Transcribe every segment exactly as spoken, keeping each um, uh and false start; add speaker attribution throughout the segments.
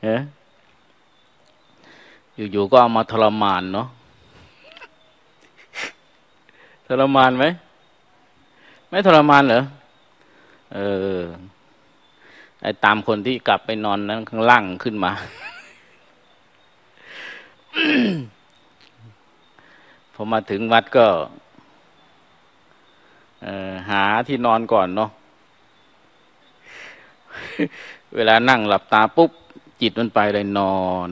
Speaker 1: เฮ้อยู่ๆก็เอามาทรมานเนาะทรมานไหมไม่ทรมานเหรอเออไอ้ตามคนที่กลับไปนอนนั้นข้างล่างขึ้นมา พอมาถึงวัดก็หาที่นอนก่อนเนาะ เวลานั่งหลับตาปุ๊บจิตมันไปเลยนอน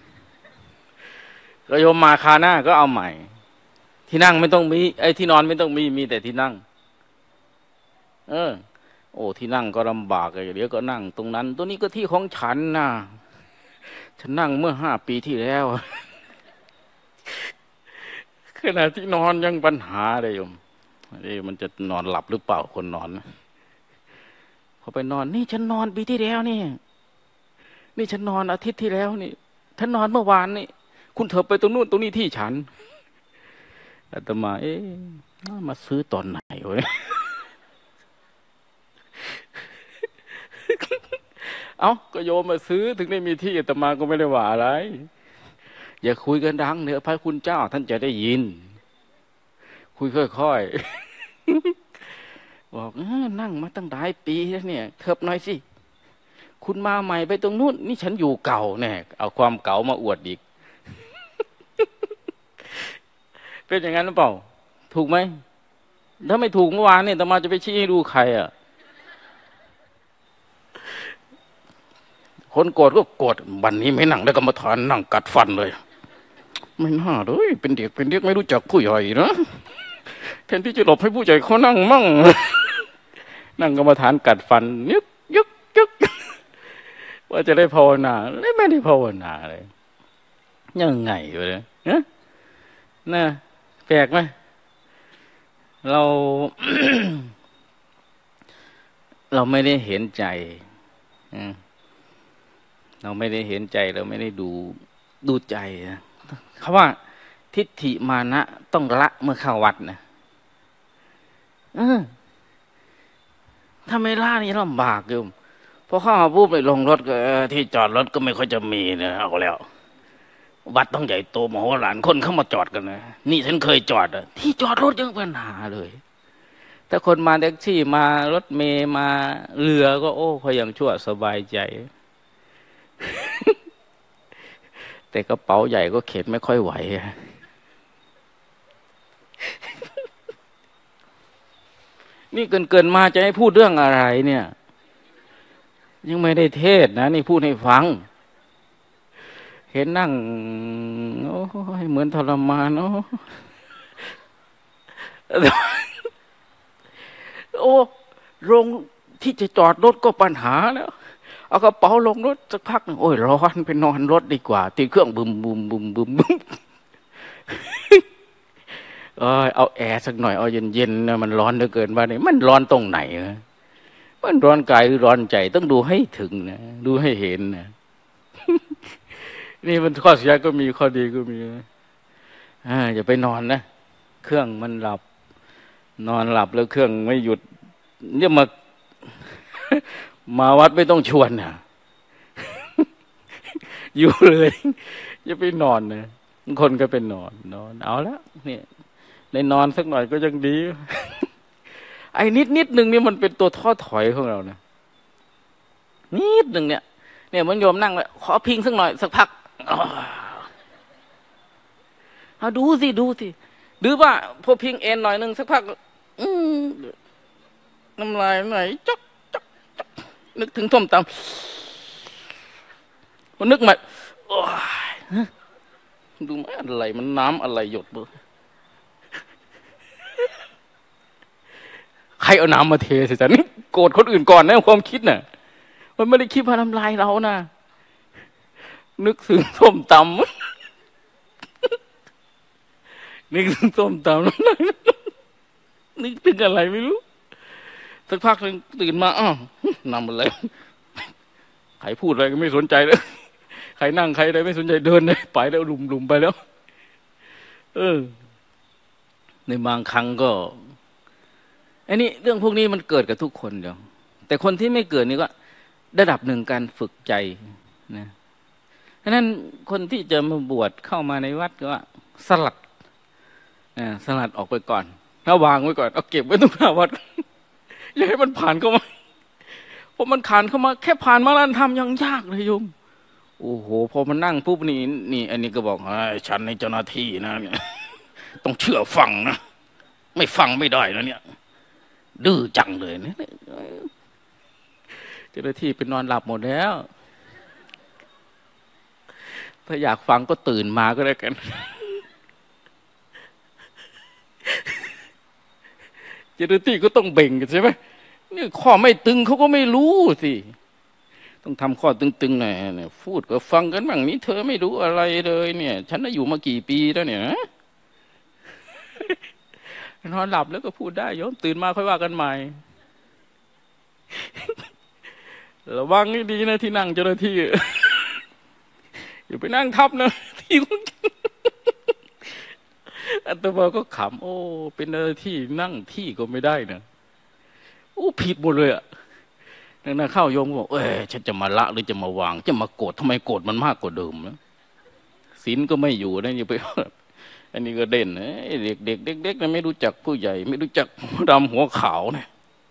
Speaker 1: ก็โยมมาคาหน้าก็เอาใหม่ที่นั่งไม่ต้องมีไอ้ที่นอนไม่ต้องมีมีแต่ที่นั่งเออโอ้ที่นั่งก็ลำบากเลยเดี๋ยวก็นั่งตรงนั้นตัวนี้ก็ที่ของฉันนะฉันนั่งเมื่อห้าปีที่แล้วขณะที่นอนยังปัญหาเลยโยมนี่มันจะนอนหลับหรือเปล่าคนนอนพอไปนอนนี่ฉันนอนปีที่แล้วนี่นี่ฉันนอนอาทิตย์ที่แล้วนี่ฉันนอนเมื่อวานนี่คุณเถิบไปตรงนู้นตรงนี้ที่ฉันอาตมาเอ๊ะมาซื้อตอนไหนวะเอ้าก็โยมมาซื้อถึงได้มีที่อาตมาก็ไม่ได้ว่าอะไรอย่าคุยกันดังเดี๋ยวพระคุณเจ้าท่านจะได้ยินคุยค่อยๆบอกนั่งมาตั้งหลายปีแล้วเนี่ยเถิบหน่อยสิคุณมาใหม่ไปตรงนู้นนี่ฉันอยู่เก่าเนี่ยเอาความเก่ามาอวดอีก เป็นอย่างนั้นหรือเปล่าถูกไหมถ้าไม่ถูกเมื่อวานเนี่ยอาตมาจะไปชี้ให้ดูใครอ่ะคนโกรธก็โกรธวันนี้ไม่นั่งแล้วก็มาถอนนั่งกัดฟันเลยไม่น่าเลยเป็นเด็กเป็นเด็กไม่รู้จักผู้ใหญ่นะแทนที่จะหลบให้ผู้ใหญ่เขานั่งมั่ง นั่งกรรมฐานกัดฟันยึกยึกยึกว่าจะได้ภาวนาไม่ได้ภาวนาเลยยังไงวะเนี่ยน่ะแปลกไหมเรา เราไม่ได้เห็นใจเราไม่ได้เห็นใจเราไม่ได้ดูดูใจนะเขาว่าทิฏฐิมานะต้องละเมื่อเข้าวัดนะเออถ้าไม่ละนี่ลำบากอยู่พอเข้ามาปุ๊บไปลงรถก็ที่จอดรถก็ไม่ค่อยจะมีนะเอาแล้ววัดต้องใหญ่โตมโหฬารคนเข้ามาจอดกันนะนี่ฉันเคยจอดอะที่จอดรถยังปัญหาเลยถ้าคนมาแท็กซี่มารถเมล์มาเรือก็โอ้เขายังชั่วสบายใจ แต่กระเป๋าใหญ่ก็เข็นไม่ค่อยไหว นี่เกินเกินมาจะให้พูดเรื่องอะไรเนี่ยยังไม่ได้เทศนะนี่พูดให้ฟังเห็นนั่งโอ้ยเหมือนทรมานโอ้โอ้ลงที่จะจอดรถก็ปัญหาแล้วเอากระเป๋าลงรถสักพักหนึ่งโอ้ยร้อนไปนอนรถดีกว่าตีเครื่องบึมบึมบึมบึมบึมเออเอาแอร์สักหน่อยเอาเย็นๆนะมันร้อนเหลือเกินว่าเนี่ยมันร้อนตรงไหนนะมันร้อนกายหรือร้อนใจต้องดูให้ถึงนะดูให้เห็นนะ นี่มันข้อเสียก็มีข้อดีก็มีอ่าอย่าไปนอนนะเครื่องมันหลับนอนหลับแล้วเครื่องไม่หยุดเนี่ยมา มาวัดไม่ต้องชวนนะ อยู่เลยอย่าไปนอนนะคนก็ไปนอนนอนเอาละเนี่ยในนอนสักหน่อยก็ยังดี ไอ้นิดนิดหนึ่งนี่มันเป็นตัวท้อถอยของเรานะนิดหนึ่งเนี่ยเนี่ยมันโยมนั่งเลยขอพิงสักหน่อยสักพักเอาดูสิดูสิหรือว่าพอพิงเอ็นหน่อยหนึ่งสักพักอืมน้ำลายไหลจ๊อกจ๊อกจ๊อกนึกถึงส้มตำมันนึกมาดูไหมอะไรมันน้ำอะไรหยดเบอใครเอาน้ำมาเทใส่ฉันนี่โกรธคนอื่นก่อนนะความคิดน่ะมันไม่ได้คิดว่าน้ำลายเรานะนึกถึงส้มตำนึกถึงส้มตำนึกถึงอะไรไม่รู้สักพักนึงตื่นมาอ้าวนำอะไรใครพูดอะไรก็ไม่สนใจเลยใครนั่งใครอะไรไม่สนใจเดินเลยไปแล้วลุมลุมไปแล้วเออในบางครั้งก็ไอ้นี่เรื่องพวกนี้มันเกิดกับทุกคนเดียวแต่คนที่ไม่เกิดนี่ก็ระดับหนึ่งการฝึกใจนะฉะนั้นคนที่จะมาบวชเข้ามาในวัดก็ว่าสลัดสลัดออกไปก่อนแล้ววางไว้ก่อนเอาเก็บไว้ตรงหน้าวัดอย่าให้มันผ่านเข้ามาเพราะมันผ่านเข้ามาแค่ผ่านมาแล้วทำยังยากเลยโยมโอ้โหพอมันนั่งปุ๊บนี่นี่อันนี้ก็บอกฉันในเจ้าหน้าที่นะเนี่ยต้องเชื่อฟังนะไม่ฟังไม่ได้นะเนี่ยดื้อจังเลยเนี่ยเจ้าหน้าที่ไปนอนหลับหมดแล้วถ้าอยากฟังก็ตื่นมาก็ได้กันเจ้าหน้าที่ก็ต้องเบ่งกันใช่ไหมนี่ข้อไม่ตึงเขาก็ไม่รู้สิต้องทำข้อตึงๆหน่อยเนี่ยพูดก็ฟังกันบ้างนี้เธอไม่รู้อะไรเลยเนี่ยฉันน่ะอยู่มากี่ปีแล้วเนี่ยนอนหลับแล้วก็พูดได้โยมตื่นมาค่อยว่ากันใหม่ระวังให้ดีนะที่นั่งเจ้าหน้าที่อย่าไปนั่งทับนะที่ของอาตมาก็ขำโอ้เป็นเจ้าหน้าที่นั่งที่ก็ไม่ได้นะโอ้ผิดหมดเลยอ่ะนั่นเข้าโยมบอกเอ้ยฉันจะมาละหรือจะมาวางจะมาโกรธทำไมโกรธมันมากกว่าเดิมนะศีลก็ไม่อยู่นะอย่าไปอันนี้ก็เด่นนะเด็กเด็กเด็กเด็กนะไม่รู้จักผู้ใหญ่ไม่รู้จักดำหัวขาวนะ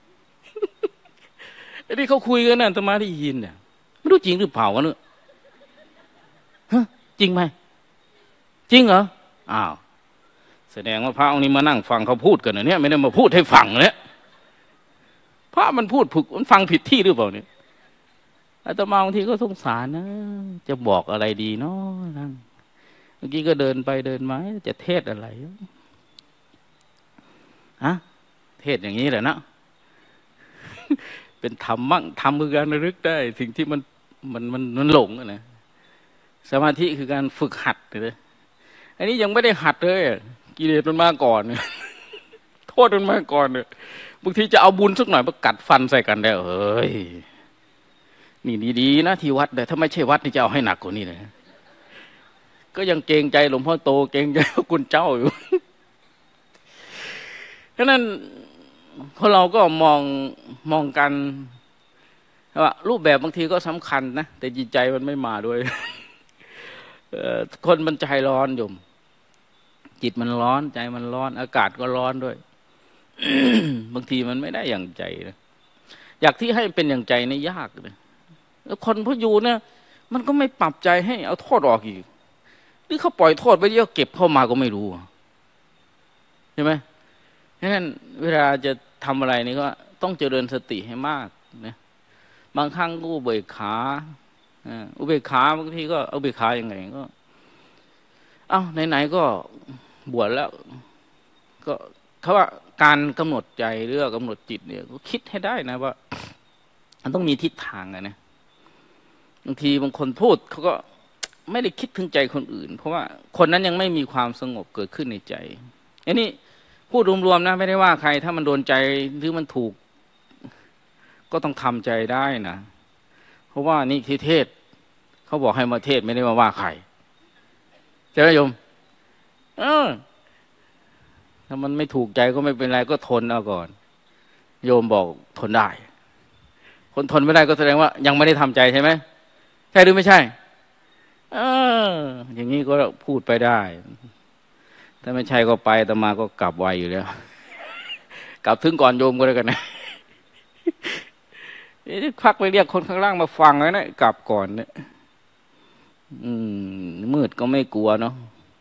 Speaker 1: ไอ้ที่เขาคุยกันน่ะอาตมาได้ยินเนี่ยไม่รู้จริงหรือเปล่ากันเนอะฮะจริงไหมจริงเหรออ้าวแสดงว่าพระองค์นี้มานั่งฟังเขาพูดกันนะเนี่ยไม่ได้มาพูดให้ฟังเนี่ยพระมันพูดผิดมันฟังผิดที่หรือเปล่าเนี่ยอาตมาบางทีก็สงสารนะจะบอกอะไรดีเนาะนั่งเมื่อกี้ก็เดินไปเดินมาจะเทศอะไรฮะเทศอย่างนี้แหละนะเป็นธรรมมั่งธรรมคือการระลึกได้สิ่งที่มันมันมันมันหลงนะสมาธิคือการฝึกหัดเลยอันนี้ยังไม่ได้หัดเลยกิเลสมันมาก่อนโทษมันมาก่อนเนี่ยบางทีจะเอาบุญสักหน่อยมากัดฟันใส่กันได้เฮ้ยนี่ดีๆนะที่วัดแต่ถ้าไม่ใช่วัดนี่จะเอาให้หนักกว่านี้เลยก็ยังเกรงใจหลวงพ่อโตเกรงใจคุณเจ้าอยู่ฉะนั้นพวกเราก็มองมองกันว่ารูปแบบบางทีก็สำคัญนะแต่จิตใจมันไม่มาด้วยคนมันใจร้อนโยมจิตมันร้อนใจมันร้อนอากาศก็ร้อนด้วย บางทีมันไม่ได้อย่างใจนะอยากที่ให้เป็นอย่างใจนี่ยากเลยแล้วคนพออยู่เนี่ยมันก็ไม่ปรับใจให้เอาโทษออกอีกหรือเขาปล่อยโทษไปเยอะเก็บเข้ามาก็ไม่รู้ใช่ไหมฉะนั้นเวลาจะทำอะไรนี่ก็ต้องเจริญสติให้มากนะบางครั้งก็อุเบกขาอุเบกขาบางทีก็อุเบกขายังไงก็เอ้าไหนๆก็บวชแล้วก็เขาว่าการกำหนดใจหรือกำหนดจิตเนี่ยก็คิดให้ได้นะว่ามันต้องมีทิศทางนะบางทีบางคนพูดเขาก็ไม่ได้คิดถึงใจคนอื่นเพราะว่าคนนั้นยังไม่มีความสงบเกิดขึ้นในใจอันนี้พูดรวมๆนะไม่ได้ว่าใครถ้ามันโดนใจหรือมันถูกก็ต้องทำใจได้นะเพราะว่านี่ที่เทศเขาบอกให้มาเทศไม่ได้มาว่าใครใช่ไหมโยมเออถ้ามันไม่ถูกใจก็ไม่เป็นไรก็ทนเอาก่อนโยมบอกทนได้คนทนไม่ได้ก็แสดงว่ายังไม่ได้ทำใจใช่ไหมใช่หรือไม่ใช่เอออย่างนี้ก็พูดไปได้ถ้าไม่ใช่ก็ไปอาตมาก็กลับไวอยู่แล้วกลับถึงก่อนโยมก็แล้วกันนะนี่พักไปเรียกคนข้างล่างมาฟังแล้วนะกลับก่อนเนี่ยอืมมืดก็ไม่กลัวเนาะ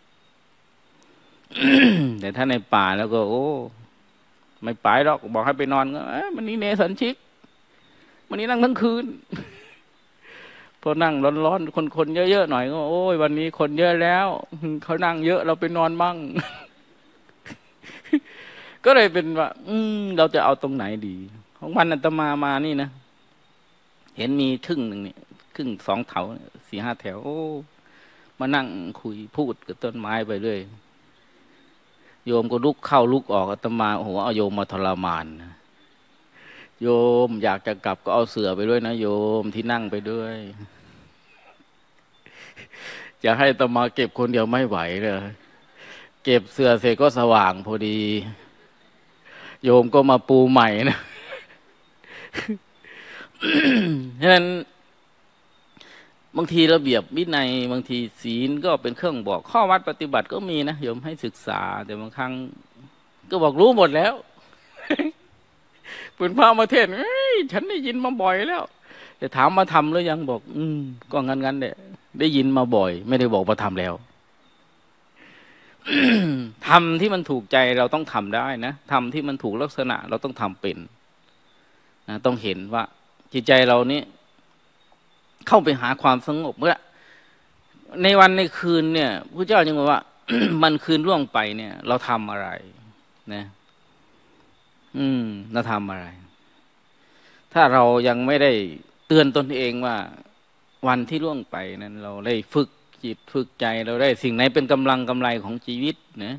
Speaker 1: แต่ถ้าในป่าแล้วก็โอ้ไม่ไปหรอกบอกให้ไปนอนก็มันนี่เนสันชิกมันนี่นั่งทั้งคืน พอนั่งร้อนๆคนๆเยอะๆหน่อยก็โอ้ยวันนี้คนเยอะแล้วเขานั่งเยอะเราไปนอนมั่ง ก็เลยเป็นว่าอืมเราจะเอาตรงไหนดีของวันอาตมามานี่นะเห็นมีทึ่งหนึ่งเนี่ยครึ่งสองแถวสี่ห้าแถวโอ้มานั่งคุยพูดกับต้นไม้ไปเรื่อยโยมก็ลุกเข้าลุกออกอาตมาโอ้โหเอาโยมมาทรมานโยมอยากจะกลับก็เอาเสื่อไปด้วยนะโยมที่นั่งไปด้วยจะให้อาตมาเก็บคนเดียวไม่ไหวเลยเก็บเสื่อเสร็จก็สว่างพอดีโยมก็มาปูใหม่นะ ฉะนั้นบางทีระเบียบวินัยบางทีศีลก็เป็นเครื่องบอกข้อวัดปฏิบัติก็มีนะโยมให้ศึกษาแต่บางครั้งก็บอกรู้หมดแล้วเป็นพระมาเทศน์ฉันได้ยินมาบ่อยแล้วแต่ถามมาทำหรือยังบอกอืมก็งั้นงั้นเนี่ยได้ยินมาบ่อยไม่ได้บอกมาทำแล้ว ทำที่มันถูกใจเราต้องทำได้นะทำที่มันถูกลักษณะเราต้องทำเป็นนะต้องเห็นว่าจิตใจเรานี้เข้าไปหาความสงบเมื่อในวันในคืนเนี่ยพระเจ้าจึงบอกว่า มันคืนล่วงไปเนี่ย เราทำอะไรนะอืมเราทำอะไรถ้าเรายังไม่ได้เตือนตนเองว่าวันที่ล่วงไปนั้นเราได้ฝึกจิตฝึกใจเราได้สิ่งไหนเป็นกำลังกำไรของชีวิตนะ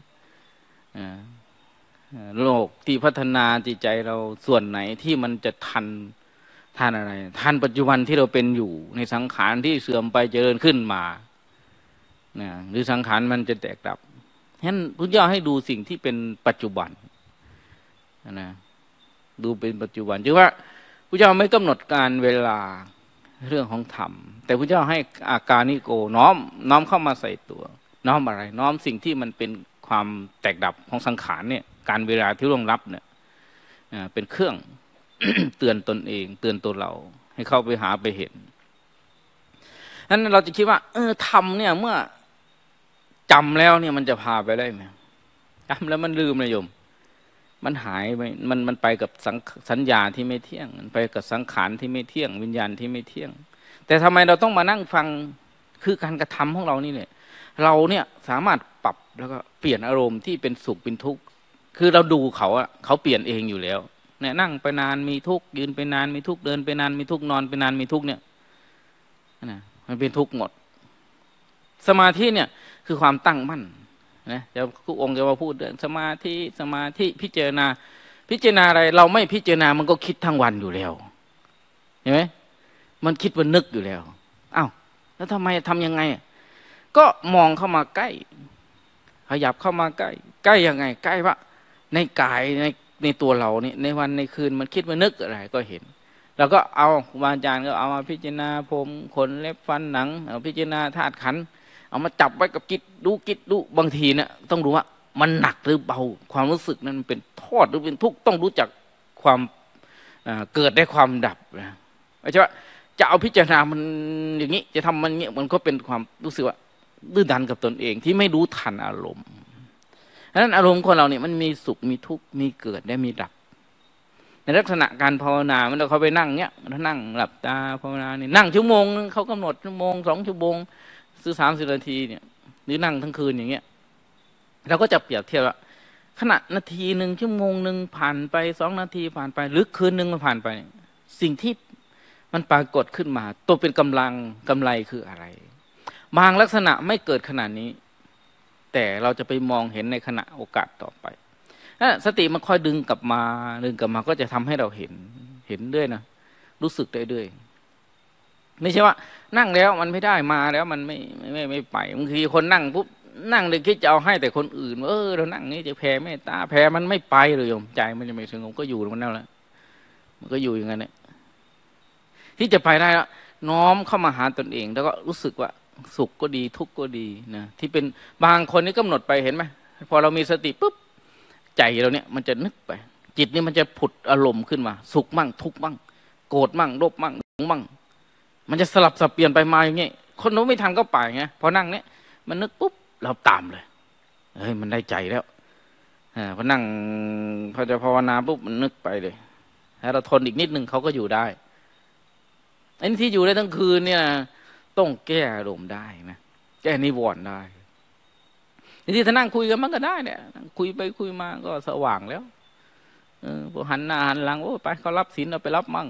Speaker 1: โลกที่พัฒนาจิตใจเราส่วนไหนที่มันจะทันทันอะไรทันปัจจุบันที่เราเป็นอยู่ในสังขารที่เสื่อมไปเจริญขึ้นมานะหรือสังขารมันจะแตกดับฉะนั้นพุทธเจ้าให้ดูสิ่งที่เป็นปัจจุบันนะดูเป็นปัจจุบันจึงว่าพุทธเจ้าไม่กำหนดการเวลาเรื่องของธรรมแต่พุทธเจ้าให้อาการนิโกน้อมน้อมเข้ามาใส่ตัวน้อมอะไรน้อมสิ่งที่มันเป็นความแตกดับของสังขารเนี่ยการเวลาที่ล่วงลับเนี่ยเป็นเครื่อง เตือนตนเองเตือนตัวเราให้เข้าไปหาไปเห็นนั้นเราจะคิดว่าเออธรรมเนี่ยเมื่อจำแล้วเนี่ยมันจะพาไปได้ไหมจำแล้วมันลืมเลยโยมมันหายไปมันมันไปกับสังสัญญาที่ไม่เที่ยงมันไปกับสังขารที่ไม่เที่ยงวิญญาณที่ไม่เที่ยงแต่ทำไมเราต้องมานั่งฟังคือการกระทำของเรานี่แหละเราเนี่ยสามารถปรับแล้วก็เปลี่ยนอารมณ์ที่เป็นสุขเป็นทุกข์คือเราดูเขาอะเขาเปลี่ยนเองอยู่แล้วเนี่ยนั่งไปนานมีทุกข์ยืนไปนานมีทุกข์เดินไปนานมีทุกข์นอนไปนานมีทุกข์เนี่ยนะมันเป็นทุกข์หมดสมาธิเนี่ยคือความตั้งมั่นนะจะทุกองค์จะมาพูดเรื่องสมาธิสมาธิพิจารณาพิจารณาอะไรเราไม่พิจารณามันก็คิดทั้งวันอยู่แล้วเห็นไหมมันคิดว่านึกอยู่แล้วอ้าวแล้วทำไมทำยังไงก็มองเข้ามาใกล้ขยับเข้ามาใกล้ใกล้ยังไงใกล้ว่าในกายในในตัวเรานี่ในวันในคืนมันคิดว่านึกอะไรก็เห็นแล้วก็เอาครูบาอาจารย์ก็เอามาพิจารณาผมขนเล็บฟันหนังเอาพิจารณาธาตุขันธ์เอามาจับไว้กับจิตดูจิตดูบางทีเนี่ยต้องรู้ว่ามันหนักหรือเบาความรู้สึกนั้นเป็นโทษหรือเป็นทุกข์ต้องรู้จักความเกิดได้ความดับนะไม่ใช่ว่าจะเอาพิจารณามันอย่างนี้จะทำมันเงี้ยมันก็เป็นความรู้สึกว่าดื้อดันกับตนเองที่ไม่รู้ทันอารมณ์ดังนั้นอารมณ์คนเราเนี่ยมันมีสุขมีทุกข์มีเกิดได้มีดับในลักษณะการภาวนามันเราเขาไปนั่งเนี้ยมันนั่งหลับตาภาวนาเนี่ยนั่งชั่วโมงนึงเขากำหนดชั่วโมงสองชั่วโมงซื้อสามสิบนาทีเนี่ยหรือนั่งทั้งคืนอย่างเงี้ยเราก็จะเปรียบเทียบว่าขณะนาทีหนึ่งชั่วโมงหนึ่งผ่านไปสองนาทีผ่านไปหรือคืนหนึ่งมันผ่านไปสิ่งที่มันปรากฏขึ้นมาตัวเป็นกำลังกำไรคืออะไรบางลักษณะไม่เกิดขนาดนี้แต่เราจะไปมองเห็นในขณะโอกาสต่อไปสติมันค่อยดึงกลับมาดึงกลับมาก็จะทำให้เราเห็นเห็นด้วยนะรู้สึกได้ด้วยไม่ใช่ว่านั่งแล้วมันไม่ได้มาแล้วมันไม่ไม่ไม่ไม่ไปบางทีคนนั่งปุ๊บนั่งเลยคิดจะเอาให้แต่คนอื่นเออเรานั่งนี้จะแผ่เมตตาแผ่มันไม่ไปเลยโยมใจมันจะไม่สงบก็อยู่มันนั่นแหละมันก็อยู่อย่างนั้นแหละที่จะไปได้แล้วน้อมเข้ามาหาตนเองแล้วก็รู้สึกว่าสุขก็ดีทุกข์ก็ดีนะที่เป็นบางคนนี่กำหนดไปเห็นไหมพอเรามีสติปุ๊บใจเราเนี่ยมันจะนึกไปจิตนี่มันจะผุดอารมณ์ขึ้นมาสุขมั่งทุกข์มั่งโกรธมั่งโลภมั่งหลงมั่งมันจะสลับสับเปลี่ยนไปมาอย่างเงี้ยคนโน้นไม่ทันก็ไปไงพอนั่งเนี่ยมันนึกปุ๊บเราตามเลยเฮ้ยมันได้ใจแล้วอ่าพอนั่งพอจะภาวนาปุ๊บมันนึกไปเลยถ้าเราทนอีกนิดนึงเขาก็อยู่ได้ไอ้ที่อยู่ได้ทั้งคืนเนี่ยต้องแก้อารมณ์ได้นะแก้นิวรณ์ได้ที่ถ้านั่งคุยกันมันก็ได้เนี่ยคุยไปคุยมาก็สว่างแล้วเออพอหันหน้าหันหลังโอ้ไปเขารับศีลเราไปรับมั่ง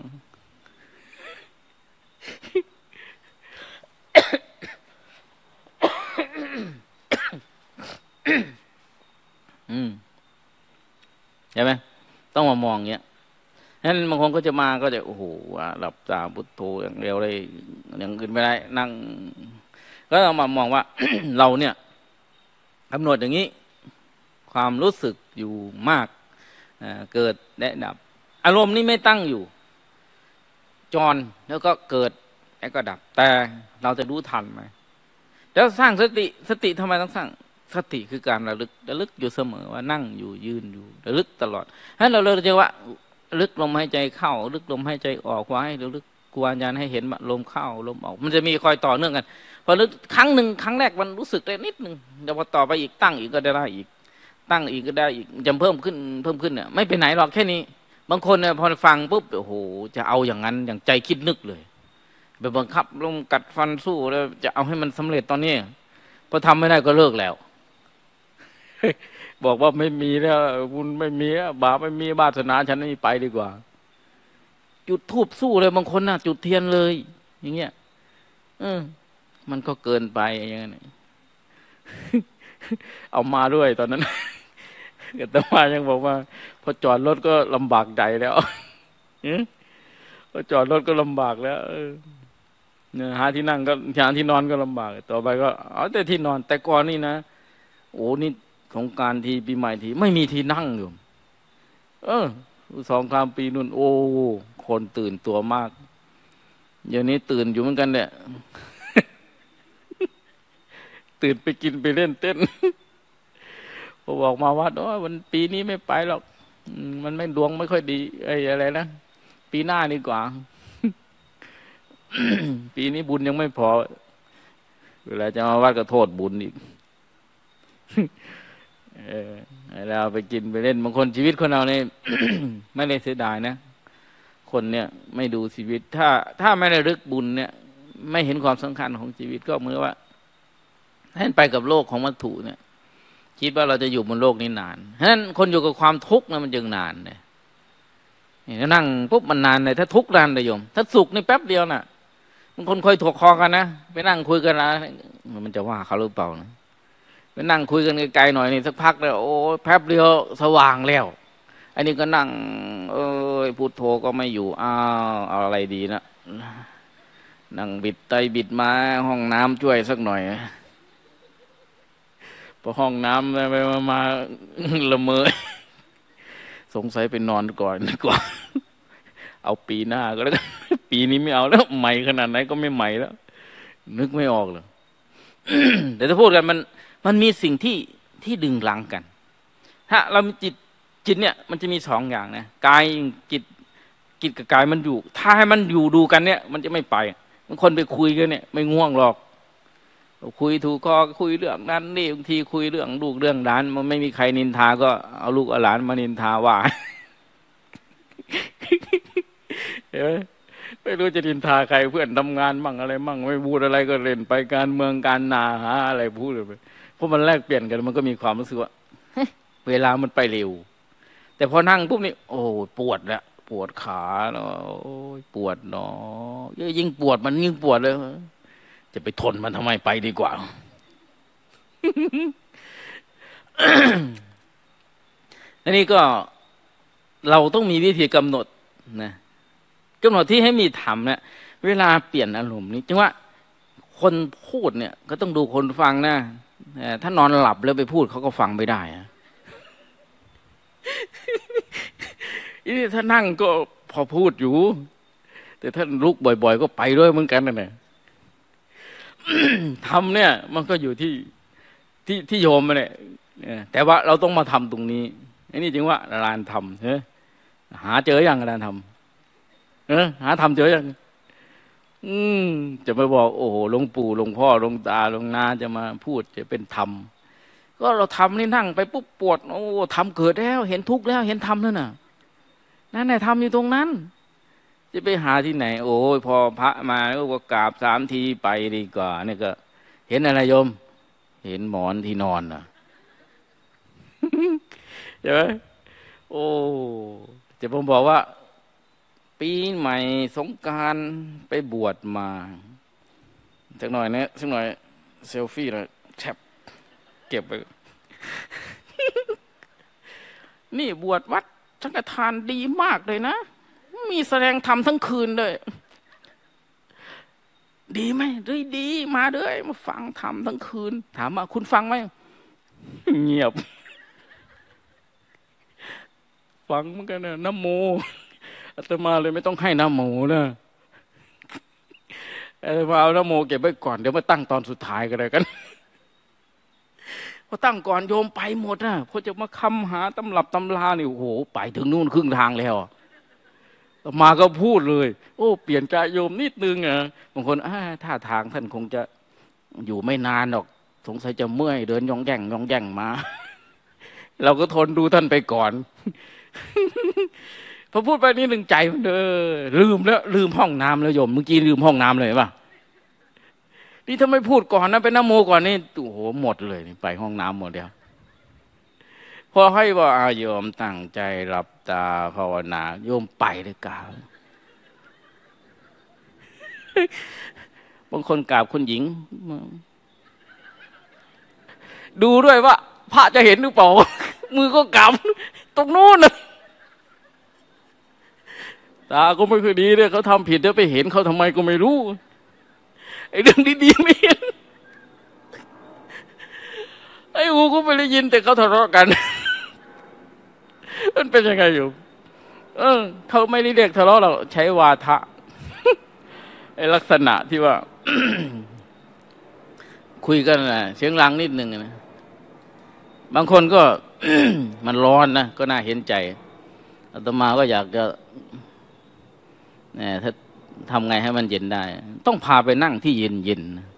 Speaker 1: อืมใช่ไหมต้องมามองเงี้ยนั้นบางคนก็จะมาก็จะโอ้โหหลับตาพุทโธอย่างเดียวเลยอย่างอื่นไม่ได้นั่งก็ต้องมามองว่า เราเนี่ยกำหนดอย่างนี้ความรู้สึกอยู่มากเกิดและดับอารมณ์นี้ไม่ตั้งอยู่จรแล้วก็เกิดแล้วก็ดับแต่เราจะรู้ทันไหมแล้วสร้างสติสติทำไมต้องสร้างสติคือการระลึกระลึกอยู่เสมอว่านั่งอยู่ยืนอยู่ระลึกตลอดให้เราเลยจะว่าลึกลมหายใจเข้าลึกลมหายใจออกไว้ระลึกครูอาจารย์ให้เห็นลมเข้าลมออกมันจะมีคอยต่อเนื่องกันพอลึกครั้งหนึ่งครั้งแรกมันรู้สึกได้นิดหนึ่งเดี๋ยวพอต่อไปอีกตั้งอีกก็ได้อีกตั้งอีกก็ได้อีกจะเพิ่มขึ้นเพิ่มขึ้นเนี่ยไม่ไปไหนหรอกแค่นี้บางคนเนี่ยพอฟังปุ๊บโอ้โหจะเอาอย่างนั้นอย่างใจคิดนึกเลยไปบังคับลงกัดฟันสู้แล้วจะเอาให้มันสำเร็จตอนนี้พอทำไม่ได้ก็เลิกแล้ว บอกว่าไม่มีแล้วบุญไม่มีบาปไม่มีวาสนาฉันไม่ไปดีกว่าจุดธูปสู้เลยบางคนน่ะจุดเทียนเลยอย่างเงี้ยเออมันก็เกินไปอย่างเงี้ย เอามาด้วยตอนนั้น แต่ว่ายังบอกว่าพอจอดรถก็ลำบากใจแล้วพอจอดรถก็ลำบากแล้วเนี่ยหาที่นั่งก็หาที่นอนก็ลำบากต่อไปก็เอาแต่ที่นอนแต่ก่อนนี่นะโอ้นี่ของการทีปีใหม่ทีไม่มีที่นั่งอยู่เออสองสามปีนู่นโอ้คนตื่นตัวมากเดี๋ยวนี้ตื่นอยู่เหมือนกันเนี่ย ตื่นไปกินไปเล่นเต้น พอบอกมาวัดว่าวันปีนี้ไม่ไปหรอกมันไม่ดวงไม่ค่อยดีไอ้อะไรนะปีหน้าดีกว่า ปีนี้บุญยังไม่พอเวลาจะมาวัดก็โทษบุญอีก เออเราไปกินไปเล่นบางคนชีวิตคนเราเนี่ย ไม่ได้เสียดายนะคนเนี่ยไม่ดูชีวิตถ้าถ้าไม่ได้รึกบุญเนี่ยไม่เห็นความสำคัญของชีวิตก็เหมือนว่าให้ไปกับโลกของวัตถุเนี่ยคิดว่าเราจะอยู่บนโลกนี้นานฉะนั้นคนอยู่กับความทุกข์นะมันจึงนานเนี่ยนั่งปุ๊บมันนานเลยถ้าทุกข์นานเลยโยมถ้าสุขนี่แป๊บเดียวน่ะบางคนคอยถกคอกันนะไปนั่งคุยกันนะมันจะว่าเขาหรือเปล่านะไปนั่งคุยกันไกลๆหน่อยนี่สักพักแล้วโอ้แป๊บเดียวสว่างแล้วอันนี้ก็นั่งเออพุทโธก็ไม่อยู่อ้าวเอาอะไรดีนะนั่งบิดไตบิดมาห้องน้ำช่วยสักหน่อยพอห้องน้ำไปมาละเมอสงสัยไปนอนก่อนดีกว่าเอาปีหน้าก็แล้วปีนี้ไม่เอาแล้วใหม่ขนาดไหนก็ไม่ใหม่แล้วนึกไม่ออกเลย แต่ถ้าพูดกันมันมันมีสิ่งที่ที่ดึงลังกันถ้าเรามีจิตจิตเนี่ยมันจะมีสองอย่างนะกายจิตจิตกับกายมันอยู่ถ้าให้มันอยู่ดูกันเนี่ยมันจะไม่ไปบางคนไปคุยกันเนี่ยไม่ง่วงหรอกคุยถูกคอคุยเรื่องนั้นนี่บางทีคุยเรื่องลูกเรื่องหลานมันไม่มีใครนินทาก็เอาลูกเอาหลานมานินทาว่า เห็นไหมไม่รู้จะนินทาใครเพื่อนทำงานมั่งอะไรมั่งไม่พูดอะไรก็เล่นไปการเมืองการนาหาอะไรพูดเลยเพราะมันแลกเปลี่ยนกันมันก็มีความรู้สึกว่าเวลามันไปเร็วแต่พอนั่งปุ๊บนี่โอ้ปวดแล้วปวดขาเนาะโอ้ยปวดเนาะยิ่งปวดมันยิ่งปวดเลยจะไปทนมันทำไมไปดีกว่า อันนี้ก็เราต้องมีวิธีกำหนดนะกำหนดที่ให้มีธรรมเนี่ยเวลาเปลี่ยนอารมณ์นี้จังว่าคนพูดเนี่ยก็ต้องดูคนฟังนะถ้านอนหลับแล้วไปพูดเขาก็ฟังไม่ได้อะ นี่ถ้านั่งก็พอพูดอยู่แต่ถ้าลุกบ่อยๆก็ไปด้วยเหมือนกันนะเนี่ย ทำเนี่ยมันก็อยู่ที่ที่ที่โยมมาเนี่ยแต่ว่าเราต้องมาทำตรงนี้อันนี้จึงว่าลานทำเฮ้หาเจออย่างลานทำเออหาทำเจออย่างอืมจะไปบอกโอ้โหหลวงปู่หลวงพ่อหลวงตาหลวงนาจะมาพูดจะเป็นธรรมก็เราทำนี่นั่งไปปุ๊บปวดโอ้ทำเกิดแล้วเห็นทุกข์แล้วเห็นธรรมแล้วน่ะนั่นแหละทำอยู่ตรงนั้นจะไปหาที่ไหนโอ้ยพอพระมาก็กราบสามทีไปดีกว่านี่ก็เห็นอะไรโยมเห็นหมอนที่นอนน่ะ ใช่ไหมโอ้จะผมบอกว่าปีใหม่สงกรานต์ไปบวชมาสักหน่อยนะสักหน่อยเซลฟี่หน่อยแชปเก็บไป นี่บวชวัดสังฆทานดีมากเลยนะมีแสดงธรรมทั้งคืนเลยดีไหมดีดีมาด้วยมาฟังธรรมทั้งคืนถามว่าคุณฟังไหมเงียบฟังเหมือนกันนะนะโมอาตมาเลยไม่ต้องให้นะโมนะเออมาเอานะโมเก็บไว้ก่อนเดี๋ยวมาตั้งตอนสุดท้ายก็ได้กันพอตั้งก่อนโยมไปหมดนะพอจะมาคำหาตำรับตำรานี่โอ้โหไปถึงนู่นครึ่งทางแล้วมาก็พูดเลยโอ้เปลี่ยนใจโยมนิดนึงอ่ะบางคนอ่าท่าทางท่านคงจะอยู่ไม่นานหรอกสงสัยจะเมื่อยเดินย่องแย่งย่องแย่งมาเราก็ทนดูท่านไปก่อนพอพูดไปนี่หนึ่งใจมันเออลืมแล้วลืมห้องน้ำแล้วโยมเมื่อกี้ลืมห้องน้ำเลยป่ะนี่ถ้าไม่พูดก่อนนะเป็นนโมก่อนนี่โอ้โหหมดเลยไปห้องน้ำหมดเดียวพอให้ว่าโยมตั้งใจหลับตาภาวนาโยมไปเลยกล่าวบางคนกราบคุณหญิงดูด้วยว่าพระจะเห็นหรือเปล่ามือก็กำตรงนู้นนะตาก็ไม่ค่อยดีเลยเขาทำผิดแล้วไปเห็นเขาทำไมก็ไม่รู้ไอ้เรื่องดีๆไม่เห็นไอ้หูก็ไม่ได้ยินแต่เขาทะเลาะกันมันเป็นยังไงอยู่เออเขาไม่ได้เรียกทะเลาะเราใช้วาทะไอ้ลักษณะที่ว่า คุยกันนะเสียงดังนิดนึงนะบางคนก็ มันร้อนนะก็น่าเห็นใจอาตมาก็อยากจะเนี่ยถ้าทำไงให้มันเย็นได้ต้องพาไปนั่งที่เย็นเย็น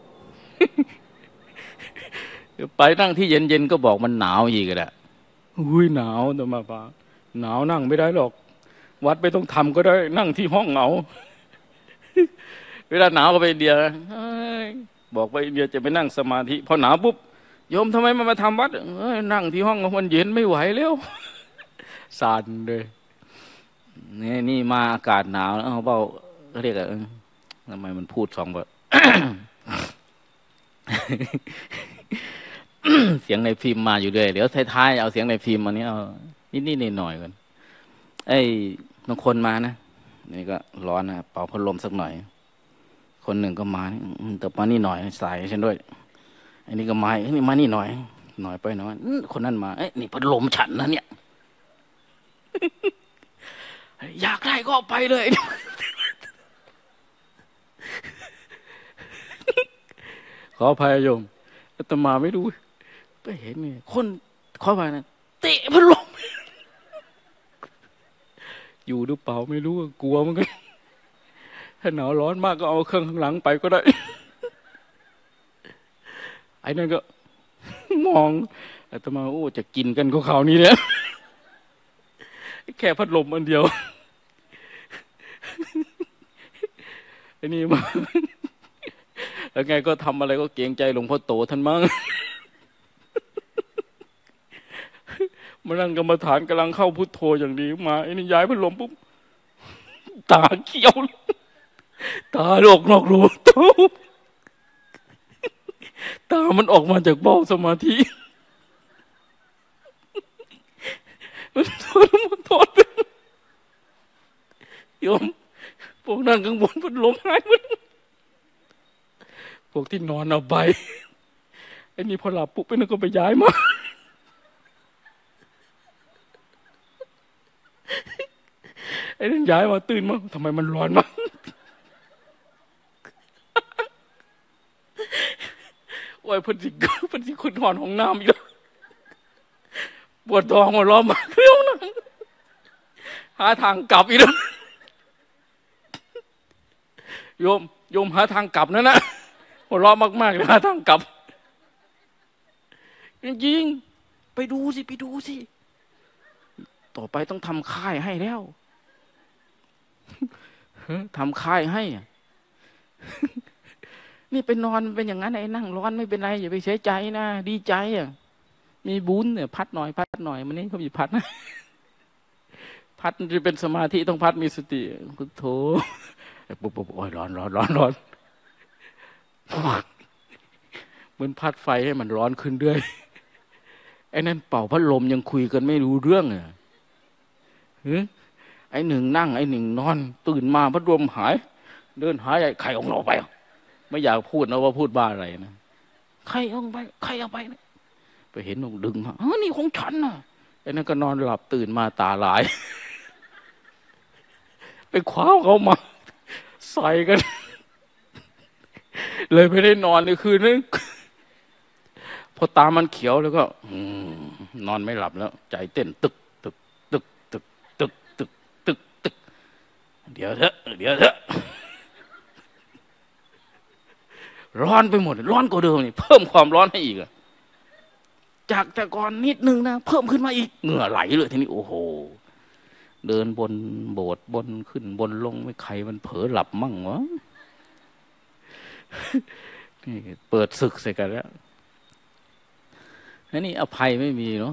Speaker 1: ไปนั่งที่เย็นเย็นก็บอกมันหนาวอีกแล้วอุ้ยหนาวอาตมาพาหนาวนั่งไม่ได้หรอกวัดไม่ต้องทำก็ได้นั่งที่ห้องเหงา เวลาหนาวก็ไปอินเดียบอกไปอินเดียจะไปนั่งสมาธิพอหนาวปุ๊บโยมทำไมมามาทำวัดนั่งที่ห้องมันเย็นไม่ไหวแล้วสั่นเลยนี่นี่มาอากาศหนาวแล้วเขาเบาเขาเรียกอะไรทำไมมันพูดสองแบบ เสียงในฟิล์มมาอยู่ด้วยเดี๋ยวท้ายๆเอาเสียงในฟิล์มมานี้เอานิดๆหน่อยๆกันไอ้บางคนมานะนี่ก็ร้อนนะเป่าพัดลมสักหน่อยคนหนึ่งก็มาแต่มานี่หน่อยสายฉันด้วยอันนี้ก็มาไอ้นี่มานี่หน่อยหน่อยไปหน่อยคนนั้นมาไอ้นี่พัดลมฉันนะเนี่ย อยากได้ก็เอาไปเลย ขออภัยโยมอาตมาไม่รู้ไปเห็นนี่คนขออภัยนะเตะพัดลม อยู่หรือเปล่าไม่รู้กลัวเหมือนกันถ้าหนาวร้อนมากก็เอาเครื่องข้างหลังไปก็ได้ ไอ้นั่นก็ มองอาตมาโอ้จะกินกันก็คราวนี้เนี่ย แค่พัดลมอันเดียว ไอ้นี่มา แล้วไงก็ทำอะไรก็เกรงใจหลวงพ่อโตท่านมั่ง มานั่งกรรมฐานกำลังเข้าพุทโธอย่างนี้มาไอ้นี่ย้ายพัดลมปุ๊บตาเขียวตาโลกนอกรูตาตามันออกมาจากเบ้าสมาธิมันโทษมันโทษโยมพวกนั่งข้างบนพัดลมหายหมดพวกที่นอนเอาไปไอ้นี่พอหลับปุ๊บไปนั่นก็ไปย้ายมาไอ้นั่นย้ายมาตื่นมาทำไมมันร้อนมากโอ้ยพันสิพันสิคุณนอนห้องน้ำอีกแล้วปวดท้องมาล้อมมาเครื่องนั่งหาทางกลับอีกแล้วโยมโยมหาทางกลับนั่นนะหัวเราะมากๆเลยหาทางกลับจริงๆไปดูสิไปดูสิต่อไปต้องทำค่ายให้แล้วทำค่ายให้นี่ไปนอนเป็นอย่างนั้นไอ้นั่งร้อนไม่เป็นไรอย่าไปเสียใจนะดีใจอ่ะมีบุญเนี่ยพัดหน่อยพัดหน่อยมันนี่เขามีพัดนะพัดจะเป็นสมาธิต้องพัดมีสติพุทโธปุ๊บปุ๊บโอ้ยร้อนร้อนร้อนร้อนเหมือนพัดไฟให้มันร้อนขึ้นด้วยไอ้นั่นเป่าพัดลมยังคุยกันไม่รู้เรื่องอ่ะไอ้หนึ่งนั่งไอ้หนึ่งนอนตื่นมาพัดลมหายเดินหายไข่ของเราไปไม่อยากพูดนะว่าพูดบ้าอะไรนะใครเอาไปใครเอาไปนะไปเห็นนกดึงมาเออนี่ของฉันนะไอ้นั่นก็นอนหลับตื่นมาตาลายไปคว้าเขามาใส่กันเลยไม่ได้นอนเลยคืนนึงพอตามันเขียวแล้วก็นอนไม่หลับแล้วใจเต้นตึกตึกตึกตึกตึกตึกตึกตึกเดี๋ยวเถอะเดี๋ยวเถอะร้อนไปหมดร้อนกว่าเดิมนี่เพิ่มความร้อนให้อีกจากแต่ก่อนนิดนึงนะเพิ่มขึ้นมาอีกเหงื่อไหลเลยทีนี้โอ้โหเดินบนโบสถ์บนขึ้นบนลงไม่ใครมันเผลอหลับมั่งวะนี่เปิดศึกใส่กันแล้วอันนี้อภัยไม่มีเนาะ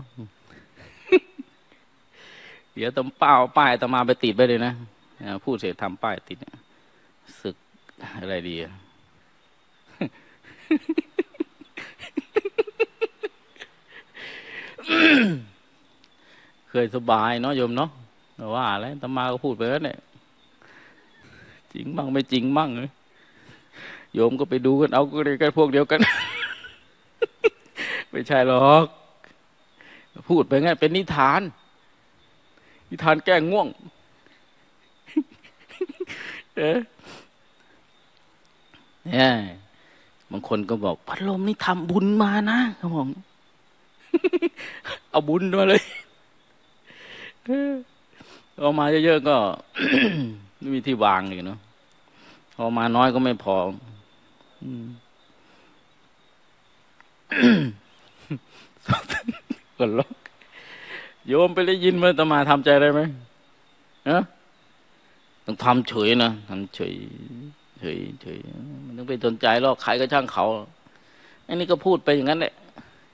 Speaker 1: เดี๋ยวตำเป้าป้ายตำมาไปติดไปเลยนะพูดเสร็จทำป้ายติดศึกอะไรดีเคยสบายเนาะโยมเนาะว่าอะไรตำมาก็พูดไปแล้วเนี่ยจริงบ้างไม่จริงบ้างโยมก็ไปดูกันเอาก็เลยกันพวกเดียวกันไม่ใช่หรอกพูดไปงั้นเป็นนิทานนิทานแก้ง่วงเอ๊ะเนี่ยบางคนก็บอกพัดลมนี่ทำบุญมานะเขาบอกเอาบุญมาเลยเอามาเยอะๆก็ไม่มีที่วางอีกเนาะเอามาน้อยก็ไม่พอคนล็อกโยมไปได้ยินมาตมาทำใจได้ไหมนะต้องทำเฉยนะทำเฉยเฉยเฉยมันต้องไปสนใจหรอกใครก็ช่างเขาอันนี้ก็พูดไปอย่างนั้นแหละ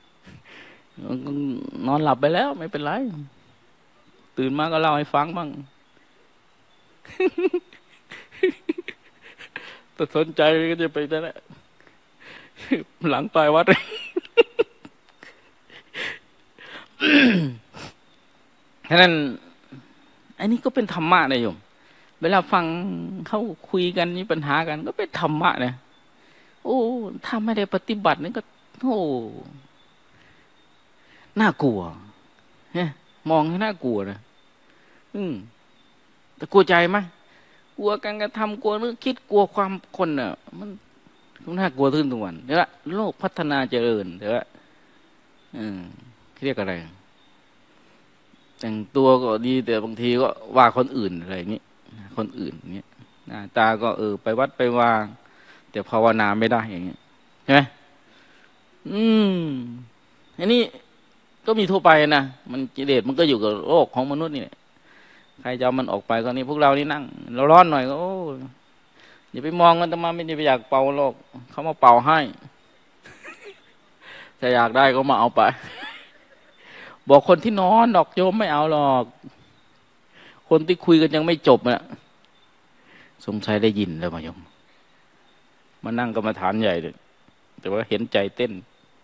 Speaker 1: นอนหลับไปแล้วไม่เป็นไรตื่นมาก็เล่าให้ฟังบ้างแต่สนใจก็จะไปนั่นแหละหลังปลายวัดฉะนั้นอันนี้ก็เป็นธรรมะนะโยมเวลาฟังเขาคุยกันมีปัญหากันก็เป็นธรรมะนะโอ้ถ้าไม่ได้ปฏิบัตินี่ก็โอ้น่ากลัวเนี่ยมองให้น่ากลัวนะอืมแต่กลัวใจไหมกลัวการกระทำกลัวเรื่องคิดกลัวความคนน่ะมันน่ากลัวขึ้นทุกวันเดี๋ยวโลกพัฒนาเจริญเดี๋ยวอืมเรียกอะไรแต่งตัวก็ดีแต่บางทีก็ว่าคนอื่นอะไรอย่างนี้คนอื่นอย่างนี้หน้าตาก็เออไปวัดไปวางแต่ภาวนาไม่ได้อย่างนี้ใช่ไหมอืมอันนี้ก็มีทั่วไปนะมันกิเลสมันก็อยู่กับโลกของมนุษย์นี่ใครจะเอามันออกไปก็นี่พวกเรานี่นั่งเราร้อนหน่อยก็โอ้อย่าไปมองกันแต่มาไม่ได้ไปอยากเป่าโลกเขามาเป่าให้ถ้าอยากได้ก็มาเอาไปบอกคนที่นอนดอกโยมไม่เอาหรอกคนที่คุยกันยังไม่จบน่ะสงสัยได้ยินแล้วมาโยมมานั่งกรรมฐานใหญ่เลยแต่ว่าเห็นใจเต้น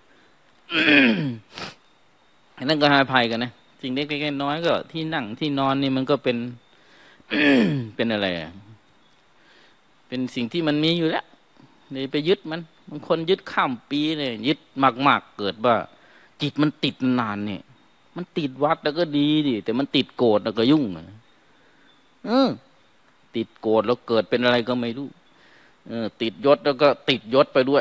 Speaker 1: นั่นก็ให้อภัยกันนะสิ่งเล็กๆน้อยๆก็ที่นั่งที่นอนนี่มันก็เป็น เป็นอะไรเป็นสิ่งที่มันมีอยู่แล้วเลยไปยึดมันบางคนยึดข้ามปีเลยยึดมากๆเกิดว่าจิตมันติดนานเนี่ยมันติดวัดแล้วก็ดีดิแต่มันติดโกรธแล้วก็ยุ่งเออติดโกรธแล้วเกิดเป็นอะไรก็ไม่รู้เออติดยศแล้วก็ติดยศไปด้วย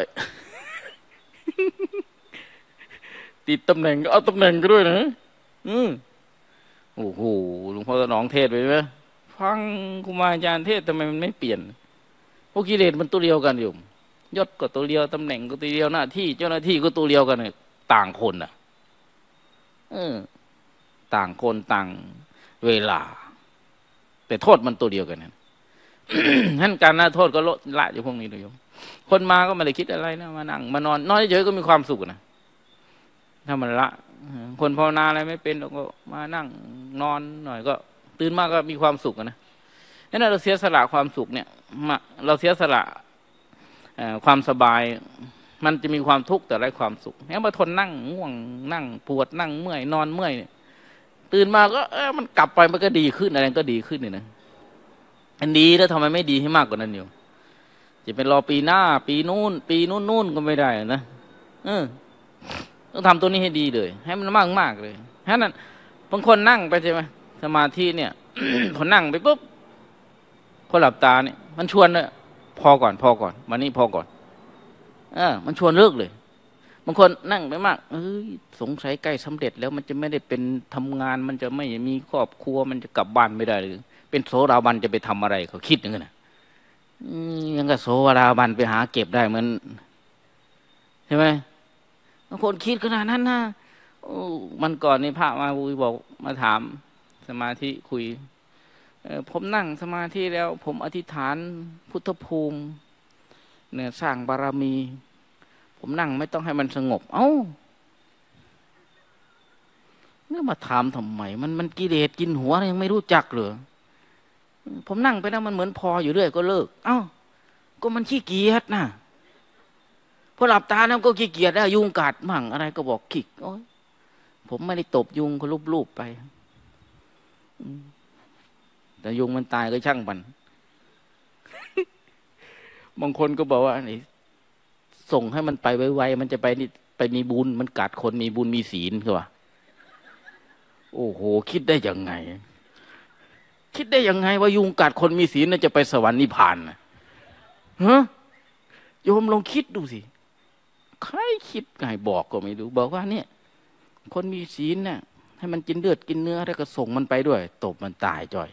Speaker 1: ติดตำแหน่งก็เอาตำแหน่งก็ด้วยนะอืมโอ้โหหลวงพ่อสนองเทศไปไหมฟังครูบาอาจารย์เทศทำไมมันไม่เปลี่ยนพวกกิเลสมันตัวเดียวกันอยู่ยศก็ตัวเดียวตำแหน่งก็ตัวเดียวหน้าที่เจ้าหน้าที่ก็ตัวเดียวกันเนี่ยต่างคนอ่ะเออต่างคนต่างเวลาแต่โทษมันตัวเดียวกันนั่น ท่านการละโทษก็ลดละอยู่พวกนี้ดูโยมคนมาก็ไม่ได้คิดอะไรนะมานั่งมานอนนอนเฉยๆก็มีความสุขนะถ้ามันละคนภาวนาอะไรไม่เป็นเราก็มานั่งนอนหน่อยก็ตื่นมาก็มีความสุขนะนั่นเราเสียสละความสุขเนี่ยเราเสียสละความสบายมันจะมีความทุกข์แต่ไร้ความสุขแม้มาทนนั่งง่วงนั่งปวดนั่งเมื่อยนอนเมื่อยเนี่ยตื่นมาก็เออมันกลับไปมันก็ดีขึ้นอะไรก็ดีขึ้นเนี่ยนะอันดีแล้วทำไมไม่ดีให้มากกว่านั้นอยู่จะเป็นรอปีหน้าปีนู้นปีนู้นนู้นก็ไม่ได้นะเออต้องทำตัวนี้ให้ดีเลยให้มันมากมากเลยฉะนั้นบางคนนั่งไปใช่ไหมสมาธิเนี่ย พอนั่งไปปุ๊บพอหลับตาเนี่ยมันชวนเลยพอก่อนพอก่อนวันนี้พอก่อนเออมันชวนเลิกเลยบางคนนั่งไปมากเอ้ยสงสัยใกล้สำเร็จแล้วมันจะไม่ได้เป็นทำงานมันจะไม่มีครอบครัวมันจะกลับบ้านไม่ได้เลยเป็นโสดาบันจะไปทำอะไรเขาคิดอย่างนั้นนะยังกับโสดาบันไปหาเก็บได้เหมือนใช่ไหมบางคนคิดขนาดนั้นนะมันก่อนนี่พระมาบุยบอกมาถามสมาธิคุยผมนั่งสมาธิแล้วผมอธิษฐานพุทธภูมิเนี่ยสร้างบารมีผมนั่งไม่ต้องให้มันสงบเอ้าเนี่ยมาถามทำไมมันมันกิเลสกินหัวยังไม่รู้จักเหรอผมนั่งไปแล้วมันเหมือนพออยู่เรื่อยก็เลิกเอ้าก็มันขี้เกียจนะพอหลับตาแล้วก็ขี้เกียจแล้วยุงกัดมั่งอะไรก็บอกขิกโอ้ยผมไม่ได้ตบยุงก็ลูบๆไปแต่ยุงมันตายก็ช่างมันบางคนก็บอกว่านี่ส่งให้มันไปไวๆมันจะไปนี่ไปมีบุญมันกัดคนมีบุญมีศีลคือว่าโอ้โหคิดได้ยังไงคิดได้ยังไงว่ายุงกัดคนมีศีลน่าจะไปสวรรค์นิพพานนะฮะโยมลองคิดดูสิใครคิดไงบอกก็ไม่รู้บอกว่าเนี่ยคนมีศีลเนี่ยให้มันกินเลือดกินเนื้อแล้วก็ส่งมันไปด้วยตบมันตายจ่อย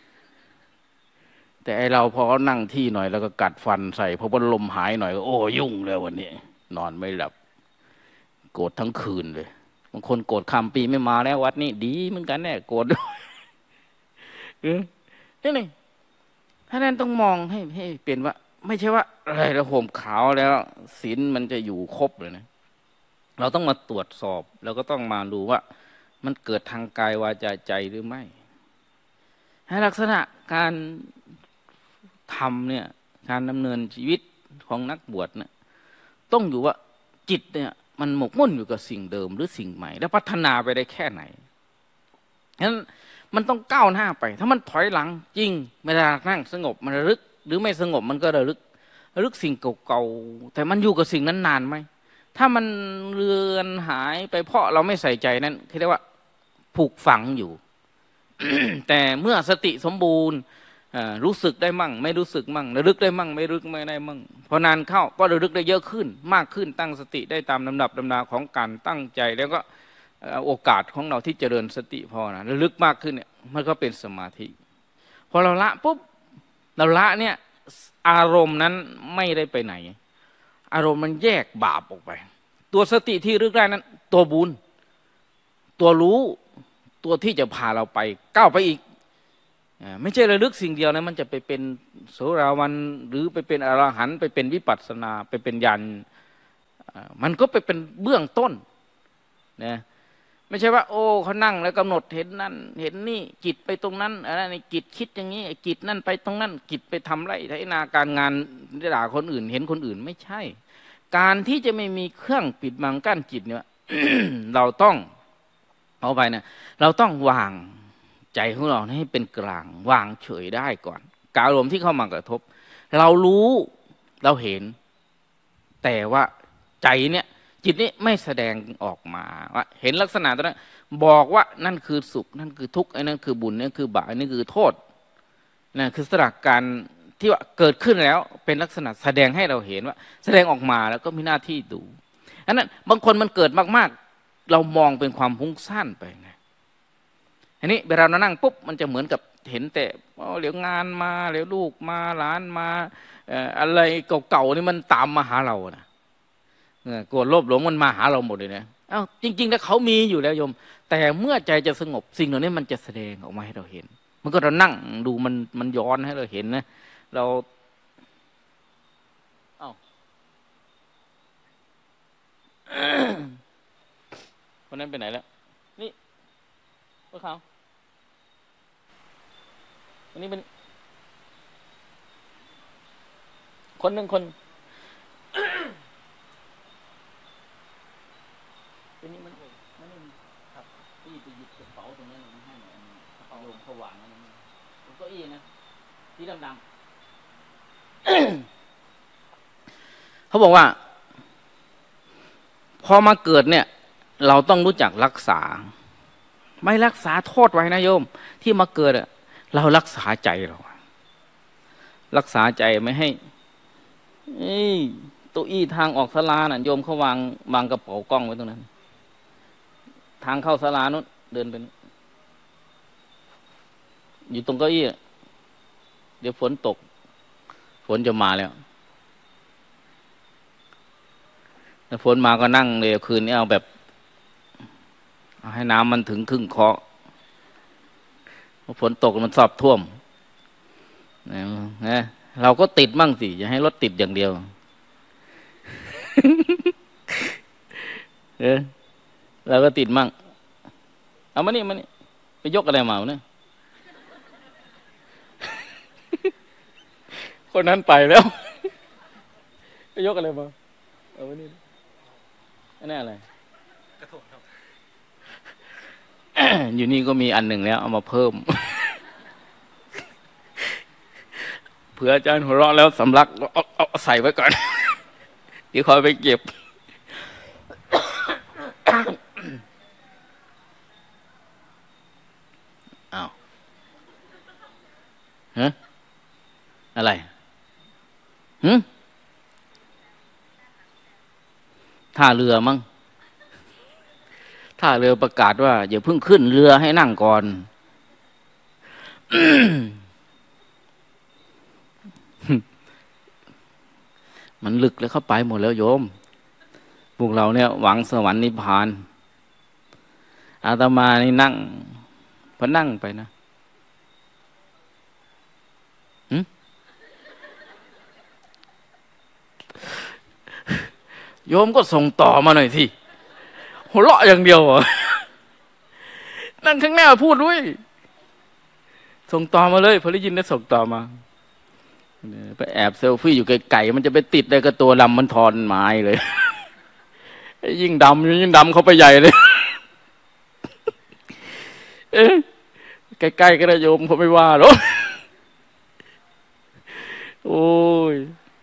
Speaker 1: แต่ไอเราพอนั่งที่หน่อยแล้วก็กัดฟันใส่พอพัดลมหายหน่อยก็โอ้ยุ่งเลยวันนี้นอนไม่หลับโกรธทั้งคืนเลยบางคนโกรธคำปีไม่มาแล้ววัดนี้ดีเหมือนกันแน่โกรธเออนี่นี่ท่านนั้นต้องมองให้ให้เป็นว่าไม่ใช่ว่าอะไรเราห่มขาวแล้วศีลมันจะอยู่ครบเลยนะเราต้องมาตรวจสอบแล้วก็ต้องมาดูว่ามันเกิดทางกายวาจาใจหรือไม่ให้ลักษณะการทำเนี่ยการดำเนินชีวิตของนักบวชเนี่ยต้องอยู่ว่าจิตเนี่ยมันหมกมุ่นอยู่กับสิ่งเดิมหรือสิ่งใหม่แล้วพัฒนาไปได้แค่ไหนฉะนั้นมันต้องก้าวหน้าไปถ้ามันถอยหลังจริงเวลานั่งสงบมันระลึกหรือไม่สงบมันก็ระลึกระลึกสิ่งเก่าๆแต่มันอยู่กับสิ่งนั้นนานไหมถ้ามันเลือนหายไปเพราะเราไม่ใส่ใจนั้นเรียกว่าผูกฝังอยู่ แต่เมื่อสติสมบูรณ์รู้สึกได้มั่งไม่รู้สึกมั่งระลึกได้มั่งไม่รึกไม่ได้มั่งพอนานเข้าก็ระลึกได้เยอะขึ้นมากขึ้นตั้งสติได้ตามลำดับลำดาของการตั้งใจแล้วก็โอกาสของเราที่เจริญสติพอนะระลึกมากขึ้นเนี่ยมันก็เป็นสมาธิพอเราละปุ๊บเราละเนี่ยอารมณ์นั้นไม่ได้ไปไหนอารมณ์มันแยกบาปออกไปตัวสติที่รึกได้นั้นตัวบุญตัวรู้ตัวที่จะพาเราไปก้าวไปอีกไม่ใช่ระลึกสิ่งเดียวนะมันจะไปเป็นโสราวันหรือไปเป็นอรหันต์ไปเป็นวิปัสสนาไปเป็นญาณมันก็ไปเป็นเบื้องต้นนะไม่ใช่ว่าโอ้เขานั่งแล้วกำหนดเห็นนั่นเห็นนี่จิตไปตรงนั้นอะไรนี่จิตคิดอย่างนี้จิตนั่นไปตรงนั้นจิตไปทำไรไถนาการงานด่าคนอื่นเห็นคนอื่นไม่ใช่การที่จะไม่มีเครื่องปิดบังกั้นจิตเนี่ย เราต้องเอาไปนะเราต้องวางใจของเราให้เป็นกลางวางเฉยได้ก่อนอารมณ์ที่เข้ามากระทบเรารู้เราเห็นแต่ว่าใจเนี่ยจิตนี้ไม่แสดงออกมาว่าเห็นลักษณะตรงนั้นบอกว่านั่นคือสุขนั่นคือทุกข์ไอ้นั่นคือบุญนั่นคือบาปนี่คือโทษนั่นคือสถานการณ์ที่ว่าเกิดขึ้นแล้วเป็นลักษณะแสดงให้เราเห็นว่าแสดงออกมาแล้วก็มีหน้าที่ดูอันนั้นบางคนมันเกิดมากๆเรามองเป็นความฟุ้งซ่านไปไงอันนี้เวลาเรานั่งปุ๊บมันจะเหมือนกับเห็นแต่เดี๋ยวงานมาเดี๋ยวลูกมาหลานมาอะไรเก่าๆนี่มันตามมาหาเรานะโกรธโลภหลงมันมาหาเราหมดเลยนะเอ้าจริงๆแล้วเขามีอยู่แล้วโยมแต่เมื่อใจจะสงบสิ่งเหล่านี้มันจะแสดงออกมาให้เราเห็นมันก็เรานั่งดูมันมันย้อนให้เราเห็นนะเราเอ้าคนนั้นไปไหนแล้วนี่พวกเขาอันนี้เป็นคนหนึ่งคนอันนี้มันมันนี่ครับที่ไปหยิบกระเป๋าตรงนั้นมาให้หน่อยอันนี้กระเป๋าลงผวางอันนี้ผมก็อีนะที่ดำๆ เขาบอกว่าพอมาเกิดเนี่ยเราต้องรู้จักรักษาไม่รักษาโทษไว้นะโยมที่มาเกิดอะเรารักษาใจเรารักษาใจไม่ให้ตัวอี้ทางออกศาลาน่ะโยมเขาวางวางกระเป๋ากล้องไว้ตรงนั้นทางเข้าศาลานู้นเดินไปอยู่ตรงเก้าอี้เดี๋ยวฝนตกฝนจะมาแล้วถ้าฝนมาก็นั่งเลยคืนนี้เอาแบบเอาให้น้ำมันถึงครึ่งคอฝนตกมันสอบท่วมนะเราก็ติดมั่งสิอย่าให้รถติดอย่างเดียวเออเราก็ติดมั่งเอามานี่มานี่ไปยกอะไรมาเนี่ยคนนั้นไปแล้วไปยกอะไรมาเอามานี่อันนี้อะไรกระทงครับอยู่นี่ก็มีอันหนึ่งแล้วเอามาเพิ่มเผื่ออาจารย์หัวเราะแล้วสำลักเอาเอาใส่ไว้ก่อนเดี๋ยวคอยไปเก็บอ้าวฮะอะไรหึท่าเรือมั้งท่าเรือประกาศว่าอย่าเพิ่งขึ้นเรือให้นั่งก่อนมันลึกแล้วเข้าไปหมดแล้วโยมพวกเราเนี่ยหวังสวรรค์นิพพานอาตมานี่นั่งพอนั่งไปนะโยมก็ส่งต่อมาหน่อยสิหัวเราะอย่างเดียวเหรอนั่งข้างหน้าพูดด้วยส่งต่อมาเลยพอได้ยินได้ส่งต่อมาไปแอบเซลฟี่อยู่ไกลๆมันจะไปติดได้กับตัวดำมันทอนไม้เลยยิ่งดำยิ่งดำเข้าไปใหญ่เลยเอ๊ะใกล้ๆก็ได้โยมเขาไม่ว่าหรอกโอ้ย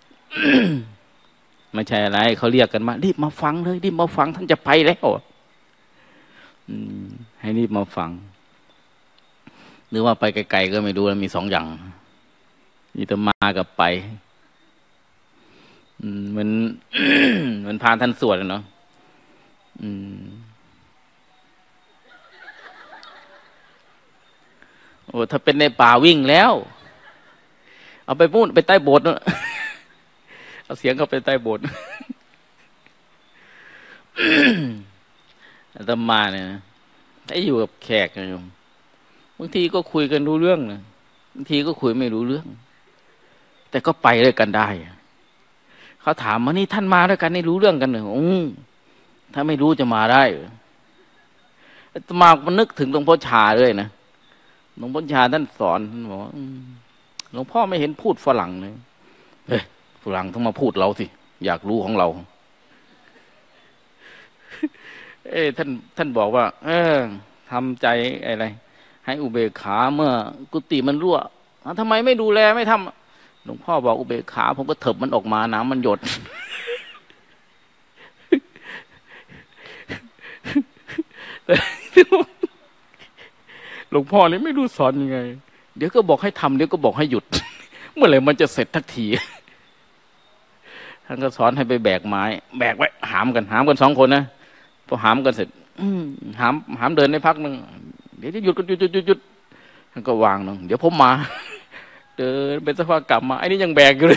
Speaker 1: ไม่ใช่อะไรเขาเรียกกันมารีบมาฟังเลยรีบมาฟังท่านจะไปแล้วให้รีบมาฟังหรือว่าไปไกลๆก็ไม่รู้แล้วมีสองอย่างมีแต่มากับไปมันมันพาท่านสวดเนาะโอ้ถ้าเป็นในป่าวิ่งแล้วเอาไปพูดไปใต้โบสถ์เนาะเอาเสียงเข้าไปใต้โบสถ์อาตมาเนี่ยได้อยู่กับแขกนะโยมบางทีก็คุยกันรู้เรื่องนะบางทีก็คุยไม่รู้เรื่องแต่ก็ไปด้วยกันได้เขาถามมานี่ท่านมาด้วยกันนี่รู้เรื่องกันเหรออืมถ้าไม่รู้จะมาได้อาตมามันนึกถึงหลวงพ่อชาเลยนะหลวงพ่อชาท่านสอนท่านบอกหลวงพ่อไม่เห็นพูดฝรั่งเลยเฮ้ยฝรั่งต้องมาพูดเราสิอยากรู้ของเราเอ้ท่านท่านบอกว่าเออทำใจอะไรให้อุเบกขาเมื่อกุฏิมันรั่วทำไมไม่ดูแลไม่ทำหลวงพ่อบอกอุเบกขาผมก็เถิบมันออกมาน้ำมันหยดหลวงพ่อนี่ไม่รู้สอนยังไงเดี๋ยวก็บอกให้ทำเดี๋ยวก็บอกให้หยุดเมื่อไหร่มันจะเสร็จทักทีท่านก็สอนให้ไปแบกไม้แบกไว้หามกันหามกันสองคนนะพอหามกันเสร็จหามหามเดินได้พักหนึ่งเดี๋ยวจะหยุดก็หยุดหยุดหยุดหยุดท่านก็วางลงเดี๋ยวผมมาเดินเป็นสักพักกลับมาไอ้นี่ยังแบกอยู่เลย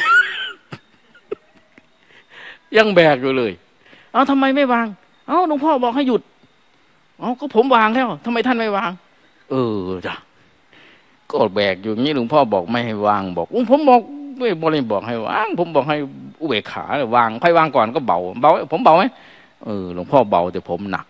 Speaker 1: ยังแบกอยู่เลยเอ้าทำไมไม่วางเอ้าหลวงพ่อบอกให้หยุดเอ้าก็ผมวางแล้วทำไมท่านไม่วางเออจ้ะก็แบกอยู่งี้หลวงพ่อบอกไม่ให้วางบอกผมบอกไม่บริบอกให้วางผมบอกให้อุเบกขาวางใครวางก่อนก็เบาเบาผมเบาไหมเออหลวงพ่อเบาแต่ผมหนัก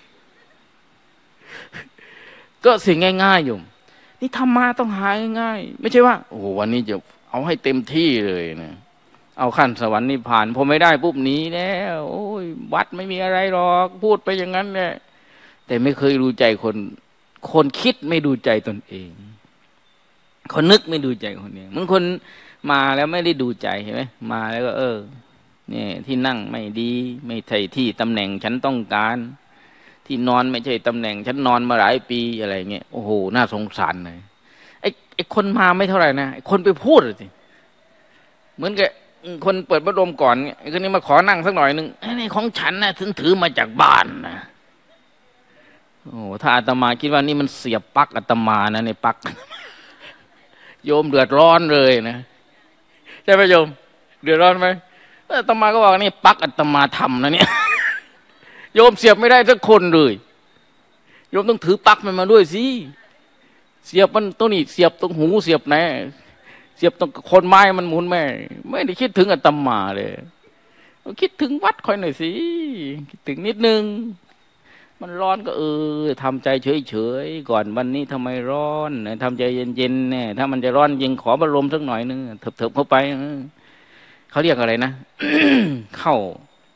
Speaker 1: ก็สิ่งง่ายๆอยู่นี่ธรรมะต้องหาง่ายๆไม่ใช่ว่าโอ้วันนี้จะเอาให้เต็มที่เลยนะเอาขั้นสวรรค์นิพพานพอไม่ได้ปุ๊บนี้แล้วโอ้ยวัดไม่มีอะไรหรอกพูดไปอย่างนั้นแหละแต่ไม่เคยดูใจคนคนคิดไม่ดูใจตนเองคนนึกไม่ดูใจคนเองบางคนมาแล้วไม่ได้ดูใจเห็นไหมมาแล้วก็เออเนี่ยที่นั่งไม่ดีไม่ใช่ที่ตำแหน่งฉันต้องการที่นอนไม่ใช่ตำแหน่งฉันนอนมาหลายปีอะไรเงี้ยโอ้โหน่าสงสารเลยไอ้ไอ้คนมาไม่เท่าไหร่นะไอ้คนไปพูดสิเหมือนกับคนเปิดพัดลมก่อนไอ้คนนี้มาขอนั่งสักหน่อยหนึ่งไอ้นี่ของฉันนะถึงถือมาจากบ้านนะโอ้ถ้าอาตมาคิดว่านี่มันเสียบปลั๊กอาตมานะในปลั๊กโยมเดือดร้อนเลยนะใช่ไหมโยมเดือดร้อนไหมอาตมาก็บอกนี่ปลั๊กอาตมาทำนะเนี่ยโยมเสียบไม่ได้สักคนเลยโยมต้องถือปลั๊กมันมาด้วยสิเสียบมันตรงนี้เสียบตรงหูเสียบไหนเสียบตรงคนไม้มันหมุนแม่ไม่ได้คิดถึงอาตมาเลยคิดถึงวัดคอยหน่อยสิคิดถึงนิดนึงมันร้อนก็เออทำใจเฉยๆก่อนวันนี้ทำไมร้อนทำใจเย็นๆเนี่ยถ้ามันจะร้อนยิงขอบรมสักหน่อยนึงเถิบๆเข้าไปเขาเรียกอะไรนะ เข้า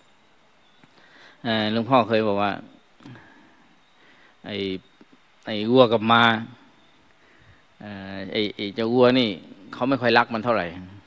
Speaker 1: หลวงพ่อเคยบอกว่าไอ้ไอ้วัวกับมาไอ้ไอ้เจ้าวัวนี่เขาไม่ค่อยรักมันเท่าไหร่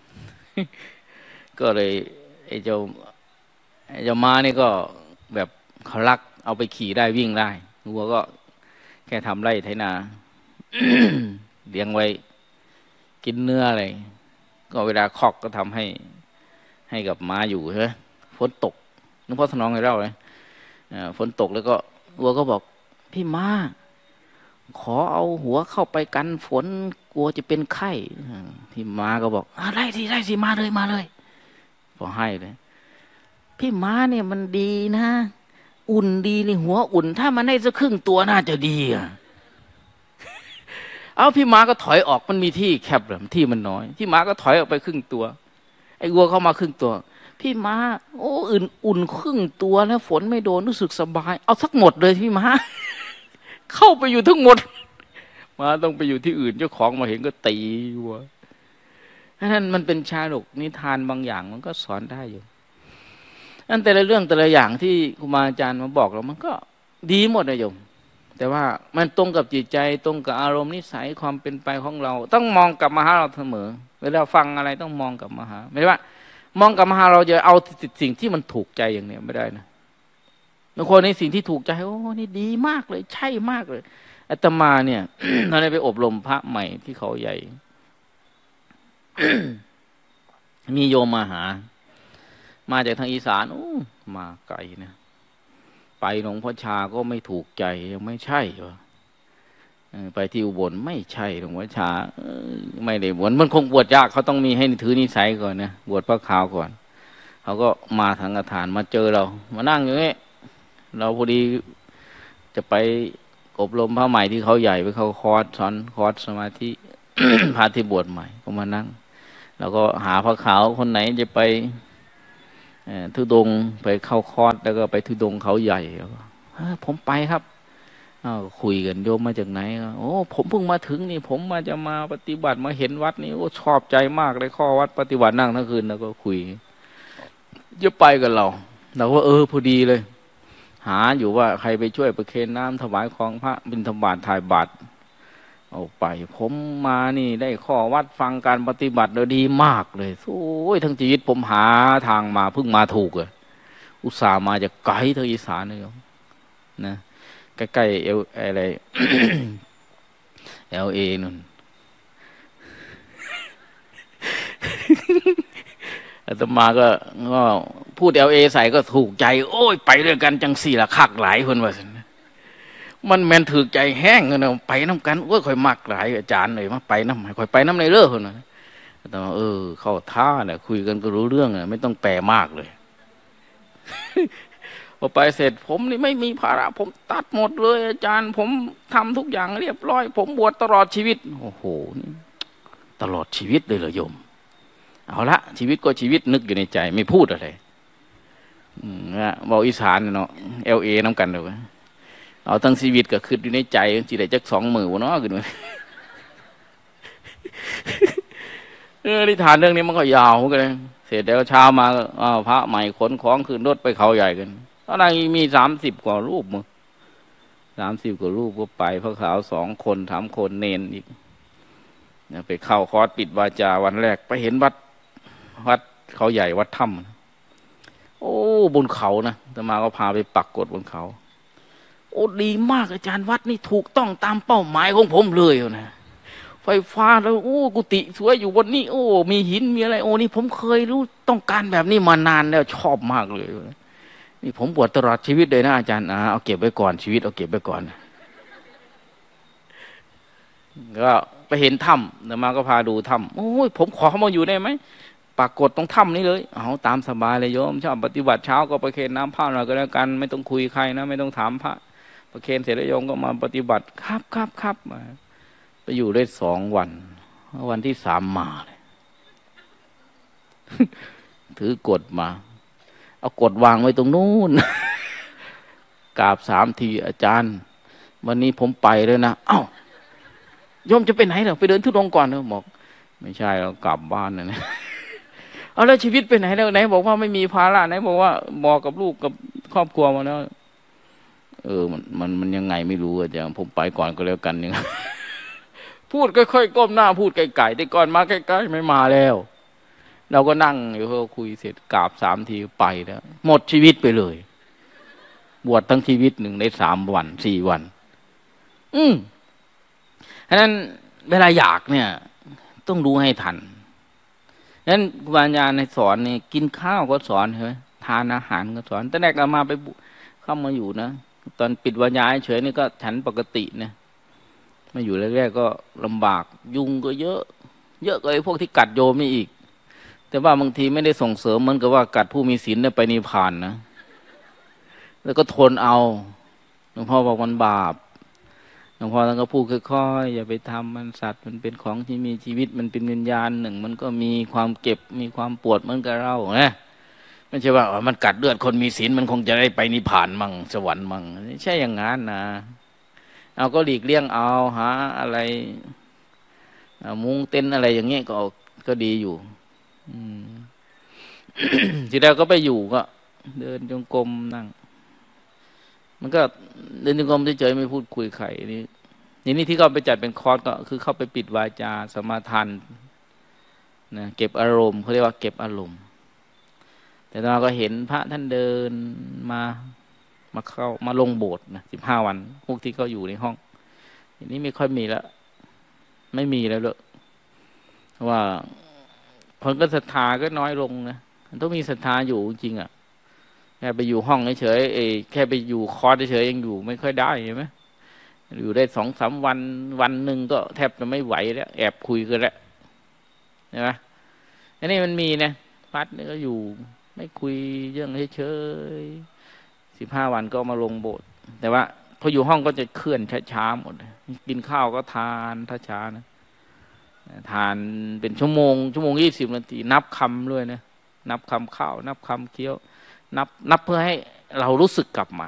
Speaker 1: ก็เลยไอ้เจ้าไอ้เจ้ามานี่ก็แบบเขารักเอาไปขี่ได้วิ่งได้วัวก็แค่ทำไร่ไถนา เลี้ยงไว้กินเนื้ออะไรก็เวลาคอกก็ทำให้ให้กับม้าอยู่ใช่ไหมฝนตกหลวงพ่อสนองให้เล่าเลยฝนตกแล้วก็วัวก็บอกพี่ม้าขอเอาหัวเข้าไปกันฝนกลัวจะเป็นไข้พี่ม้าก็บอกได้สิได้สิมาเลยมาเลยพอให้เลยพี่ม้าเนี่ยมันดีนะอุ่นดีเลยหัวอุ่นถ้ามันได้สักครึ่งตัวน่าจะดีอ่ะเอาพี่ม้าก็ถอยออกมันมีที่แคบหรือที่มันน้อยพี่ม้าก็ถอยออกไปครึ่งตัวไอ้วัวเข้ามาครึ่งตัวพี่ม้าโอ้อื่นอุ่นครึ่งตัวแล้วฝนไม่โดนรู้สึกสบายเอาสักหมดเลยพี่ม้า เข้าไปอยู่ทั้งหมดม้าต้องไปอยู่ที่อื่นเจ้าของมาเห็นก็ตีวัวนั่นมันเป็นชาดกนิทานบางอย่างมันก็สอนได้อยู่นั่นแต่ละเรื่องแต่ละอย่างที่ครูบาอาจารย์มาบอกเรามันก็ดีหมดนะโยมแต่ว่ามันตรงกับจิตใจตรงกับอารมณ์นิสัยความเป็นไปของเราต้องมองกลับมาหาเราเสมอเวลาฟังอะไรต้องมองกลับมาหาไม่ใช่ว่ามองกลับมาหาเราจะเอาสิ่งที่มันถูกใจอย่างนี้ไม่ได้นะบางคนในสิ่งที่ถูกใจโอ้นี่ดีมากเลยใช่มากเลยอาตมาเนี่ย เราได้ไปอบรมพระใหม่ที่เขาใหญ่ มีโยมมาหามาจากทางอีสานโอ้มาไกลนะไปหลวงพ่อชาก็ไม่ถูกใจยังไม่ใช่วะไปที่อุบลไม่ใช่หลวงพ่อชาไม่ได้บวชมันคงบวชยากเขาต้องมีให้ถือนิสัยก่อนนะบวชพระขาวก่อนเขาก็มาทางกระฐานมาเจอเรามานั่งอย่างนี้เราพอดีจะไปอบรมพระใหม่ที่เขาใหญ่ไปเข้าคอร์สสอนคอร์สสมาธิ พระที่บวชใหม่ก็มานั่งแล้วก็หาพระขาวคนไหนจะไปทุดงไปเข้าคอร์สแล้วก็ไปทุดงเขาใหญ่ผมไปครับคุยกันโยมมาจากไหนโอ้ผมเพิ่งมาถึงนี่ผมมาจะมาปฏิบัติมาเห็นวัดนี่โอ้ชอบใจมากเลยข้อวัดปฏิบัตินั่งทั้งคืนแล้วก็คุยจะไปกับเราเราว่าเออพอดีเลยหาอยู่ว่าใครไปช่วยประเคนน้ำถวายของพระบิณฑบาตถ่ายบาตรเอาไปผมมานี่ได้ข้อวัดฟังการปฏิบัติเลยดีมากเลยโอ้ยทั้งชีวิตผมหาทางมาเพิ่งมาถูกเลยอุตส่าห์มาจากไกลทางอีสานเลยนะใกล้ๆเอลอะไร เอลเอนู่น อาตมาก็ก็พูดเอลเอใส่ก็ถูกใจโอ้ยไปด้วยกันจังสี่ละคักหลายคนว่าสิมันแมนถือใจแห้งเลยนะไปน้ำกันโอ้ยค่อยมักหลายอาจารย์เลยมาไปน้ำค่อยไปน้ำในเรื่องคนนะแต่ว่าเออเข้าท่าเนี่ยคุยกันก็รู้เรื่องเลยไม่ต้องแปลมากเลยพอไปเสร็จผมนี่ไม่มีภาระผมตัดหมดเลยอาจารย์ผมทำทุกอย่างเรียบร้อยผมบวชตลอดชีวิตโอ้โหตลอดชีวิตเลยเหรอโยมเอาละชีวิตก็ชีวิตนึกอยู่ในใจไม่พูดอะไรอืมนะบอกอีสานเนาะเอลเอน้ำกันเลยเอาทั้งชีวิตก็คืออยู่ในใจจีได้จักสองมือวะเนาะขึ้นมาเออนิทานเรื่องนี้มันก็ยาวกันเลยเสร็จแล้วเช้ามาอ้าวพระใหม่ขนของขึ้นรถไปเขาใหญ่กันตอนนั้นมีสามสิบกว่ารูปมึงสามสิบกว่ารูปก็ไปพระขาวสองคนสามคนเนนอีกไปเข้าคอร์สปิดวาจาวันแรกไปเห็นวัดวัดเขาใหญ่วัดถ้ำโอ้บนเขานะแต่มาก็พาไปปักกดบนเขาโอ้ดีมากอาจารย์วัดนี่ถูกต้องตามเป้าหมายของผมเลยนะไฟฟ้าแล้วโอ้กุฏิสวยอยู่บนนี้โอ้มีหินมีอะไรโอ้นี่ผมเคยรู้ต้องการแบบนี้มานานแล้วชอบมากเลยนี่ผมบวชตลอดชีวิตเลยนะอาจารย์อ่าเอาเก็บไว้ก่อนชีวิตเอาเก็บไว้ก่อนก็ไปเห็นถ้ำแล้วมาก็พาดูถ้ำโอ้ยผมขอเข้ามาอยู่ได้ไหมปรากฏตรงถ้ำนี้เลยเอาตามสบายเลยโยมชอบปฏิบัติเช้าก็ไปเคนน้ำผ้าหน่อยก็แล้วกันไม่ต้องคุยใครนะไม่ต้องถามพระประเคนเสร็จแล้วโยมก็มาปฏิบัติครับครับครับมาไปอยู่ได้สองวันวันที่สามมาเลย ถือกฎมาเอากฎวางไว้ตรงนู้น กราบสามทีอาจารย์วันนี้ผมไปเลยนะเอ้าโยมจะไปไหนเหรอไปเดินทุดงก่อนเนอะบอกไม่ใช่เรากลับบ้านนะเนี่ย เอาแล้วชีวิตไปไหนแล้วไหนบอกว่าไม่มีภาระไหนบอกว่าบอกกับลูกกับครอบครัวมาแล้วเออมันมันมันยังไงไม่รู้อาจารย์ผมไปก่อนก็แล้วกันยังพูดค่อยๆก้มหน้าพูดไกลๆแต่ก่อนมาใกล้ๆไม่มาแล้วเราก็นั่งอยู่เขาคุยเสร็จกราบสามทีไปแล้วหมดชีวิตไปเลยบวชทั้งชีวิตหนึ่งในสามวันสี่วันอืมฉะนั้นเวลาอยากเนี่ยต้องรู้ให้ทันฉะนั้นครูบาอาจารย์ในสอนนี่กินข้าวก็สอนใช่ไหมทานอาหารก็สอนแต่แรกเรามาไปเข้ามาอยู่นะตอนปิดวิญญาณเฉยนี่ก็ฉันปกติเนี่ยมาอยู่แรกๆก็ลำบากยุงก็เยอะเยอะกว่าไอ้พวกที่กัดโยมนี่อีกแต่ว่าบางทีไม่ได้ส่งเสริมเหมือนกับว่ากัดผู้มีศีลได้ไปนิพพานนะแล้วก็ทนเอาหลวงพ่อบอกมันบาปหลวงพ่อท่านก็พูดค่อยๆอย่าไปทำมันสัตว์มันเป็นของที่มีชีวิตมันเป็นวิญญาณหนึ่งมันก็มีความเก็บมีความปวดเหมือนกับเราไงไม่ใช่ว่ามันกัดเลือดคนมีศีลมันคงจะได้ไปนิพพานมั่งสวรรค์มั่งไม่ใช่อย่างนั้นนะเอาก็หลีกเลี่ยงเอาหาอะไรมุ้งเต็นอะไรอย่างเงี้ยก็ก็ดีอยู่ทีแรกก็ไปอยู่ก็เดินจงกรมนั่งมันก็เดินจงกรมเฉยๆไม่พูดคุยใครนี่นี่นี่ที่เขาไปจัดเป็นคอร์สก็คือเข้าไปปิดวาจาสมาทานนะเก็บอารมณ์เขาเรียกว่าเก็บอารมณ์แต่ตอนก็เห็นพระท่านเดินมามาเข้ามาลงโบสถ์นะสิบห้าวันพวกที่เขาอยู่ในห้องทีนี้ไม่ค่อยมีแล้วไม่มีแล้วเลยเพราะว่าคนก็ศรัทธาก็น้อยลงนะมันต้องมีศรัทธาอยู่จริงอ่ะแค่ไปอยู่ห้องเฉยๆเอแค่ไปอยู่คอร์สเฉยๆยังอยู่ไม่ค่อยได้ใช่ไหมอยู่ได้สองสามวันวันหนึ่งก็แทบจะไม่ไหวแล้วแอบคุยกันแล้วใช่ไหมอันนี้มันมีนะพัดนี่ก็อยู่ไม่คุยเรื่องเฉยๆสิบห้าวันก็มาลงโบสถ์แต่ว่าพออยู่ห้องก็จะเคลื่อนช้าๆหมดกินข้าวก็ทานช้าๆนะทานเป็นชั่วโมงชั่วโมงยี่สิบนาทีนับคำด้วยนะนับคำข้าวนับคำเคี้ยวนับนับเพื่อให้เรารู้สึกกลับมา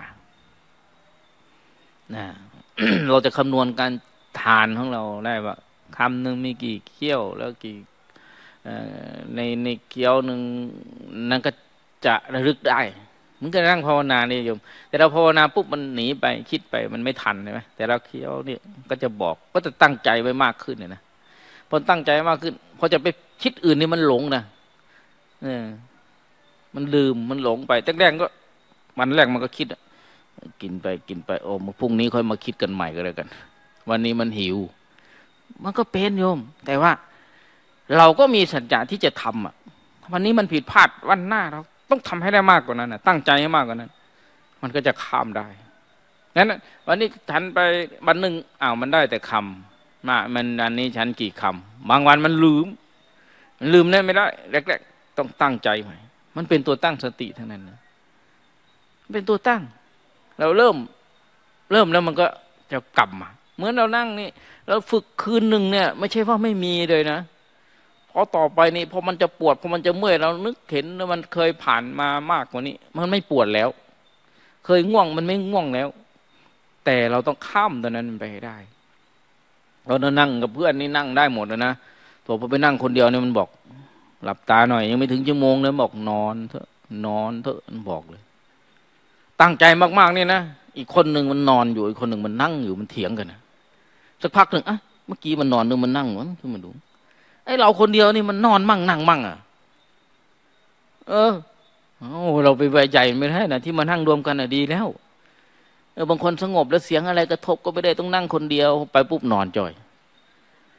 Speaker 1: นะ เราจะคำนวณการทานของเราได้ว่าคำหนึ่งมีกี่เคี้ยวแล้วกี่ในในเคี้ยวหนึ่งนั้นก็จะระลึกได้มันก็นั่งภาวนาเนี่ยโยมแต่เราภาวนาปุ๊บมันหนีไปคิดไปมันไม่ทันใช่ไหมแต่เราเคี้ยวเนี่ยก็จะบอกก็จะตั้งใจไว้มากขึ้นเนี่ยนะพอตั้งใจมากขึ้นพอจะไปคิดอื่นนี่มันหลงนะเออมันลืมมันหลงไปแต่แรกก็วันแรกมันก็คิดกินไปกินไปโอ้มาพรุ่งนี้ค่อยมาคิดกันใหม่ก็แล้วกันวันนี้มันหิวมันก็เป็นโยมแต่ว่าเราก็มีสัจจะที่จะทำอ่ะวันนี้มันผิดพลาดวันหน้าเราต้องทำให้ได้มากกว่านั้นนะตั้งใจให้มากกว่านั้นมันก็จะข้ามได้งั้นวันนี้ฉันไปวันหนึ่งอ้าวมันได้แต่คำมามันอันนี้ฉันกี่คำบางวันมันลืมมันลืมได้ไม่ได้แรกๆต้องตั้งใจใหม่มันเป็นตัวตั้งสติเท่านั้นนะเป็นตัวตั้งเราเริ่มเริ่มแล้วมันก็จะกลับมาเหมือนเรานั่งนี่เราฝึกคืนหนึ่งเนี่ยไม่ใช่ว่าไม่มีเลยนะพอต่อไปนี่พอมันจะปวดพอมันจะเมื่อยเรานึกเห็นแล้วมันเคยผ่านมามากกว่านี้มันไม่ปวดแล้วเคยง่วงมันไม่ง่วงแล้วแต่เราต้องข้ามตอนนั้นไปให้ได้เรานั่งกับเพื่อนนี่นั่งได้หมดนะตัวพอไปนั่งคนเดียวเนี่ยมันบอกหลับตาหน่อยยังไม่ถึงชั่วโมงเลยบอกนอนเถอะนอนเถอะมันบอกเลยตั้งใจมากๆนี่นะอีกคนหนึ่งมันนอนอยู่อีกคนหนึ่งมันนั่งอยู่มันเถียงกันนะสักพักหนึ่งอ่ะเมื่อกี้มันนอนหรือมันนั่งวะขึ้นมาดูไอ้เราคนเดียวนี่มันนอนมั่งนั่งมั่งอ่ะเออโอ้เราไปไว้ใจไม่ได้นะที่มานั่งรวมกันอ่ะดีแล้วเออบางคนสงบแล้วเสียงอะไรกระทบก็ไม่ได้ต้องนั่งคนเดียวไปปุ๊บนอนจ่อย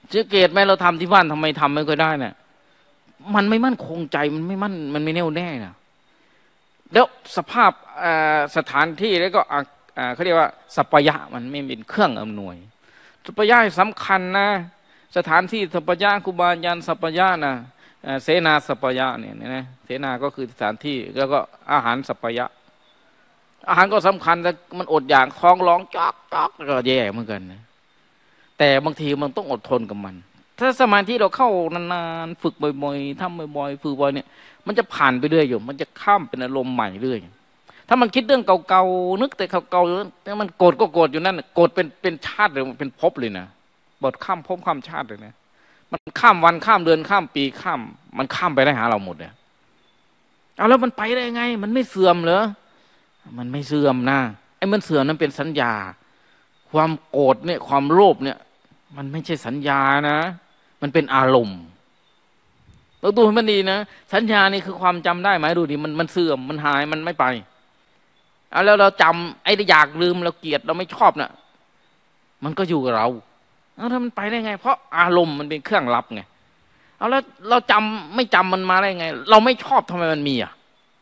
Speaker 1: สังเกตไหมเราทำที่บ้านทำไมทำไม่ค่อยได้เนี่ยมันไม่มั่นคงใจมันไม่มั่นมันไม่แน่วแน่นะแล้วสภาพสถานที่แล้วก็เขาเรียกว่าสัพยะมันไม่เป็นเครื่องอำนวยสัพยะสำคัญนะสถานที่สัพยะครูบาอาจารย์สัพยะนะเสนาสัพยะเนี่ยนะเสนาก็คือสถานที่แล้วก็อาหารสัพยะอาหารก็สำคัญแต่มันอดอยากท้องร้องจอกจอกก็แย่เหมือนกันนะแต่บางทีมันต้องอดทนกับมันถ้าสมาธิเราเข้านานๆฝึกบ่อยๆทำบ่อยๆฝึกบ่อยเนี่ยมันจะผ่านไปเรื่อยอยู่มันจะข้ามเป็นอารมณ์ใหม่เรื่อยถ้ามันคิดเรื่องเก่าๆนึกแต่เก่าๆอยู่แต่มันโกรธก็โกรธอยู่นั่นโกรธเป็นเป็นชาติหรือเป็นภพเลยนะบทข้ามภพข้ามชาติเลยนะมันข้ามวันข้ามเดือนข้ามปีข้ามมันข้ามไปได้หาเราหมดเนี่ยเอาแล้วมันไปได้ไงมันไม่เสื่อมเหรอมันไม่เสื่อมนะไอ้มันเสื่อมนั้นเป็นสัญญาความโกรธเนี่ยความโลภเนี่ยมันไม่ใช่สัญญานะมันเป็นอารมณ์เราดูให้มันดีนะสัญญานี่คือความจำได้ไหมดูดิมันมันเสื่อมมันหายมันไม่ไปเอาแล้วเราจำไอ้อยากลืมเราเกลียดเราไม่ชอบน่ะมันก็อยู่กับเราเอาถ้ามันไปได้ไงเพราะอารมณ์มันเป็นเครื่องรับไงเอาแล้วเราจำไม่จำมันมาได้ไงเราไม่ชอบทำไมมันมีอ่ะ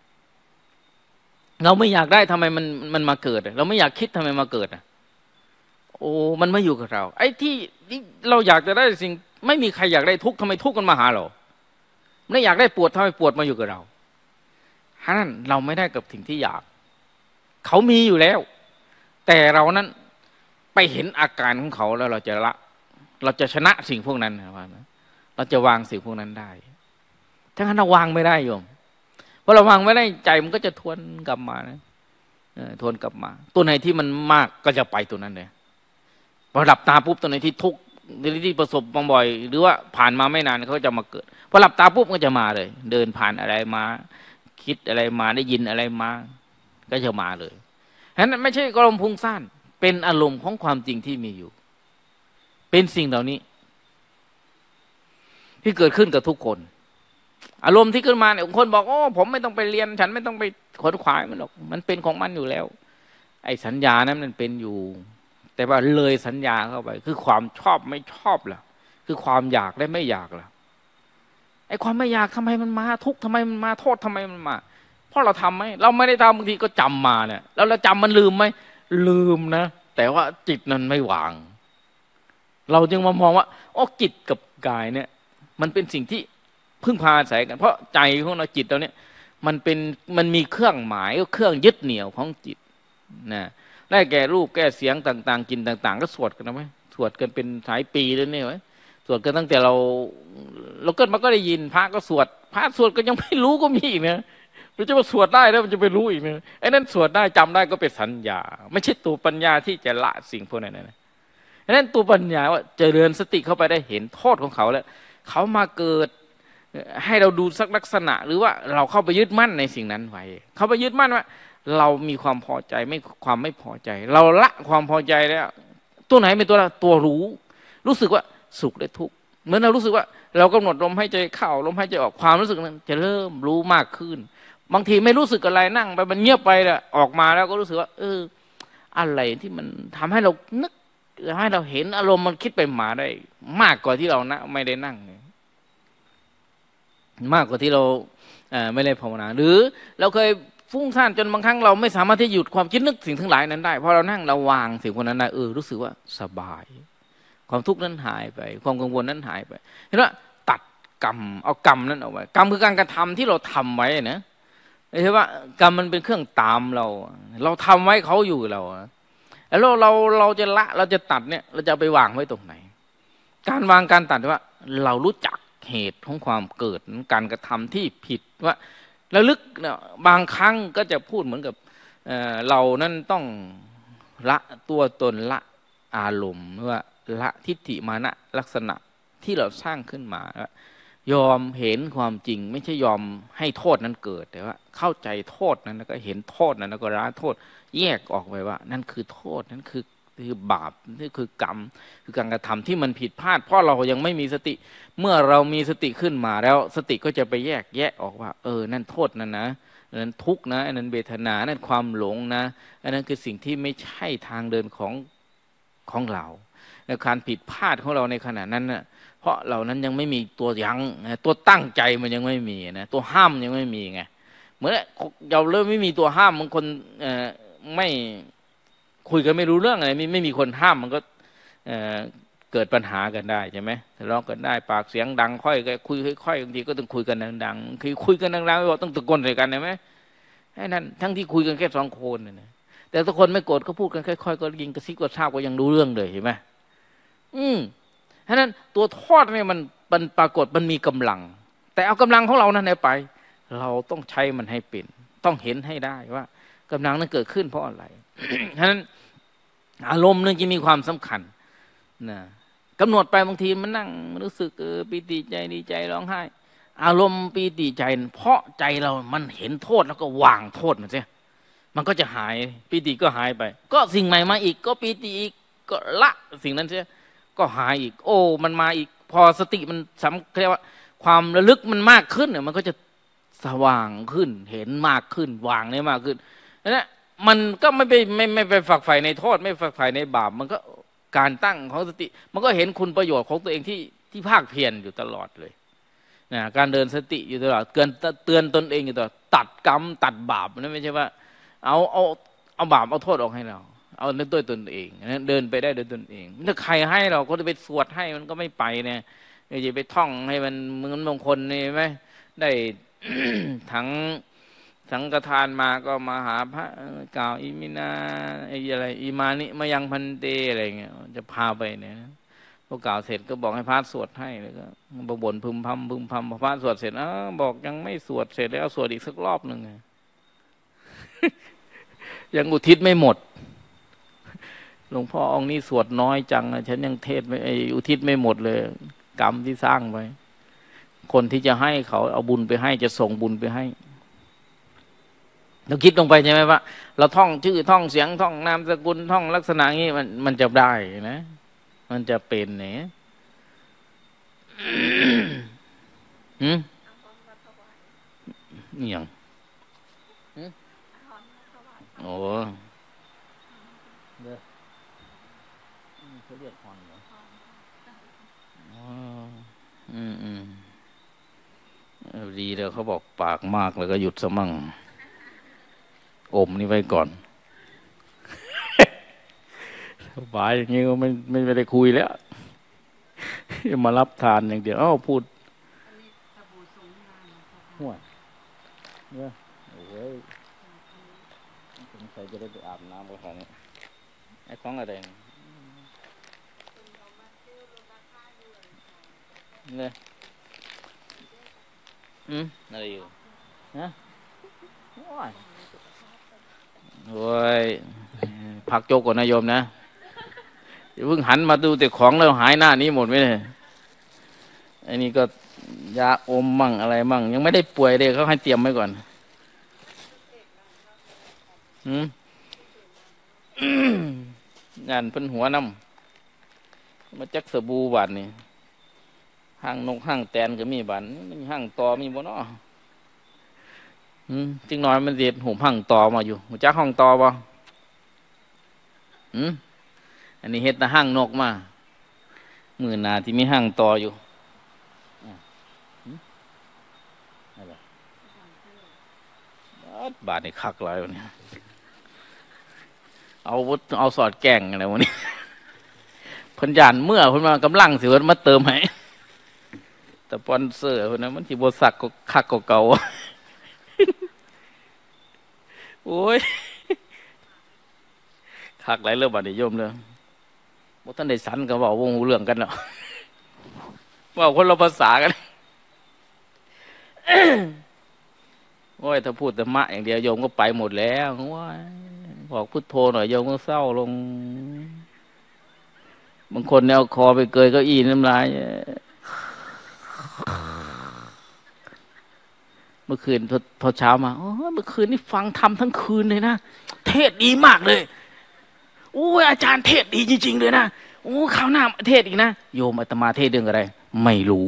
Speaker 1: เราไม่อยากได้ทำไมมันมันมาเกิดเราไม่อยากคิดทำไมมาเกิดอ่ะโอ้มันไม่อยู่กับเราไอ้ที่เราอยากจะได้สิ่งไม่มีใครอยากได้ทุกข์ทำไมทุกข์มันมาหาเราไม่อยากได้ปวดทำไมปวดมาอยู่กับเราฉะนั้นเราไม่ได้กับสิ่งที่อยากเขามีอยู่แล้วแต่เรานั้นไปเห็นอาการของเขาแล้วเราจะละเราจะชนะสิ่งพวกนั้นนะว่าเราจะวางสิ่งพวกนั้นได้ถ้างั้นเราวางไม่ได้โยมเพราะเราวางไม่ได้ใจมันก็จะทวนกลับมานะทวนกลับมาตัวไหนที่มันมากก็จะไปตัวนั้นเลยพอหลับตาปุ๊บตัวไหนที่ทุกข์ที่ประสบบ่อยหรือว่าผ่านมาไม่นานเขาจะมาเกิดพอหลับตาปุ๊บก็จะมาเลยเดินผ่านอะไรมาคิดอะไรมาได้ยินอะไรมาก็จะมาเลยฉะนั้นไม่ใช่อารมณ์พุ่งซ่านเป็นอารมณ์ของความจริงที่มีอยู่เป็นสิ่งเหล่านี้ที่เกิดขึ้นกับทุกคนอารมณ์ที่ขึ้นมาเนี่ยบางคนบอกโอ้ผมไม่ต้องไปเรียนฉันไม่ต้องไปขวนขวายมันหรอกมันเป็นของมันอยู่แล้วไอ้สัญญานั้นมันเป็นอยู่แต่ว่าเลยสัญญาเข้าไปคือความชอบไม่ชอบล่ะคือความอยากได้ไม่อยากล่ะไอ้ความไม่อยากทำไมมันมาทุกข์ทำไมมันมาโทษทำไมมันมาเพราะเราทำไหมเราไม่ได้ทำบางทีก็จำมาเนี่ยแล้วเราจำมันลืมไหมลืมนะแต่ว่าจิตนั้นไม่วางเราจึงมามองว่าโอ้จิตกับกายเนี่ยมันเป็นสิ่งที่พึ่งพาอาศัยกันเพราะใจของเราจิตเราเนี่ยมันเป็นมันมีเครื่องหมายเครื่องยึดเหนี่ยวของจิตนะได้แก่รูปแก่เสียงต่างๆกินต่างๆก็สวดกันนะไหมสวดกันเป็นหลายปีแล้วเนี่ยไหมสวดกันตั้งแต่เราเราเกิดมาก็ได้ยินพระก็สวดพระสวดก็ยังไม่รู้ก็มีอีกนะหรือจะมาสวดได้แล้วมันจะไปรู้อีกนะไอ้นั่นสวดได้จำได้ก็เป็นสัญญาไม่ใช่ตัวปัญญาที่จะละสิ่งพวกนั้นนะไอ้นั่นตัวปัญญาว่าเจริญสติเข้าไปได้เห็นโทษของเขาแล้วเขามาเกิดให้เราดูสักลักษณะหรือว่าเราเข้าไปยึดมั่นในสิ่งนั้นไว้เขาไปยึดมั่นว่าเรามีความพอใจไม่ความไม่พอใจเราละความพอใจแล้วตัวไหนเป็นตัวตัวรู้รู้สึกว่าสุขและทุกข์เหมือนเรารู้สึกว่าเรากำหนดลมหายใจเข้าลมหายใจออกความรู้สึกนั้นจะเริ่มรู้มากขึ้นบางทีไม่รู้สึกอะไรนั่งไปมันเงียบไปแล้วออกมาแล้วก็รู้สึกว่าเอออะไรที่มันทำให้เรานึกให้เราเห็นอารมณ์มันคิดไปมาได้มากกว่าที่เรานะไม่ได้นั่งมากกว่าที่เราไม่ได้ภาวนาหรือเราเคยฟุ้งซ่านจนบางครั้งเราไม่สามารถที่หยุดความคิดนึกสิ่งทั้งหลายนั้นได้พอเรานั่งเราวางสิ่งพวกนั้นได้เออรู้สึกว่าสบายความทุกข์นั้นหายไปความกังวลนั้นหายไปเห็นว่าตัดกรรมเอากรรมนั้นเอาไว้กรรมคือการกระทำที่เราทำไว้นะไม่ใช่ว่ากรรมมันเป็นเครื่องตามเราเราทำไว้เขาอยู่เราแล้วเราเราเราจะละเราจะตัดเนี่ยเราจะไปวางไว้ตรงไหนการวางการตัดว่าเรารู้จักเหตุของความเกิดการกระทำที่ผิดว่าระลึกเนี่ยบางครั้งก็จะพูดเหมือนกับ เอ่อ เรานั้นต้องละตัวตนละอารมณ์ว่าละทิฏฐิมานะลักษณะที่เราสร้างขึ้นมายอมเห็นความจริงไม่ใช่ยอมให้โทษนั้นเกิดแต่ว่าเข้าใจโทษนั้นแล้วก็เห็นโทษนั้นแล้วก็ละโทษแยกออกไปว่านั่นคือโทษนั่นคือคือบาปนี่คือกรรมคือการกระทำที่มันผิดพลาดเพราะเรายังไม่มีสติเมื่อเรามีสติขึ้นมาแล้วสติก็จะไปแยกแยะออกว่าเออนั่นโทษนั่นนะนั่นทุกข์นะนั่นเวทนานั่นความหลงนะอันนั้นคือสิ่งที่ไม่ใช่ทางเดินของของเราในการผิดพลาดของเราในขณะนั้นนะเพราะเหล่านั้นยังไม่มีตัวยั้งนะตัวตั้งใจมันยังไม่มีนะตัวห้ามยังไม่มีไงเหมือนเราเริ่มไม่มีตัวห้ามบางคนเอ่อไม่คุยกันไม่รู้เรื่องอะไรไม่ไม่มีคนห้ามมันก็เอ่อเกิดปัญหากันได้ใช่ไหมทะเลาะกันได้ปากเสียงดังค่อยก็คุยค่อยๆบางทีก็ต้องคุยกันดังๆคือคุยกันดังๆไม่บอกต้องตะโกนใส่กันใช่ไหมไอ้นั่นทั้งที่คุยกันแค่สองคนนะแต่ทุกคนไม่โกรธก็พูดกันค่อยๆก็ยิงกระซิบกระซาบก็ยังรู้เรื่องเลยเห็นไหมอืมฉะนั้นตัวทอดเนี่ยมันมันปรากฏมันมีกำลังแต่เอากำลังของเรานั้นไปเราต้องใช้มันให้เป็นต้องเห็นให้ได้ว่ากำลังนั้นเกิดขึ้นเพราะอะไร ฉะนั้นอารมณ์นึงจะมีความสำคัญนะกำหนดไปบางทีมันนั่งรู้สึกเออปีติใจดีใจร้องไห้อารมณ์ปีติใจเพราะใจเรามันเห็นโทษแล้วก็วางโทษมันเสียมันก็จะหายปีติก็หายไปก็สิ่งใหม่มาอีกก็ปีติอีกก็ละสิ่งนั้นเสียก็หายอีกโอ้มันมาอีกพอสติมันสำเรียกว่าความระลึกมันมากขึ้นเนี่ยมันก็จะสว่างขึ้นเห็นมากขึ้นวางได้มากขึ้นนะมันก็ไม่ไปไม่ไม่ไปฝักใฝ่ในโทษไม่ฝักใฝ่ในบาปมันก็การตั้งของสติมันก็เห็นคุณประโยชน์ของตัวเองที่ที่ภาคเพียรอยู่ตลอดเลยนะการเดินสติอยู่ตลอดเตือนเตือนตนเองอยู่ตลอดตัดกรรมตัดบาปนั่นไม่ใช่ว่าเอาเอาเอาบาปเอาโทษออกให้เราเอาด้วยตนเองนะเดินไปได้ด้วยตนเองถ้าใครให้เราก็จะไปสวดให้มันก็ไม่ไปเนี่ยอย่าไปท่องให้มันมึงมงคลนี่ไหมได้ ทั้งสังฆทานมาก็มาหาพระกล่าวอิมินาไอ้อะไรอิมานิมายังพันเตอะไรเงี้ยจะพาไปเนี่ยพอกล่าวเสร็จก็บอกให้พระสวดให้แล้วก็บ่นพึมพำพึมพำพอพระสวดเสร็จอ้าบอกยังไม่สวดเสร็จแล้วสวดอีกสักรอบหนึ่ง ยังอุทิศไม่หมดหลวงพ่อองค์นี้สวดน้อยจังฉันยังเทศไม่อุทิศไม่หมดเลยกรรมที่สร้างไว้คนที่จะให้เขาเอาบุญไปให้จะส่งบุญไปให้เราคิดลงไปใช่ไหมว่าเราท่องชื่อท่องเสียงท่องนามสกุลท่องลักษณะอย่างนี้มันมันจะได้นะมันจะเป็นเนี่ยหืมนี่ยังโอ้เด้อเขาเรียกฮอนเหรออ๋ออืมอืมดีแล้วเขาบอกปากมากแล้วก็หยุดซะมั่งอมนี่ไว้ก่อนสบายอย่างนี้ก็ไม่ไม่ได้คุยแล้วมารับทานอย่างเดียวอ้าวพูดหัวเนี่ยโอ้ยสงสัยจะได้ไปอาบน้ำกับเขาเนี่ยไอ้ของอะไรเนี่ยอืมอะไรอยู่นะโอ้ยโอ้ยพักโจกก่อนนะโยมนะอย่าเพิ่งหันมาดูแต่ของแล้วหายหน้านี้หมดไม่ได้ไอ้นี่ก็ยาอมมั่งอะไรมั่งยังไม่ได้ป่วยเลยเขาให้เตรียมไว้ก่อนอืมงานเพิ่นหัวน้ำมาจักสบู่บาดนี่ห้างนกห้างแตนก็มีบาดมันห้างตอมีบ่เนาะอืมจริงน้อยมันเด็ดหุ่มห้างตอมาอยู่หัวจักห้องตอบ่อืมอันนี้เฮ็ดแต่ห้างนกมามือหนาที่มีห้างตออยู่บาทนี่คักเลยวันนี้เอาเอาสอดแกงอะไรวันนี้พันยานเมื่อคนมากำลังสิวันมาเติมให้แต่ปอนเซอร์คนนั้นมันที่บสักก็คักก็เก่าโอ้ยคักหลายเรื่องบาดนี้โยมเลยบ่ท่านได้สันกับว่าวงเรื่องกันเนาะว่าคนเราภาษากันโอ้ยถ้าพูดธรรมะอย่างเดียวโยมก็ไปหมดแล้วว้ายบอกพุทโธหน่อยโยมก็เศร้าลงบางคนเนี่ยเอาคอไปเกยเก้าอี้น้ำลายเมื่อคืนพอเช้ามาโอ้เมื่อคืนนี่ฟังธรรมทั้งคืนเลยนะเทศดีมากเลยโอ้ยอาจารย์เทศดีจริงๆเลยนะโอ้ข้าวหน้าเทศอีกนะโยมอาตมาเทศเรื่องอะไรไม่รู้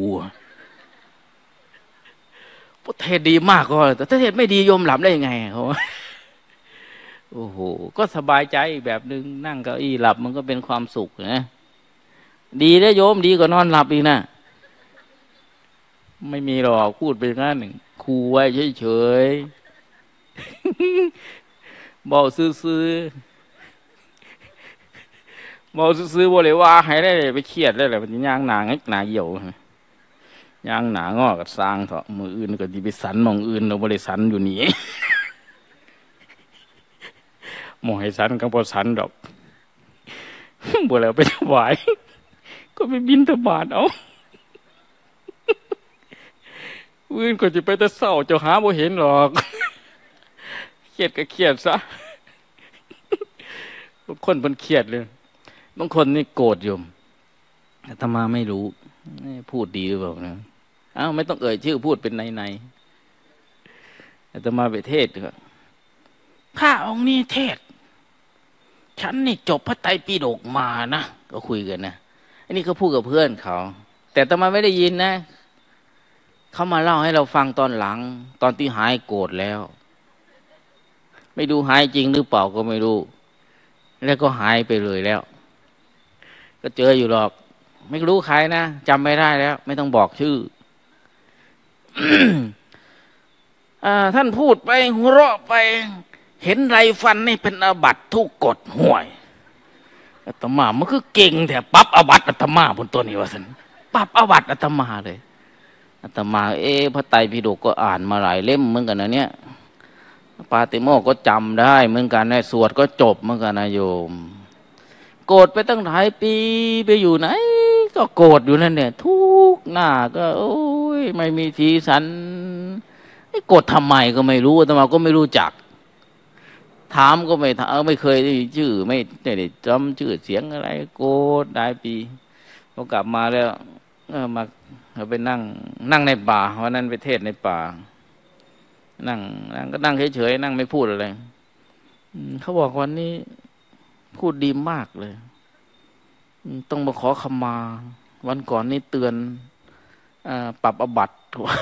Speaker 1: เทศดีมากก็แต่ถ้าเทศไม่ดีโยมหลับได้ยังไงเขาโอ้โหก็สบายใจแบบนึงนั่งเก้าอี้หลับมันก็เป็นความสุขนะดีแล้วโยมดีกว่านอนหลับอีกนะไม่มีหรอกพูดไปงั้นหนึ่งครูไว้เฉยๆบอกซื่อๆบอกซื่อๆบอกเลยว่าให้ได้ไปเครียดได้เลยมันย่างหนางักหนาเหี่ยวย่างหนางอกับสร้างเถอะมืออื่นก็ดีไปสันมองอื่นเราบริสันอยู่นี่มองให้สันก็พอสันดอกบ่แล้วไปถวายก็ไปบินทบาทเอาอื่นก็จะไปแต่เศร้าเจ้าหาบ่เห็นหรอกเครียดก็เครียดซะบางคนมันเครียดเลยบางคนนี่โกรธโยมอาตมาไม่รู้พูดดีหรือเปล่านะอ้าวไม่ต้องเอ่ยชื่อพูดเป็นในในอาตมาไปเทศก็ข้าองค์นี้เทศฉันนี่จบพระไตรปิฎกมานะก็คุยกันนะอันนี้ก็พูดกับเพื่อนเขาแต่อาตมาไม่ได้ยินนะเขามาเล่าให้เราฟังตอนหลังตอนที่หายโกรธแล้วไม่ดูหายจริงหรือเปล่าก็ไม่รู้แล้วก็หายไปเลยแล้วก็เจออยู่หรอกไม่รู้ใครนะจำไม่ได้แล้วไม่ต้องบอกชื่อ ท่านพูดไปหัวเราะไปเห็นไรฟันนี่เป็นอาบัติทุกกฎห่วยอาตมามันคือเก่งแต่ปั๊บอาบัติอาตมาบนตัวนี้วะสันปั๊บอาบัติอาตมาเลยอาตมาเอพระไตรปิฎกก็อ่านมาหลายเล่มเหมือนกันนะเนี่ยปาติโมกข์ก็จำได้เหมือนกันนะสวดก็จบเหมือนกันนะโยมโกรธไปตั้งหลายปีไปอยู่ไหนก็โกรธอยู่นั่นเนี่ยทุกหน้าก็โอ้ยไม่มีทีสันไอ้โกรธทำไมก็ไม่รู้อาตมาก็ไม่รู้จักถามก็ไม่ถามไม่เคยได้ชื่อไม่ได้จำชื่อเสียงอะไรโกรธหลายปีพอกลับมาแล้วเออมาเราไปนั่งนั่งในป่าวันนั้นไปเทศในป่านั่งนั่งก็นั่งเฉยๆนั่งไม่พูดอะไรเขาบอกวันนี้พูดดีมากเลยต้องมาขอขมาวันก่อนนี่เตือนอปรับอบัติ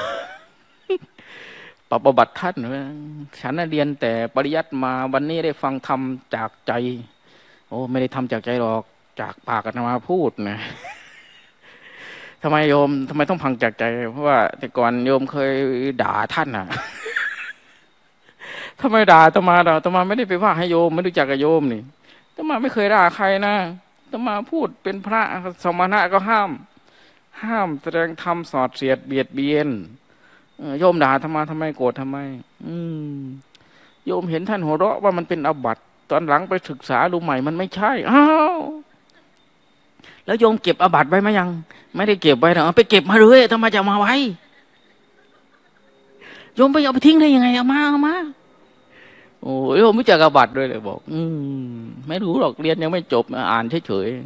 Speaker 1: ปรับอบัติท่านฉันเรียนแต่ปริยัติมาวันนี้ได้ฟังธรรมจากใจโอ้ไม่ได้ทำจากใจหรอกจากปากอาตมาพูดนะทำไมโยมทำไมต้องพังจากใจเพราะว่าแต่ก่อนโยมเคยด่าท่านอ่ะทำไมด่าอาตมาด่าอาตมาไม่ได้ไปว่าให้โยมไม่รู้จักกับโยมนี่อาตมาไม่เคยด่าใครนะอาตมาพูดเป็นพระสมณะก็ห้ามห้ามแสดงธรรมสอดเสียดเบียดเบียนโยมด่าทำไมทำไมโกรธทำไมอืมโยมเห็นท่านหัวเราะว่ามันเป็นอาบัติตอนหลังไปศึกษาดูใหม่มันไม่ใช่อ้าวแล้วโยมเก็บอาบัติไว้ไหมยังไม่ได้เก็บไว้นะไปเก็บมาเลยทำไมจะมาไว้โยมไปเอาไปทิ้งได้ยังไงเอามาเอามาโอ้ยโยมไม่จักอาบัติด้วยเลยบอกอืมไม่รู้หรอกเรียนยังไม่จบอ่านเฉย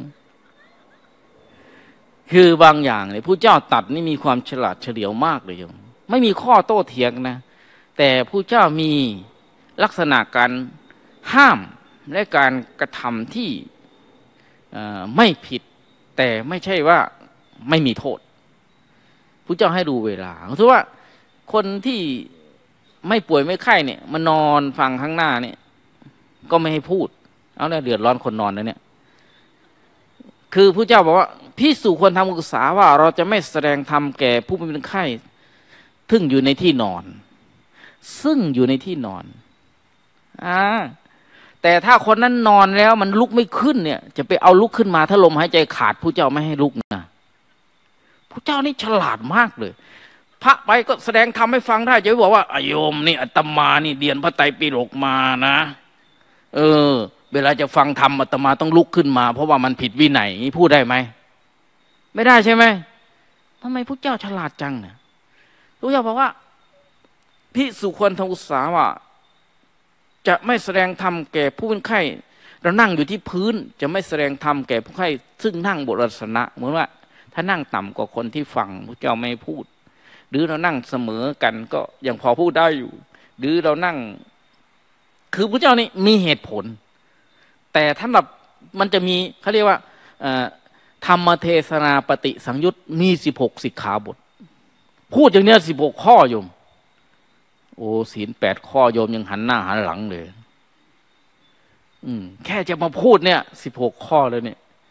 Speaker 1: ๆคือบางอย่างเนี่ยผู้เจ้าตัดนี่มีความฉลาดเฉลียวมากเลยโยมไม่มีข้อโต้เถียงนะแต่ผู้เจ้ามีลักษณะการห้ามและการกระทำที่ไม่ผิดแต่ไม่ใช่ว่าไม่มีโทษผู้เจ้าให้ดูเวลาเพราะว่าคนที่ไม่ป่วยไม่ไข้เนี่ยมานอนฟังข้างหน้าเนี่ยก็ไม่ให้พูดเอาเนี่ยเดือดร้อนคนนอนนะเนี่ยคือผู้เจ้าบอกว่าภิกษุควรทำอุตสาว่าเราจะไม่แสดงธรรมแก่ผู้เป็นไข้ซึ่งอยู่ในที่นอนซึ่งอยู่ในที่นอนอ่าแต่ถ้าคนนั้นนอนแล้วมันลุกไม่ขึ้นเนี่ยจะไปเอาลุกขึ้นมาถ้าลมหายใจขาดผู้เจ้าไม่ให้ลุกนะผู้เจ้านี่ฉลาดมากเลยพระไปก็แสดงธรรมให้ฟังได้จะบอกว่าโยมนี่อาตมานี่เรียนพระไตรปิฎกมานะเออเวลาจะฟังธรรมอาตมาต้องลุกขึ้นมาเพราะว่ามันผิดวินัยพูดได้ไหมไม่ได้ใช่ไหมทำไมพระเจ้าฉลาดจังเนี่ยพระเจ้าบอกว่าภิกษุควรทำอุตสาว่าจะไม่แสดงธรรมแก่ผู้เป็นไข้เรานั่งอยู่ที่พื้นจะไม่แสดงธรรมแก่ผู้ไข้ซึ่งนั่งบทอาสนะเหมือนว่าถ้านั่งต่ำกว่าคนที่ฟังพระเจ้าไม่พูดหรือเรานั่งเสมอกันก็ยังพอพูดได้อยู่หรือเรานั่งคือพระเจ้านี่มีเหตุผลแต่ท่านแบบมันจะมีเขาเรียกว่าธรรมเทศนาปฏิสังยุตมีสิบหกสิกขาบทพูดอย่างเนี้ยสิบหกข้อโยมโอ้ศีลแปดข้อโยมยังหันหน้าหันหลังเลยอืมแค่จะมาพูดเนี่ยสิบหกข้อเลยเนี่ย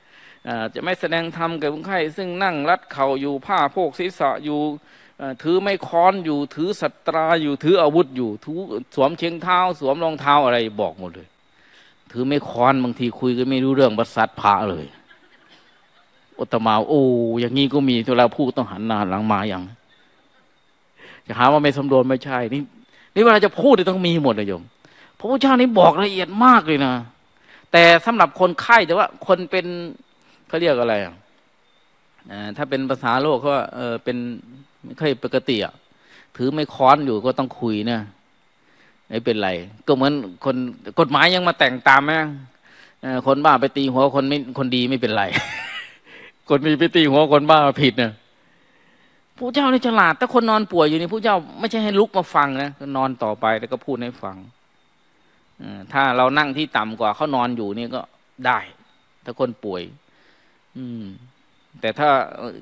Speaker 1: จะไม่แสดงธรรมแก่คนไข้ซึ่งนั่งรัดเข่าอยู่ผ้าโพกศีรษะอยู่ถือไม้ค้อนอยู่ถือสัตราอยู่ถืออาวุธอยู่ถือสวมเชียงเท้าสวมรองเท้าอะไรบอกหมดเลยถือไม้ค้อนบางทีคุยก็ไม่รู้เรื่องประสัทพระเลยอุตมาโอ้อย่างนี้ก็มีเวลาพูดต้องหันหน้าหลังมาอย่างจะหาว่าไม่สมดุลไม่ใช่นี่นี่เวลาจะพูดต้องมีหมดเลยโยมพระพุทธเจ้านี่บอกละเอียดมากเลยนะแต่สำหรับคนไข้แต่ว่าคนเป็นเขาเรียกอะไรอ่ะถ้าเป็นภาษาโลกเขาว่าเออเป็นไม่ค่อยปกติอ่ะถือไม่ค้อนอยู่ก็ต้องคุยนะไม่เป็นไรก็เหมือนคนกฎหมายยังมาแต่งตามไหมคนบ้าไปตีหัวคนไม่คนดีไม่เป็นไรคนมีไปตีหัวคนบ้าผิดนะผู้เจ้านี่ฉลาดถ้าคนนอนป่วยอยู่นี่ผู้เจ้าไม่ใช่ให้ลุกมาฟังนะก็นอนต่อไปแล้วก็พูดให้ฟังถ้าเรานั่งที่ต่ำกว่าเขานอนอยู่นี่ก็ได้ถ้าคนป่วยอืมแต่ถ้า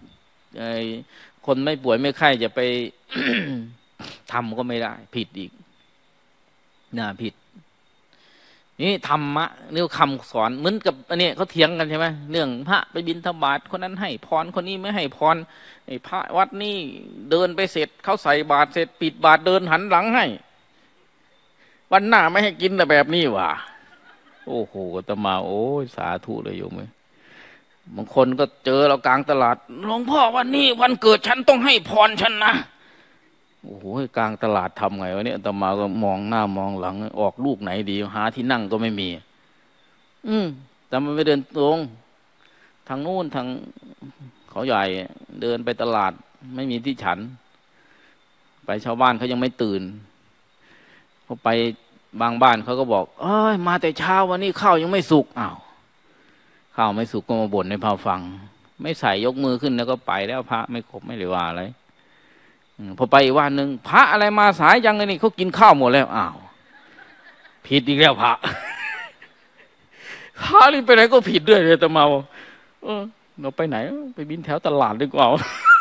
Speaker 1: คนไม่ป่วยไม่ไข้จะไป ทำก็ไม่ได้ผิดอีกน่าผิดนี่ธรรมะนี่คำสอนเหมือนกับอันนี้เขาเถียงกันใช่ไหมเรื่องพระไปบิณฑบาตคนนั้นให้พรคนนี้ไม่ให้พรไอ้พระวัดนี่เดินไปเสร็จเขาใส่บาตรเสร็จปิดบาตรเดินหันหลังให้วันหน้าไม่ให้กินแต่แบบนี้ว่ะโอ้โหอาตมาโอ้ยสาธุเลยโยมบางคนก็เจอเรากลางตลาดหลวงพ่อวันนี้วันเกิดฉันต้องให้พรฉันนะโอ้โหกลางตลาดทำไงวะเนี่ยอาตมาก็มองหน้ามองหลังออกลูกไหนดีหาที่นั่งก็ไม่มีอืมแต่มันไม่เดินตรงทางนู้นทางเขาใหญ่เดินไปตลาดไม่มีที่ฉันไปชาวบ้านเขายังไม่ตื่นเขาไปบางบ้านเขาก็บอกเอ้ยมาแต่เช้าวันนี้ข้าวยังไม่สุกอ้าวข้าวไม่สุกก็มาบ่นในพาฟังไม่ใส่ยกมือขึ้นแล้วก็ไปแล้วพระไม่ครบไม่เลยว่าอะไรพอไปอีกวันหนึ่งพระอะไรมาสายยังไงนี่เขากินข้าวหมดแล้วอ้าวผิดอีกแล้วพระพระนี่ไปไหนก็ผิดด้วยเลยแต่เมาเออเราไปไหนไปบินแถวตลาดดีกว่า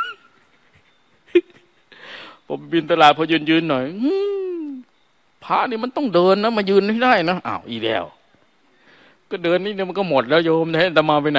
Speaker 1: ผมบินตลาดพอยืนยืนหน่อยพระนี่มันต้องเดินนะมายืนให้ได้นะอ้าวอีแล้วก็เดินนี่เดี๋ยวมันก็หมดแล้วโยมจะให้อาตมาไปไหน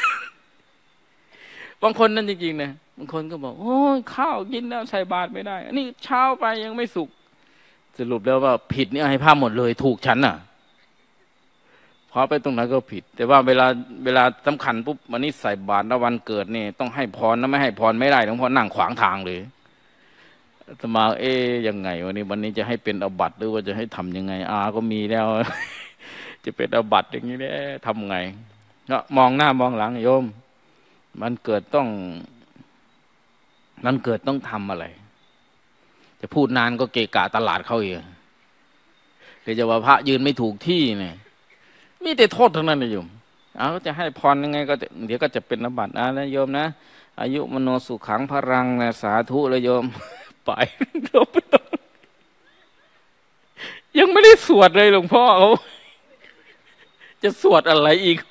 Speaker 1: บางคนนั่นจริงๆนะบางคนก็บอกโอ้ยข้าวกินแล้วใส่บาตรไม่ได้อันนี้เช้าไปยังไม่สุกสรุปแล้วว่าผิดนี่ให้พระหมดเลยถูกฉันน่ะพอไปตรงนั้นก็ผิดแต่ว่าเวลาเวลาสำคัญปุ๊บวันนี้ใส่บาตรแล้ววันเกิดนี่ต้องให้พรนะไม่ให้พรไม่ได้หลวงพ่อนั่งขวางทางเลยอาตมาเอ๊ยยังไงวันนี้วันนี้จะให้เป็นอาบัติหรือว่าจะให้ทำยังไงอาก็มีแล้ว จะเป็นอาบัติอย่างนี้เนี่ยทำไงก็มองหน้ามองหลังโยมมันเกิดต้องมันเกิดต้องทำอะไรจะพูดนานก็เกะกะตลาดเขาอีกหรือจะว่าพระยืนไม่ถูกที่เนี่ยมีแต่โทษทั้งนั้นเลยโยมเอาจะให้พรยังไงก็เดี๋ยวก็จะเป็นอาบัตินะนะโยมนะอายุมโนสุขังพรังนะสาธุเลยโยมไปยังไม่ได้สวดเลยหลวงพ่อเขาจะสวดอะไรอีก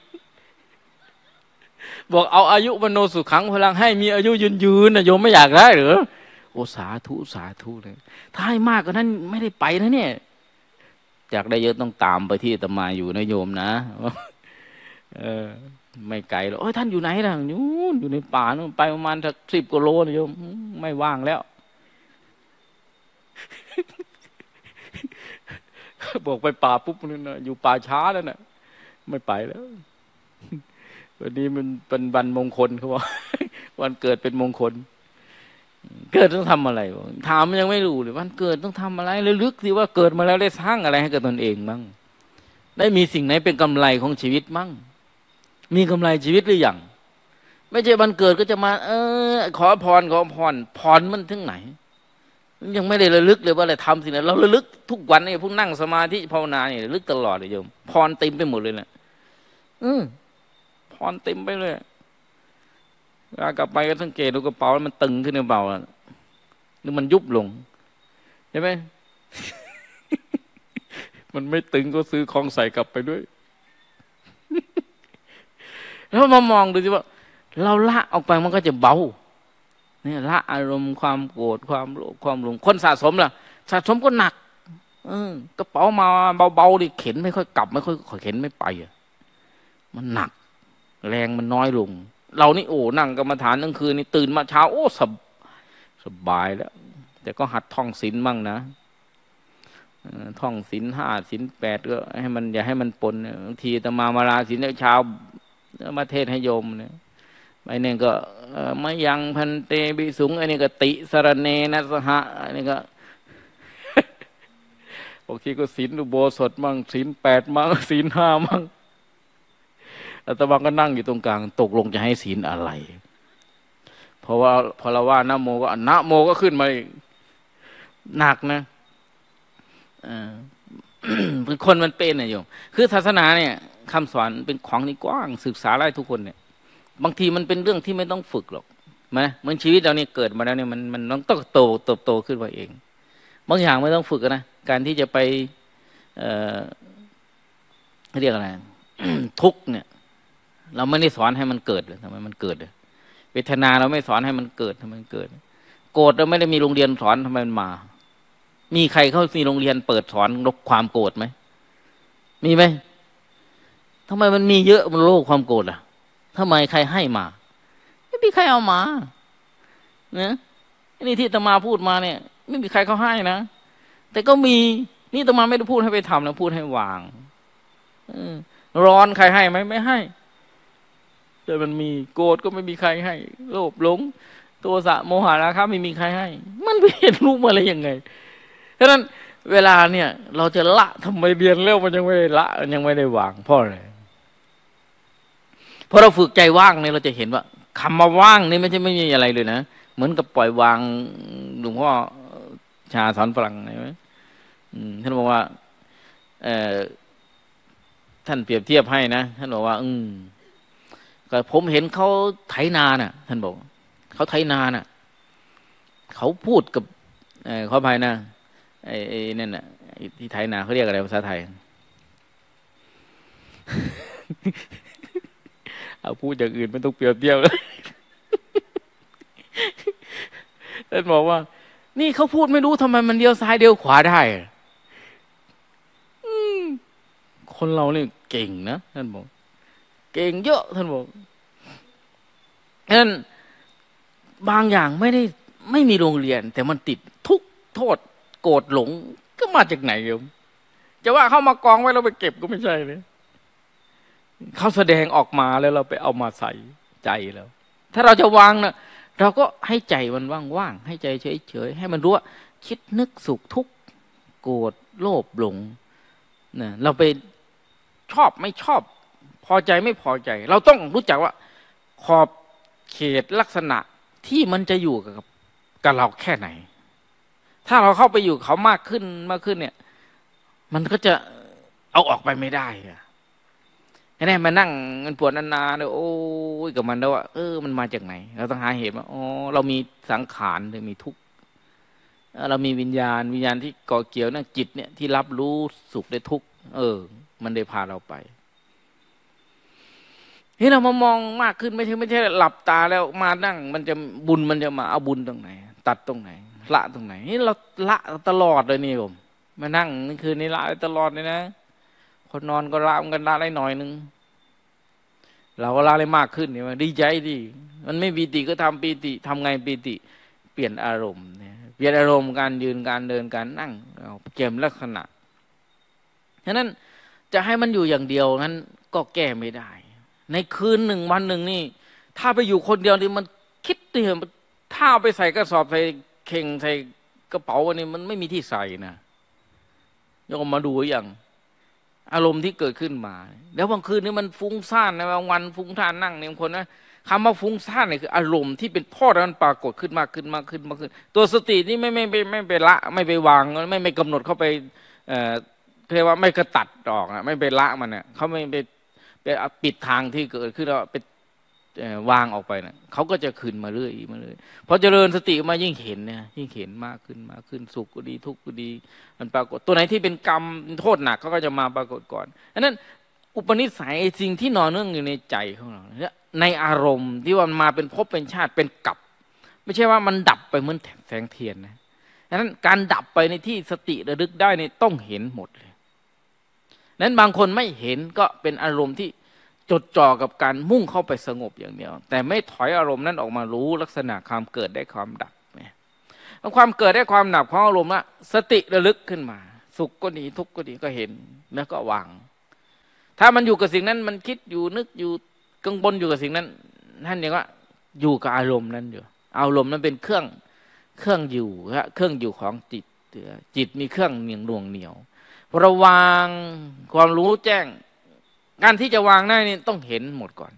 Speaker 1: บอกเอาอายุมโนสุขังพลังให้มีอายุยืนยืนนะโยมไม่อยากได้หรือโอ้สาธุสาธุเลยถ้าให้มากกว่านั้นไม่ได้ไปนะเนี่ยอยากได้เยอะต้องตามไปที่อาตมาอยู่นะโยมนะเออไม่ไกลหรอกโอ้ยท่านอยู่ไหนล่ะอยู่อยู่ในป่านู่นไปประมาณสักสิบกิโลนะโยมไม่ว่างแล้วบอกไปป่าปุ๊บนั่นนะอยู่ป่าช้าแล้วน่ะไม่ไปแล้ววันนี้มันเป็นวันมงคลเขาบอกวันเกิดเป็นมงคลเกิดต้องทำอะไรถามมันยังไม่รู้เลยวันเกิดต้องทำอะไรเลยลึกสิว่าเกิดมาแล้วได้สร้างอะไรให้กับตนเองบ้างได้มีสิ่งไหนเป็นกำไรของชีวิตบ้างมีกำไรชีวิตหรือยังไม่ใช่วันเกิดก็จะมาเออขอพรขอพรพรมันถึงไหนยังไม่ได้ระลึกเลยว่าอะไรทำสิ่งนั้นเราระลึกทุกวันนี่พวกนั่งสมาธิภาวนาเนี่ยระลึกตลอดเลยโยมพรเต็มไปหมดเลยนะอือพรเต็มไปเลยเวลากลับไปก็สังเกตดูกระเป๋ามันตึงขึ้นกระเป๋าหรือมันยุบลงใช่ไหม มันไม่ตึงก็ซื้อของใส่กลับไปด้วย แล้วมามองดูสิว่าเราละออกไปมันก็จะเบาเนี่ยละอารมณ์ความโกรธความโลภความหลงคนสะสมล่ะสะสมก็หนักเออกระเป๋ามาเบาๆดิเข็นไม่ค่อยกลับไม่ค่อยเข็นไม่ไปอ่ะมันหนักแรงมันน้อยลงเรานี่โอ้นั่งกรรมฐานทั้งคืนนี่ตื่นมาเช้าโอ้สบสบายแล้วแต่ก็หัดท่องศีลมั่งนะท่องศีลห้าศีลแปดก็ให้มันอย่าให้มันปนบางทีอาตมามาลาศีลเช้ามาเทศให้โยมเนี่ยไอ้นี่ก็มะยังพันเตบิสุงไอ้นี่ก็ติสรเนนัสหะไอ้นี่ก็บางทีก็ศีลอุโบสถมั่งศีลแปดมั่งศีลห้ามั่งอาตมาก็นั่งอยู่ตรงกลางตกลงจะให้ศีลอะไรเพราะว่าพอเราว่านะโมก็นะโมก็ขึ้นมาหนักนะคือคนมันเป็นนะโยมคือศาสนาเนี่ยคำสอนเป็นของที่กว้างศึกษาได้ทุกคนเนี่ยบางทีมันเป็นเรื่องที่ไม่ต้องฝึกหรอกนะเหมือนชีวิตเราเนี่ยเกิดมาแล้วเนี่ยมันมันต้องโตเติบโตขึ้นมาเองบางอย่างไม่ต้องฝึกนะการที่จะไปเอ่อเรียกอะไร ทุกเนี่ยเราไม่ได้สอนให้มันเกิดเลยทำไมมันเกิดเวทนาเราไม่สอนให้มันเกิดทำไมมันเกิดโกรธเราไม่ได้มีโรงเรียนสอนทำไมมันมามีใครเขามีโรงเรียนเปิดสอนลบความโกรธไหมมีไหมทำไมมันมีเยอะบนโลกความโกรธอ่ะทำไมใครให้มาไม่มีใครเอามาเนี่ยนี่ที่อาตมาพูดมาเนี่ยไม่มีใครเขาให้นะแต่ก็มีนี่อาตมาไม่ได้พูดให้ไปทำนะพูดให้วางร้อนใครให้ไหมไม่ให้แต่มันมีโกรธก็ไม่มีใครให้โลภหลงโทสะโมหะราคะไม่มีใครให้มันไม่เห็นรูปมาอะไรยังไงฉะนั้นเวลาเนี่ยเราจะละทำไมเรียนแล้วมันยังไม่ได้ละยังไม่ได้วางเพราะอะไรเพราะเราฝึกใจว่างเนี่ยเราจะเห็นว่าคำมาว่างนี่ไม่ใช่ไม่มีอะไรเลยนะเหมือนกับปล่อยวางหลวงพ่อชาสอนฝรั่งใช่ไหมท่านบอกว่าเอ่อท่านเปรียบเทียบให้นะท่านบอกว่าอืมก็ผมเห็นเขาไถนาน่ะท่านบอกเขาไถนาน่ะเขาพูดกับเอ่อขออภัยนะไอ้ไอ้นั่นน่ะที่ไถนาเขาเรียกอะไรภาษาไทย เอาพูดอย่างอื่นไม่ต้องเปรียบเทียบเลยท่านบอกว่านี่เขาพูดไม่รู้ทำไมมันเลี้ยวซ้ายเลี้ยวขวาได้คนเราเนี่ยเก่งนะท่านบอกเก่งเยอะท่านบอกฉะนั้นบางอย่างไม่ได้ไม่มีโรงเรียนแต่มันติดทุกโทษโกรธหลงก็มาจากไหนโยมจะว่าเขามากองไว้เราไปเก็บก็ไม่ใช่เลยเขาแสดงออกมาแล้วเราไปเอามาใส่ใจแล้วถ้าเราจะวางนะเราก็ให้ใจมันว่างๆให้ใจเฉยๆให้มันรู้ว่าคิดนึกสุขทุกข์โกรธโลภหลงนะเราไปชอบไม่ชอบพอใจไม่พอใจเราต้องรู้จักว่าขอบเขตลักษณะที่มันจะอยู่กับกับเราแค่ไหนถ้าเราเข้าไปอยู่เขามากขึ้นมากขึ้นเนี่ยมันก็จะเอาออกไปไม่ได้อะแน่มานั่งมันปวดนานๆเลยโอ้ยกับมันแล้วว่าเออมันมาจากไหนเราต้องหาเหตุว่าอ๋อเรามีสังขารเลยมีทุกข์เรามีวิญญาณวิญญาณที่ก่อเกี่ยวนั่งจิตเนี่ยที่รับรู้สุขได้ทุกข์เออมันได้พาเราไปนี่เรามามองมากขึ้นไม่ใช่ไม่ใช่หลับตาแล้วมานั่งมันจะบุญมันจะมาเอาบุญตรงไหนตัดตรงไหนละตรงไหนนี่เราละตลอดเลยนี่ผมมานั่งนี่คืนนี้ละตลอดเลยนะคนนอนก็ละมันกันละได้หน่อยนึงเราก็ละได้มากขึ้นนี่มันดีใจดีมันไม่ปีติก็ทำปีติทำไงปีติเปลี่ยนอารมณ์เนี่ยเปลี่ยนอารมณ์การยืนการเดินการนั่งเกมลักษณะฉะนั้นจะให้มันอยู่อย่างเดียวนั้นก็แก้ไม่ได้ในคืนหนึ่งวันหนึ่งนี่ถ้าไปอยู่คนเดียวนี่มันคิดดิถ้าไปใส่กระสอบใส่เข่งใส่กระเป๋าวันนี้มันไม่มีที่ใส่นะยกมาดูอย่างอารมณ์ที่เกิดขึ้นมาแล้วบางคืนนี่มันฟุ้งซ่านนะบางวันฟุ้งซ่านนั่งเนี่ยบางคนนะคำว่าฟุ้งซ่านเนี่ยคืออารมณ์ที่เป็นโทษแล้วมันปรากฏขึ้นมากขึ้นมากขึ้นมากขึ้นตัวสตินี่ไม่ไม่ไม่ไม่ไปละไม่ไปวางไม่ไม่กำหนดเข้าไปเอ่อเรียกว่าไม่กระตัดออกอ่ะไม่ไปละมันเนี่ยเขาไม่ไปไปปิดทางที่เกิดขึ้นแล้วไปวางออกไปนะเขาก็จะขึ้นมาเรื่อยมาเรื่อยพอเจริญสติมายิ่งเห็นเนี่ยยิ่งเห็นมากขึ้นมากขึ้นสุขก็ดีทุกข์ก็ดีมันปรากฏตัวไหนที่เป็นกรรมโทษหนักเขาก็จะมาปรากฏก่อนอันนั้นอุปนิสัยสิ่งที่นอนเนื่องอยู่ในใจของเราเนี่ยในอารมณ์ที่ว่ามันมาเป็นภพเป็นชาติเป็นกลับไม่ใช่ว่ามันดับไปเหมือนแสงเทียนนะดังนั้นการดับไปในที่สติระลึกได้นี่ต้องเห็นหมดเลยนั้นบางคนไม่เห็นก็เป็นอารมณ์ที่จดจ่อกับการมุ่งเข้าไปสงบอย่างเดียวแต่ไม่ถอยอารมณ์นั้นออกมารู้ลักษณะความเกิดได้ความดับเนี่ยความเกิดได้ความดับของอารมณ์ละสติระลึกขึ้นมาสุขก็ดีทุกข์ก็ดีก็เห็นแล้วก็วางถ้ามันอยู่กับสิ่งนั้นมันคิดอยู่นึกอยู่กังวลอยู่กับสิ่งนั้นนั่นเรียกว่าอยู่กับอารมณ์นั้นอยู่อารมณ์นั้นเป็นเครื่องเครื่องอยู่เครื่องอยู่ของจิตจิตมีเครื่องเหนี่ยงหน่วงเหนียวระวางความรู้แจ้งการที่จะวางได้นี่ต้องเห็นหมดก่อน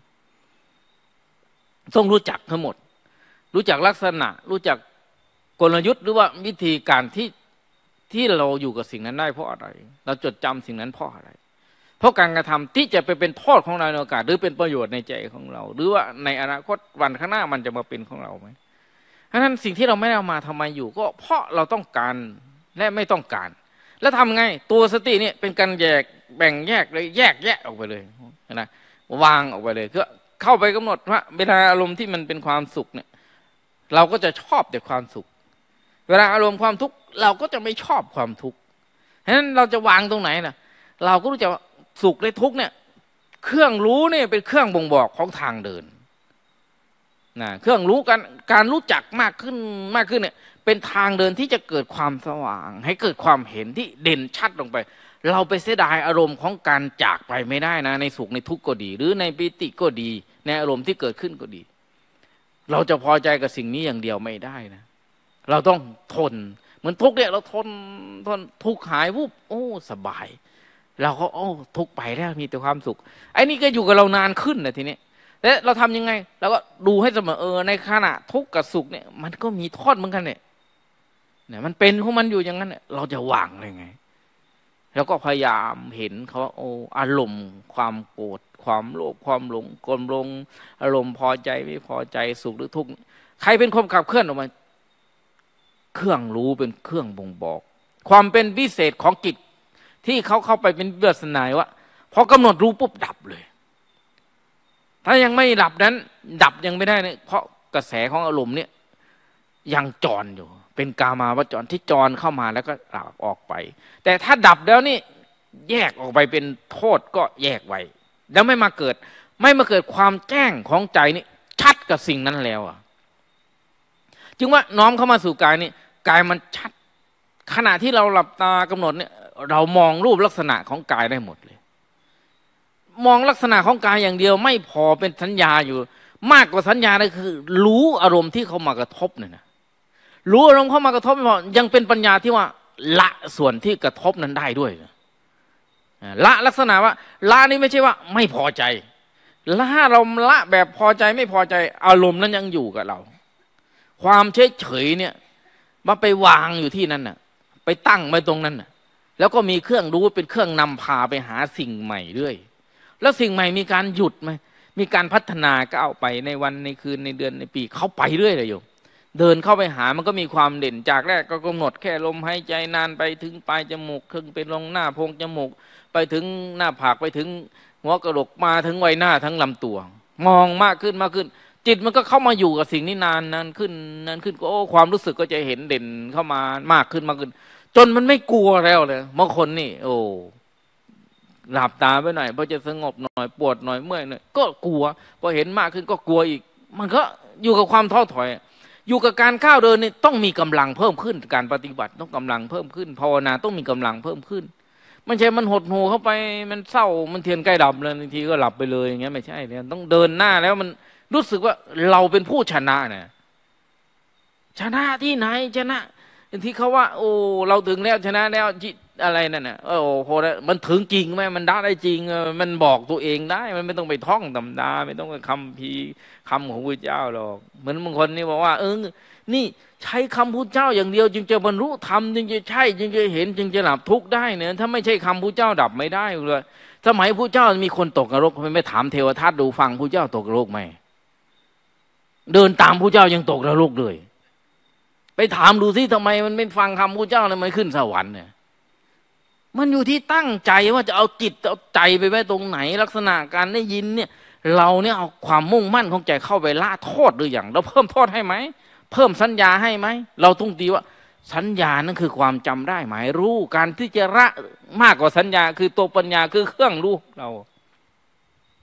Speaker 1: ต้องรู้จักทั้งหมดรู้จักลักษณะรู้จักกลยุทธ์หรือว่าวิธีการที่ที่เราอยู่กับสิ่งนั้นได้เพราะอะไรเราจดจำสิ่งนั้นเพราะอะไรเพราะการกระทำที่จะไปเป็นโทษของเราในโอกาสหรือเป็นประโยชน์ในใจของเราหรือว่าในอนาคตวันข้างหน้ามันจะมาเป็นของเราไหมเพราะฉะนั้นสิ่งที่เราไม่ได้เอามาทำไมอยู่ก็เพราะเราต้องการและไม่ต้องการแล้วทำไงตัวสติเนี่ยเป็นการแยกแบ่งแยกเลยแยกแยะออกไปเลยนะวางออกไปเลยก็เข้าไปกำหนดว่าเวลาอารมณ์ที่มันเป็นความสุขเนี่ยเราก็จะชอบแต่ความสุขเวลาอารมณ์ความทุกข์เราก็จะไม่ชอบความทุกข์ฉะนั้นเราจะวางตรงไหนล่ะเราก็รู้จักว่าสุขและทุกข์เนี่ยเครื่องรู้เนี่ยเป็นเครื่องบ่งบอกของทางเดินนะเครื่องรู้การการรู้จักมากขึ้นมากขึ้นเนี่ยเป็นทางเดินที่จะเกิดความสว่างให้เกิดความเห็นที่เด่นชัดลงไปเราไปเสียดายอารมณ์ของการจากไปไม่ได้นะในสุขในทุกข์ก็ดีหรือในปิติก็ดีในอารมณ์ที่เกิดขึ้นก็ดีเราจะพอใจกับสิ่งนี้อย่างเดียวไม่ได้นะเราต้องทนเหมือนทุกข์เนี่ยเราทนทนทุกข์หายวุบโอ้สบายเราก็โอ้ทุกข์ไปแล้วมีแต่ความสุขไอ้นี่ก็อยู่กับเรานานขึ้นนะทีนี้แล้วเราทำยังไงเราก็ดูให้เสมอเออในขณะทุกข์กับสุขเนี่ยมันก็มีโทษเหมือนกันเนี่ยเนี่ยมันเป็นของมันอยู่อย่างนั้นเนี่ยเราจะวางได้ไงแล้วก็พยายามเห็นเขาว่าโอ้อารมณ์ความโกรธความโลภความหลงกลมลงอารมณ์พอใจไม่พอใจสุขหรือทุกข์ใครเป็นคนขับเคลื่อนออกมาเครื่องรู้เป็นเครื่องบ่งบอกความเป็นพิเศษของจิตที่เขาเข้าไปเป็นเบื่อสนายว่าพอกำหนดรู้ปุ๊บดับเลยถ้ายังไม่ดับนั้นดับยังไม่ได้เนี่ยเพราะกระแสของอารมณ์เนี่ยยังจรอยู่เป็นกามาวจรที่จรเข้ามาแล้วก็ออกไปแต่ถ้าดับแล้วนี่แยกออกไปเป็นโทษก็แยกไว้แล้วไม่มาเกิดไม่มาเกิดความแจ้งของใจนี่ชัดกับสิ่งนั้นแล้วอ่ะจึงว่าน้อมเข้ามาสู่กายนี่กายมันชัดขณะที่เราหลับตากำหนดเนี่ยเรามองรูปลักษณะของกายได้หมดเลยมองลักษณะของกายอย่างเดียวไม่พอเป็นสัญญาอยู่มากกว่าสัญญาเลยคือรู้อารมณ์ที่เขามากระทบเนี่ยนะรู้อารมณ์เข้ามากระทบไม่พอยังเป็นปัญญาที่ว่าละส่วนที่กระทบนั้นได้ด้วยละลักษณะว่าละนี่ไม่ใช่ว่าไม่พอใจละเราละแบบพอใจไม่พอใจอารมณ์นั้นยังอยู่กับเราความเฉยเฉยเนี่ยมาไปวางอยู่ที่นั่นน่ะไปตั้งไว้ตรงนั้นน่ะแล้วก็มีเครื่องรู้เป็นเครื่องนำพาไปหาสิ่งใหม่ด้วยแล้วสิ่งใหม่มีการหยุดไหมมีการพัฒนาก้าวไปในวันในคืนในเดือนในปีเข้าไปเรื่อยเลยโยมเดินเข้าไปหามันก็มีความเด่นจากแรกก็กำหนดแค่ลมหายใจนานไปถึงปลายจมูกขึ้นไปลงหน้าโพรงจมูกไปถึงหน้าผากไปถึงหัวกระโหลกมาถึงใบหน้าทั้งลำตัวมองมากขึ้นมากขึ้นจิตมันก็เข้ามาอยู่กับสิ่งนี้นานนานขึ้นนานขึ้นก็โอ้ความรู้สึกก็จะเห็นเด่นเข้ามามากขึ้นมากขึ้นจนมันไม่กลัวแล้วเลยบางคนนี่โอ้หลับตาไปหน่อยพอจะสงบหน่อยปวดหน่อยเมื่อยหน่อยก็กลัวพอเห็นมากขึ้นก็กลัวอีกมันก็อยู่กับความท้อถอยอยู่กับการก้าวเดินนี่ต้องมีกำลังเพิ่มขึ้นการปฏิบัติต้องกำลังเพิ่มขึ้นภาวนาต้องมีกำลังเพิ่มขึ้นไม่ใช่มันหดหูเข้าไปมันเศร้ามันเทียนใกล้ดับเลยบางทีก็หลับไปเลยอย่างเงี้ยไม่ใช่เนี่ยต้องเดินหน้าแล้วมันรู้สึกว่าเราเป็นผู้ชนะเนี่ยชนะที่ไหนชนะที่เขาว่าโอ้เราถึงแล้วชนะแล้วอะไรนั่นน่ะโอ้โหมันถึงจริงไหมมันได้ได้จริงมันบอกตัวเองได้มันไม่ต้องไปท่องตำราไม่ต้องไปคำพีคำของพระเจ้าหรอกเหมือนบางคนนี่บอกว่าเออนี่ใช้คำพุทธเจ้าอย่างเดียวจึงจะบรรลุธรรมจึงจะใช่จึงจะเห็นจึงจะดับทุกข์ได้เนี่ยถ้าไม่ใช่คำพุทธเจ้าดับไม่ได้เลยสมัยพุทธเจ้ามีคนตกนรกทำไมไม่ถามเทวทัตดูฟังพุทธเจ้าตกนรกไหมเดินตามพุทธเจ้ายังตกนรกเลยไปถามดูสิทำไมมันไม่ฟังคำพุทธเจ้าแล้วมันขึ้นสวรรค์เนี่ยมันอยู่ที่ตั้งใจว่าจะเอาจิตเอาใจไปไว้ตรงไหนลักษณะการได้ยินเนี่ยเราเนี่ยเอาความมุ่งมั่นของใจเข้าไปละโทษหรืออย่างเราเพิ่มโทษให้ไหมเพิ่มสัญญาให้ไหมเราต้องตีว่าสัญญานั่นคือความจำได้หมายรู้การที่จะละมากกว่าสัญญาคือตัวปัญญาคือเครื่องรู้เรา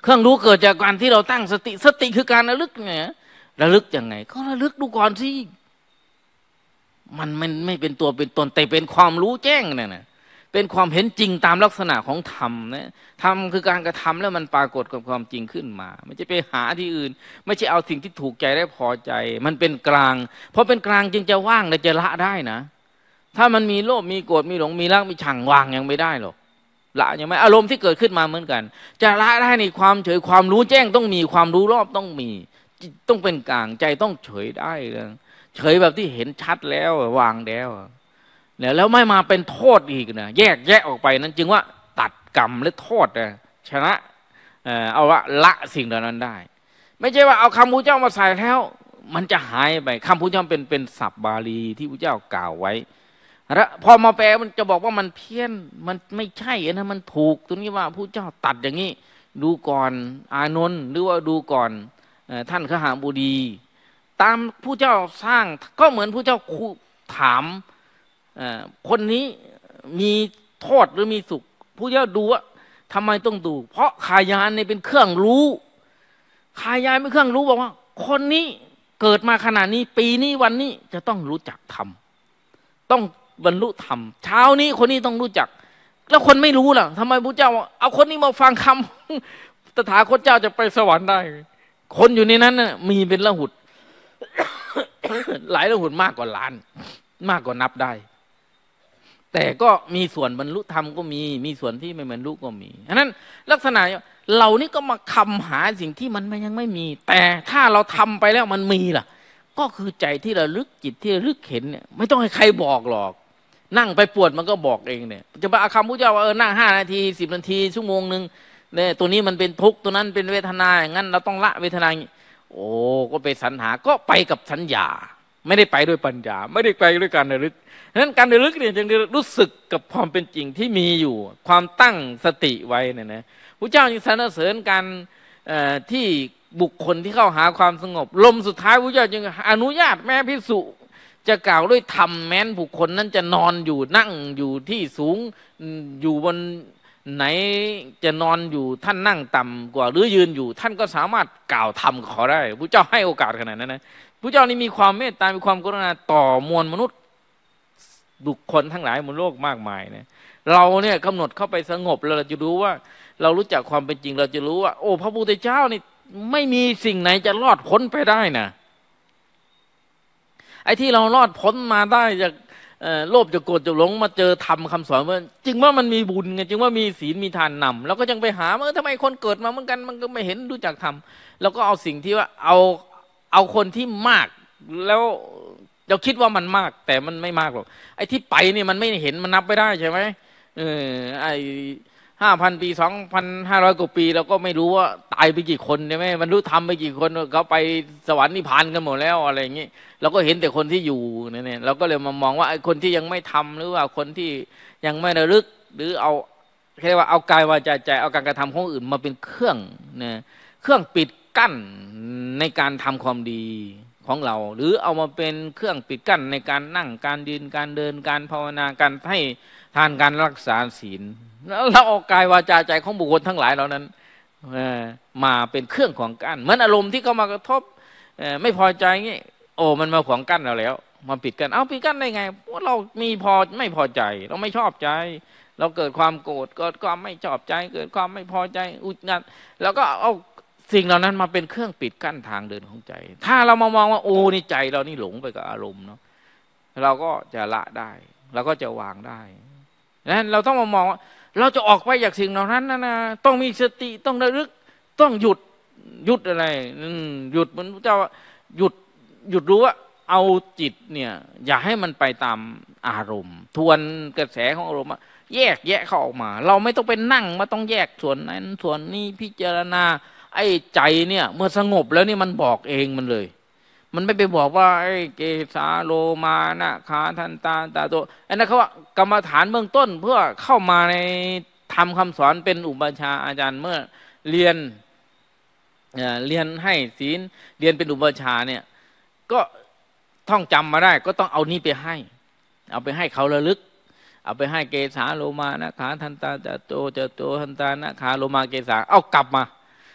Speaker 1: เครื่องรู้เกิดจากการที่เราตั้งสติสติคือการระลึกไงระลึกยังไงก็ระลึกดูก่อนสิมันมันไม่เป็นตัวเป็นตนแต่เป็นความรู้แจ้งนั่นนะเป็นความเห็นจริงตามลักษณะของธรรมนะธรรมคือการกระทำแล้วมันปรากฏกับความจริงขึ้นมาไม่ใช่ไปหาที่อื่นไม่ใช่เอาสิ่งที่ถูกใจได้พอใจมันเป็นกลางเพราะเป็นกลางจึงจะว่างและจะละได้นะถ้ามันมีโลภมีโกรธมีหลงมีรักมีชังวางยังไม่ได้หรอกละยังไม่อารมณ์ที่เกิดขึ้นมาเหมือนกันจะละได้ในความเฉยความรู้แจ้งต้องมีความรู้รอบต้องมีต้องเป็นกลางใจต้องเฉยได้เลยเฉยแบบที่เห็นชัดแล้ววางแล้วเนี่ยแล้วไม่มาเป็นโทษอีกนะแยกแยะออกไปนั้นจึงว่าตัดกรรมและโทษนะชนะเอาละละสิ่งเหล่านั้นได้ไม่ใช่ว่าเอาคำพระเจ้ามาใส่แล้วมันจะหายไปคำพระเจ้าเป็นเป็นศัพท์บาลีที่พระเจ้ากล่าวไว้แล้วพอมาแปลมันจะบอกว่ามันเพี้ยนมันไม่ใช่นะมันถูกตรงนี้ว่าพระเจ้าตัดอย่างนี้ดูก่อนอานนท์หรือว่าดูก่อนท่านขหบดีตามผู้เจ้าสร้างก็เหมือนผู้เจ้าถามคนนี้มีโทษหรือมีสุขผู้เจ้าดูว่าทำไมต้องดูเพราะขายานเนี่ยเป็นเครื่องรู้ขายานเป็นเครื่องรู้บอกว่าคนนี้เกิดมาขนาดนี้ปีนี้วันนี้จะต้องรู้จักธรรมต้องบรรลุธรรมเช้านี้คนนี้ต้องรู้จักแล้วคนไม่รู้ล่ะทำไมพระเจ้าเอาคนนี้มาฟังคำตถาคตเจ้าจะไปสวรรค์ได้คนอยู่ในนั้นน่ะมีเป็นละหุด หลายละหุดมากกว่าล้านมากกว่านับได้แต่ก็มีส่วนบรรลุธรรมก็มีมีส่วนที่ไม่บรรลุก็มีฉะนั้นลักษณะเรานี่ก็มาคำหาสิ่งที่มันยังไม่มีแต่ถ้าเราทำไปแล้วมันมีล่ะก็คือใจที่ระลึกจิตที่ระลึกเห็นเนี่ยไม่ต้องให้ใครบอกหรอกนั่งไปปวดมันก็บอกเองเนี่ยจะมาเอาคำพุทธเจ้าว่าเออนั่งห้านาทีสิบนาทีชั่วโมงนึงเนี่ยตัวนี้มันเป็นทุกข์ตัวนั้นเป็นเวทนาอย่างนั้นเราต้องละเวทนาโอ้ก็ไปสรรหาก็ไปกับสัญญาไม่ได้ไปด้วยปัญญาไม่ได้ไปด้วยการระลึกฉะนั้นการระลึกเนี่ยจึงรู้สึกกับความเป็นจริงที่มีอยู่ความตั้งสติไว้เนี่ยนะพระเจ้าจึงสรรเสริญการที่บุคคลที่เข้าหาความสงบลมสุดท้ายพระเจ้าจึงอนุญาตแม้ภิกษุจะกล่าวด้วยธรรมแม้นบุคคลนั้นจะนอนอยู่นั่งอยู่ที่สูงอยู่บนไหนจะนอนอยู่ท่านนั่งต่ำกว่าหรือยืนอยู่ท่านก็สามารถกล่าวธรรมขอได้พระเจ้าให้โอกาสขนาดนั้นนะพระเจ้านี่มีความเมตตามีความกรุณาต่อมวลมนุษย์บุคคลทั้งหลายบนโลกมากมายเนี่ยเราเนี่ยกำหนดเข้าไปสงบแล้วเราจะรู้ว่าเรารู้จักความเป็นจริงเราจะรู้ว่าโอ้พระพุทธเจ้านี่ไม่มีสิ่งไหนจะรอดพ้นไปได้นะไอ้ที่เรารอดพ้นมาได้จากโลภจากโกรธจากหลงมาเจอธรรมคำสอนว่าจึงว่ามันมีบุญไงจึงว่ามีศีลมีทานนำแล้วก็ยังไปหาเมื่อทำไมคนเกิดมาเหมือนกันมันก็ไม่เห็นรู้จักธรรมแล้วก็เอาสิ่งที่ว่าเอาเอาคนที่มากแล้วเราคิดว่ามันมากแต่มันไม่มากหรอกไอ้ที่ไปนี่มันไม่เห็นมันนับไม่ได้ใช่ไหมเออไอ้ห้าพันปีสองพันห้าร้อยกว่าปีเราก็ไม่รู้ว่าตายไปกี่คนใช่ไหมมันรู้ทำไปกี่คนเขาไปสวรรค์นิพพานกันหมดแล้วอะไรอย่างนี้เราก็เห็นแต่คนที่อยู่เนี่ยเราก็เลยมามองว่าไอ้คนที่ยังไม่ทำหรือว่าคนที่ยังไม่ระลึกหรือเอาเรียกว่าเอากายวาจาใจเอาการกระทำของอื่นมาเป็นเครื่องเนี่ยเครื่องปิดกั้นในการทำความดีของเราหรือเอามาเป็นเครื่องปิดกั้นในการนั่งการยืนการเดินการภาวนาการให้ทานการรักษาศีลแล้วเราเอากายวาจาใจของบุคคลทั้งหลายเหล่านั้นมาเป็นเครื่องขวางกั้นเหมือนอารมณ์ที่เขามากระทบไม่พอใจงี้โอ้มันมาขวางกั้นเราแล้วมาปิดกั้นเอาปิดกั้นได้ไงว่าเรามีพอไม่พอใจเราไม่ชอบใจเราเกิดความโกรธเกิดความไม่ชอบใจเกิดความไม่พอใจอุดงัดแล้วก็เอาสิ่งเหล่านั้นมาเป็นเครื่องปิดกั้นทางเดินของใจถ้าเรามามองว่าโอ้นี่ใจเรานี่หลงไปกับอารมณ์เนาะเราก็จะละได้เราก็จะวางได้นั้นเราต้องมามองว่าเราจะออกไปจากสิ่งเหล่านั้นนะนะต้องมีสติต้องระลึกต้องหยุดหยุดอะไรหยุดมันจะหยุดหยุดรู้ว่าเอาจิตเนี่ยอย่าให้มันไปตามอารมณ์ทวนกระแสของอารมณ์แยกแยะเขาออกมาเราไม่ต้องไปนั่งมาต้องแยกส่วนนั้นส่วนนี้พิจารณาไอ้ใจเนี่ยเมื่อสงบแล้วนี่มันบอกเองมันเลยมันไม่ไปบอกว่าไอ้เกสาโลมานะขาทันตาตาโตอันนั้นเขาว่ากรรมฐานเบื้องต้นเพื่อเข้ามาในทำคำสอนเป็นอุปชาอาจารย์เมื่อเรียนเรียนให้ศีลเรียนเป็นอุปชาเนี่ยก็ท่องจำมาได้ก็ต้องเอานี้ไปให้เอาไปให้เขาระลึกเอาไปให้เกสาโลมานะขาทันตาตาโตจะโตทันตานะขาโลมาเกสาเอากลับมา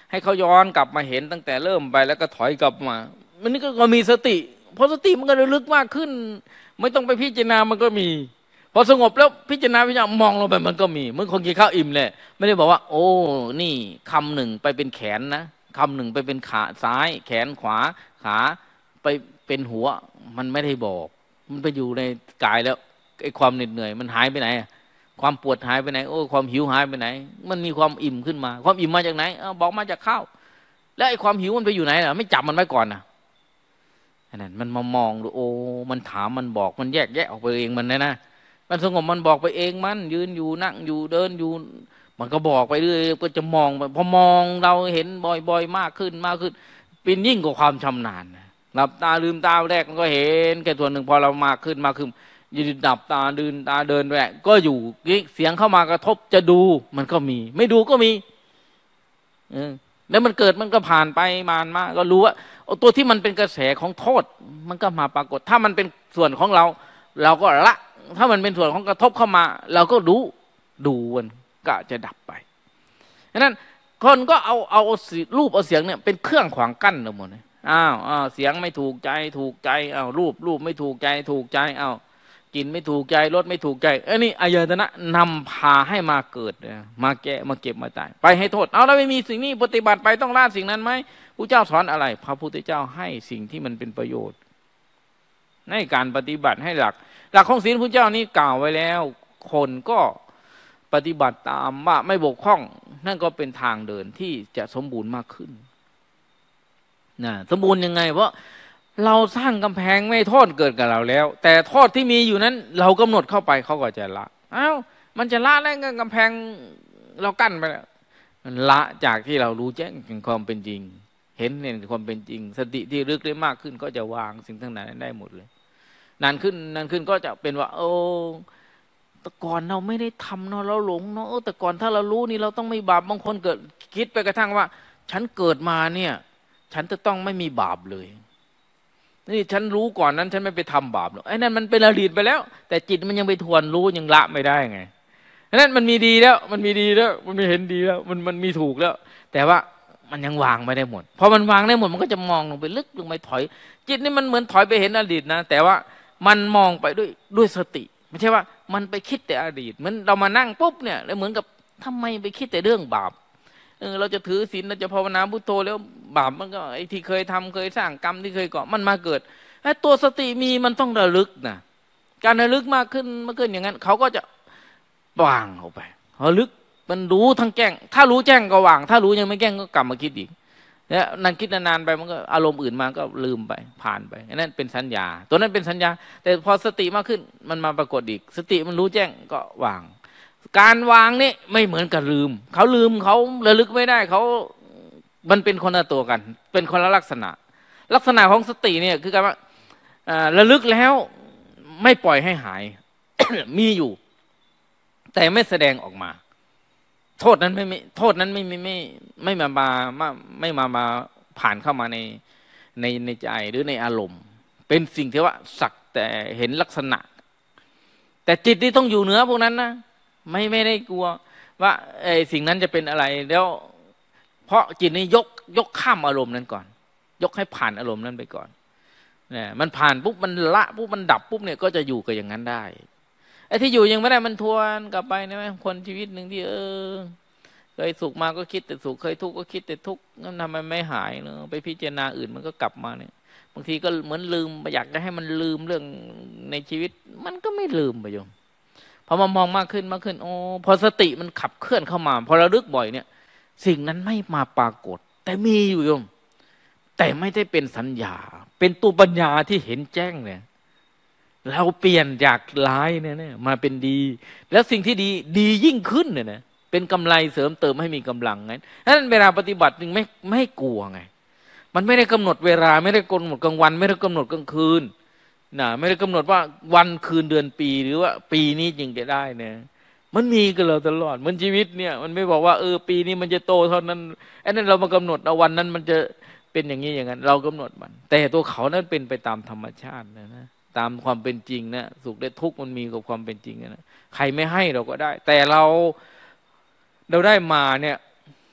Speaker 1: ให้เขาย้อนกลับมาเห็นตั้งแต่เริ่มไปแล้วก็ถอยกลับมามันนี่ก็มีสติพอสติมันก็ระลึกมากขึ้นไม่ต้องไปพิจารณามันก็มีพอสงบแล้วพิจารณาพิจารณามองลงไปมันก็มีเหมือนคนกินข้าวอิ่มเลยไม่ได้บอกว่าโอ้นี่คำหนึ่งไปเป็นแขนนะคำหนึ่งไปเป็นขาซ้ายแขนขวาขาไปเป็นหัวมันไม่ได้บอกมันไปอยู่ในกายแล้วไอ้ความเหน็ดเหนื่อยมันหายไปไหนความปวดหายไปไหนโอ้ความหิวหายไปไหนมันมีความอิ่มขึ้นมาความอิ่มมาจากไหนเออบอกมาจากข้าวแล้วไอ้ความหิวมันไปอยู่ไหนล่ะไม่จับมันไว้ก่อนนะอันนั้นมันมามองดูโอ้มันถามมันบอกมันแยกแยะออกไปเองมันนะนะมันสงบมันบอกไปเองมันยืนอยู่นั่งอยู่เดินอยู่มันก็บอกไปเรื่อยก็จะมองไปพอมองเราเห็นบ่อยๆมากขึ้นมากขึ้นเป็นยิ่งกว่าความชำนาญหลับตาลืมตาแรกมันก็เห็นแค่ตัวหนึ่งพอเรามากขึ้นมากขึ้นยืนดับตาดืนตาเดินแหวกก็อยู่เสียงเข้ามากระทบจะดูมันก็มีไม่ดูก็มีเออแล้วมันเกิดมันก็ผ่านไปมานมาก็รู้ว่าตัวที่มันเป็นกระแสของโทษมันก็มาปรากฏถ้ามันเป็นส่วนของเราเราก็ละถ้ามันเป็นส่วนของกระทบเข้ามาเราก็รู้ดูมันก็จะดับไปฉะนั้นคนก็เอาเอารูปเอาเสียงเนี่ยเป็นเครื่องขวางกั้นเราหมดเลยอ้าวอ้าวเสียงไม่ถูกใจถูกใจอ้าวรูปรูปไม่ถูกใจถูกใจอ้าวกลิ่นไม่ถูกใจรสไม่ถูกใจไอ้นี่อายตนะนำพาให้มาเกิดมาแกะมาเก็บมาตายไปให้โทษเอาแล้วไม่มีสิ่งนี้ปฏิบัติไปต้องละสิ่งนั้นไหมพระเจ้าสอนอะไรพระพุทธเจ้าให้สิ่งที่มันเป็นประโยชน์ในการปฏิบัติให้หลักหลักของศีลพระเจ้านี้กล่าวไว้แล้วคนก็ปฏิบัติตามว่าไม่บกพร่องนั่นก็เป็นทางเดินที่จะสมบูรณ์มากขึ้นนะสมบูรณ์ยังไงเพราะเราสร้างกำแพงไม่โทษเกิดกับเราแล้วแต่โทษที่มีอยู่นั้นเรากำหนดเข้าไปเขาก็จะละอ้าวมันจะละแล้วกำแพงเรากั้นไปแล้วมันละจากที่เรารู้แจ้งถึงความเป็นจริงเห็นในความเป็นจริงสติที่ลึกได้มากขึ้นก็จะวางสิ่งทั้งนั้นได้หมดเลยนานขึ้นนานขึ้นก็จะเป็นว่าโอ้แต่ก่อนเราไม่ได้ทำเนาะเราหลงเนาะแต่ก่อนถ้าเรารู้นี่เราต้องไม่บาปบางคนเกิดคิดไปกระทั่งว่าฉันเกิดมาเนี่ยฉันจะต้องไม่มีบาปเลยนี่ฉันรู้ก่อนนั้นฉันไม่ไปทำบาปหรอกไอ้นั่นมันเป็นอดีตไปแล้วแต่จิตมันยังไปทวนรู้ยังละไม่ได้ไงนั้นมันมีดีแล้วมันมีดีแล้วมันมีเห็นดีแล้วมันมันมีถูกแล้วแต่ว่ามันยังวางไม่ได้หมดพอมันวางได้หมดมันก็จะมองลงไปลึกลงไปถอยจิตนี่มันเหมือนถอยไปเห็นอดีตนะแต่ว่ามันมองไปด้วยด้วยสติไม่ใช่ว่ามันไปคิดแต่อดีตเหมือนเรามานั่งปุ๊บเนี่ยแล้วเหมือนกับทำไมไปคิดแต่เรื่องบาปเออเราจะถือศีลเราจะภาวนาพุทโธแล้วบาปมันก็ไอ้ที่เคยทำเคยสร้างกรรมที่เคยก่อมันมาเกิดไอ้ตัวสติมีมันต้องระลึกนะการระลึกมากขึ้นมากขึ้นอย่างนั้นเขาก็จะวางออกไประลึกมันรู้ทั้งแจ้งถ้ารู้แจ้งก็วางถ้ารู้ยังไม่แจ้งก็กลับมาคิดอีกแล้วนั่นคิดนานๆไปมันก็อารมณ์อื่นมาก็ลืมไปผ่านไปนั่นเป็นสัญญาตัวนั้นเป็นสัญญาแต่พอสติมากขึ้นมันมาปรากฏอีกสติมันรู้แจ้งก็วางการวางนี่ไม่เหมือนกับลืมเขาลืมเขาระลึกไม่ได้เขามันเป็นคนละตัวกันเป็นคนละลักษณะลักษณะของสติเนี่ยคือการว่าระลึกแล้วไม่ปล่อยให้หาย มีอยู่แต่ไม่แสดงออกมาโทษนั้นไม่ไม่โทษนั้นไม่ไม่ไม่ไม่มามาไม่มามาผ่านเข้ามาในในในใจหรือในอารมณ์เป็นสิ่งที่ว่าสักแต่เห็นลักษณะแต่จิตที่ต้องอยู่เหนือพวกนั้นนะไม่ไม่ได้กลัวว่าไอ้สิ่งนั้นจะเป็นอะไรแล้วเพราะจิตนี้ยกยกข้ามอารมณ์นั้นก่อนยกให้ผ่านอารมณ์นั้นไปก่อนเนี่ยมันผ่านปุ๊บมันละปุ๊บมันดับปุ๊บเนี่ยก็จะอยู่กับอย่างนั้นได้ไอ้ที่อยู่ยังไม่ได้มันทวนกลับไปนะคนชีวิตหนึ่งที่เออเคยสุขมาก็คิดแต่สุขเคยทุกข์ก็คิดแต่ทุกข์นั่นทำไมไม่หายเนอะไปพิจารณาอื่นมันก็กลับมาเนี่ยบางทีก็เหมือนลืมอยากจะให้มันลืมเรื่องในชีวิตมันก็ไม่ลืมไปโยมพอมามองมากขึ้นมากขึ้นโอ้พอสติมันขับเคลื่อนเข้ามาพอระลึกบ่อยเนี่ยสิ่งนั้นไม่มาปรากฏแต่มีอยู่โยมแต่ไม่ได้เป็นสัญญาเป็นตัวปัญญาที่เห็นแจ้งเนี่ยเราเปลี่ยนจากร้ายเนี่ยมาเป็นดีแล้วสิ่งที่ดีดียิ่งขึ้นเนี่ยนะเป็นกำไรเสริมเติมให้มีกำลังไงนั้นเวลาปฏิบัติจึงไม่ไม่กลัวไงมันไม่ได้กำหนดเวลาไม่ได้กำหนดกลางวันไม่ได้กำหนดกลางคืนนะไม่ได้กำหนดว่าวันคืนเดือนปีหรือว่าปีนี้จึงจะได้เนี่ยมันมีกับเราตลอดเหมือนชีวิตเนี่ยมันไม่บอกว่าเออปีนี้มันจะโตเท่านั้นไอ้นั่นเรามากำหนดเอาวันนั้นมันจะเป็นอย่างนี้อย่างนั้นเรากำหนดมันแต่ตัวเขานั้นเป็นไปตามธรรมชาตินะนะตามความเป็นจริงนะสุขได้ทุกข์มันมีกับความเป็นจริงนะใครไม่ให้เราก็ได้แต่เราเราได้มาเนี่ย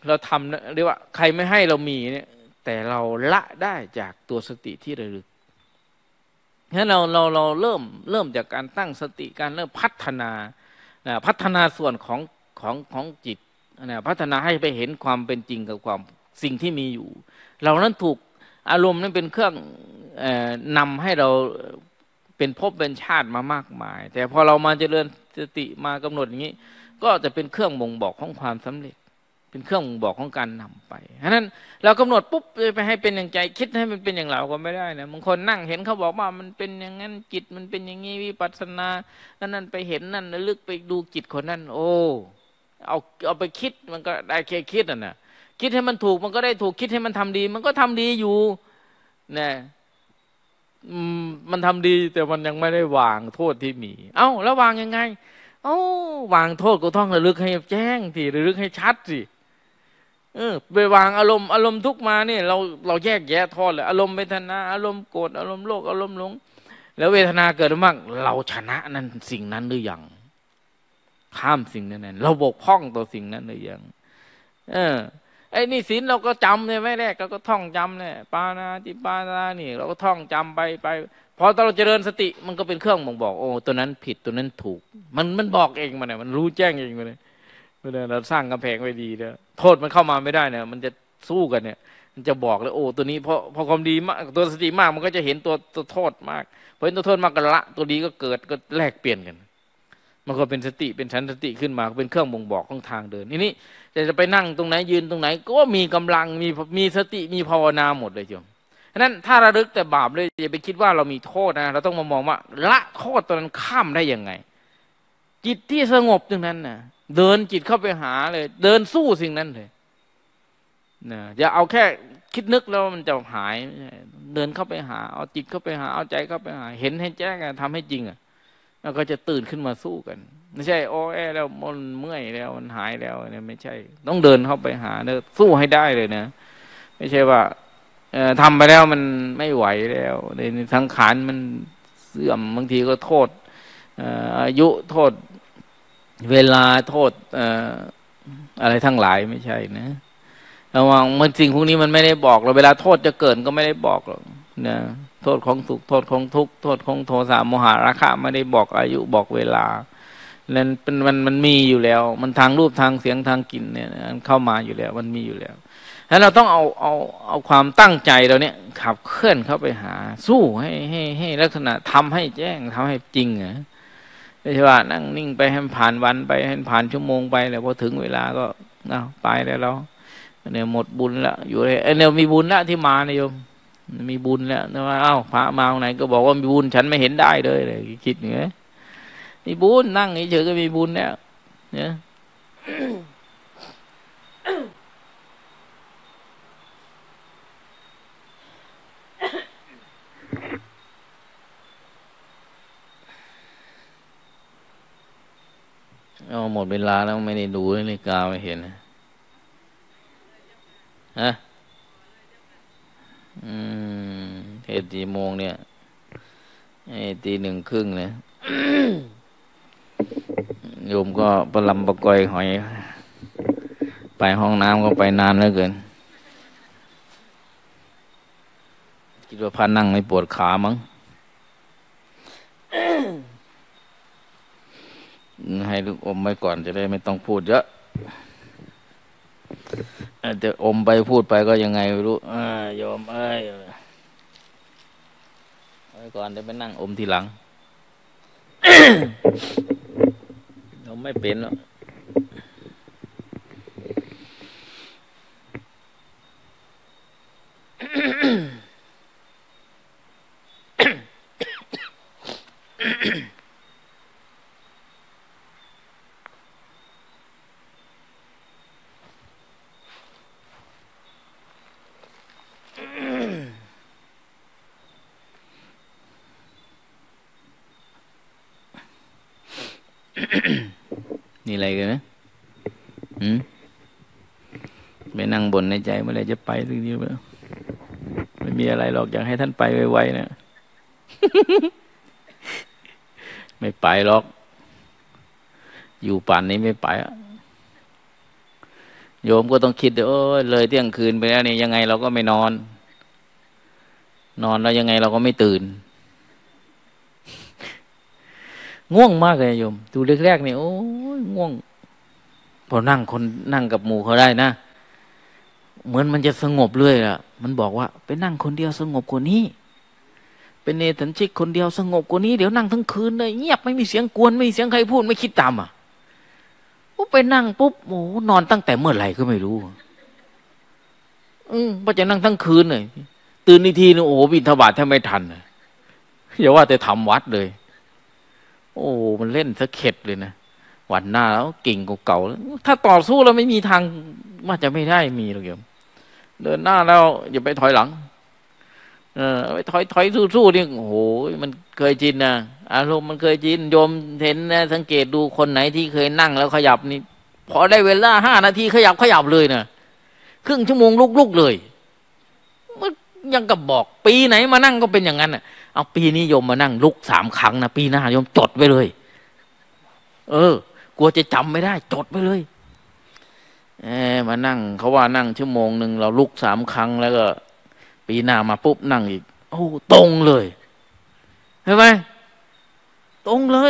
Speaker 1: เราทำเรียกว่าใครไม่ให้เรามีเนี่ยแต่เราละได้จากตัวสติที่ระลึกงั้นเราเราเราเริ่มเริ่มจากการตั้งสติการเริ่มพัฒนานะพัฒนาส่วนของของของจิตนะพัฒนาให้ไปเห็นความเป็นจริงกับความสิ่งที่มีอยู่เรานั้นถูกอารมณ์นั้นเป็นเครื่องเอ่อนำให้เราเป็นภพเป็นชาติมามากมายแต่พอเรามาเจริญสติมากำหนดอย่างนี้ก็จะเป็นเครื่องบ่งบอกของความสำเร็จเป็นเครื่องบ่งบอกของการนำไปฉะนั้นเรากำหนดปุ๊บไปให้เป็นอย่างใจคิดให้มันเป็นอย่างเราก็ไม่ได้นะบางคนนั่งเห็นเขาบอกว่ามันเป็นอย่างนั้นจิตมันเป็นอย่างนี้วิปัสสนาอันนั้นไปเห็นนั่นลึกไปดูจิตคนนั้นโอ้เอาเอาไปคิดมันก็ได้แค่คิดอ่ะนะคิดให้มันถูกมันก็ได้ถูกคิดให้มันทำดีมันก็ทำดีอยู่นะมันทำดีแต่มันยังไม่ได้วางโทษที่มีเอ้าแล้ววางยังไงเอ้าวางโทษก็ต้องระลึกให้แจ้งสิระลึกให้ชัดสิเออไปวางอารมณ์อารมณ์ทุกมาเนี่ยเราเราแยกแยะโทษเลยอารมณ์เวทนาอารมณ์โกรธอารมณ์โลภอารมณ์หลงแล้วเวทนาเกิดมากเราชนะนั้นสิ่งนั้นหรือยังข้ามสิ่งนั้นเราบกพร่องต่อสิ่งนั้นหรือยังเออไอ้นี่ศีลเราก็จำเนี่ยไม่แรกเราก็ท่องจำเนี่ยปานาติปานานี่เราก็ท่องจำไปไปพอตอนเราเจริญสติมันก็เป็นเครื่องบ่งบอกโอ้ตัวนั้นผิดตัวนั้นถูกมันมันบอกเองมันเนี่ยมันรู้แจ้งเองมันเลยเราสร้างกำแพงไว้ดีแล้วโทษมันเข้ามาไม่ได้เนี่ยมันจะสู้กันเนี่ยมันจะบอกเลยโอ้ตัวนี้เพราะพอความดีมากตัวสติมากมันก็จะเห็นตัวตัวโทษมากพอเห็นตัวโทษมากก็ละตัวดีก็เกิดก็แลกเปลี่ยนกันมันก็เป็นสติเป็นชั้นสติขึ้นมาเป็นเครื่องบ่งบอกของทางเดินทีนี้แต่จะไปนั่งตรงไหนยืนตรงไหนก็มีกำลังมีมีสติมีภาวนาหมดเลยโยมฉะนั้นถ้าระลึกแต่บาปเลยอย่าไปคิดว่าเรามีโทษนะเราต้องมามองว่าละโทษตอนนั้นข้ามได้ยังไงจิตที่สงบตรงนั้นนะเดินจิตเข้าไปหาเลยเดินสู้สิ่งนั้นเลยนะอย่าเอาแค่คิดนึกแล้วมันจะหายเดินเข้าไปหาเอาจิตเข้าไปหาเอาใจเข้าไปหาเห็นให้แจ้งทำให้จริงอ่ะแล้วก็จะตื่นขึ้นมาสู้กันไม่ใช่โอ้แอแล้วมันเมื่อยแล้วมันหายแล้วเนี่ยไม่ใช่ต้องเดินเข้าไปหาเนี่ยสู้ให้ได้เลยนะไม่ใช่ว่าทำไปแล้วมันไม่ไหวแล้วในสังขารมันเสื่อมบางทีก็โทษอายุโทษเวลาโทษอะไรทั้งหลายไม่ใช่นะระวังมันสิ่งพวกนี้มันไม่ได้บอกเราเวลาโทษจะเกิดก็ไม่ได้บอกหรอกนะโทษของสุขโทษของทุกข์โทษของโทสะโมหะราคะไม่ได้บอกอายุบอกเวลานั่นเป็นมันมันมีอยู่แล้วมันทางรูปทางเสียงทางกลิ่นเนี่ยเข้ามาอยู่แล้วมันมีอยู่แล้วแล้วเราต้องเอาเอาเอาความตั้งใจเราเนี่ยขับเคลื่อนเข้าไปหาสู้ให้ให้ให้ลักษณะทำให้แจ้งทำให้จริงอ่ะไม่ใช่ว่านั่งนิ่งไปให้ผ่านวันไปให้ผ่านชั่วโมงไปแล้วพอถึงเวลาก็เอาไปแล้วเราเนี่ยหมดบุญแล้วอยู่เลยไอ้เนี่ยมีบุญแล้วที่มาเนี่ยโยมมีบุญแล้วแต่ว่าเอ้าพระมาไหนก็บอกว่ามีบุญฉันไม่เห็นได้เลยเลยคิดอย่างเงี้ยมีบุญนั่งเฉยๆก็มีบุญแล้วเนี่ยเอาหมดเวลาแล้วไม่ได้ดูนาฬิกาไม่เห็นฮะอืมเทศกี่โมงเนี่ยไอ้ตีหนึ่งครึ่งเนี่ยโยมก็ประลำประกอยหอยไปห้องน้ำก็ไปนานเหลือเกินคิดว่าพานั่งไม่ปวดขามั้งให้ลูกอมไว้ก่อนจะได้ไม่ต้องพูดเยอะจะอมไปพูดไปก็ยังไงไม่รู้โยมเอ้ยไว้ก่อนเดี๋ยวไปนั่งอมทีหลังเราไม่เป็นหรอกนี่อะไรกันนะหืมไปนั่งบ่นในใจเมื่อไรจะไปสักทีมั้ยไม่มีอะไรหรอกอยากให้ท่านไปไวๆนะไม่ไปหรอกอยู่ป่านนี้ไม่ไปอ่ะโยมก็ต้องคิดเออเลยเที่ยงคืนไปแล้วนี่ยังไงเราก็ไม่นอนนอนแล้วยังไงเราก็ไม่ตื่นง่วงมากเลยโยมดูแรกๆนี่โอ้ยง่วงพอนั่งคนนั่งกับหมู่เขาได้นะเหมือนมันจะสงบเลยอ่ะมันบอกว่าไปนั่งคนเดียวสงบกว่านี้เป็นเนตันชิกคนเดียวสงบกว่านี้เดี๋ยวนั่งทั้งคืนเลยเงียบไม่มีเสียงกวนไม่มีเสียงใครพูดไม่คิดตามอ่ะโอ้ไปนั่งปุ๊บโอ้นอนตั้งแต่เมื่อไหร่ก็ไม่รู้อืมว่าจะนั่งทั้งคืนเลยตื่นอีกทีนึงโอ้บิณฑบาตแทบไม่ทันอย่าว่าแต่ทำวัดเลยโอ้มันเล่นสะเข็ดเลยนะวันหน้าแล้วเก่งกว่าเก่าแล้วถ้าต่อสู้แล้วไม่มีทางว่าจะไม่ได้มีหรอกโยมเดินหน้าแล้วอย่าไปถอยหลังเออไปถอยถอยสู้ๆนี่โอ้โหมันเคยชินนะอารมณ์มันเคยชินโยมเห็นนะสังเกตดูคนไหนที่เคยนั่งแล้วขยับนี่พอได้เวลาห้านาทีขยับขยับเลยนะครึ่งชั่วโมงลุกๆเลยมันยังกับบอกปีไหนมานั่งก็เป็นอย่างนั้นอ่ะเอาปีนี้โยมมานั่งลุกสามครั้งนะปีหน้าโยมจดไว้เลยเออกลัวจะจำไม่ได้จดไว้เลยเออมานั่งเขาว่านั่งชั่วโมงหนึ่งเราลุกสามครั้งแล้วก็ปีหน้ามาปุ๊บนั่งอีกโอ้ตรงเลยเห็นไหมตรงเลย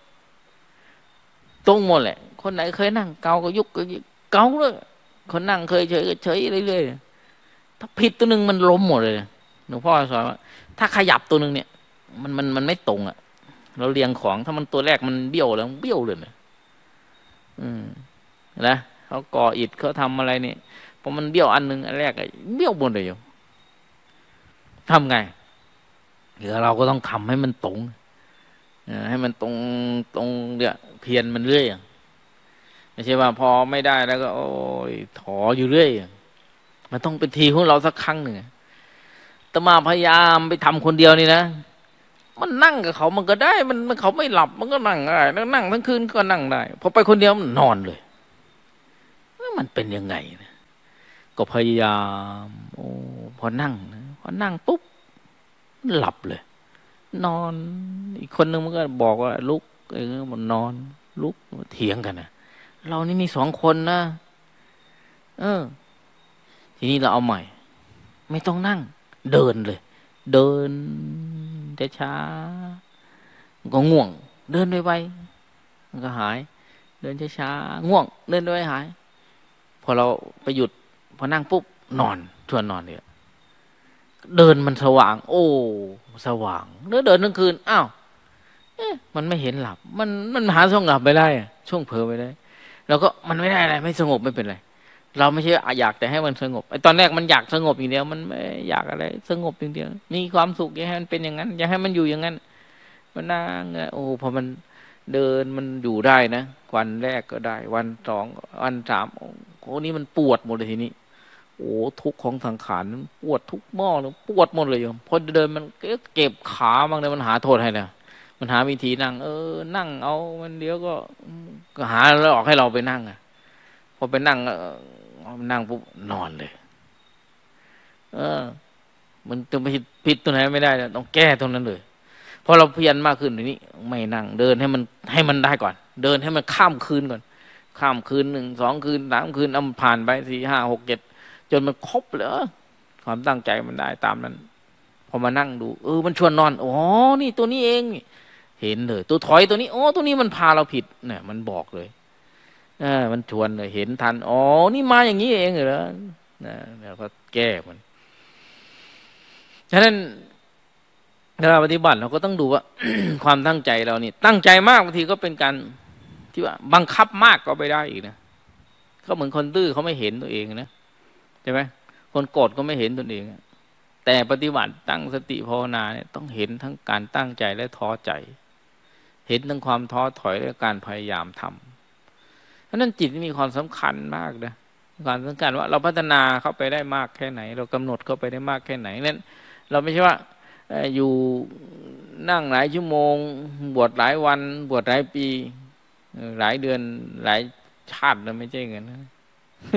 Speaker 1: ตรงหมดแหละคนไหนเคยนั่งเกาก็ยุกก็เกาเลยคนนั่งเคยเฉยก็เฉยเรื่อยๆถ้าผิดตัวหนึ่งมันล้มหมดเลยหลวงพ่อสอนว่าถ้าขยับตัวหนึ่งเนี่ยมันมันมันไม่ตรงอ่ะเราเรียงของถ้ามันตัวแรกมันเบี้ยวแล้วเบี้ยวเลยนะอืมนะเขาก่ออิฐเขาทำอะไรเนี่ยพอมันเบี้ยวอันหนึ่งอันแรกเบี้ยวหมดเลยอยู่ทำไงเดี๋ยวเราก็ต้องทำให้มันตรงให้มันตรงตรงเนี่ยเพียรมันเรื่อยไม่ใช่ว่าพอไม่ได้แล้วก็โอ้ยถออยู่เรื่อยมันต้องเป็นทีของเราสักครั้งหนึ่งแต่มาพยายามไปทำคนเดียวนี่นะมันนั่งกับเขามันก็ได้มันมันเขาไม่หลับมันก็นั่งได้แล้วนั่งทั้งคืนก็นั่งได้พอไปคนเดียวมันนอนเลยมันเป็นยังไงนะก็พยายามโอ้พอนั่งนะพอนั่งปุ๊บหลับเลยนอนอีกคนนึงมันก็บอกว่าลุกเออมันนอนลุกเถียงกันนะเรานี่มีสองคนนะเออทีนี้เราเอาใหม่ไม่ต้องนั่งเดินเลยเดินช้าๆก็ง่วงเดินไวๆมันก็หายเดินช้าๆง่วงเดินไวๆหายพอเราไปหยุดพอนั่งปุ๊บนอนชวนนอนเลยเดินมันสว่างโอ้สว่างเดินเดินทั้งคืนอ้าวเอ๊ะมันไม่เห็นหลับมันมันหาช่วงหลับไปได้ช่วงเผลอไปได้แล้วก็มันไม่ได้อะไรไม่สงบไม่เป็นไรเราไม่ใช่อยากแต่ให้มันสงบไอ้ตอนแรกมันอยากสงบอย่างเดียวมันไม่อยากอะไรสงบอย่างเดียวมีความสุขอยากให้มันเป็นอย่างนั้นอยากให้มันอยู่อย่างนั้นมันนั่งโอ้พอมันเดินมันอยู่ได้นะวันแรกก็ได้วันสองวันสามโอ้นี่มันปวดหมดเลยทีนี้โอ้ทุกข์ของสังขารปวดทุกหม้อเลยปวดหมดเลยโยมพอเดินมันเก็บขาบางเลยมันหาโทษให้นะมันหาวิธีนั่งเออนั่งเอามันเดี๋ยวก็ก็หาแล้วออกให้เราไปนั่งอ่ะพอไปนั่งนั่งปุ๊บนอนเลยเออมันจะไปผิดตรงไหนไม่ได้ต้องแก้ตรงนั้นเลยพอเราเพียรมากขึ้นทีนี้ไม่นั่งเดินให้มันให้มันได้ก่อนเดินให้มันข้ามคืนก่อนข้ามคืนหนึ่งสองคืนสามคืนเอาผ่านไปสี่ห้าหกเจ็ดจนมันครบเลยความตั้งใจมันได้ตามนั้นพอมานั่งดูเออมันชวนนอนอ๋อนี่ตัวนี้เองเห็นเลยตัวถอยตัวนี้อ๋อตัวนี้มันพาเราผิดเนี่ยมันบอกเลยเออมันชวนเลยเห็นทันอ๋อนี่มาอย่างนี้เองเหรอนะแล้วก็แก้มันฉะนั้นเวลาปฏิบัติเราก็ต้องดูว่า ความตั้งใจเรานี่ตั้งใจมากบางทีก็เป็นการที่ว่าบังคับมากก็ไม่ได้อีกนะก็เหมือนคนดื้อเขาไม่เห็นตัวเองนะใช่ไหมคนโกรธก็ไม่เห็นตัวเองแต่ปฏิบัติตั้งสติภาวนาเนี่ยต้องเห็นทั้งการตั้งใจและท้อใจเห็นทั้งความท้อถอยและการพยายามทำเพราะนั้นจิตมีความสำคัญมากนะความสำคัญว่าเราพัฒนาเข้าไปได้มากแค่ไหนเรากำหนดเข้าไปได้มากแค่ไหนนั้นเราไม่ใช่ว่าอยู่นั่งหลายชั่วโมงบวชหลายวันบวชหลายปีหลายเดือนหลายชาตินะไม่ใช่เงินนะ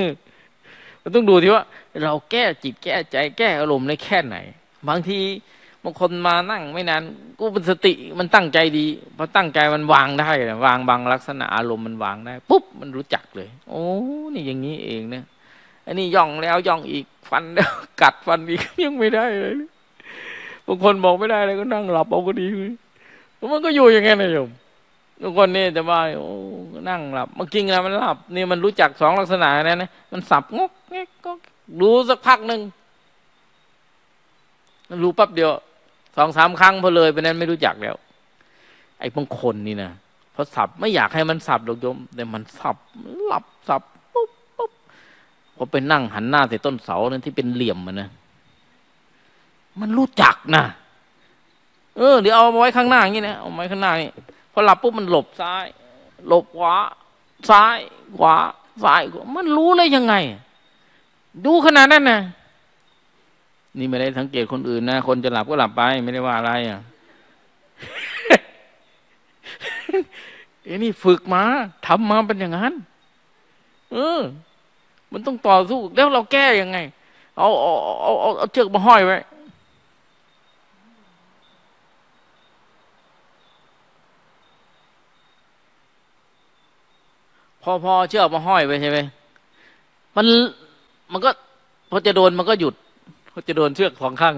Speaker 1: เราต้องดูที่ว่าเราแก้จิตแก้ใจแก้อารมณ์ได้แค่ไหนบางทีบางคนมานั่งไม่นานกูเป็นสติมันตั้งใจดีพอตั้งใจมันวางได้เลยวางบางลักษณะอารมณ์มันวางได้ปุ๊บมันรู้จักเลยโอ้นี่อย่างนี้เองเนี่ยอันนี้ย่องแล้วย่องอีกฟันแล้วกัดฟันอีกยังไม่ได้เลยบางคนบอกไม่ได้เลยก็นั่งหลับเอาก็ดีมันก็อยู่อย่างงี้นะโยมบางคนนี่จะว่าโอ้นั่งหลับมันจริงนะมันหลับนี่มันรู้จักสองลักษณะนั้นนะมันสับงกแงกก็รู้สักพักหนึ่งมันรู้ปั๊บเดียวสองสามครั้งพอเลยไปนั้นไม่รู้จักแล้วไอ้บางคนนี่นะพอสับไม่อยากให้มันสับหรอกโยมแต่มันสับหลับสับปุ๊บปุ๊บพอไปนั่งหันหน้าใส่ต้นเสานั้นที่เป็นเหลี่ยมมันนะมันรู้จักนะเออเดี๋ยวเอาไว้ข้างหน้าอย่างนี้นะเอาไว้ข้างหน้านี่พอหลับปุ๊บมันหลบซ้ายหลบขวาซ้ายขวาซ้ายมันรู้เลยยังไงดูขนาดนั้นนะนี่ไม่ได้สังเกตคนอื่นนะคนจะหลับก็หลับไปไม่ได้ว่าอะไรอ่ะ เอ้นี่ฝึกมาทำมาเป็นอย่างนั้นเออมันต้องต่อสู้แล้วเราแก้ยังไงเอาเอาเอาเอาเอาเชือกมาห้อยไว้พอพอเชือกมาห้อยไปใช่ไหมมันมันก็พอจะโดนมันก็หยุดพอจะโดนเชือกสองข้าง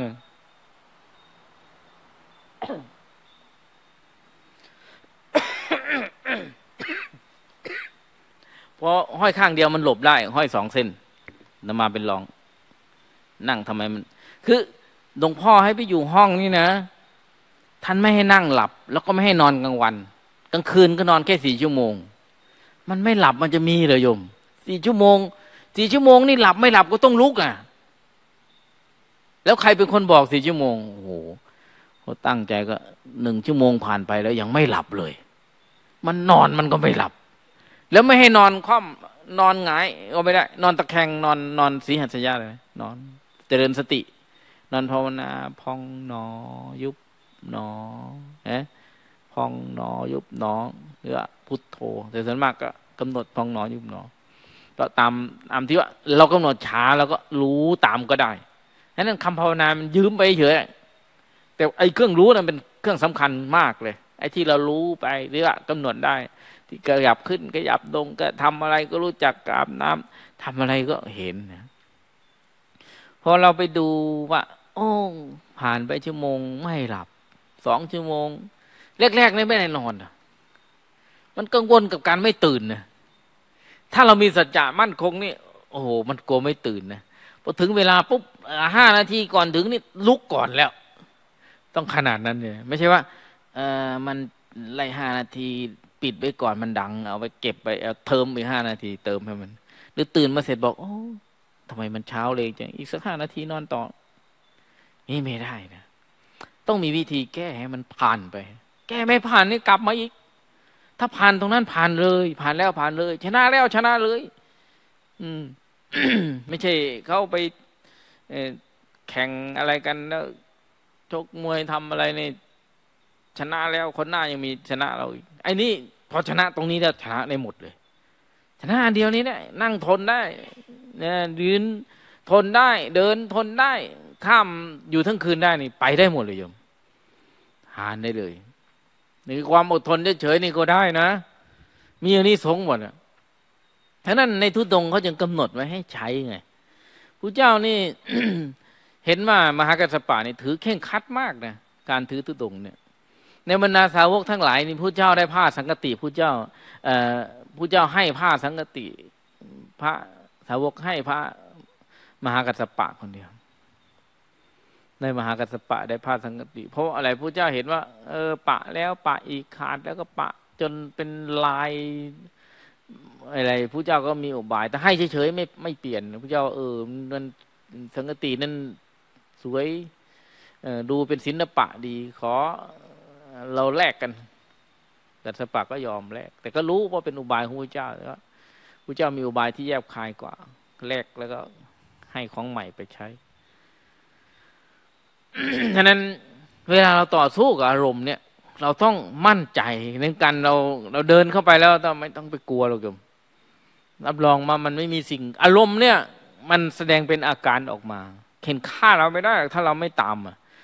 Speaker 1: พอห้อยข้างเดียวมันหลบได้ห้อยสองเส้นนำมาเป็นรองนั่งทำไมมันคือหลวงพ่อให้ไปอยู่ห้องนี่นะท่านไม่ให้นั่งหลับแล้วก็ไม่ให้นอนกลางวันกลางคืนก็นอนแค่สี่ชั่วโมงมันไม่หลับมันจะมีเลยโยมสี่ชั่วโมงสี่ชั่วโมงนี่หลับไม่หลับก็ต้องลุกอ่ะแล้วใครเป็นคนบอกสี่ชั่วโมงโอ้โหเขาตั้งใจก็หนึ่งชั่วโมงผ่านไปแล้วยังไม่หลับเลยมันนอนมันก็ไม่หลับแล้วไม่ให้นอนคว่ำนอนหงายก็ไม่ได้นอนตะแคงนอนนอนสีหัสยะเลยนอนเจริญสตินอนภาวนาพองหนอยุบหนอเอ๊ะพองหนอยุบหนอหรือพุทโธแต่ส่วนมากก็กำหนดพองหนอยุบหนอก็ตามตามที่ว่าเรากำหนดช้าแล้วก็รู้ตามก็ได้ฉะนั้นคำภาวนามันยืมไปเฉยแต่ไอ้เครื่องรู้นั้นเป็นเครื่องสำคัญมากเลยไอ้ที่เรารู้ไปหรือว่ากำหนดได้ที่ขยับขึ้นขยับลงก็ทำอะไรก็รู้จักอาบน้ำทำอะไรก็เห็นนะพอเราไปดูว่าโอ้ผ่านไปชั่วโมงไม่หลับสองชั่วโมงแรกๆนี่ไม่ได้นอนนะมันกังวลกับการไม่ตื่นนะถ้าเรามีสัจจะมั่นคงนี่โอ้โหมันกลัวไม่ตื่นนะพอถึงเวลาปุ๊บห้านาทีก่อนถึงนี่ลุกก่อนแล้วต้องขนาดนั้นเลยไม่ใช่ว่าเออมันไล่ห้านาทีปิดไว้ก่อนมันดังเอาไปเก็บไปเอาเติมไปห้านาทีเติมให้มันหรือตื่นมาเสร็จบอกโอ้ทำไมมันเช้าเลยจังอีกสักห้านาทีนอนต่อนี่ไม่ได้นะต้องมีวิธีแก้ให้มันผ่านไปแก้ไม่ผ่านนี่กลับมาอีกถ้าผ่านตรงนั้นผ่านเลยผ่านแล้วผ่านเลยชนะแล้วชนะเลยอืม ไม่ใช่เขาไปแข่งอะไรกันแล้วชกมวยทำอะไรเนี่ยชนะแล้วคนหน้ายังมีชนะเราอีกไอ้นี่พอชนะตรงนี้แล้วชนะได้หมดเลยชนะอันเดียวนี้เนี่ยนั่งทนได้เนี่ยยืนทนได้เดินทนได้ข้ามอยู่ทั้งคืนได้นี่ไปได้หมดเลยโยมหานได้เลยนี่ความอดทนเฉยๆนี่ก็ได้นะมีอย่างนี้สงหมดอ่ะฉะนั้นในทุดงเขาจึงกำหนดไว้ให้ใช้ไงพระเจ้านี่ เห็นว่ามหากัสสปะนี่ถือเข่งคัดมากนะการถือทุดงเนี่ยในบรรดาสาวกทั้งหลายนี่พระเจ้าได้ผ้าสังฆติพระเจ้าเอ่อพระเจ้าให้ผ้าสังฆติพระสาวกให้พระมหากัสสปะคนเดียวในมหากัสสปะได้ผ้าสังฆติเพราะอะไรพระเจ้าเห็นว่าเออปะแล้วปะอีกขาดแล้วก็ปะจนเป็นลายอะไรพระเจ้าก็มีอุบายแต่ให้เฉยๆไม่ไม่เปลี่ยนพระเจ้าเออมันสังฆตินั่นสวยเออดูเป็นศิลปะดีขอเราแลกกันกัสสปะก็ยอมแลกแต่ก็รู้ว่าเป็นอุบายของพระเจ้าแล้วพระเจ้ามีอุบายที่แยบคายกว่าแลกแล้วก็ให้ของใหม่ไปใช้ ฉะนั้นเวลาเราต่อสู้กับอารมณ์เนี่ยเราต้องมั่นใจในการเราเราเดินเข้าไปแล้วต้องไม่ต้องไปกลัวหรอกโยมรับรองมามันไม่มีสิ่งอารมณ์เนี่ยมันแสดงเป็นอาการออกมาเข็นฆ่าเราไม่ได้ถ้าเราไม่ตามอ่ะ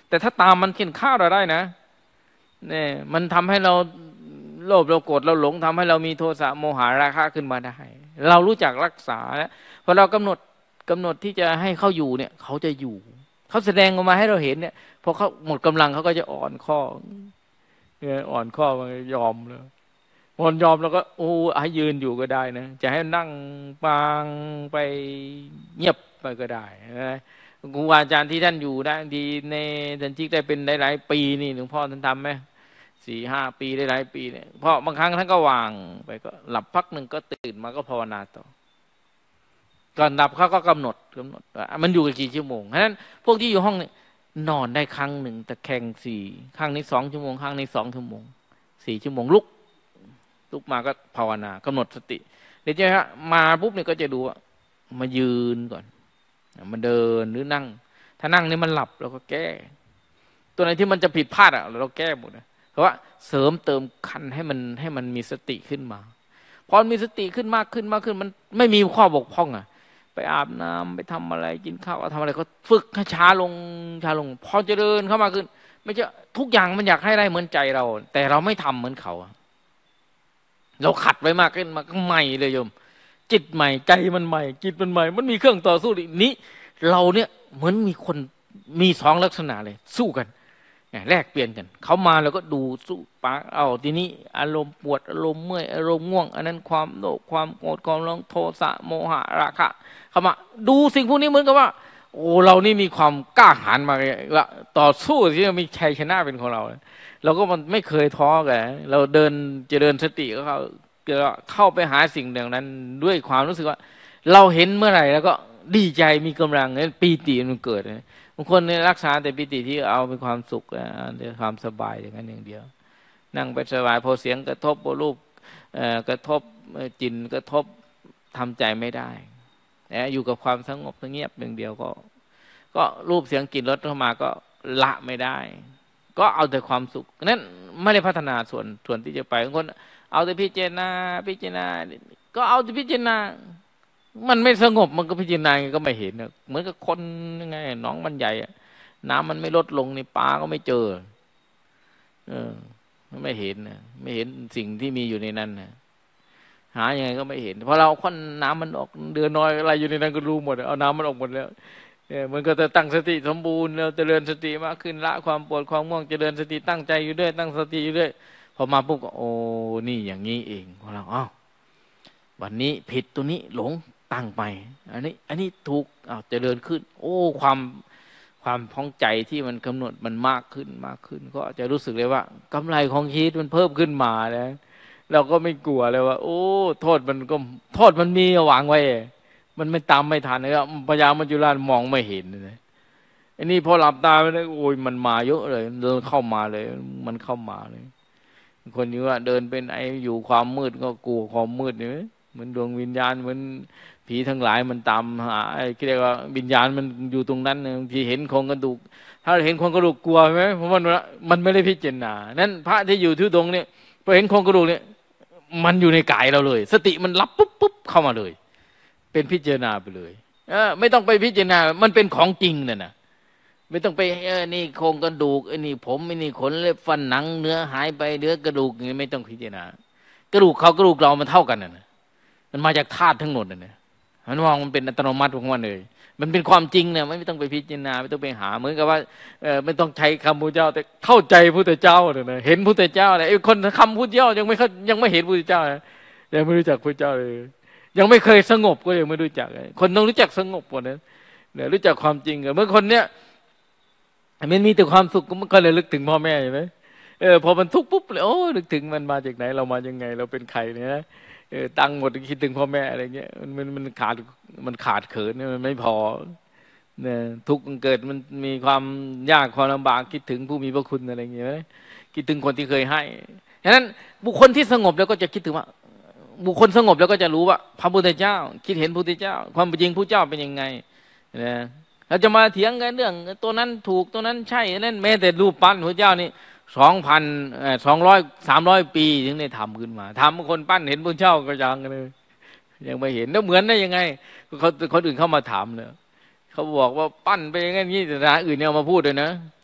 Speaker 1: แต่ถ้าตามมันเข็นฆ่าเราได้นะเนี่ยมันทำให้เราโลภเราโกรธเราหลงทำให้เรามีโทสะโมหะราคะขึ้นมาได้เรารู้จักรักษาแล้วพอเรากำหนดกำหนดที่จะให้เขาอยู่เนี่ยเขาจะอยู่เขาแสดงออกมาให้เราเห็นเนี่ยพอเขาหมดกำลังเขาก็จะอ่อนข้อเนี่ยอ่อนข้อมันยอมเลยพอยอมแล้วก็โอ้ให้ยืนอยู่ก็ได้นะจะให้นั่งปางไปเงียบไปก็ได้นะครูอาจารย์ที่ท่านอยู่ได้ดีในท่านจิกได้เป็นหลายๆปีนี่หลวงพ่อท่านทำไหมสี่ห้าปีได้หลายปีเนี่ยเพราะบางครั้งท่านก็วางไปก็หลับพักหนึ่งก็ตื่นมาก็ภาวนาต่อก่อนหลับเขาก็กำหนดกำหนดมันอยู่กันกี่ชั่วโมงฉะนั้นพวกที่อยู่ห้องนี่นอนได้ครั้งหนึ่งแต่แข่งสี่ครั้งนี้สองชั่วโมงครั้งนี้สองชั่วโมงสี่ชั่วโมงลุกลุกมาก็ภาวนากำหนดสติเดี๋ยวจะมาปุ๊บเนี่ยก็จะดูว่ามายืนก่อนมาเดินหรือนั่งถ้านั่งนี่มันหลับเราก็แก้ตัวไหนที่มันจะผิดพลาดอ่ะเราแก้หมดนะเพราะว่าเสริมเติมคันให้มันให้มันมีสติขึ้นมาพอมีสติขึ้นมากขึ้นมากขึ้นมันไม่มีข้อบกพร่องอ่ะไปอาบน้ำไปทำอะไรกินข้าวทำอะไรก็ฝึกให้ช้าลงช้าลงพอจะเดินเข้ามาขึ้นไม่ใช่ทุกอย่างมันอยากให้ได้เหมือนใจเราแต่เราไม่ทำเหมือนเขาเราขัดไว้มากขึ้นมาก็ใหม่เลยโยมจิตใหม่ใจมันใหม่จิตมันใหม่มันมีเครื่องต่อสู้อีกนี้เราเนี่ยเหมือนมีคนมีสองลักษณะเลยสู้กันแลกเปลี่ยนกันเขามาแล้วก็ดูสู้ปากเอาทีนี้อารมณ์ปวดอารมณ์เมื่อยอารมณ์ง่วงอันนั้นความโลภความโกรธความหลงโทสะโมหะราคะเขามาดูสิ่งพวกนี้เหมือนกับว่าโอ้เรานี่มีความกล้าหาญมาละต่อสู้ที่จะมีชัยชนะเป็นของเราเราก็มันไม่เคยท้อกันเราเดินจะเดินสติก็เขาเข้าไปหาสิ่งอย่างนั้นด้วยความรู้สึกว่าเราเห็นเมื่อไหร่แล้วก็ดีใจมีกำลังนั้นปีติมันเกิดบางคนเนี่ยรักษาแต่ปีติที่เอาเป็นความสุขเดี๋ยวความสบายอย่างนั้นอย่างเดียวนั่งไปสบายพอเสียงกระทบพอรูปกระทบจินกระทบทำใจไม่ได้นะอยู่กับความสงบเงียบอย่างเดียวก็ก็รูปเสียงกลิ่นรสเข้ามาก็ละไม่ได้ก็เอาแต่ความสุขนั้นไม่ได้พัฒนาส่วนส่วนที่จะไปบางคนเอาแต่พิจารณาพิจารณาก็เอาแต่พิจารณามันไม่สงบมันก็พิจารณาก็ไม่เห็นเหมือนกับคนยังไงน้องมันใหญ่น้ำมันไม่ลดลงในปลาก็ไม่เจอเออไม่เห็นนะไม่เห็นสิ่งที่มีอยู่ในนั้นนะหายังไงก็ไม่เห็นพอเราค้นน้ำมันออกเดือนน้อยอะไรอยู่ในนั้นก็รู้หมดเอาน้ำมันออกหมดแล้วเนี่ยมันก็จะตั้งสติสมบูรณ์แล้วเจริญสติมากขึ้นละความปวดความง่วงเจริญสติตั้งใจอยู่ด้วยตั้งสติอยู่ด้วยพอมาปุ๊บก็โอ้นี่อย่างนี้เองพอเราอ้าววันนี้ผิดตัวนี้หลงตั้งไปอันนี้อันนี้ถูกอ้าวเจริญขึ้นโอ้ความความพ้องใจที่มันกำหนดมันมากขึ้นมากขึ้นก็จะรู้สึกเลยว่ากำไรของชีวิตมันเพิ่มขึ้นมาแล้วเราก็ไม่กลัวเลยว่าโอ้โทษมันก็โทษมันมีวางไว้มันไม่ตามไม่ทันเลยพยายามมัจจุราชมองไม่เห็นเลยอันนี้พอหลับตาไปแล้วโอ้ยมันมาเยอะเลยเดินเข้ามาเลยมันเข้ามาเลยคนนี้ว่าเดินเป็นไออยู่ความมืดก็กลัวความมืดเนี่ยเหมือนดวงวิญญาณเหมือนผีทั้งหลายมันตามหาไอ้เรียกว่าวิญญาณมันอยู่ตรงนั้นบางทีเห็นโครงกระดูกถ้าเห็นโครงกระดูกกลัวไหมเพราะมันมันไม่ได้พิจารณานั้นพระที่อยู่ที่ตรงเนี่ยพอเห็นโครงกระดูกเนี่ยมันอยู่ในกายเราเลยสติมันรับปุ๊บปุ๊บเข้ามาเลยเป็นพิจารณาไปเลยเออไม่ต้องไปพิจารณามันเป็นของจริงน่ะนะไม่ต้องไปเออนี่โครงกระดูกไอ้นี่ผมไอ้นี่ขนเล็บฟันหนังเนื้อหายไปเนื้อกระดูกนี่ไม่ต้องพิจารณากระดูกเขากระดูกเรามันเท่ากันน่ะนะมันมาจากธาตุทั้งหมดน่ะนะมันมองมันเป็นอัตโนมัติของมันเลยมันเป็นความจริงเนี่ยไม่ต้องไปพิจารณาไม่ต้องไปหาเหมือนกับว่าเออไม่ต้องใช้คำพุทธเจ้าแต่เข้าใจพุทธเจ้าเนี่ยนะเห็นพุทธเจ้าเลยไอ้คนคำพุทธเจ้ายังไม่ยังไม่เห็นพุทธเจ้านะยังไม่รู้จักพุทธเจ้าเลยยังไม่เคยสงบก็ยังไม่รู้จักคนต้องรู้จักสงบก่อนนะเนี่ยรู้จักความจริงเมื่อคนเนี้ยมันมีแต่ความสุขมันก็เลยลึกถึงพ่อแม่ใช่ไหมเออพอมันทุกข์ปุ๊บเลยโอ้นึกถึงมันมาจากไหนเรามายังไงเราเป็นใครเนี่ยเออตังหมดคิดถึงพ่อแม่อะไรเงี้ยมันมันขาดมันขาดเขินมันไม่พอเนี่ยทุกข์เกิดมันมีความยากความลำบากคิดถึงผู้มีพระคุณอะไรเงี้ยคิดถึงคนที่เคยให้ฉะนั้นบุคคลที่สงบแล้วก็จะคิดถึงว่าบุคคลสงบแล้วก็จะรู้ว่าพระพุทธเจ้าคิดเห็นพระพุทธเจ้าความเป็นจริงพระเจ้าเป็นยังไงนะเราจะมาเถียงกันเรื่องตัวนั้นถูกตัวนั้นใช่นั่นแม้แต่รูปปั้นพระเจ้านี่สองพันสองร้อยสามร้อยปีถึงได้ทำขึ้นมาทำคนปั้นเห็นพระเจ้าก็ยังเลยยังไม่เห็นแล้วเหมือนได้ยังไงเขาคนอื่นเข้ามาถามเนี่ยเขาบอกว่าปั้นไปอย่างนี้แต่ร้านอื่นเนี่ยมาพูดเลยนะ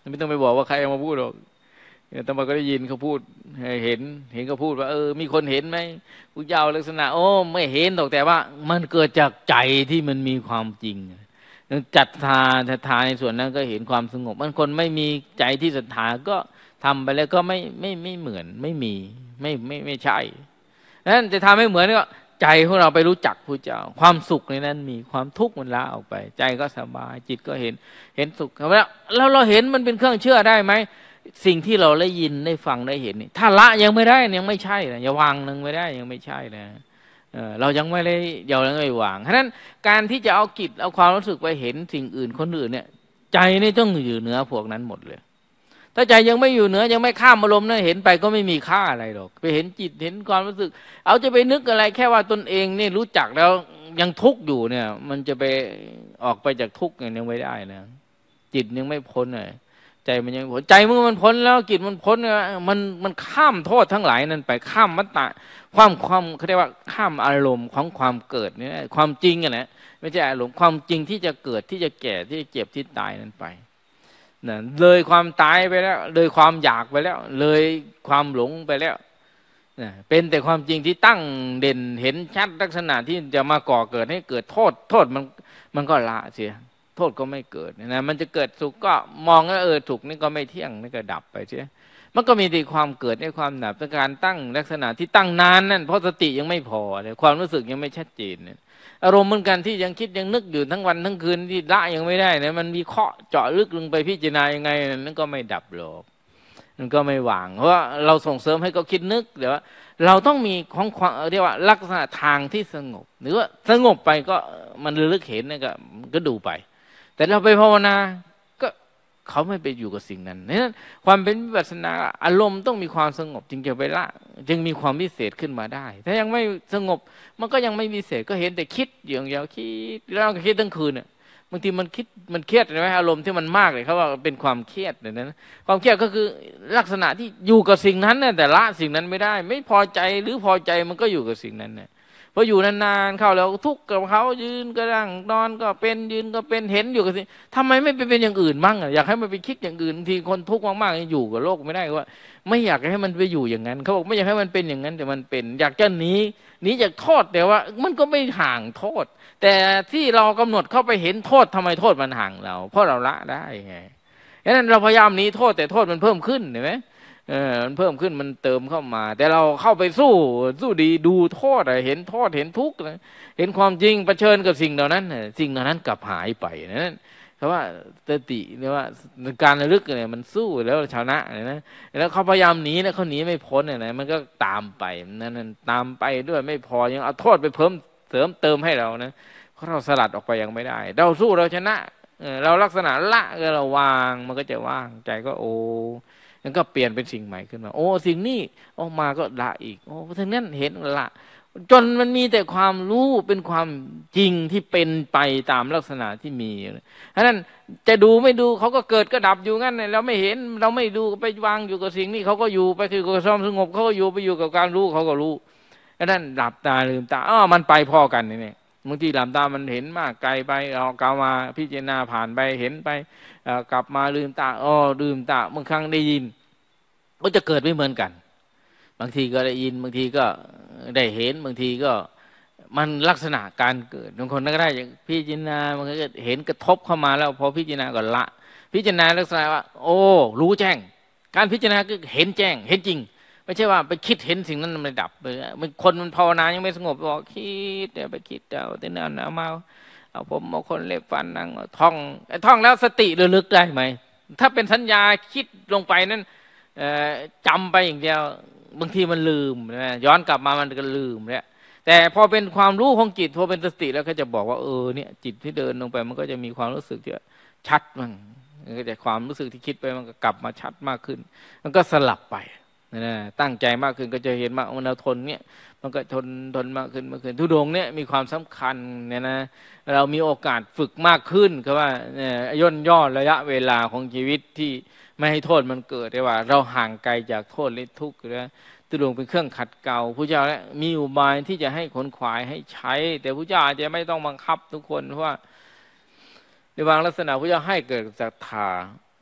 Speaker 1: ไม่ต้องไปบอกว่าใครเอามาพูดหรอกแต่มาก็ได้ยินเขาพูดเห็นเห็นเขาพูดว่าเออมีคนเห็นไหมพุทธเจ้าลักษณะโอ้ไม่เห็นหรอกแต่ว่ามันเกิดจากใจที่มันมีความจริงจัดทาศรัทธาในส่วนนั้นก็เห็นความสงบมันคนไม่มีใจที่ศรัทธาก็ทำไปแล้วก็ไม่ไม่ไม่เหมือนไม่มีไม่ไม่ไม่ใช่นั้นจะทำให้เหมือนก็ใจของเราไปรู้จักพระเจ้าความสุขในนั้นมีความทุกข์มันละออกไปใจก็สบายจิตก็เห็นเห็นสุขแล้วแล้วเราเห็นมันเป็นเครื่องเชื่อได้ไหมสิ่งที่เราได้ยินได้ฟังได้เห็นนี่ถ้าละยังไม่ได้ยังไม่ใช่นะอย่าวางนึงไม่ได้ยังไม่ใช่นะเออเรายังไม่ได้เรายังไม่วางฉะนั้นการที่จะเอาจิตเอาความรู้สึกไปเห็นสิ่งอื่นคนอื่นเนี่ยใจนี่ต้องอยู่เหนือพวกนั้นหมดเลยถ้าใจยังไม่อยู่เหนือยังไม่ข้ามอารมณ์นะเห็นไปก็ไม่มีค่าอะไรหรอกไปเห็นจิตเห็นความรู้สึกเอาจะไปนึกอะไรแค่ว่าตนเองนี่รู้จักแล้วยังทุกข์อยู่เนี่ยมันจะไปออกไปจากทุกข์ยังไม่ได้นะจิตยังไม่พ้นเลยใจมันยังพ้นใจเมื่อมันพ้นแล้วจิตมันพ้นเนี่ยมันมันข้ามโทษทั้งหลายนั้นไปข้ามมัตตะความความเขาเรียกว่าข้ามอารมณ์ของความเกิดเนี่ยความจริงอ่ะนะไม่ใช่อารมณ์ความจริงที่จะเกิดที่จะแก่ที่จะเจ็บที่ตายนั้นไปนะเลยความตายไปแล้วเลยความอยากไปแล้วเลยความหลงไปแล้วนะเป็นแต่ความจริงที่ตั้งเด่นเห็นชัดลักษณะที่จะมาก่อเกิดให้เกิดโทษโทษมันมันก็ละเสียโทษก็ไม่เกิดนะมันจะเกิดสุขก็มองว่าเออสุขนี่ก็ไม่เที่ยงนี่ก็ดับไปเสียมันก็มีแต่ความเกิดในความดับการตั้งลักษณะที่ตั้งนานนั่นเพราะสติยังไม่พอเลยความรู้สึกยังไม่ชัดเจนเนี่ยอารมณ์เหมือนกันที่ยังคิดยังนึกอยู่ทั้งวันทั้งคืนที่ละยังไม่ได้นะมันมีเคาะเจาะลึกลงไปพิจารณายังไงนั่นก็ไม่ดับหรอกมันก็ไม่วางเพราะว่าเราส่งเสริมให้เขาคิดนึกเดี๋ยวเราต้องมีของความเรียกว่าลักษณะทางที่สงบหรือว่าสงบไปก็มันระลึกเห็นนี่ก็ก็ดูไปแต่เราไปภาวนาก็เขาไม่ไปอยู่กับสิ่งนั้นนั้นความเป็นวิปัสสนาอารมณ์ต้องมีความสงบจึงจะไปละจึงมีความพิเศษขึ้นมาได้ถ้ายังไม่สงบมันก็ยังไม่พิเศษก็เห็นแต่คิดอย่างเดียวคิดแล้วก็คิดทั้งคืนเนี่ยบางทีมันคิดมันเครียดใช่ไหมอารมณ์ที่มันมากเลยเขาว่าเป็นความเครียดเนี่ยนะความเครียดก็คือลักษณะที่อยู่กับสิ่งนั้นเนี่ยแต่ละสิ่งนั้นไม่ได้ไม่พอใจหรือพอใจมันก็อยู่กับสิ่งนั้นเนี่ยพออยู่นานๆเข้าแล้วทุกข์กับเขายืนก็นั่งนอนก็เป็นยืนก็เป็นเห็นอยู่กับสิ่งทำไมไม่ไปเป็นอย่างอื่นบ้างอ่ะอยากให้มันไปคิดอย่างอื่นทีคนทุกข์มากๆอยู่กับโลกไม่ได้ว่าไม่อยากให้มันไปอยู่อย่างนั้นเขาบอกไม่อยากให้มันเป็นอย่างนั้นแต่มันเป็นอยากจะหนีหนีจากโทษแต่ว่ามันก็ไม่ห่างโทษแต่ที่เรากำหนดเข้าไปเห็นโทษทำไมโทษมันห่างเราเพราะเราละได้ไงฉะนั้นเราพยายามหนีโทษแต่โทษมันเพิ่มขึ้นเห็นไหมเออมันเพิ่มขึ้นมันเติมเข้ามาแต่เราเข้าไปสู้สู้ดีดูโทษเห็นโทษเห็นทุกข์เห็นความจริงเผชิญกับสิ่งเหล่านั้นสิ่งเหล่านั้นกลับหายไปนั่นเพราะว่าสติหรือว่าการระลึกเนี่ยมันสู้แล้วชนะนะแล้วเขาพยายามหนีแล้วเขาหนีไม่พ้นเนี่ยนะมันก็ตามไปนั่นตามไปด้วยไม่พอยังเอาโทษไปเพิ่มเสริมเติมให้เรานะเพราะเราสลัดออกไปยังไม่ได้เราสู้เราชนะเราลักษณะละเราวางมันก็จะว่างใจก็โอ้มันก็เปลี่ยนเป็นสิ่งใหม่ขึ้นมาโอ้สิ่งนี้ออกมาก็ละอีกโอ้ทั้งนั้นเห็นละจนมันมีแต่ความรู้เป็นความจริงที่เป็นไปตามลักษณะที่มีเพราะนั้นจะดูไม่ดูเขาก็เกิดก็ดับอยู่งั้นเราไม่เห็นเราไม่ดูไปวางอยู่กับสิ่งนี้เขาก็อยู่ไปคือกับความสงบเขาก็อยู่ไปอยู่กับการรู้เขาก็รู้เพราะนั้นหลับตาลืมตาอ้อมันไปพอกันนี่บางทีหลับตามันเห็นมากไกลไปเอากลับมาพิจารณาผ่านไปเห็นไปกลับมาลืมตาอ้อลืมตาบางครั้งได้ยินก็จะเกิดไม่เหมือนกันบางทีก็ได้ยินบางทีก็ได้เห็นบางทีก็มันลักษณะการเกิดบางคนก็ได้พิจารณามันก็เห็นกระทบเข้ามาแล้วพอพิจารณาก็ละพิจารณาลักษณะว่าโอ้รู้แจ้งการพิจารณาคือเห็นแจ้งเห็นจริงไม่ใช่ว่าไปคิดเห็นสิ่งนั้นมันดับไปมันคนมันภาวนายังไม่สงบบอกคิดเดี๋ยวไปคิดเอาแต่นั่นเอามาเอาผมเอาคนเล็บฟันนั่งท่องไอ้ท่องแล้วสติระลึกได้ไหมถ้าเป็นสัญญาคิดลงไปนั้นจำไปอย่างเดียวบางทีมันลืมนะย้อนกลับมามันก็ลืมแล้วแต่พอเป็นความรู้ของจิตพอเป็นสติแล้วก็จะบอกว่าเออเนี่ยจิตที่เดินลงไปมันก็จะมีความรู้สึกที่ชัดมั่งก็จะความรู้สึกที่คิดไปมันก็กลับมาชัดมากขึ้นมันก็สลับไปนะตั้งใจมากขึ้นก็จะเห็นว่ามันทนเนี่ยมันก็ทนทนมากขึ้นมากขึ้นทุดงเนี่ยมีความสำคัญเนี่ยนะเรามีโอกาสฝึกมากขึ้นคือว่าเนี่ยย่นย่อระยะเวลาของชีวิตที่ไม่ให้โทษมันเกิดได้ว่าเราห่างไกลจากโทษและทุกข์นะทุดงเป็นเครื่องขัดเกลาพระเจ้าเนี่ยมีอุบายที่จะให้ขนขวายให้ใช้แต่พระเจ้าอาจจะไม่ต้องบังคับทุกคนเพราะว่าในบางลักษณะพระเจ้าให้เกิดศรัทธา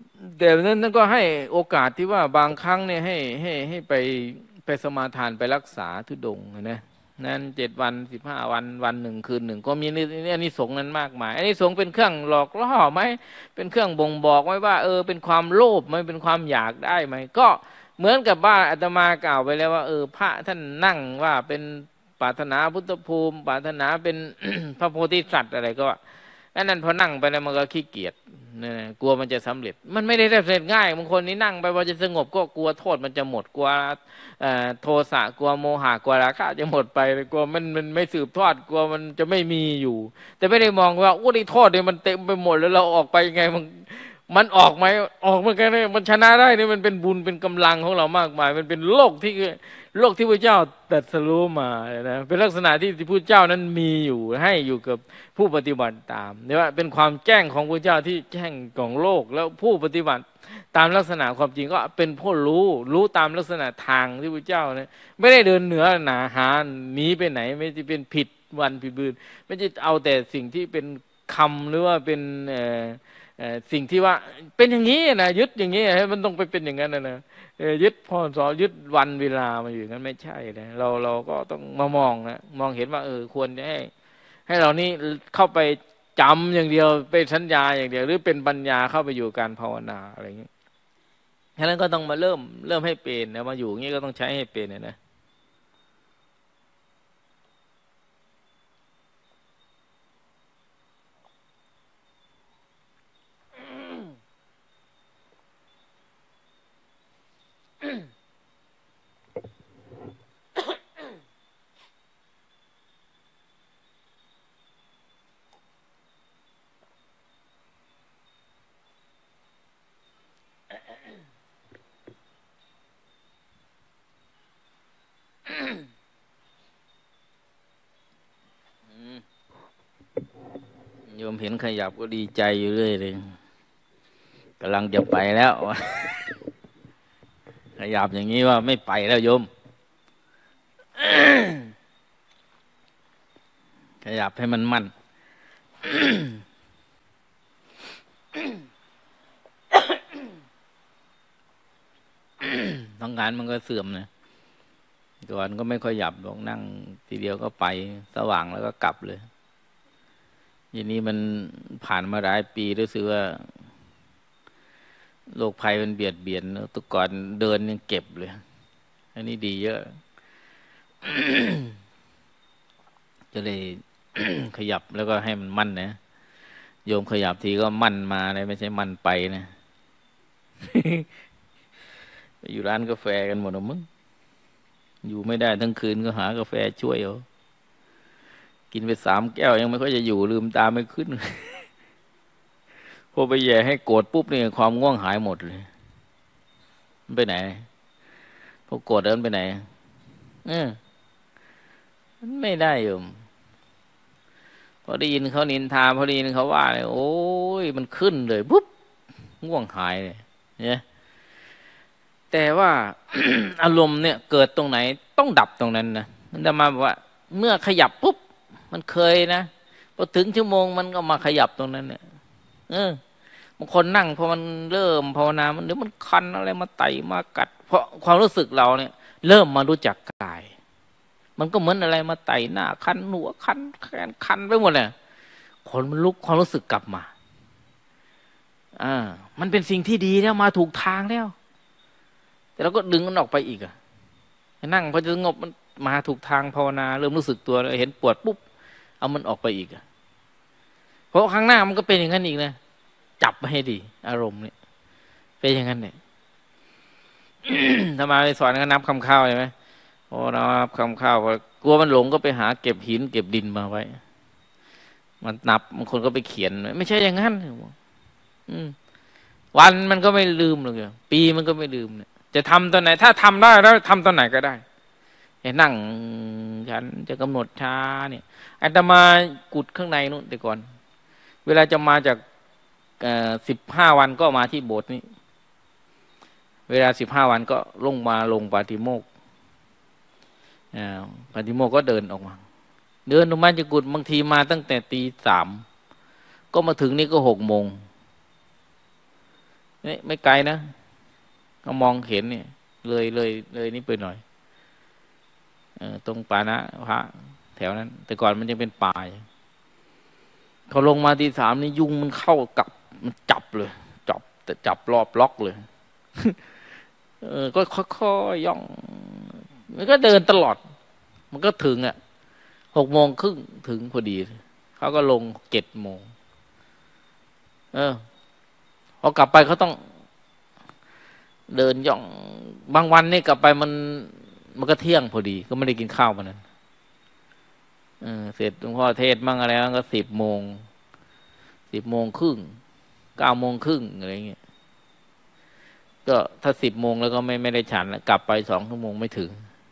Speaker 1: แต่นั้นนั้นก็ให้โอกาสที่ว่าบางครั้งเนี่ยให้ให้ให้ไปไปสมาทานไปรักษาธุดงค์นะนั้นเจ็ดวันสิบห้าวันวันหนึ่งคืนหนึ่งก็มีนี่นี่สงส์นั้นมากมายอันนี้สงส์เป็นเครื่องหลอกล่อไหมเป็นเครื่องบ่งบอกไว้ว่าเออเป็นความโลภไหมเป็นความอยากได้ไหมก็เหมือนกับบ้านอาตมากล่าวไปแล้วว่าเออพระท่านนั่งว่าเป็นปรารถนาพุทธภูมิปรารถนาเป็น พระโพธิสัตว์อะไรก็นั่นนั่นพอนั่งไปแล้วมันก็ขี้เกียจเนี่ยกลัวมันจะสำเร็จมันไม่ได้สำเร็จง่ายบางคนนี่นั่งไปพอจะสงบก็กลัวโทษมันจะหมดกลัวโทสะกลัวโมหะกลัวราคะจะหมดไปกลัวมันมันไม่สืบทอดกลัวมันจะไม่มีอยู่แต่ไม่ได้มองว่าโอ้นี่โทษเนี่ยมันเต็มไปหมดแล้วเราออกไปยังไงมันมันออกไหมออกเหมือนกันเนี่ยมันชนะได้เนี่ยมันเป็นบุญเป็นกำลังของเรามากมายมันเป็นโลกที่โลกที่พระเจ้าตรัสรู้มานะเป็นลักษณะที่ที่พระเจ้านั้นมีอยู่ให้อยู่กับผู้ปฏิบัติตามเนี่ยว่าเป็นความแจ้งของพระเจ้าที่แจ้งของโลกแล้วผู้ปฏิบัติตามลักษณะความจริงก็เป็นผู้รู้รู้ตามลักษณะทางที่พระเจ้าเนี่ยไม่ได้เดินเหนือหนาหาหนีไปไหนไม่จะเป็นผิดวันผิดบืนไม่จะเอาแต่สิ่งที่เป็นคำหรือว่าเป็นเอ่อสิ่งที่ว่าเป็นอย่างนี้นะยึดอย่างนี้ให้มันต้องไปเป็นอย่างนั้นนะนะยึดพ่อสอนยึดวันเวลามาอยู่งั้นไม่ใช่นะเราเราก็ต้องมามองนะมองเห็นว่าเออควรจะให้ให้เรานี่เข้าไปจำอย่างเดียวเป็นสัญญาอย่างเดียวหรือเป็นปัญญาเข้าไปอยู่การภาวนาอะไรอย่างนี้ฉะนั้นก็ต้องมาเริ่มเริ่มให้เป็นนะมาอยู่อย่างนี้ก็ต้องใช้ให้เป็นนะนะโยมเห็นขยับก็ดีใจอยู่เรื่อยเลยกำลังจะไปแล้วขยับอย่างนี้ว่าไม่ไปแล้วโยมขยับให้มันมั่นทำงานมันก็เสื่อมนะก่อนก็ไม่ค่อยหยับลงนั่งทีเดียวก็ไปสว่างแล้วก็กลับเลยทีนี้มันผ่านมาหลายปีรู้สึกว่าโรคภัยมันเบียดเบียนตุกก่อนเดินยังเก็บเลยอันนี้ดีเยอะจะเลย ขยับแล้วก็ให้มันมั่นนะโยมขยับทีก็มั่นมาเลยไม่ใช่มั่นไปนะไปอยู่ร้านกาแฟกันหมดหรอมึงอยู่ไม่ได้ทั้งคืนก็หากาแฟช่วยเอากินไปสามแก้วยังไม่ค่อยจะอยู่ลืมตาไม่ขึ้นพอไปแย่ให้โกรธปุ๊บนี่ความง่วงหายหมดเลยมันไปไหนพอโกรธแล้วมันไปไหนเออมันไม่ได้โยมพอได้ยินเขานินทาพอได้ยินเขาว่าเลยโอ้ยมันขึ้นเลยปุ๊บง่วงหายเลยเนี่ยแต่ว่า อารมณ์เนี่ยเกิดตรงไหนต้องดับตรงนั้นนะมันจะมาบอกว่าเมื่อขยับปุ๊บมันเคยนะพอถึงชั่วโมงมันก็มาขยับตรงนั้นเนี่ยเออบางคนนั่งพอมันเริ่มภาวนามันเดี๋ยวมันคันอะไรมาไต่มากัดเพราะความรู้สึกเราเนี่ยเริ่มมารู้จักกายมันก็เหมือนอะไรมาไต่หน้าคันหัวคันแขนคันไปหมดเลยคนมันลุกความรู้สึกกลับมาอ่ามันเป็นสิ่งที่ดีแล้วมาถูกทางแล้วแต่เราก็ดึงมันออกไปอีกอะนั่งพอจะสงบมันมาถูกทางภาวนาเริ่มรู้สึกตัวแล้วเห็นปวดปุ๊บเอามันออกไปอีกอะเพราะข้างหน้ามันก็เป็นอย่างนั้นอีกนะจับมาให้ดีอารมณ์เนี่ยเป็นอย่างนั้นเนี่ย ถ้ามาไปสอนก็นับคำข้าวใช่ไหมโอ้นับคำข้าวกลัวมันหลงก็ไปหาเก็บหินเก็บดินมาไว้มันนับบางคนก็ไปเขียนไม่ใช่อย่างนั้นวันมันก็ไม่ลืมหรอกปีมันก็ไม่ลืมเนี่ยจะทำตอนไหนถ้าทำได้แล้วทำตอนไหนก็ได้นั่งฉันจะกำหนดช้าเนี่ยอาตมากุดข้างในนู้นแต่ก่อนเวลาจะมาจากสิบห้าวันก็มาที่โบสถ์นี้เวลาสิบห้าวันก็ลงมาลงปาฏิโมกข์ปาฏิโมกข์ก็เดินออกมาเดินออกมาจากกุดบางทีมาตั้งแต่ตีสามก็มาถึงนี่ก็หกโมงนี่ไม่ไกลนะก็มองเห็นเนี่ยเลยเลยเลยนี่ไปหน่อยเออตรงป่านะพระแถวนั้นแต่ก่อนมันยังเป็นป่าเขาลงมาทีสามนี่ยุงมันเข้ากับมันจับเลยจับแต่จับรอบล็อกเลย เออก็ค่อยๆย่องมันก็เดินตลอดมันก็ถึงอ่ะหกโมงครึ่งถึงพอดีเขาก็ลงเจ็ดโมงเออพอกลับไปเขาต้องเดินย่องบางวันนี่กลับไปมันมันก็เที่ยงพอดีก็ไม่ได้กินข้าวมันนั้นเออเสร็จหลวงพ่อเทศมั่งอะไรมั่งก็สิบโมงสิบโมงครึ่งเก้าโมงครึ่งอะไรเงี้ยก็ถ้าสิบโมงแล้วก็ไม่ไม่ได้ฉันแล้วกลับไปสองชั่วโมงไม่ถึง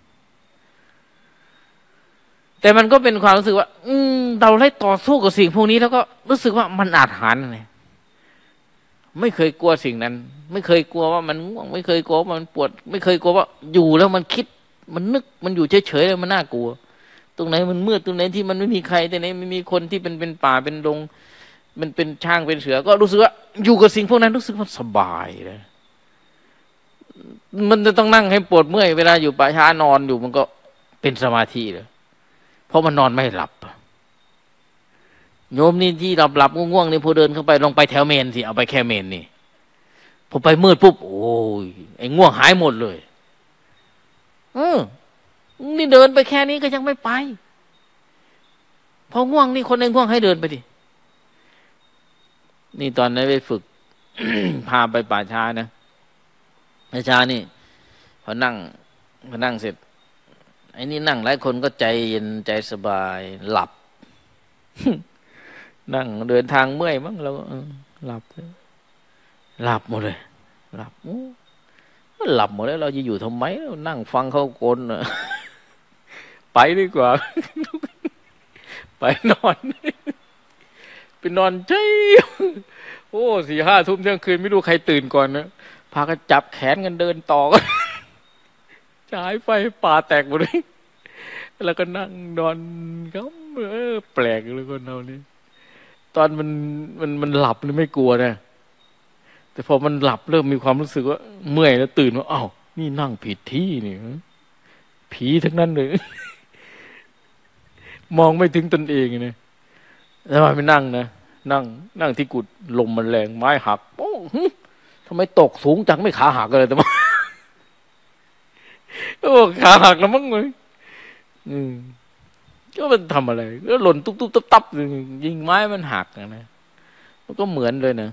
Speaker 1: แต่มันก็เป็นความรู้สึกว่า อืมเราได้ต่อสู้กับสิ่งพวกนี้แล้วก็รู้สึกว่ามันอาถรรพ์เลยไม่เคยกลัวสิ่งนั้นไม่เคยกลัวว่ามันง่วงไม่เคยกลัวว่ามันปวดไม่เคยกลัวว่าอยู่แล้วมันคิดมันนึกมันอยู่เฉยๆแล้วมันน่ากลัวตรงไหนมันมืดตรงไหนที่มันไม่มีใครแต่ไหนไม่มีคนที่เป็นเป็นป่าเป็นดงมันเป็นช้างเป็นเสือก็รู้สึกว่าอยู่กับสิ่งพวกนั้นรู้สึกว่าสบายเลยมันจะต้องนั่งให้ปวดเมื่อยเวลาอยู่ป่าช้านอนอยู่มันก็เป็นสมาธิเลยเพราะมันนอนไม่หลับโยมนี่ที่หลับหลับง่วงๆนี่พอเดินเข้าไปลงไปแถวเมนสิเอาไปแค่เมนนี่พอไปมืดปุ๊บโอ้ยไอ้ง่วงหายหมดเลยเออนี่เดินไปแค่นี้ก็ยังไม่ไปพอง่วงนี่คนหนึ่งง่วงให้เดินไปดินี่ตอนนั้นไปฝึก พาไปป่าช้านะป่าช้านี่พอนั่งพอนั่งเสร็จไอ้นี่นั่งหลายคนก็ใจเย็นใจสบายหลับ นั่งเดินทางเมื่อยมั้งเราหลับหลับหมดเลยหลับหลับหมดแล้วเราจะอยู่ทำไมนั่งฟังเขาโกน ไปดีกว่า ไปนอน ไปนอนใช่โอ้สี่ห้าทุ่มเที่ยงคืนไม่รู้ใครตื่นก่อนนะพากันจับแขนกันเดินต่อกันฉายไฟป่าแตกหมดเลยแล้วก็นั่งนอนก็เออแปลกเลยคนเรานี่ตอนมันมันมันหลับเลยไม่กลัวนะแต่พอมันหลับเริ่มมีความรู้สึกว่าเมื่อยแล้วตื่นว่าอ้าวนี่นั่งผิดที่นี่ผีทั้งนั้นเลย มองไม่ถึงตนเองเนี่ยแล้วมันไม่นั่งนะนั่งนั่งที่กุดลมมันแรงไม้หักโอ้ทำไมตกสูงจังไม่ขาหักเลยแต่มา โอ้ขาหักแล้วมั้งเลยอืมก็มันทำอะไรก็หล่นตุ๊บตุ๊บตับตับยิงไม้มันหักนะมันก็เหมือนเลยนะ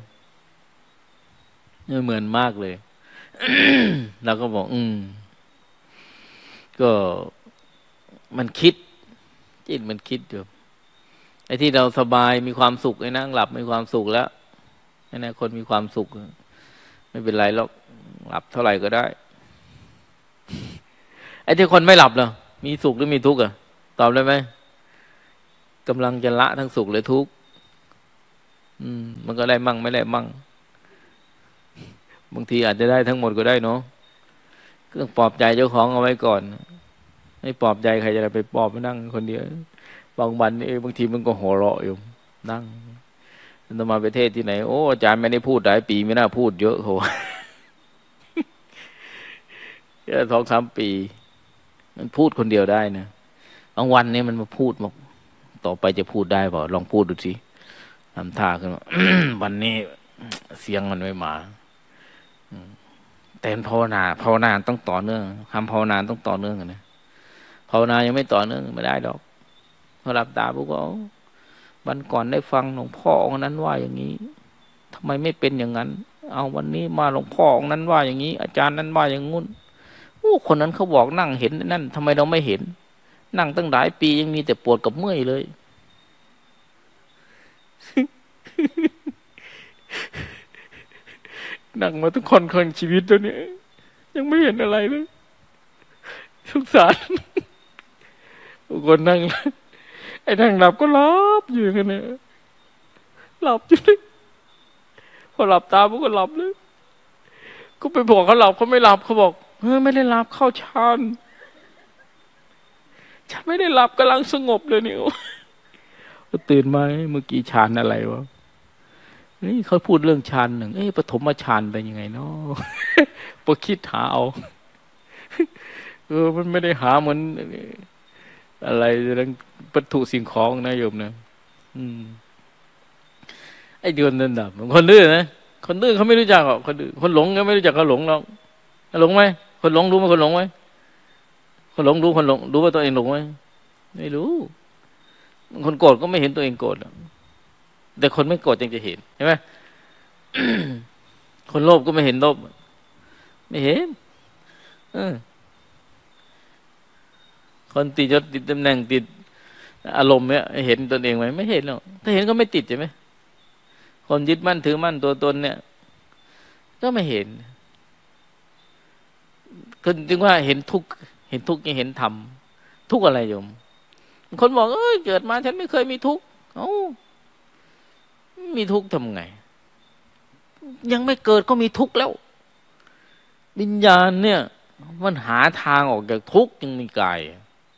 Speaker 1: เหมือนมากเลย เราก็บอกอืมก็มันคิดจิตมันคิดอยู่ไอ้ที่เราสบายมีความสุขไอ้นั่งหลับมีความสุขแล้วไอ้นั่นคนมีความสุขไม่เป็นไรหรอกหลับเท่าไหร่ก็ได้ไอ้ที่คนไม่หลับเหรอมีสุขหรือมีทุกข์อ่ะตอบได้ไหมกำลังจะละทั้งสุขและทุกข์อืมมันก็ได้มั่งไม่ได้มั่งบางทีอาจจะได้ทั้งหมดก็ได้เนาะเครื่องปลอบใจเจ้าของเอาไว้ก่อนให้ปลอบใจใครจะไปปลอบมานั่งคนเดียวบางวันนี่บางทีมันก็หัวเราะอยู่นั่งจะมาประเทศที่ไหนโอ้อาจารย์ไม่ได้พูดหลายปีไม่น่าพูดเยอะเขาแค่สองสามปีมันพูดคนเดียวได้นะบางวันนี้มันมาพูดบอกต่อไปจะพูดได้เปล่าลองพูดดูสิทำท่าขึ้นมา วันนี้เสียงมันไม่มาแต่ภาวนาภาวนาต้องต่อเนื่องคำภาวนาต้องต่อเนื่องกันนะภาวนายังไม่ต่อเนื่องไม่ได้ดอกพอหลับตาปุ๊บก็วันก่อนได้ฟังหลวงพ่อองค์นั้นว่าอย่างนี้ทำไมไม่เป็นอย่างนั้นเอาวันนี้มาหลวงพ่อองค์นั้นว่าอย่างนี้อาจารย์นั้นว่าอย่างงู้นโอ้คนนั้นเขาบอกนั่งเห็นนั่นทำไมเราไม่เห็นนั่งตั้งหลายปียังมีแต่ปวดกับเมื่อยเลย นั่งมาทุกคนคนชีวิตแล้วเนี่ยยังไม่เห็นอะไรเลยสงสารคนนั่งไอ้นั่งหลับก็หลับอยู่กันเนี่ยหลับอยู่เลยพอหลับตาปุ๊บก็หลับเลยก็ไปบอกเขาหลับเขาไม่หลับเขาบอกเฮ้ยไม่ได้หลับเข้าฌานฉันไม่ได้หลับกำลังสงบเลยเนี่ยตื่นมาเมื่อกี้ฌานอะไรวะนี่เขาพูดเรื่องฌานหนึ่งเอ้ปฐมฌานเป็นยังไงเนาะพอคิดหาเอาเออมันไม่ได้หาเหมือนอะไรเรื่องวัตถุสิ่งของนะโยมนะอืมไอ้เดือนนั่นดับคนดื้อนะคนดื้อเขาไม่รู้จักหรอกคนดื้อคนหลงก็ไม่รู้จักเขาหลงหรอกหลงไหมคนหลงรู้ไหมคนหลงไหมคนหลงรู้คนหลงรู้ว่าตัวเองหลงไหมไม่รู้คนโกรธก็ไม่เห็นตัวเองโกรธแต่คนไม่โกรธยังจะเห็นใช่ไหม คนโลภก็ไม่เห็นโลภไม่เห็นเออคนติดยศติดตำแหน่งติดอารมณ์เนี่ยเห็นตนเองไหมไม่เห็นหรอกถ้าเห็นก็ไม่ติดใช่ไหมคนยึดมั่นถือมั่นตัวตนเนี่ยก็ไม่เห็นก็จึงว่าเห็นทุกข์เห็นทุกข์ยังเห็นธรรมทุกข์อะไรโยมคนบอกเอ้ยเกิดมาฉันไม่เคยมีทุกข์เอ้ามีทุกข์ทำไงยังไม่เกิดก็มีทุกข์แล้ววิญญาณเนี่ยมันหาทางออกจากทุกข์ยังมีกาย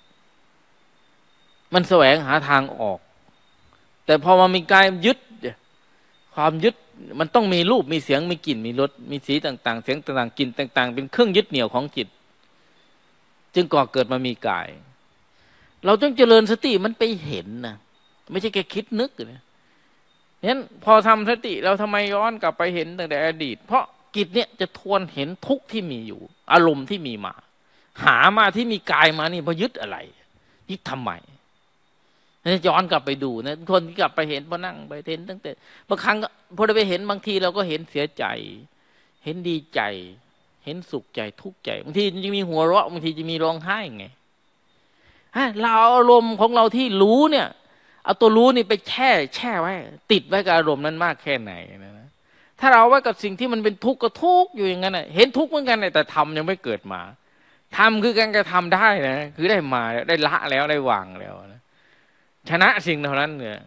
Speaker 1: มันแสวงหาทางออกแต่พอมามีกายยึดความยึดมันต้องมีรูปมีเสียงมีกลิ่นมีรสมีสีต่างๆเสียงต่างๆกลิ่นต่างๆเป็นเครื่องยึดเหนี่ยวของจิตจึงก่อเกิดมามีกายเราต้องเจริญสติมันไปเห็นนะไม่ใช่แค่คิดนึกนะงั้นพอทำสติเราทำไมย้อนกลับไปเห็นตั้งแต่อดีตเพราะจิตเนี่ยจะทวนเห็นทุกข์ที่มีอยู่อารมณ์ที่มีมาหามาที่มีกายมานี่เพราะยึดอะไรยึดทำไมย้อนกลับไปดูนะคนที่กลับไปเห็นพอนั่งไปเห็นตั้งแต่บางครั้งพอได้ไปเห็นบางทีเราก็เห็นเสียใจเห็นดีใจเห็นสุขใจทุกข์ใจบางทีจะมีหัวเราะบางทีจะมีร้องไห้ไงฮะเราอารมณ์ของเราที่รู้เนี่ยเอาตัวรู้นี่ไปแช่แช่ไว้ติดไว้กับอารมณ์นั้นมากแค่ไหนนะถ้าเราไว้กับสิ่งที่มันเป็นทุกข์ก็ทุกข์อยู่อย่างนั้นนะเห็นทุกข์เหมือนกันแต่ทำยังไม่เกิดมาทำคือการกระทำได้นะคือได้มาได้ละแล้วได้วางแล้วนะชนะสิ่งเท่านั้นเนี่ย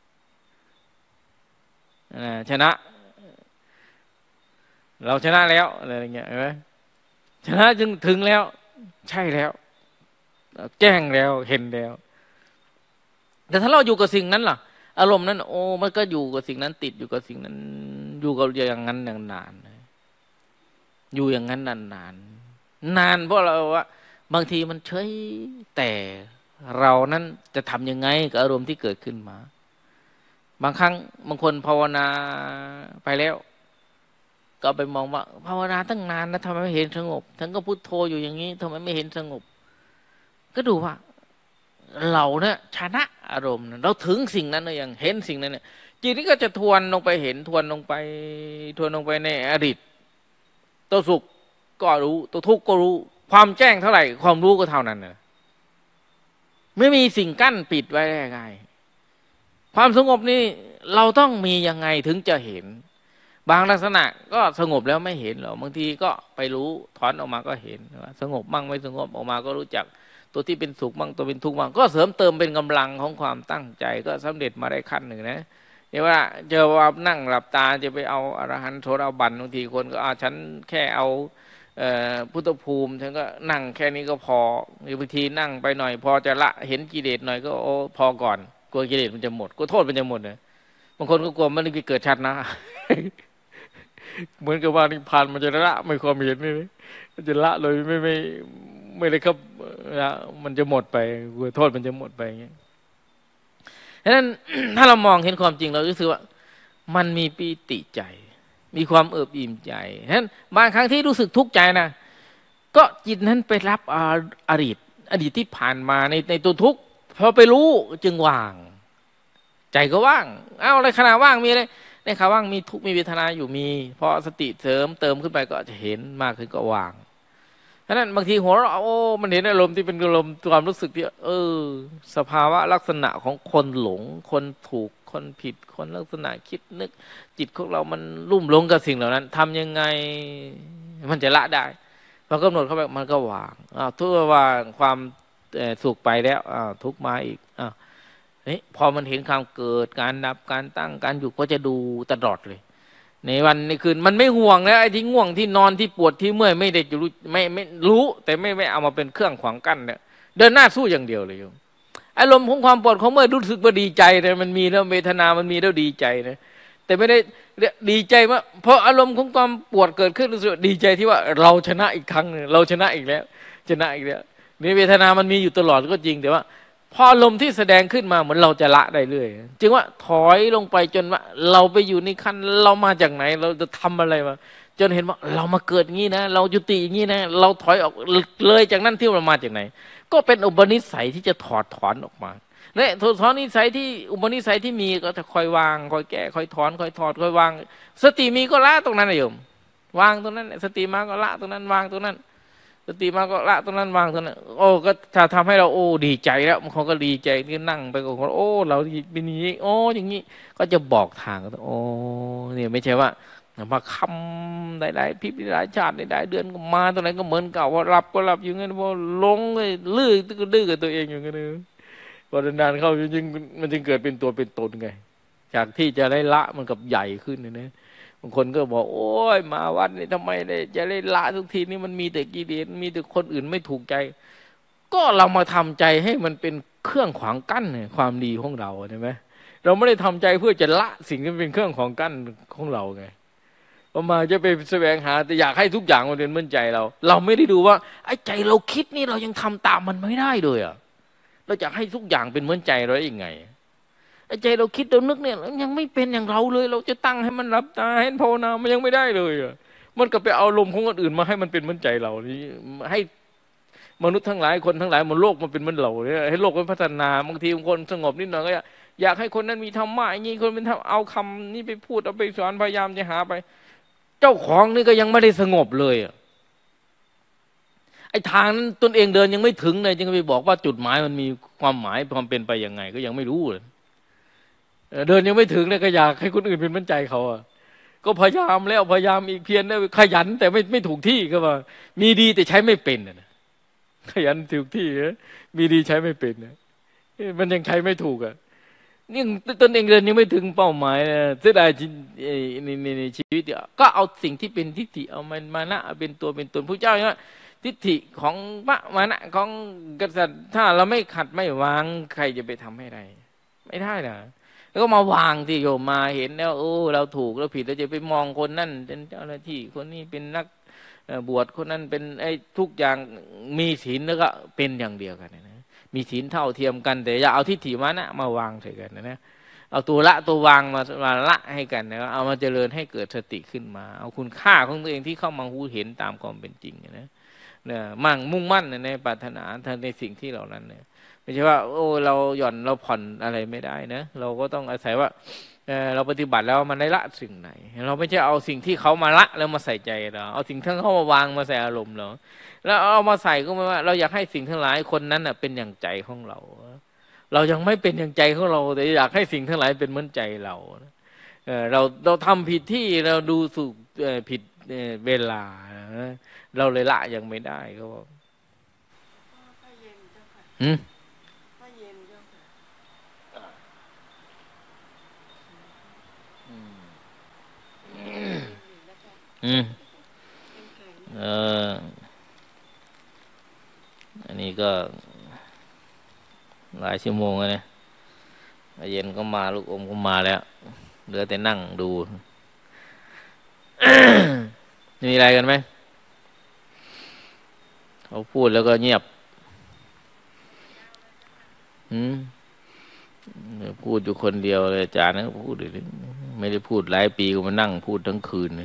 Speaker 1: ชนะเราชนะแล้วอะไรอย่างเงี้ยเห็นไหมชนะจึงถึงแล้วใช่แล้วแจ้งแล้วเห็นแล้วแต่ถ้าเราอยู่กับสิ่งนั้นล่ะอารมณ์นั้นโอ้มันก็อยู่กับสิ่งนั้นติดอยู่กับสิ่งนั้นอยู่กับอย่างนั้นอย่างนานอยู่อย่างนั้นนานนานนานเพราะเราว่าบางทีมันเฉยแต่เรานั้นจะทำยังไงกับอารมณ์ที่เกิดขึ้นมาบางครั้งบางคนภาวนาไปแล้วก็ไปมองว่าภาวนาตั้งนานนะทำไมไม่เห็นสงบทั้งก็พุทโธอยู่อย่างนี้ทำไมไม่เห็นสงบก็ดูว่าเราเนี่ยชนะอารมณ์เราถึงสิ่งนั้นเลยอย่างเห็นสิ่งนั้นเนี่ยจิตนี้ก็จะทวนลงไปเห็นทวนลงไปทวนลงไปในอดีตตัวสุขก็รู้ตัวทุกข์ก็รู้ความแจ้งเท่าไหร่ความรู้ก็เท่านั้นนะไม่มีสิ่งกั้นปิดไว้ได้ไงความสงบนี่เราต้องมียังไงถึงจะเห็นบางลักษณะก็สงบแล้วไม่เห็นหรอกบางทีก็ไปรู้ถอนออกมาก็เห็นว่าสงบมั่งไม่สงบออกมาก็รู้จักตัวที่เป็นสุขมั่งตัวเป็นทุกข์มั่งก็เสริมเติมเป็นกำลังของความตั้งใจก็สำเร็จมาได้ขั้นหนึ่งนะเดี๋ยวว่าเจอว่านั่งหลับตาจะไปเอาอรหันต์โสดาบันบางทีคนก็อาฉันแค่เอาพุทธภูมิฉันก็นั่งแค่นี้ก็พอบางทีนั่งไปหน่อยพอจะละเห็นกิเลสหน่อยก็โอ้พอก่อนกลัวกิเลสมันจะหมดกลัวโทษมันจะหมดเลยบางคนก็กลัวมันจะเกิดชาติหน้า เหมือนกับว่านิพพานมันจะละไม่ความเห็นนี่มันจะละเลยไม่ไม่ไม่เลยครับละมันจะหมดไปกลัวโทษมันจะหมดไปอย่างเงี้ยฉะนั้น ถ้าเรามองเห็นความจริงเรารู้สึกว่ามันมีปีติใจมีความเอิบอิ่มใจฉะนั้นบางครั้งที่รู้สึกทุกข์ใจนะก็จิตนั้นไปรับอดีตอดีตที่ผ่านมาในในตัวทุกข์พอไปรู้จึงว่างใจก็ว่างเอ้าอะไรขณะว่างมีอะไรในขณะว่างมีทุกข์มีเวทนาอยู่มีพอสติเสริมเติมขึ้นไปก็จะเห็นมากขึ้นก็ว่างฉะนั้นบางทีหัวเราโอ้มันเห็นอารมณ์ที่เป็นอารมณ์ความรู้สึกที่เออสภาวะลักษณะของคนหลงคนถูกคนผิดคนลักษณะคิดนึกจิตของเรามันลุ่มหลงกับสิ่งเหล่านั้นทำยังไงมันจะละได้พอกำหนดเข้าไปมันก็วางอ้าวทุกว่างความสุขไปแล้วอ้าวทุกมาอีกอ้าวนี่พอมันเห็นความเกิดการดับการตั้งการอยู่ก็จะดูตลอดเลยในวันในคืนมันไม่ห่วงแล้วไอ้ที่ง่วงที่นอนที่ปวดที่เมื่อยไม่ได้จะรู้ไม่ไม่รู้แต่ไม่ไม่เอามาเป็นเครื่องขวางกั้นเนี่ยเดินหน้าสู้อย่างเดียวเลยโยมอารมณ์ของความปวดของเมื่อยรู้สึกว่าดีใจนะมันมีแล้วเวทนามันมีแล้วดีใจนะแแต่ไม่ได้ดีใจว่าเพราะอารมณ์ของความปวดเกิดขึ้นรู้สึกดีใจที่ว่าเราชนะอีกครั้งนึงเราชนะอีกแล้วชนะอีกแล้วนี่เวทนามันมีอยู่ตลอดก็จริงแต่ว่าพออารมณ์ที่แสดงขึ้นมาเหมือนเราจะละได้เรื่อยจึงว่าถอยลงไปจนว่าเราไปอยู่ในขั้นเรามาจากไหนเราจะทำอะไรมาจนเห็นว่าเรามาเกิดอย่างนี้นะเรายุติอย่างนี้นะเราถอยออกเลยจากนั้นที่เรามาจากไหนก็เป็นอุปนิสัยที่จะถอดถอนออกมาเนี่ยถอนนิสัยที่อุปนิสัยที่มีก็จะคอยวางคอยแก้คอยถอนคอยถอดคอยวางสติมีก็ละตรงนั้นนะโยมวางตรงนั้นสติมาก็ละตรงนั้นวางตรงนั้นสติมาก็ละตรงนั้นวางตรงนั้นโอ้ก็จะทำให้เราโอ้ดีใจแล้วเขาก็ดีใจที่นั่งไปกับคนโอ้เราเป็นอย่างนี้โอ้อย่างนี้ก็จะบอกทางโอ้เนี่ยไม่ใช่ว่ามาคำได้ได้พิพิธาชาติได้ได้เดือนก็มาตรงไหนก็เหมือนเก่าว่ารับก็รับอยู่งั้นว่าลงเลยลื้อก็ดื้อกับตัวเองอยู่งั้นเลยพอนานๆเข้าจริงมันจึงเกิดเป็นตัวเป็นตนไงจากที่จะได้ละมันกับใหญ่ขึ้นนะบางคนก็บอกโอ้ยมาวัดนี่ทำไมได้จะได้ละทุกทีนี่มันมีแต่กิเลสมีแต่คนอื่นไม่ถูกใจก็เรามาทำใจให้มันเป็นเครื่องขวางกั้นความดีของเราใช่ไหมเราไม่ได้ทำใจเพื่อจะละสิ่งที่เป็นเครื่องขวางกั้นของเราไงพอมาจะไปแสวงหาแต่อยากให้ทุกอย่างมันเป็นเหมือนใจเราเราไม่ได้ดูว่าไอ้ใจเราคิดนี่เรายังทำตามมันไม่ได้เลยอ่ะเราอยากให้ทุกอย่างเป็นเหมือนใจเราได้ยังไงไอ้ใจเราคิดเรานึกเนี่ยยังไม่เป็นอย่างเราเลยเราจะตั้งให้มันรับตาให้ภาวนามันยังไม่ได้เลยอ่ะมันก็ไปเอาลมของคนอื่นมาให้มันเป็นเหมือนใจเรานี่ให้มนุษย์ทั้งหลายคนทั้งหลายมันโลกมันเป็นเหมือนเราเนี่ยให้โลกมันพัฒนาบางทีคนสงบนิดหน่อยก็อยากให้คนนั้นมีธรรมะอย่างนี้คนเป็นทำเอาคำนี้ไปพูดเอาไปสอนพยายามจะหาไปเจ้าของนี่ก็ยังไม่ได้สงบเลยอ่ะไอ้ทางนั้นตนเองเดินยังไม่ถึงเลยจึงไปบอกว่าจุดหมายมันมีความหมายความเป็นไปยังไงก็ยังไม่รู้เลยเดินยังไม่ถึงเลยก็อยากให้คนอื่นเป็นเหมือนใจเขาอ่ะก็พยายามแล้วพยายามอีกเพียรได้ขยันแต่ไม่ไม่ถูกที่ก็ว่ามีดีแต่ใช้ไม่เป็นนะขยันถูกที่มีดีใช้ไม่เป็นนะมันยังใช้ไม่ถูกอ่ะนี่ตนเองเดินยังไม่ถึงเป้าหมายเสียดายในในชีวิตก็เอาสิ่งที่เป็นทิฏฐิเอามันมานะเป็นตัวเป็นตนผู้เจ้าเนี่ยทิฏฐิของพระมานะของกษัตริย์ถ้าเราไม่ขัดไม่วางใครจะไปทำให้ได้ไม่ได้นะแล้วก็มาวางที่โยมมาเห็นแล้วโอ้เราถูกเราผิดเราจะไปมองคนนั่นเป็นเจ้าหน้าที่คนนี้เป็นนักบวชคนนั้นเป็นไอ้ทุกอย่างมีศีลแล้วก็เป็นอย่างเดียวกันนะมีศีลเท่าเทียมกันแต่อย่าเอาทิฏฐิมานะมาวางใส่กันนะนะเอาตัวละตัววางมามาละให้กันนะเอามาเจริญให้เกิดสติขึ้นมาเอาคุณค่าของตัวเองที่เข้ามาหูเห็นตามความเป็นจริงนะเนี่ยมั่งมุ่งมั่นในปรารถนาในสิ่งที่เหล่านั้นเนี่ยไม่ใช่ว่าโอ้เราหย่อนเราผ่อนอะไรไม่ได้นะเราก็ต้องอาศัยว่าเออเราปฏิบัติแล้วมันได้ละสิ่งไหนเราไม่ใช่เอาสิ่งที่เขามาละแล้วมาใส่ใจเราเอาสิ่งที่เขามาวางมาใส่อารมณ์เราแล้วเอามาใส่ก็หมายว่าเราอยากให้สิ่งทั้งหลายคนนั้นน่ะเป็นอย่างใจของเราเรายังไม่เป็นอย่างใจของเราแต่อยากให้สิ่งทั้งหลายเป็นเหมือนใจเราเออเราเราทำผิดที่เราดูสุขผิดเวลาเราเลยละยังไม่ได้ก็บอกอืมอืมเอออันนี้ก็หลายชั่วโมงแล้วเนี่ยเย็นก็มาลูกอมก็มาแล้วเหลือแต่นั่งดู มีอะไรกันไหมเขาพูดแล้วก็เงียบอืมพูดอยู่คนเดียวเลยอาจารย์นะพูดเลยไม่ได้พูดหลายปีก็มานั่งพูดทั้งคืนเลย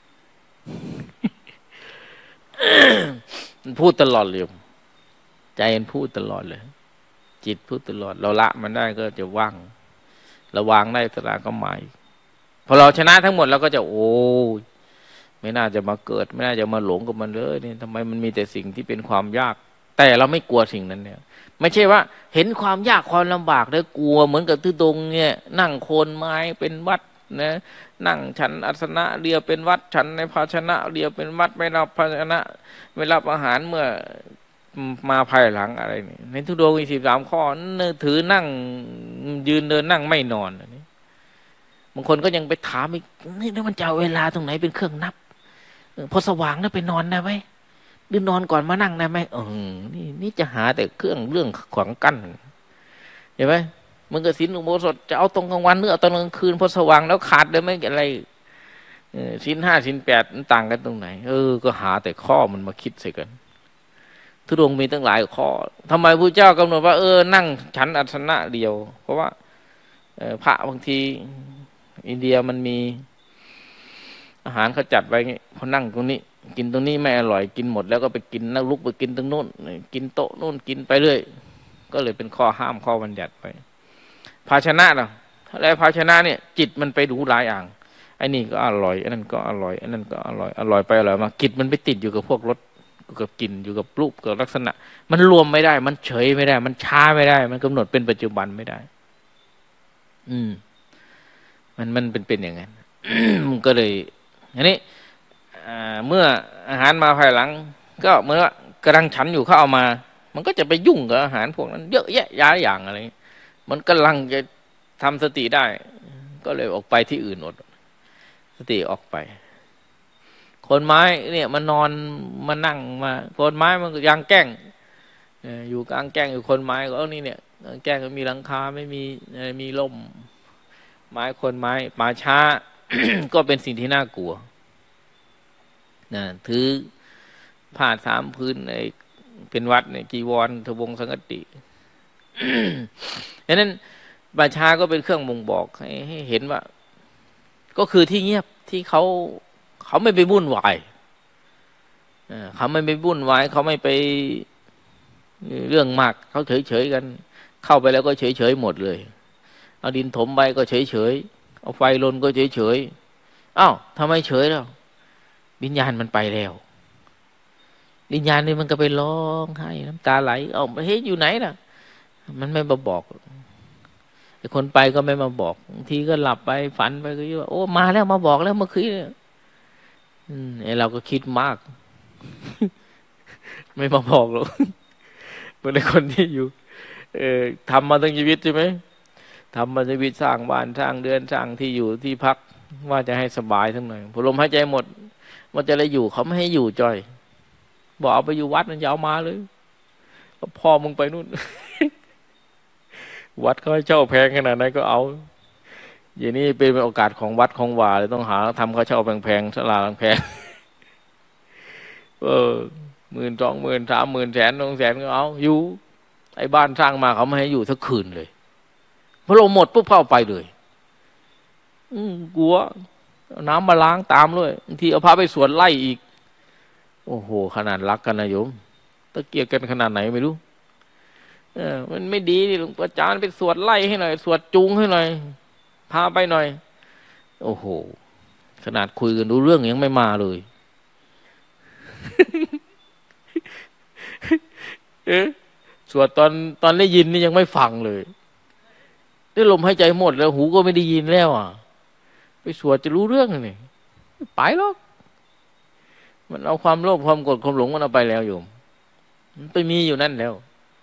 Speaker 1: มันพูดตลอดเลยใจมันพูดตลอดเลยจิตพูดตลอดเราละมันได้ก็จะว่างเราวางได้สลาก็หมายพอเราชนะทั้งหมดเราก็จะโอ้ไม่น่าจะมาเกิดไม่น่าจะมาหลงกับมันเลยนี่ทำไมมันมีแต่สิ่งที่เป็นความยากแต่เราไม่กลัวสิ่งนั้นเนี่ยไม่ใช่ว่าเห็นความยากความลำบากแล้วกลัวเหมือนกับที่ตรงเนี่ยนั่งโคนไม้เป็นวัดนะนั่งฉันอาสนะเดียวเป็นวัดฉันในภาชนะเดียวเป็นวัดไม่รับภาชนะไม่รับอาหารเมื่อมาภายหลังอะไรนี่ในทุดงอีกสิบสามข้อถือนั่งยืนเดินนั่งไม่นอนนี่บางคนก็ยังไปถามอีกนี่มันจะเอาเวลาตรงไหนเป็นเครื่องนับพอสว่างแล้วไปนอนได้ไหมหรือนอนก่อนมานั่งได้ไหมเออนี่นี่จะหาแต่เครื่องเรื่องขวางกั้นเห็นไหมมึงก็ศีลอุโบสถจะเอาตรงกลางวันหรือเอาตอนกลางคืนพอสว่างแล้วขาดเลยไม่อะไรศีลห้าศีลแปดมันต่างกันตรงไหนเออก็หาแต่ข้อมันมาคิดใส่กันทุดงมีตั้งหลายข้อทำไมพระเจ้ากำหนดว่าเออนั่งฉันอาสนะเดียวเพราะว่าพระบางทีอินเดียมันมีอาหารเขาจัดไว้พอนั่งตรงนี้กินตรงนี้ไม่อร่อยกินหมดแล้วก็ไปกินนั่งลุกไปกินตรงโน้นกินโต๊ะโน้นกินไปเรื่อยก็เลยเป็นข้อห้ามข้อบัญญัติไปภาชนะล่ะอะไรภาชนะเนี่ยจิตมันไปดูหลายอย่างไอ้นี่ก็อร่อยไอ้นั่นก็อร่อยไอ้นั่นก็อร่อยอร่อยไปอร่อยมาจิตมันไปติดอยู่กับพวกรสอยู่กับกลิ่นอยู่กับรูปกับลักษณะมันรวมไม่ได้มันเฉยไม่ได้มันช้าไม่ได้มันกำหนดเป็นปัจจุบันไม่ได้อืมมันมันเป็นเป็นอย่างนั้น มันก็เลยอันนี้เมื่ออาหารมาภายหลังก็เหมือนว่ากำลังฉันอยู่เขาเอามามันก็จะไปยุ่งกับอาหารพวกนั้นเยอะแยะย้ายอย่างอะไรมันกำลังจะทำสติได้ก็เลยออกไปที่อื่นหมดสติออกไปคนไม้เนี่ยมันนอนมานั่งมาคนไม้มันยางแก้งอยู่กลางแก้งอยู่คนไม้ก็นี่เนี่ยแก้งก็มีหลังคาไม่มีมีร่มไม้คนไม้ป่าช้า ก็เป็นสิ่งที่น่ากลัวนะถือผ้าสามพื้นในเป็นวัดเนี่ยจีวรทบงสังกติ ดังนั้นป่าช้าก็เป็นเครื่องบ่งบอกให้ให้เห็นว่าก็คือที่เงียบที่เขาเขาไม่ไปวุ่นวายเขาไม่ไปวุ่นวายเขาไม่ไปเรื่องมากเขาเฉยเฉยกันเข้าไปแล้วก็เฉยเฉยหมดเลยเอาดินถมไปก็เฉยเฉยเอาไฟลนก็เฉยเฉยอ้าวทำไมเฉยแล้ววิญญาณมันไปแล้ววิญญาณนี่มันก็ไปร้องไห้น้ำตาไหลเอ้าเฮ้ยอยู่ไหนล่ะมันไม่มาบอกไอ้คนไปก็ไม่มาบอกบางทีก็หลับไปฝันไปก็ยิ่งว่าโอ้มาแล้วมาบอกแล้วเมื่อคืนอืมไอ้เราก็คิดมาก ไม่มาบอกหรอกเป็นคนที่อยู่เออทำมาตั้งชีวิตใช่ไหมทำมาชีวิตสร้างบ้านสร้างเรือนสร้างที่อยู่ที่พักว่าจะให้สบายทั้งหน่อยพอลมหายใจหมดมันจะได้อยู่เขาไม่ให้อยู่จอยบอกเอาไปอยู่วัดมันยาวมาเลยพ่อมึงไปนู่น วัดเขาให้เช่าแพงขนาดไหนก็เอาอย่างนี้เป็นโอกาสของวัดของวาเลยต้องหาทำเขาเช่าแพงๆสลาแพง เออหมื่นสองหมื่นสามหมื่นแสนสองแสนก็เอาอยู่ไอ้บ้านสร้างมาเขาไม่ให้อยู่สักคืนเลยพอลมหมดปุ๊บเข้าไปเลยอืมกลัวน้ำมาล้างตามเลยบางทีเอาพาไปสวนไล่อีกโอ้โหขนาดรักกันนะโยมตะเกียกกันขนาดไหนไม่รู้เออมันไม่ดีดิหลวงอาจารย์ไปสวดไล่ให้หน่อยสวดจูงให้หน่อยพาไปหน่อยโอ้โหขนาดคุยกันรู้เรื่องยังไม่มาเลย เอ๊ะสวดตอนตอนได้ยินนี่ยังไม่ฟังเลยได้ลมหายใจหมดแล้วหูก็ไม่ได้ยินแล้วอ่ะไปสวดจะรู้เรื่องนี่ไปหรอกมันเอาความโลภความโกรธความหลงมันเอาไปแล้วโยมมันไปมีอยู่นั่นแล้ว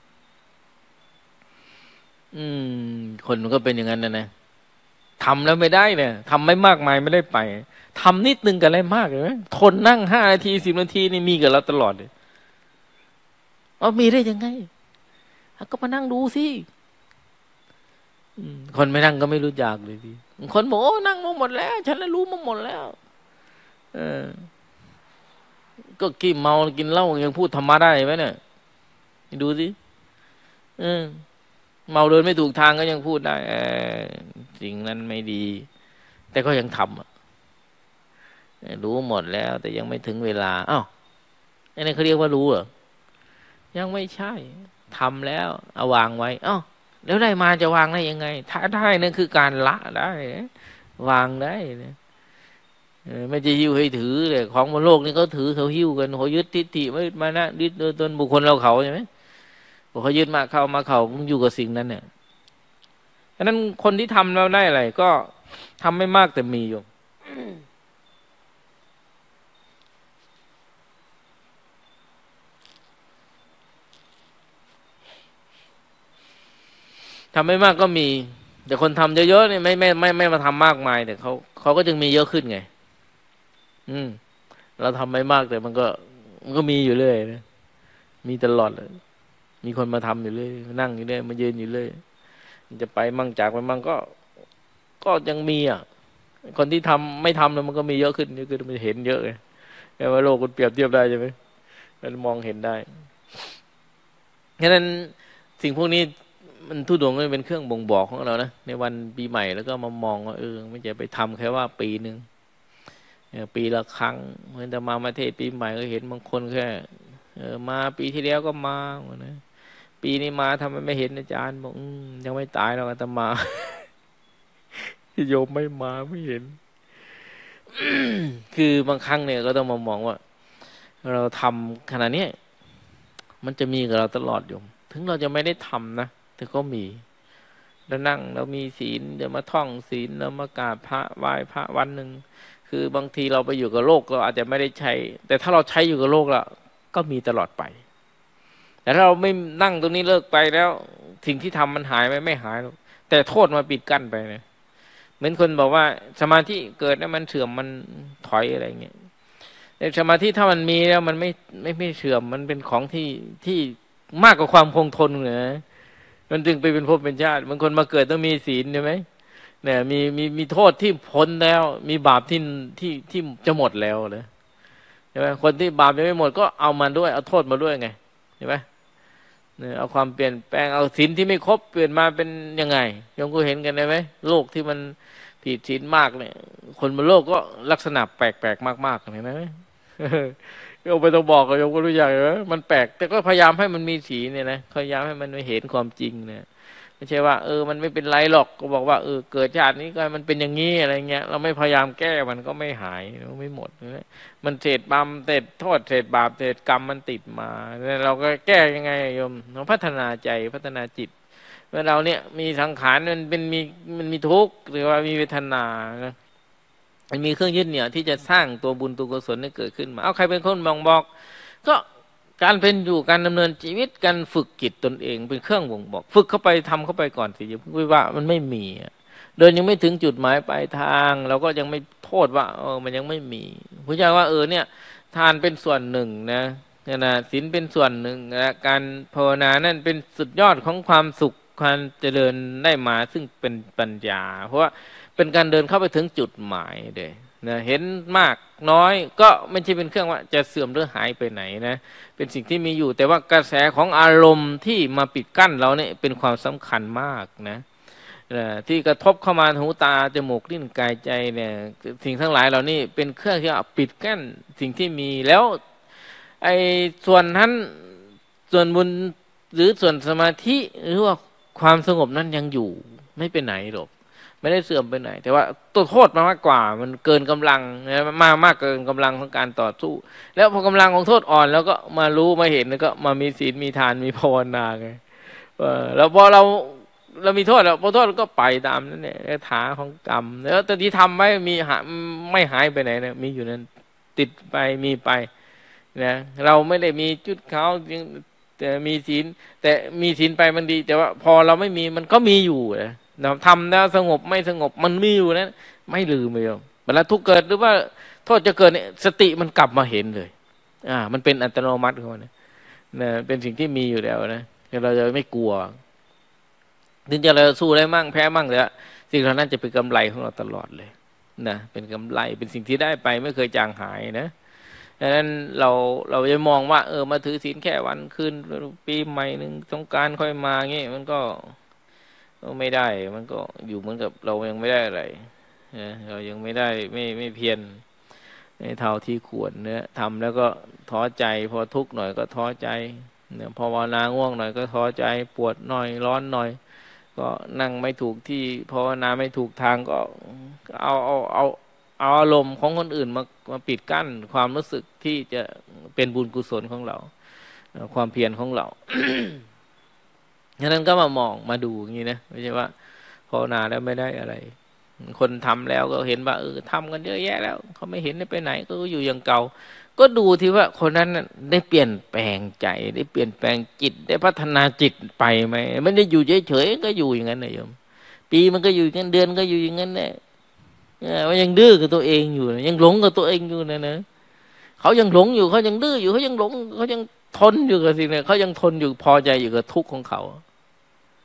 Speaker 1: อืมคนมันก็เป็นอย่างนั้นนะนะทำแล้วไม่ได้เนี่ยทำไม่มากมายไม่ได้ไปทำนิดนึงกับอะไรมากเลยไหมทนนั่งห้านาทีสิบนาทีนี่มีกับเราตลอดเลยเอามีได้ยังไงก็มานั่งดูสิคนไม่นั่งก็ไม่รู้จักเลยดิคนบอกโอ้นั่งมาหมดแล้วฉันรู้มาหมดแล้วเออก็กินเมากินเหล้ายังพูดธรรมะได้ไหมเนี่ยดูสิเออเมาเดินไม่ถูกทางก็ยังพูดได้เออสิ่งนั้นไม่ดีแต่ก็ยังทำอ่ะรู้หมดแล้วแต่ยังไม่ถึงเวลาอ้าวอันนี้เขาเรียกว่ารู้เหรอยังไม่ใช่ทำแล้วเอาวางไว้อ้าวแล้วได้มาจะวางได้ยังไงถ้าได้นั่นคือการละได้วางได้นะไม่จะหิ้วให้ถือเลยของบนโลกนี่เขาถือเขาหิ้วกันเขายึดทิฏฐิไม่มานะยึดโดยตนบุคคลเราเขาใช่ไหมบอกเขายึดมาเข้ามาเขาอยู่กับสิ่งนั้นเนี่ยฉะนั้นคนที่ทำแล้วได้อะไรก็ทำไม่มากแต่มีอยู่ทำไม่มากก็มีแต่คนทำเยอะๆเนี่ยไม่ไม่ไม่ไม่มาทำมากมายแต่เขาเขาก็จึงมีเยอะขึ้นไงอืมเราทำไม่มากแต่มันก็มันก็มีอยู่เรื่อยนะมีตลอดเลยมีคนมาทำอยู่เรื่อยมานั่งอยู่เรื่อยมายืนอยู่เรื่อย
Speaker 2: จะไปมั่งจากไปมั่งก็ก็ยังมีอ่ะคนที่ทำไม่ทำแล้วมันก็มีเยอะขึ้นเยอะขึ้นมันเห็นเยอะไงแค่ว่าโลกมันเปรียบเทียบได้ใช่ไหมมันมองเห็นได้ฉะนั้นสิ่งพวกนี้มันทุดงก็เป็นเครื่องบ่งบอกของเรานะในวันปีใหม่แล้วก็มามองว่าเออไม่ใช่ไปทำแค่ว่าปีหนึ่งปีละครั้งเหมือนจะมาประเทศปีใหม่ก็เห็นบางคนแค่เออมาปีที่แล้วก็มาเหมือนนะปีนี้มาทำไมไม่เห็นอาจารย์บอกยังไม่ตายหรอกอาตมาโยมไม่มาไม่เห็น คือบางครั้งเนี่ยก็ต้องมามองว่าเราทำขนาดนี้มันจะมีกับเราตลอดอยู่ถึงเราจะไม่ได้ทำนะแต่ก็มีเรานั่งเรามีศีลเดี๋ยวมาท่องศีลเรามากราบพระไหว้พระวันหนึ่งคือบางทีเราไปอยู่กับโลกเราอาจจะไม่ได้ใช้แต่ถ้าเราใช้อยู่กับโลกละก็มีตลอดไปแต่ถ้าเราไม่นั่งตรงนี้เลิกไปแล้วสิ่งที่ทำมันหายไหมไม่หายหรอกแต่โทษมาปิดกั้นไปนะเหมือนคนบอกว่าสมาธิเกิดแล้วมันเสื่อมมันถอยอะไรเงี้ยแต่สมาธิถ้ามันมีแล้วมันไม่ไม่ไม่เสื่อมมันเป็นของที่ที่มากกว่าความคงทนเลยนะมันจึงไปเป็นภพเป็นชาติบางคนมาเกิดต้องมีศีลใช่ไหมเนี่ยมีมีมีโทษที่พ้นแล้วมีบาปที่ที่ที่จะหมดแล้วเลยใช่ไหมคนที่บาปยังไม่หมดก็เอามาด้วยเอาโทษมาด้วยไงเห็นไหมเนี่ยเอาความเปลี่ยนแปลงเอาศีลที่ไม่ครบเปลี่ยนมาเป็นยังไงยมก็เห็นกันได้ไหมโลกที่มันผิดศีลมากเนี่ยคนบนโลกก็ลักษณะแปลกๆมากๆเห็นไหมโยมไปต้องบอกกับโยมก็รู้อย่างเลยมันแปลกแต่ก็พยายามให้มันมีสีเนี่ยนะพยายามให้มันเห็นความจริงเนี่ยไม่ใช่ว่าเออมันไม่เป็นไรหรอกก็บอกว่าเออเกิดชาตินี้ก็มันเป็นอย่างนี้อะไรเงี้ยเราไม่พยายามแก้มันก็ไม่หายไม่หมดมันเศษบาปเศษโทษเศษบาปเศษกรรมมันติดมาเราก็แก้ยังไงโยมเราพัฒนาใจพัฒนาจิตเมื่อเราเนี่ยมีสังขารมันเป็นมีมันมีทุกข์หรือว่ามีเวทนานะมันมีเครื่องยึดเหนี่ยวที่จะสร้างตัวบุญตัวกุศลให้เกิดขึ้นมาเอาใครเป็นคนมองบอกก็การเป็นอยู่การดำเนินชีวิตการฝึกจิตตนเองเป็นเครื่องบ่งบอกฝึกเข้าไปทำเข้าไปก่อนสิอย่าเพิ่งไปว่ามันไม่มีเดินยังไม่ถึงจุดหมายปลายทางเราก็ยังไม่โทษว่าเออมันยังไม่มีพระเจ้าว่าเออเนี่ยทานเป็นส่วนหนึ่งนะเนี่ยนะศีลเป็นส่วนหนึ่งนะการภาวนานั่นเป็นสุดยอดของความสุขความเจริญได้มาซึ่งเป็นปัญญาเพราะว่าเป็นการเดินเข้าไปถึงจุดหมายเด้นะเห็นมากน้อยก็ไม่ใช่เป็นเครื่องว่าจะเสื่อมหรือหายไปไหนนะเป็นสิ่งที่มีอยู่แต่ว่ากระแสของอารมณ์ที่มาปิดกั้นเราเนี่ยเป็นความสำคัญมากนะที่กระทบเข้ามาหูตาจมูกลิ้นกายใจเนี่ยสิ่งทั้งหลายเหล่านี้เป็นเครื่องที่ปิดกั้นสิ่งที่มีแล้วไอ้ส่วนนั้นส่วนบุญหรือส่วนสมาธิหรือว่าความสงบนั้นยังอยู่ไม่ไปไหนหรอกไม่ได้เสื่อมไปไหนแต่ว่าตัวโทษมามากกว่ามันเกินกำลังนะมากมากเกินกำลังของการต่อสู้แล้วพอกำลังของโทษอ่อนแล้วก็มารู้มาเห็นแล้วก็มามีศีลมีทานมีภาวนาไงแล้วพอเราเรามีโทษแล้วพอโทษก็ไปตามนั่นแหละถาของกรรมแล้วแต่ที่ทำไว้มีหาไม่หายไปไหนนะมีอยู่นั้นติดไปมีไปนะเราไม่ได้มีจุดเขาแต่มีศีลแต่มีศีลไปมันดีแต่ว่าพอเราไม่มีมันก็มีอยู่นะทำแล้วสงบไม่สงบมันมีอยู่นั้นไม่ลืมเลยเวลาทุกข์เกิดหรือว่าโทษจะเกิดเนี่ยสติมันกลับมาเห็นเลยอ่ามันเป็นอัตโนมัติของมันนะนะเป็นสิ่งที่มีอยู่แล้วนะเราจะไม่กลัวถึงจะเราสู้ได้มั่งแพ้มั่งแต่สิ่งเหล่านั้นจะเป็นกำไรของเราตลอดเลยนะเป็นกำไรเป็นสิ่งที่ได้ไปไม่เคยจางหายนะดังนั้นเราเราจะมองว่าเออมาถือศีลแค่วันคืนปีใหม่หนึ่งสงกรานต์ค่อยมาเงี้ยมันก็ไม่ได้มันก็อยู่เหมือนกับเรายังไม่ได้อะไรนะเรายังไม่ได้ไม่ไม่เพียรในเท่าที่ควรเนื้อทำแล้วก็ท้อใจพอทุกข์หน่อยก็ท้อใจเนี่ยพอภาวนาง่วงหน่อยก็ท้อใจปวดหน่อยร้อนหน่อยก็นั่งไม่ถูกที่ภาวนาไม่ถูกทางก็เอาเอาเอาเอาอารมณ์ของคนอื่นมามาปิดกั้นความรู้สึกที่จะเป็นบุญกุศลของเราความเพียรของเรา ฉะนั้นก็มามองมาดูอย่างนี้นะไม่ใช่ว่าภาวนาแล้วไม่ได้อะไรคนทำแล้วก็เห็นว่าเออทำกันเยอะแยะแล้วเขาไม่เห็นได้ไปไหนก็อยู่อย่างเก่าก็ดูที่ว่าคนนั้นได้เปลี่ยนแปลงใจได้เปลี่ยนแปลงจิตได้พัฒนาจิตไปไหมไม่ได้อยู่เฉยๆก็อยู่อย่างนั้นนะโยมปีมันก็อยู่อย่างนั้นเดือนก็อยู่อย่างนั้นแหละมันยังดื้อกับตัวเองอยู่ยังหลงกับตัวเองอยู่นะนะเขายังหลงอยู่เขายังดื้ออยู่เขายังหลงเขายังทนอยู่กับสิ่งนี้เขายังทนอยู่พอใจอยู่กับทุกข์ของเขา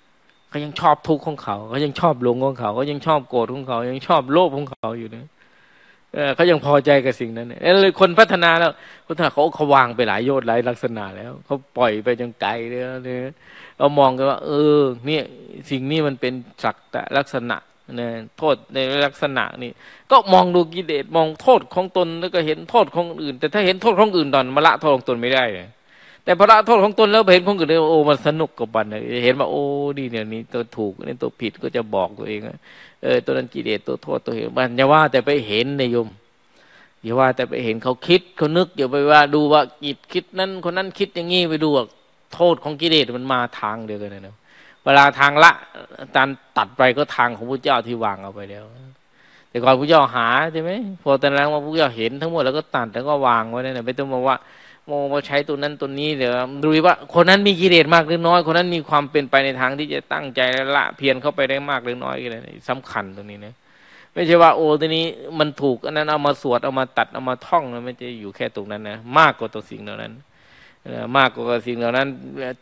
Speaker 2: เขายังชอบทุกข์ของเขาเขายังชอบหลงของเขาเขายังชอบโกรธของเขายังชอบโลภของเขาอยู่นะเออเขายังพอใจกับสิ่งนั้นเนี่ยเลยคนพัฒนาแล้วพัฒนาเขาเขาวางไปหลายโยชน์หลายลักษณะแล้วเขาปล่อยไปจนไกลเลยเนี่ยเรามองกันว่า เออเนี่ยสิ่งนี้มันเป็นสักแต่ลักษณะเนี่ยโทษในลักษณะนี่ก็มองดูกิเลสมองโทษของตนแล้วก็เห็นโทษของอื่นแต่ถ้าเห็นโทษของอื่นตอนมาละโทษของตนไม่ได้เลยแต่พอละโทษของตนแล้วเห็นของอื่นโอ้มันสนุกกับมันเลยเห็นว่าโอ้ดีเนี่ยนี่ตัวถูกนี่ตัวผิดก็จะบอกตัวเองเออตัวนั้นกิเลสตัวโทษตัวเห็นมันอย่าว่าแต่ไปเห็นในยมอย่าว่าแต่ไปเห็นเขาคิดเขานึกอย่าไปว่าดูว่ากิจคิดนั้นคนนั้นคิดอย่างงี้ไปดูว่าโทษของกิเลสมันมาทางเดียวกันนะเวลาทางละการตัดไปก็ทางของพระเจ้าที่วางเอาไปแล้วแต่ก่อนพระเจ้าหาใช่ไหมพอตอนหลังว่าพระเจ้าเห็นทั้งหมดแล้วก็ตัดแล้วก็วางไว้นั่นแหละไม่ต้องมาว่าโมมาใช้ตัวนั้นตัวนี้เดี๋ยวดูว่าคนนั้นมีกิเลสมากหรือน้อยคนนั้นมีความเป็นไปในทางที่จะตั้งใจและละเพียรเข้าไปได้มากหรือน้อยอะไรสำคัญตรงนี้นะไม่ใช่ว่าโอ้ตัวนี้มันถูกอันนั้นเอามาสวดเอามาตัดเอามาท่องนะไม่ใช่อยู่แค่ตรงนั้นนะมากกว่าตัวสิ่งเหล่านั้นมากกว่าสิ่งเหล่านั้น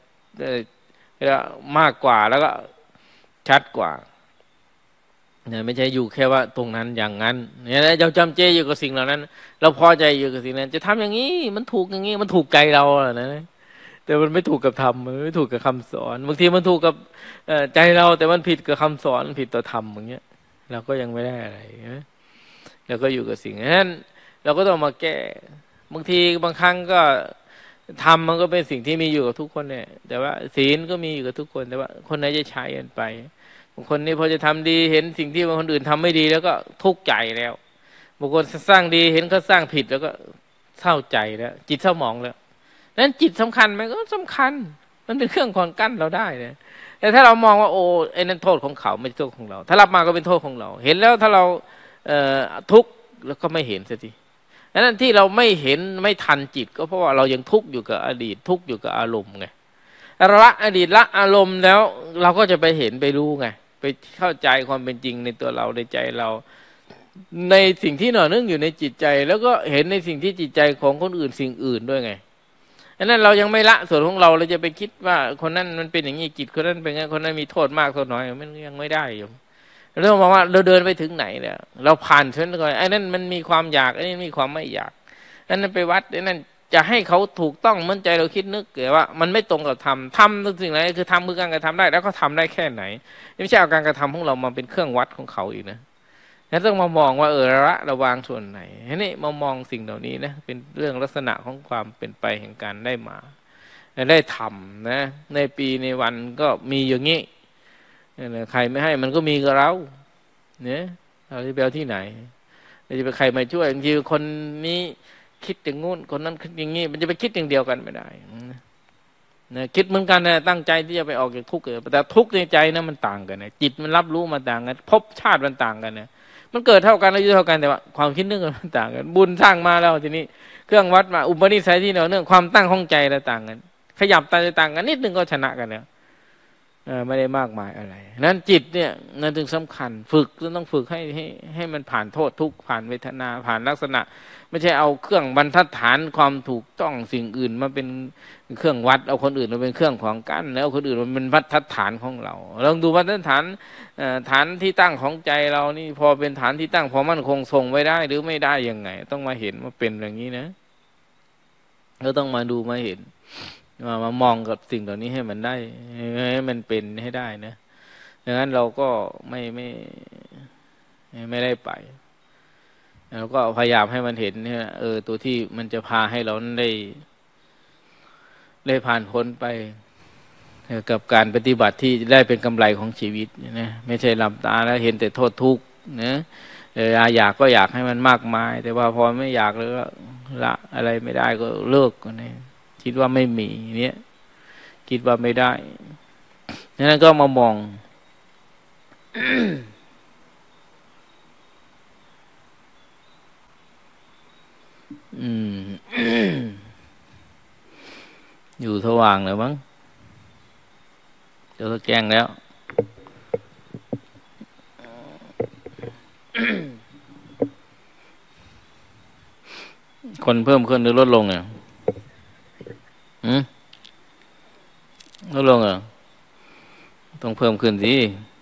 Speaker 2: มากกว่าแล้วก็ชัดกว่าเนี่ยไม่ใช่อยู่แค่ว่าตรงนั้นอย่างนั้นเนี่ยเราจำเจอยู่กับสิ่งเหล่านั้นเราพอใจอยู่กับสิ่งนั้นจะทำอย่างนี้มันถูกอย่างนี้มันถูกใจเราอะนะแต่มันไม่ถูกกับธรรมมันไม่ถูกกับคำสอนบางทีมันถูกกับใจเราแต่มันผิดกับคำสอนผิดต่อธรรมอย่างเงี้ยเราก็ยังไม่ได้อะไรนะเราก็อยู่กับสิ่งนั้นเราก็ต้องมาแก้บางทีบางครั้งก็ธรรมมันก็เป็นสิ่งที่มีอยู่กับทุกคนเนี่ยแต่ว่าศีลก็มีอยู่กับทุกคนแต่ว่าคนไหนจะใช้กันไปบางคนนี่พอจะทำดีเห็นสิ่งที่บางคนอื่นทำไม่ดีแล้วก็ทุกข์ใจแล้วบางคนสร้างดีเห็นเขาสร้างผิดแล้วก็เศร้าใจแล้วจิตเศร้าหมองแล้วนั้นจิตสำคัญไหมก็สำคัญมันเป็นเครื่องขวางกั้นเราได้เนี่ยแต่ถ้าเรามองว่าโอ้ไอ้นั่นโทษของเขาไม่ใช่โทษของเราถ้ารับมาก็เป็นโทษของเราเห็นแล้วถ้าเราเอ่อทุกข์แล้วก็ไม่เห็นสักทีนั้นที่เราไม่เห็นไม่ทันจิตก็เพราะว่าเรายังทุกข์อยู่กับอดีตทุกข์อยู่กับอารมณ์ไงละอดีตละอารมณ์แล้วเราก็จะไปเห็นไปรู้ไงไปเข้าใจความเป็นจริงในตัวเราในใจเราในสิ่งที่หน่อเนื่องอยู่ในจิตใจแล้วก็เห็นในสิ่งที่จิตใจของคนอื่นสิ่งอื่นด้วยไงอันนั้นเรายังไม่ละส่วนของเราเราจะไปคิดว่าคนนั้นมันเป็นอย่างนี้จิตคนนั้นเป็นงั้นคนนั้นมีโทษมากโทษน้อยมันยังไม่ได้อยู่เราต้องบอกว่าเราเดินไปถึงไหนแล้วเราผ่านชั้นก่อนไอ้นั่นมันมีความอยากไอ้นี่มีความไม่อยากอันนั้นไปวัดไอ้นั่นจะให้เขาถูกต้องเหมือนใจเราคิดนึกเกิดว่ามันไม่ตรงกับธรรมธรรมทุกสิ่งอะไรคือทำคือการกระทำได้แล้วก็ทำได้แค่ไหนไม่ใช่เอาการกระทำของเรามาเป็นเครื่องวัดของเขาอีกนะแล้วต้องมามองว่าเออละระวางส่วนไหนนี่มามองสิ่งเหล่านี้นะเป็นเรื่องลักษณะของความเป็นไปแห่งการได้มาได้ทำนะในปีในวันก็มีอย่างนี้ใครไม่ให้มันก็มีกับเราเนี่ยเราจะไปเอาที่ไหนเราจะไปใครมาช่วยบางทีคนนี้คิดอย่างงู้นคนนั้นคิดอย่างงี้มันจะไปคิดอย่างเดียวกันไม่ได้นะคิดเหมือนกันนะตั้งใจที่จะไปออกจากทุกข์แต่ทุกข์ในใจนะมันต่างกันนะจิตมันรับรู้มาต่างกันภพชาติมันต่างกันนะมันเกิดเท่ากันอายุเท่ากันแต่ว่าความคิดนึกมันต่างกันบุญสร้างมาแล้วทีนี้เครื่องวัดมาอุปนิสัยที่เราเนื่องความตั้งของใจเราต่างกันขยับตาจะต่างกันนิดนึงก็ชนะกันแล้วไม่ได้มากมายอะไรนั้นจิตเนี่ยนั่นถึงสำคัญฝึกต้องฝึกให้ให้ให้มันผ่านโทษทุกข์ผ่านเวทนาผ่านลักษณะไม่ใช่เอาเครื่องบรรทัดฐานความถูกต้องสิ่งอื่นมาเป็นเครื่องวัดเอาคนอื่นมาเป็นเครื่องของกั้นแล้วคนอื่นมันเป็นบรรทัดฐานของเราลองดูบรรทัดฐานฐานที่ตั้งของใจเรานี่พอเป็นฐานที่ตั้งพอมั่นคงทรงไว้ได้หรือไม่ได้ยังไงต้องมาเห็นว่าเป็นอย่างนี้นะเราต้องมาดูมาเห็นมามามองกับสิ่งเหล่านี้ให้มันได้ให้มันเป็นให้ได้นะดังนั้นเราก็ไม่ไม่ไม่ได้ไปแล้วก็พยายามให้มันเห็นเนี่ยเออตัวที่มันจะพาให้เราได้ได้ผ่านพ้นไปกับการปฏิบัติที่ได้เป็นกำไรของชีวิตนะไม่ใช่หลับตาแล้วเห็นแต่โทษทุกข์นะเอออยากก็อยากให้มันมากมายแต่ว่าพอไม่อยากเลยก็ละอะไรไม่ได้ก็เลิกก็เนี่ยคิดว่าไม่มีเนี่ยคิดว่าไม่ได้นั้นก็มามอง อืม อยู่สว่างเลยมั้งเดี๋ยวแกงแล้ว คนเพิ่มขึ้นหรือลดลงเนี่ยลดลงเหรอ
Speaker 1: ต้องเพิ่มขึ้นสิ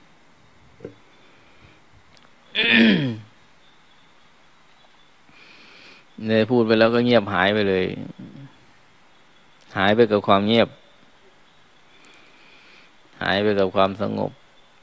Speaker 1: เนี่ยพูดไปแล้วก็เงียบหายไปเลย หายไปกับความเงียบ หายไปกับความสงบ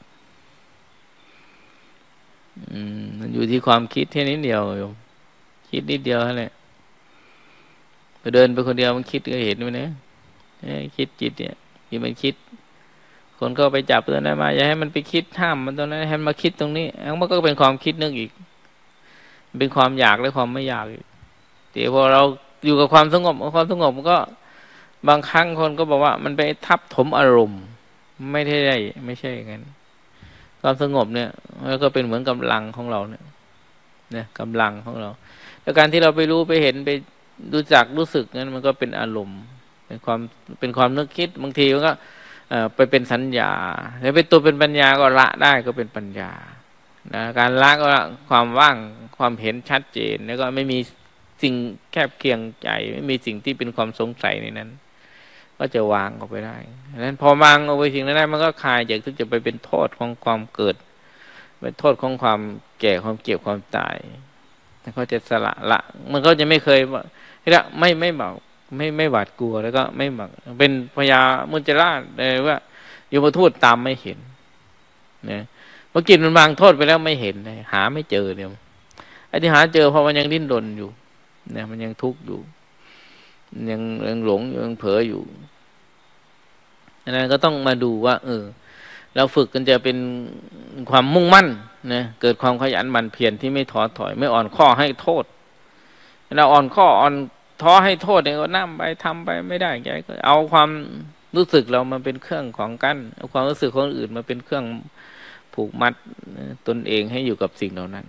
Speaker 1: อืมมันอยู่ที่ความคิดแค่นิดเดียวโยมคิดนิดเดียวแค่นั้นไปเดินไปคนเดียวมันคิดก็เห็นไหมเนี่ยคิดจิตเนี่ยที่มันคิดคนก็ไปจับตัวนั้นมาอย่าให้มันไปคิดห้ามมันตรงนั้นให้มันมาคิดตรงนี้มันก็เป็นความคิดนึกอีกเป็นความอยากและความไม่อยากอีกแต่พอเราอยู่กับความสงบความสงบมันก็บางครั้งคนก็บอกว่ามันไปทับถมอารมณ์ไม่ได้ได้ไม่ใช่อย่างนั้นความสงบเนี่ยมันก็เป็นเหมือนกำลังของเราเนี่ยเนี่ยกำลังของเราแล้วการที่เราไปรู้ไปเห็นไปรู้จักรู้สึกนั้นมันก็เป็นอารมณ์เป็นความเป็นความนึกคิดบางทีมันก็ไปเป็นสัญญาแล้วเป็นตัวเป็นปัญญาก็ละได้ก็เป็นปัญญานะการละก็ละความว่างความเห็นชัดเจนแล้วก็ไม่มีสิ่งแคบเคียงใจไม่มีสิ่งที่เป็นความสงสัยในนั้นก็จะวางออกไปได้ดังนั้นพอวางออกไปสิ่งนั้นได้มันก็คลายจากที่จะไปเป็นโทษของความเกิดเป็นโทษของความแก่ความเก็บความตายแล้วก็จะสละละมันก็จะไม่เคยว่าละไม่ไม่แบบไม่ไม่หวาดกลัวแล้วก็ไม่แบบเป็นพญามุจจราชเลยว่าโยมทูตตามไม่เห็นเนี่ยพอกินมันวางโทษไปแล้วไม่เห็นเลยหาไม่เจอเนี่ยไอ้ที่หาเจอเพราะมันยังดิ้นรนอยู่เนี่ยมันยังทุกข์อยู่ยังยังหลงยังเผลออยู่อันนั้นก็ต้องมาดูว่าเออเราฝึกกันจะเป็นความมุ่งมั่นนะเกิดความขยันหมั่นเพียรที่ไม่ท้อถอยไม่อ่อนข้อให้โทษเราอ่อนข้ออ่อนท้อให้โทษเนี่ยก็นั่งไปทำไปไม่ได้แกก็เอาความรู้สึกเรามาเป็นเครื่องของกั้นเอาความรู้สึกของอื่นมาเป็นเครื่องผูกมัดตนเองให้อยู่กับสิ่งเหล่านั้น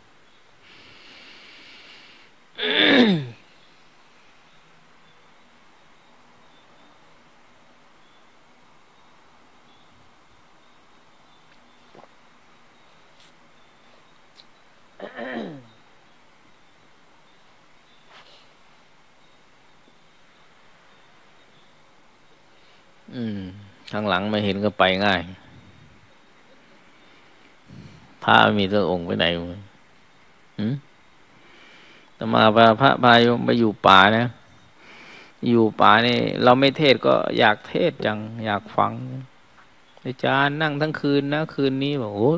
Speaker 1: อืมข้างหลังไม่เห็นก็ไปง่ายพระมีตัวองค์ไปไหนหืมแต่มาพระพระพายมไปอยู่ป่านะอยู่ป่านี่เราไม่เทศก็อยากเทศจังอยากฟังอาจารย์นั่งทั้งคืนนะคืนนี้บอกโอ้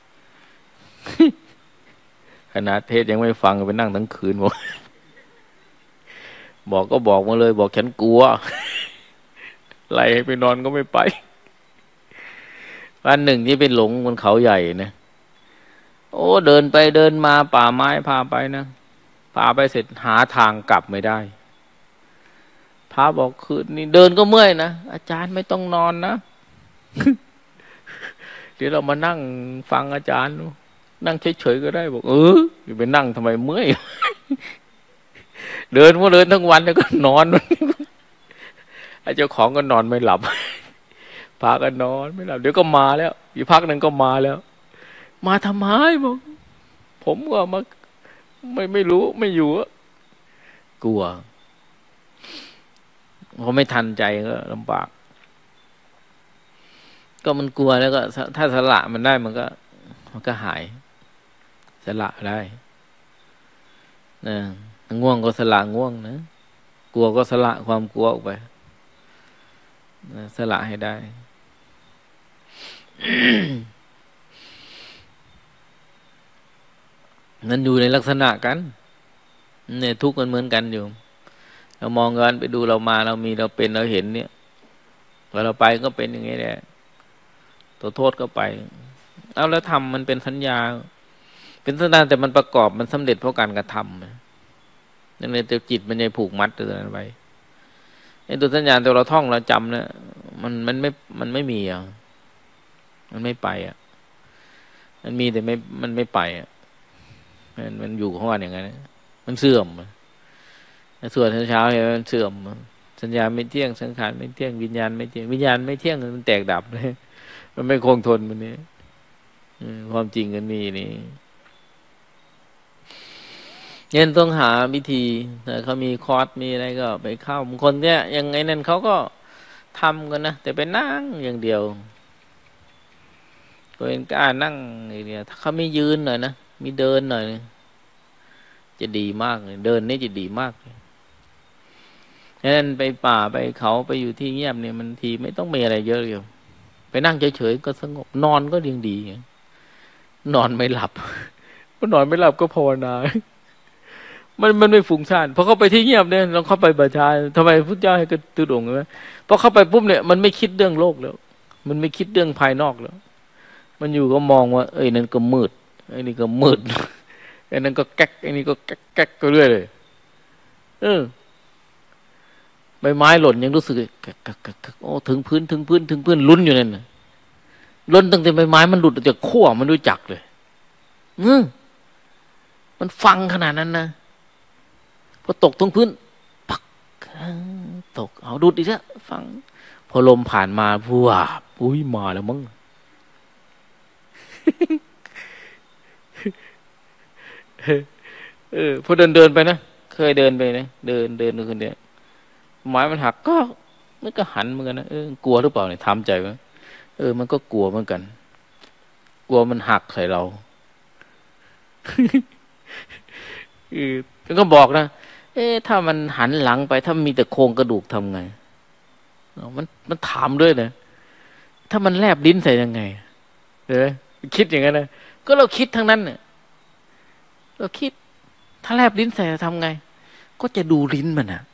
Speaker 1: ขนาดเทศยังไม่ฟังไปนั่งทั้งคืนบอก บอกก็บอกมาเลยบอกฉันกลัว ไล่ให้ไปนอนก็ไม่ไปวันหนึ่งที่เป็นหลงบนเขาใหญ่นะโอ้เดินไปเดินมาป่าไม้พาไปนะพาไปเสร็จหาทางกลับไม่ได้พระบอกคืนนี้เดินก็เมื่อยนะอาจารย์ไม่ต้องนอนนะ เดี๋ยวเรามานั่งฟังอาจารย์นั่งเฉยๆก็ได้บอกเออไปนั่งทำไมเมื่อย เดินก็เดินทั้งวันแล้วก็นอน ไอ้เจ้าของก็นอนไม่หลับ พากันนอนไม่หลับเดี๋ยวก็มาแล้วอีกพักหนึ่งก็มาแล้วมาทำไมบอกผมก็มาไม่ไม่รู้ไม่อยู่กลัวพอไม่ทันใจก็ลำบากก็มันกลัวแล้วก็ถ้าสละมันได้มันก็มันก็หายสละได้นะง่วงก็สละง่วงนะกลัวก็สละความกลัวออกไปนะสละให้ได้ นั่นอยู่ในลักษณะกันเนี่ยทุกข์กันเหมือนกันอยู่เรามองกันไปดูเรามาเรามีเราเป็นเราเห็นเนี่ยพอเราไปก็เป็นอย่างนี้แหละตัวโทษก็ไปเอาแล้วทำมันเป็นสัญญาเป็นสัญญาแต่มันประกอบมันสำเร็จเพราะการกระทำนั่นเลยแต่จิตมันยังผูกมัดตัวนั้นไว้ไอ้ตัวสัญญาตัวเราท่องเราจำเนี่ยมันมันไม่มันไม่มีอ่ะมันไม่ไปอ่ะมันมีแต่ไม่มันไม่ไปอ่ะมันมันอยู่ของมันอย่างนั้นมันเสื่อมส่วนเช้าเห็นมันเสื่อมสัญญาไม่เที่ยงสังขารไม่เที่ยงวิญญาณไม่เที่ยงวิญญาณไม่เที่ยงมันแตกดับเลยมันไม่คงทนมันนี้ความจริงกันมีนี่เงินต้องหาวิธีแต่เขามีคอร์สมีอะไรก็ไปเข้าบางคนเนี่ยยังไงนั่นเขาก็ทำกันนะแต่ไปนั่งอย่างเดียว
Speaker 2: ตัวเองกล้านั่งเนี่ยถ้าเขาไม่ยืนหน่อยนะมีเดินหน่อยนะจะดีมากเลยเดินนี่จะดีมากเลยฉะนั้นไปป่าไปเขาไปอยู่ที่เงียบเนี่ยมันทีไม่ต้องมีอะไรเยอะเลยไปนั่งเฉยๆก็สงบนอนก็ยังดีนอนไม่หลับพอนอนไม่หลับก็ภาวนามันมันไม่ฟุ้งซ่านพอเข้าไปที่เงียบเนี่ยเราเข้าไปบัญชาทำไมพุทธเจ้าให้กระตือรือร้นไหมพอเข้าไปปุ๊บเนี่ยมันไม่คิดเรื่องโลกแล้วมันไม่คิดเรื่องภายนอกแล้วมันอยู่ก็มองว่าเอ้ยนั่นก็มืดไอ้นี่ก็มืดไอ้นั่นก็แก๊กไอ้นี่ก็แก๊กแก๊กก็เรื่อยเลยเออใบไม้หล่นยังรู้สึกแก๊กแก๊กแก๊กโอ้ถึงพื้นถึงพื้นถึงพื้นลุ้นอยู่นั่นน่ะลุ้นตั้งแต่ใบไม้มันหลุดออกจากขั้วมันรู้จักเลยอืมมันฟังขนาดนั้นนะพอตกตรงพื้นปักตกเอาดูดอีกแล้วฟังพอลมผ่านมาพัวปุ้ยมาแล้วมั้งเออพอเดินเดินไปนะเคยเดินไปนะเดินเดินคนเดียวไม้มันหักก็มันก็หันเหมือนกันนะเออกลัวหรือเปล่าเนี่ยทำใจไว้เออมันก็กลัวเหมือนกันกลัวมันหักใส่เราเออก็บอกนะเอ๊ะถ้ามันหันหลังไปถ้ามีแต่โครงกระดูกทำไงมันมันถามด้วยนะถ้ามันแลบลิ้นใส่ยังไงเออคิดอย่างนั้นนะก็เราคิดทั้งนั้นเนี่ยเราคิดถ้าแลบลิ้นใส่จะทำไงก็จะดูลิ้นมันนะ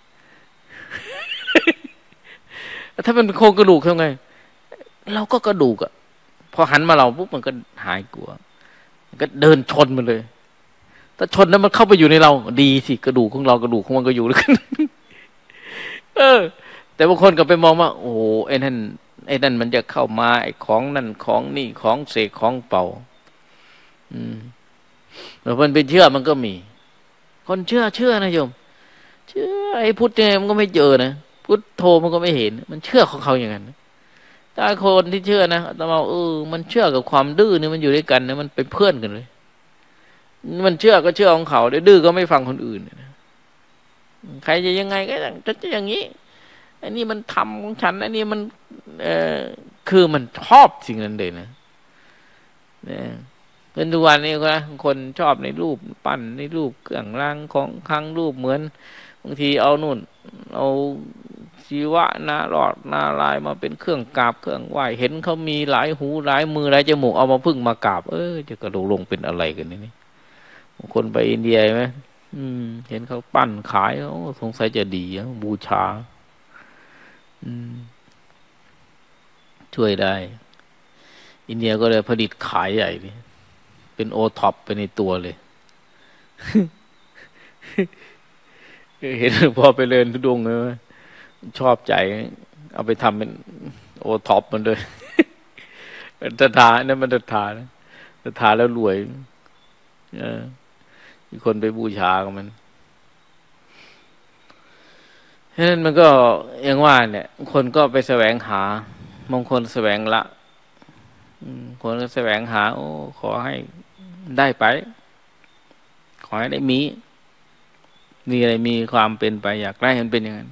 Speaker 2: ถ้ามันเป็นโครงกระดูกทำไงเราก็กระดูกอ่ะพอหันมาเราปุ๊บมันก็หายกลัวมันก็เดินชนมันเลยถ้าชนแล้วมันเข้าไปอยู่ในเราดีสิกระดูกของเรากระดูกของมันก็อยู่ด้วยกันเออแต่บางคนก็ไปมองว่าโอ้ไอ้นั่นไอ้นั่นมันจะเข้ามาไอ้ของนั่นของนี่ของเสกของเป่าอืมแต่คนไปเชื่อมันก็มีคนเชื่อเชื่อนะโยมเชื่อไอ้พุทธเนี่ยมันก็ไม่เจอนะพุทธโธมันก็ไม่เห็นมันเชื่อของเขาอย่างนั้นถ้าคนที่เชื่อนะแต่ว่าเออมันเชื่อกับความดื้อเนี่ยมันอยู่ด้วยกันนะมันเป็นเพื่อนกันเลยมันเชื่อก็เชื่อของเขาดื้อก็ไม่ฟังคนอื่นนะใครจะยังไงก็จะจะอย่างนี้อันนี้มันทำของฉันอันนี้มันเออคือมันชอบสิ่งนั้นเลยนะเนี่ยเป็นทุกวันนี้ก็คนชอบในรูปปั้นในรูปเครื่องรางของคลังรูปเหมือนบางทีเอานู่นเอาชีวะนารอดนารายมาเป็นเครื่องกราบเครื่องไหว้เห็นเขามีหลายหูหลายมือหลายจมูกเอามาพึ่งมากราบเออจะกระโดดลงเป็นอะไรกันนี่คนไปอินเดียไหมอืมเห็นเขาปั้นขายโอ้สงสัยจะดีอะบูชาอืมช่วยได้อินเดียก็เลยผลิตขายใหญ่เลยเป็นโอท็อปไปในตัวเลยเห็นพอไปเรียนทุดงเลยชอบใจเอาไปทำเป็นโอท็อปมันเลยเป็นตถานั่นมันตถานะตถาแล้วรวยเออมีคนไปบูชากับมันฉะนั้นมันก็อย่างว่าเนี่ยคนก็ไปแสวงหาบางคนแสวงละคนก็แสวงหาโอ้ขอให้ได้ไปขอให้ได้มีมีอะไรมีความเป็นไปอยากได้มันเป็นอย่างนั้น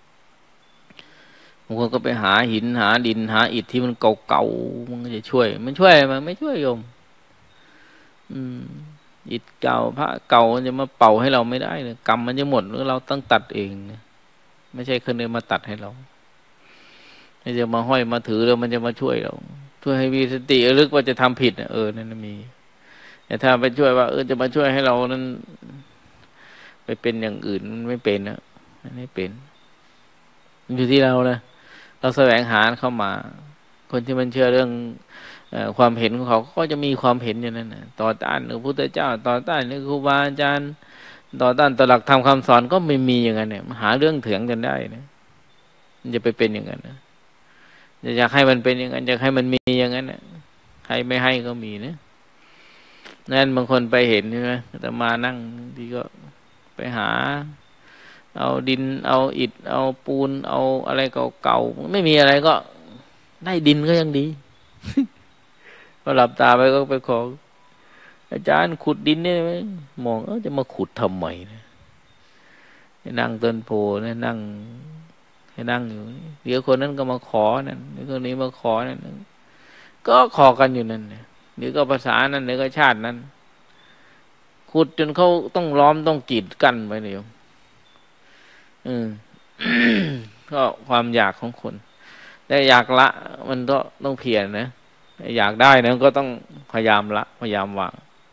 Speaker 2: บางคนก็ไปหาหินหาดินหาอิฐที่มันเก่าๆมันก็จะช่วยมันช่วยมันไม่ช่วยโยมอืมอิฐเก่าพระเก่ามันจะมาเป่าให้เราไม่ได้เลยกรรมมันจะหมดหรือเราต้องตัดเองนะไม่ใช่คนอื่นมาตัดให้เราไม่จะมาห้อยมาถือแล้วมันจะมาช่วยเราช่วยให้มีสติระลึกว่าจะทำผิดเออนั่นมีแต่ถ้าไปช่วยว่าเออจะมาช่วยให้เรานั้นไปเป็นอย่างอื่นมันไม่เป็นนะมันไม่เป็นอยู่ที่เรานะเราแสวงหาเข้ามาคนที่มันเชื่อเรื่องเอ่อความเห็นของเขาก็จะมีความเห็นอย่างนั้นนะต่อต้านพระพุทธเจ้าต่อต้านครูบาอาจารย์ต่อต้านตหลักธรรมคำสอนก็ไม่มีอย่างนั้นเนี่ยหาเรื่องเถียงกันได้นะมันจะไปเป็นอย่างนั้นนะอยากให้มันเป็นอย่างนั้นอยากให้มันมีอย่างนั้นนะใครไม่ให้ก็มีนะนั่นบางคนไปเห็นใช่ไหมแต่มานั่งทีก็ไปหาเอาดินเอาอิฐเอาปูนเอาอะไรเก่าๆไม่มีอะไรก็ได้ดินก็ยังดี พอหลับตาไปก็ไปขออาจารย์ขุดดินเนี่ยมองเออจะมาขุดทำไมนะนั่งต้นโพนะนั่งให้นั่งอยู่เดี๋ยวคนนั้นก็มาขอนั่นเดี๋ยวคนนี้มาขอนั่นก็ขอกันอยู่นั่นเนี่ยเดี๋ยวก็ภาษานั้นเดี๋ยวก็ชาตินั้นขุดจนเขาต้องล้อมต้องกีดกันไปเลยโยมอืม ก็ความอยากของคนแต่อยากละมันก็ต้องเพียรนะอยากได้นะก็ต้องพยายามละพยายามวาง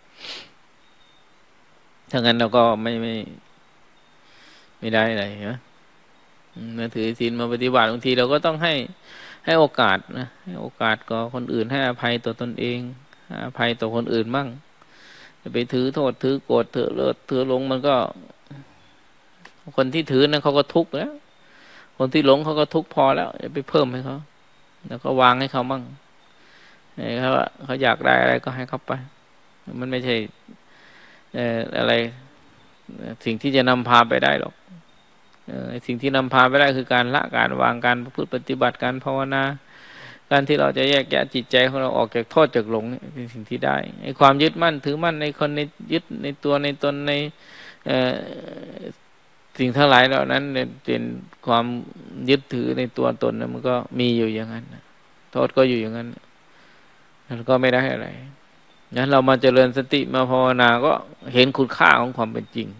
Speaker 2: ถ้างั้นเราก็ไม่ไม่ไม่ได้อะไรนะมาถือศีลมาปฏิบัติบางทีเราก็ต้องให้ให้โอกาสนะให้โอกาสก็คนอื่นให้อภัยต่อตนเองให้อภัยต่อคนอื่นบ้างจะไปถือโทษถือโกรธถือเลิศถือหลงมันก็คนที่ถือนั้นเขาก็ทุกข์แล้วคนที่หลงเขาก็ทุกข์พอแล้วอย่าไปเพิ่มให้เขาแล้วก็วางให้เขาบ้างให้เขาเขาอยากได้อะไรก็ให้เขาไปมันไม่ใช่เอ่ออะไรสิ่งที่จะนำพาไปได้หรอกเอ่อสิ่งที่นำพาไปได้คือการละการวางการประพฤติปฏิบัติการภาวนาการที่เราจะแยกแยะจิตใจของเราออกจากโทษจากหลงเป็นสิ่งที่ได้ไอ้ความยึดมั่นถือมั่นในคนในยึดในตัวในตนในเอ่อสิ่งทั้งหลายเหล่านั้นเป็นความยึดถือในตัวตนนะมันก็มีอยู่อย่างนั้นโทษก็อยู่อย่างนั้นแล้วก็ไม่ได้อะไรงั้นเรามาเจริญสติมาภาวนาก็เห็นคุณค่าของความเป็นจริง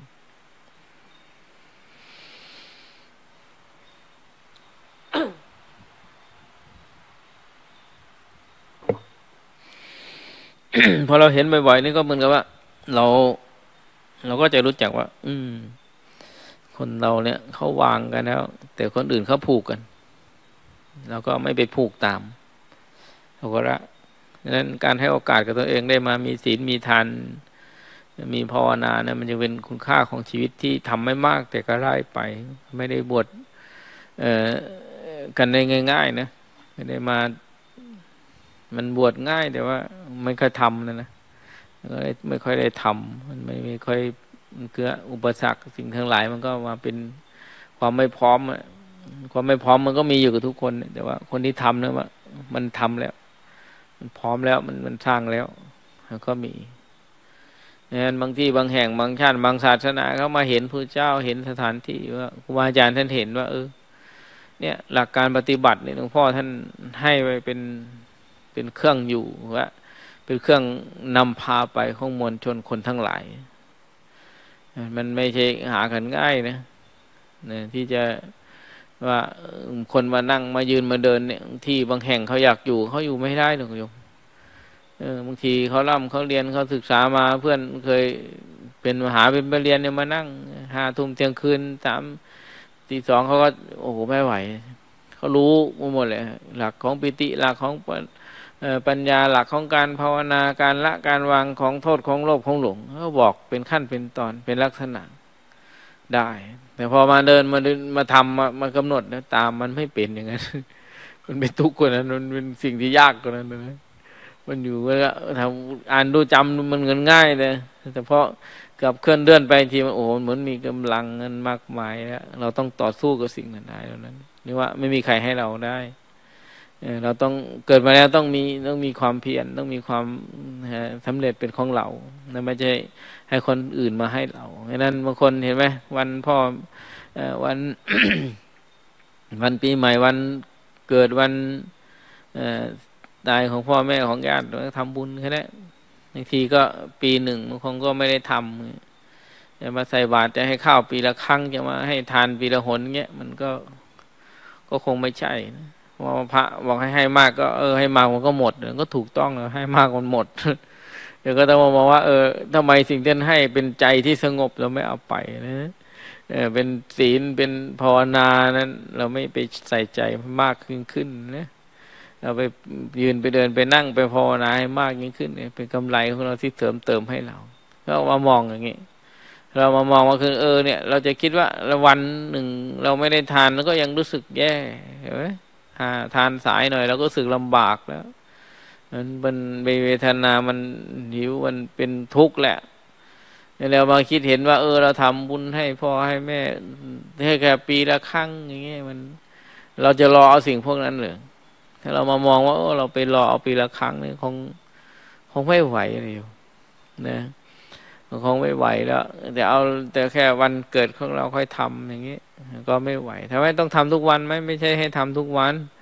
Speaker 2: พอเราเห็นบ่อยๆนี่ก็เหมือนกับว่าเราเราก็จะรู้จักว่า อืมคนเราเนี่ยเขาวางกันแล้วแต่คนอื่นเขาผูกกันเราก็ไม่ไปผูกตามเราก็ละดังนั้นการให้โอกาสกับตัวเองได้มามีศีลมีทานมีภาวนาเนี่ยมันจะเป็นคุณค่าของชีวิตที่ทำไม่มากแต่ก็ได้ไปไม่ได้บวชเอ่อกันได้ง่ายๆนะไม่ได้มามันบวชง่ายแต่ว่าไม่ค่อยทำนะนะก็ไม่ค่อยได้ทำมันไม่ไม่ค่อยเกื้ออุปสรรคสิ่งทั้งหลายมันก็มาเป็นความไม่พร้อมความไม่พร้อมมันก็มีอยู่กับทุกคนแต่ว่าคนที่ทำเนี่ยว่ามันทำแล้วมันพร้อมแล้วมันมันสร้างแล้วมันก็มีงั้นบางที่บางแห่งบางชาติบางศาสนาเขามาเห็นพระเจ้าเห็นสถานที่ว่าครูบาอาจารย์ท่านเห็นว่าเออเนี่ยหลักการปฏิบัติเนี่ยหลวงพ่อท่านให้ไว้เป็นเป็นเครื่องอยู่ว่าเป็นเครื่องนำพาไปของมวลชนคนทั้งหลายมันไม่ใช่หากันง่ายนะนะที่จะว่าคนมานั่งมายืนมาเดินเนี่ยที่บางแห่งเขาอยากอยู่เขาอยู่ไม่ได้หรอกโยมเออบางทีเขาร่ำเขาเรียนเขาศึกษามาเพื่อนเคยเป็นมหาเป็นไปเรียนเนี่ยมานั่งห้าทุ่มเที่ยงคืนสามตีสองเขาก็โอ้โหไม่ไหวเขารู้หมดเลยหลักของปิติหลักของปัญญาหลักของการภาวนาการละการวางของโทษของโลภของหลงเขาบอกเป็นขั้นเป็นตอนเป็นลักษณะได้แต่พอมาเดินมาเดินมาทำมามากำหนดนะตามมันไม่เป็นอย่างนั้น มันเป็นทุกข์กว่านั้นมันเป็นสิ่งที่ยากกว่านั้นนะมันอยู่ว่าทำอ่านดูจำมันเงินง่ายเลยแต่เพราะกับเคลื่อนเลื่อนไปทีมันโอ้เหมือนมีกำลังเงินมากมายแล้วเราต้องต่อสู้กับสิ่งนั้นได้แล้วนั้นนี่ว่าไม่มีใครให้เราได้เราต้องเกิดมาแล้วต้องมีต้องมีความเพียรต้องมีความสำเร็จเป็นของเราไม่ใช่ให้คนอื่นมาให้เราเพราะนั้นบางคนเห็นไหมวันพ่อวัน วันปีใหม่วันเกิดวันตายของพ่อแม่ของญาติทำบุญแค่นั้นบางทีก็ปีหนึ่งบางคนก็ไม่ได้ทำจะมาใส่บาตรจะให้ข้าวปีละครั้งจะมาให้ทานปีละหนเงี้ยมันก็ก็คงไม่ใช่นะว่าพระบอกให้ให้มากก็เออให้มากมันก็หมดก็ถูกต้องแล้วให้มากมันหมด เดี๋ยวก็ต้องมาบอกว่าเออทำไมสิ่งที่ให้เป็นใจที่สงบเราไม่เอาไปนะเออเป็นศีลเป็นภาวนานั้นเราไม่ไปใส่ใจมากขึ้นขึ้นนะเราไปยืนไปเดินไปนั่งไปภาวนาให้มากยิ่งขึ้นเนี่ยเป็นกำไรของเราที่เสริมเติมให้เราเรามามองอย่างนี้เรามามองว่าคือเออเนี่ยเราจะคิดว่าวันหนึ่งเราไม่ได้ทานแล้วก็ยังรู้สึกแย่เห็นไหมทานสายหน่อยเราก็รู้สึกลำบากแล้วมันเป็นเวทนามันหิวมันเป็นทุกข์แหละแล้วมาคิดเห็นว่าเออเราทำบุญให้พ่อให้แม่ให้แค่ปีละครั้งอย่างเงี้ยมันเราจะรอเอาสิ่งพวกนั้นหรือถ้าเรามามองว่าเราไปรอเอาปีละครั้งนี่คงคงไม่ไหวเลยนะคงไม่ไหวแล้วแต่เอาแต่แค่วันเกิดของเราค่อยทำอย่างนี้ก็ไม่ไหวทำไมต้องทำทุกวันไหมไม่ใช่ให้ทำทุกวัน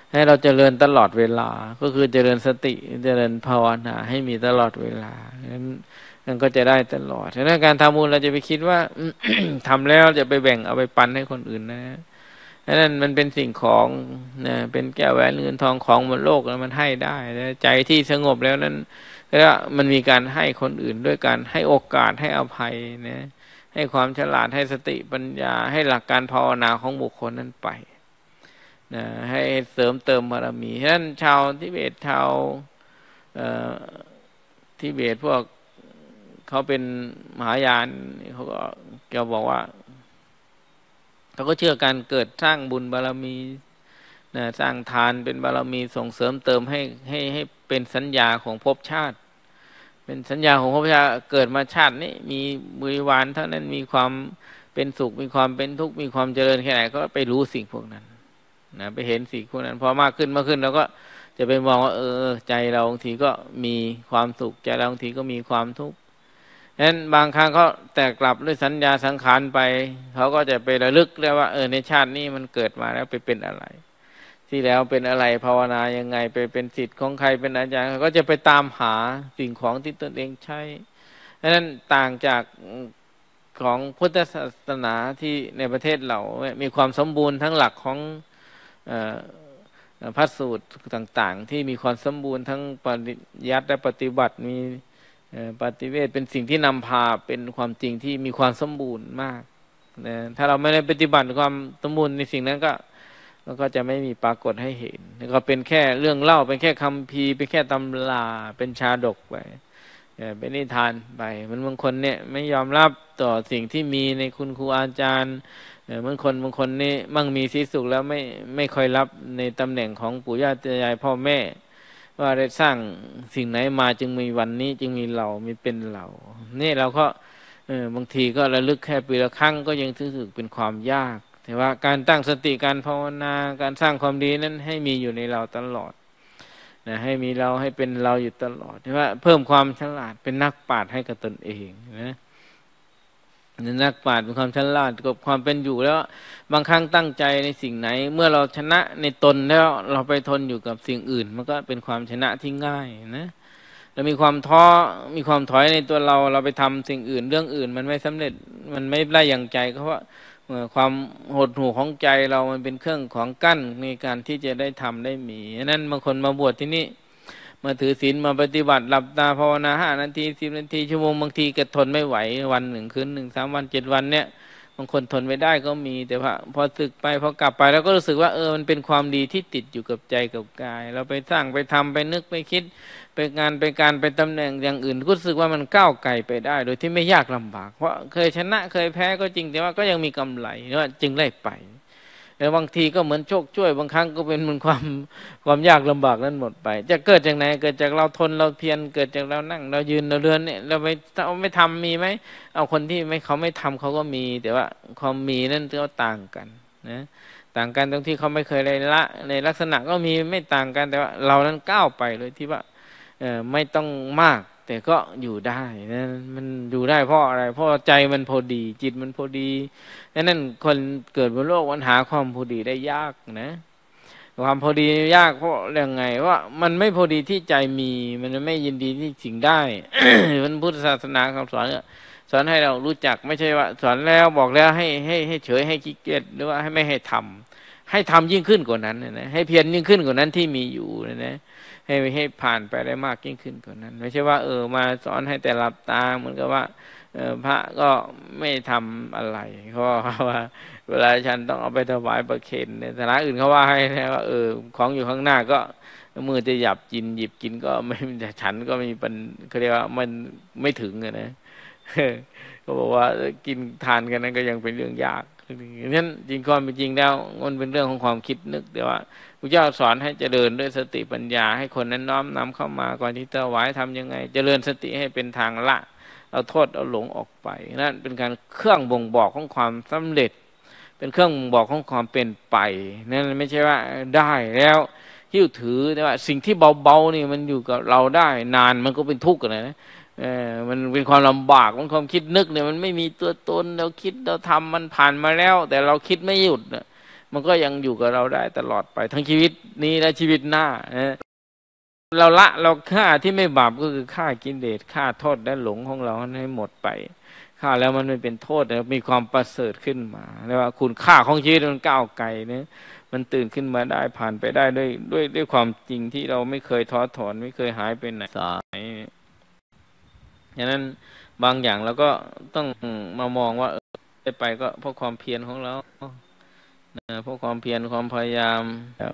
Speaker 2: ให้เราเจริญตลอดเวลาก็คือเจริญสติเจริญภาวนาให้มีตลอดเวลานั้นมันก็จะได้ตลอดฉะนั้นการทำบุญเราจะไปคิดว่า ทำแล้วจะไปแบ่งเอาไปปันให้คนอื่นนะนั่นมันเป็นสิ่งของนะเป็นแก้วแหวนเงินทองของบนโลกแล้วมันให้ได้ใจที่สงบแล้วนั้นก็มันมีการให้คนอื่นด้วยการให้โอกาสให้อภัยนะให้ความฉลาดให้สติปัญญาให้หลักการภาวนาของบุคคลนั้นไปนะให้เสริมเติมบารมีฉะนั้นชาวทิเบตชาวทิเบตพวกเขาเป็นมหายานเขาก็เกี่ยวบอกว่าเขาก็เชื่อการเกิดสร้างบุญบารมีนะสร้างทานเป็นบารมีส่งเสริมเติมให้ให้ให้เป็นสัญญาของภพชาติเป็นสัญญาของภพชาติเกิดมาชาตินี้มีบริวารเท่านั้นมีความเป็นสุขมีความเป็นทุกข์มีความเจริญแค่ไหนก็ไปรู้สิ่งพวกนั้นนะไปเห็นสิ่งพวกนั้นพอมากขึ้นมากขึ้นเราก็จะไปมองว่าเออใจเราบางทีก็มีความสุขใจเราบางทีก็มีความทุกข์ฉะนั้นบางครั้งเขาแตกกลับด้วยสัญญาสังขารไปเขาก็จะไประลึกได้ว่าเออในชาตินี้มันเกิดมาแล้วไปเป็นอะไรที่แล้วเป็นอะไรภาวนายังไงไปเป็นศิษย์ของใครเป็นอาจารย์ก็จะไปตามหาสิ่งของที่ตนเองใช้ฉะนั้นต่างจากของพุทธศาสนาที่ในประเทศเรามีความสมบูรณ์ทั้งหลักของพระสูตรต่างๆที่มีความสมบูรณ์ทั้งปริยัติและปฏิบัติมีปฏิเวทเป็นสิ่งที่นำพาเป็นความจริงที่มีความสมบูรณ์มากนะถ้าเราไม่ได้ปฏิบัติความสมบูรณ์ในสิ่งนั้นก็มันก็จะไม่มีปรากฏให้เห็นก็เป็นแค่เรื่องเล่าเป็นแค่คัมภีร์เป็นแค่ตำราเป็นชาดกไปเป็นนิทานไปมันบางคนเนี่ยไม่ยอมรับต่อสิ่งที่มีในคุณครูอาจารย์บางคนบางคนนี่มั่งมีสีสุขแล้วไม่ไม่ค่อยรับในตำแหน่งของปู่ย่าตายายพ่อแม่ว่าได้สร้างสิ่งไหนมาจึงมีวันนี้จึงมีเรามีเป็นเรานี่เราก็เออบางทีก็ระลึกแค่ปีละครั้งก็ยังรู้สึกเป็นความยากแต่ว่าการตั้งสติการภาวนาการสร้างความดีนั้นให้มีอยู่ในเราตลอดนะให้มีเราให้เป็นเราอยู่ตลอดที่ว่าเพิ่มความฉลาดเป็นนักปราชญ์ให้กับตนเองนะนักปราชญ์เป็นความฉลาดกับความเป็นอยู่แล้วบางครั้งตั้งใจในสิ่งไหนเมื่อเราชนะในตนแล้วเราไปทนอยู่กับสิ่งอื่นมันก็เป็นความชนะที่ง่ายนะเรามีความท้อมีความถอยในตัวเราเราไปทำสิ่งอื่นเรื่องอื่นมันไม่สำเร็จมันไม่ได้อย่างใจเพราะว่าความหดหู่ของใจเรามันเป็นเครื่องของกั้นในการที่จะได้ทำได้มีนั้นบางคนมาบวชที่นี่มาถือศีลมาปฏิบัติหลับตาภาวนาห้านาทีสิบนาทีชั่วโมงบางทีก็ทนไม่ไหววันหนึ่งคืนหนึ่งสามวันเจ็ดวันเนี่ยบางคนทนไม่ได้ก็มีแต่ว่าพอศึกไปพอกลับไปแล้วก็รู้สึกว่าเออมันเป็นความดีที่ติดอยู่กับใจกับกายเราไปสร้างไปทำไปนึกไปคิดไปงานไปการไปตำแหน่งอย่างอื่นก็รู้สึกว่ามันก้าวไกลไปได้โดยที่ไม่ยากลำบากเพราะเคยชนะเคยแพ้ก็จริงแต่ว่าก็ยังมีกำไรเนาะจึงได้ไปแล้วบางทีก็เหมือนโชคช่วยบางครั้งก็เป็นมันความความยากลำบากนั้นหมดไปจะเกิดจากไหนเกิดจากเราทนเราเพียรเกิดจากเรานั่งเรายืนเราเดินเนี่ยเราไปเราไม่ทำมีไหมเอาคนที่ไม่เขาไม่ทำเขาก็มีแต่ว่าความมีนั่นก็ต่างกันนะต่างกันตรงที่เขาไม่เคยเลยละในลักษณะก็มีไม่ต่างกันแต่ว่าเรานั้นก้าวไปเลยที่ว่าเออไม่ต้องมากแต่ก็อยู่ได้นะมันอยู่ได้เพราะอะไรเพราะใจมันพอดีจิตมันพอดีดังนั้นคนเกิดบนโลกมันหาความพอดีได้ยากนะความพอดียากเพราะเรื่องไงว่ามันไม่พอดีที่ใจมีมันไม่ยินดีที่สิ่งได้ มันพุทธศาสนาคำสอนสอนให้เรารู้จักไม่ใช่ว่าสอนแล้วบอกแล้วให้ให้ให้เฉยให้ขี้เกียจหรือว่าให้ไม่ให้ทำให้ทำยิ่งขึ้นกว่านั้นนะให้เพียรยิ่งขึ้นกว่านั้นที่มีอยู่นะนะให้ให้ผ่านไปได้มากยิ่งขึ้นกว่านั้นไม่ใช่ว่าเออมาสอนให้แต่หลับตาเหมือนกับว่าเออพระก็ไม่ทำอะไรเพราะว่าเวลาฉันต้องเอาไปถวายประเคนในฐานะอื่นเขาว่าให้นะว่าเออของอยู่ข้างหน้าก็มือจะหยับกินหยิบกินก็ไม่ฉันก็ไม่มีปัญเขาเรียกว่ามันไม่ถึงนะก็บอกว่ากินทานกันนั้นก็ยังเป็นเรื่องยากนั้นจริงความเป็นจริงแล้วมันเป็นเรื่องของความคิดนึกแต่ว่าพระเจ้าสอนให้เจริญด้วยสติปัญญาให้คนนั้นน้อมนำเข้ามาก่อนที่จะถวายทำยังไงเจริญสติให้เป็นทางละเอาโทษเอาหลงออกไปนั่นเป็นการเครื่องบ่งบอกของความสำเร็จเป็นเครื่องบ่งบอกของความเป็นไปนั่นไม่ใช่ว่าได้แล้วหิ้วถือแต่ว่าสิ่งที่เบาๆนี่มันอยู่กับเราได้นานมันก็เป็นทุกข์กันนะเออมันเป็นความลำบากมันความคิดนึกเนี่ยมันไม่มีตัวตนเราคิดเราทำมันผ่านมาแล้วแต่เราคิดไม่หยุดมันก็ยังอยู่กับเราได้ตลอดไปทั้งชีวิตนี้และชีวิตหน้าเราละเราฆ่าที่ไม่บาปก็คือฆ่ากิเลสฆ่าโทษและหลงของเราให้หมดไปฆ่าแล้วมันไม่เป็นโทษแล้วมีความประเสริฐขึ้นมาเรียกว่าคุณค่าของชีวิตมันก้าวไกลเนี่ยมันตื่นขึ้นมาได้ผ่านไปได้ด้วยด้วยด้วยความจริงที่เราไม่เคยท้อถอนไม่เคยหายไปไหนสายฉะนั้นบางอย่างเราก็ต้องมามองว่าได้ไปก็เพราะความเพียรของเราเพราะความเพียรความพยายามแล้ว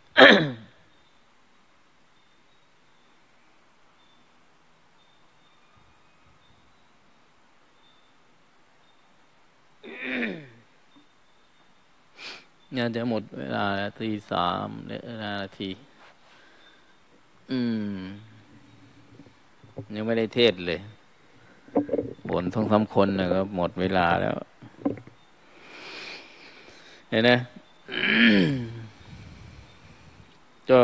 Speaker 2: เนี่ยจะหมดเวลาแล้วตีสามนาทีอืมยังไม่ได้เทศเลยบ่นทั้งสามคนนะครับหมดเวลาแล้วเห็นไหม ก็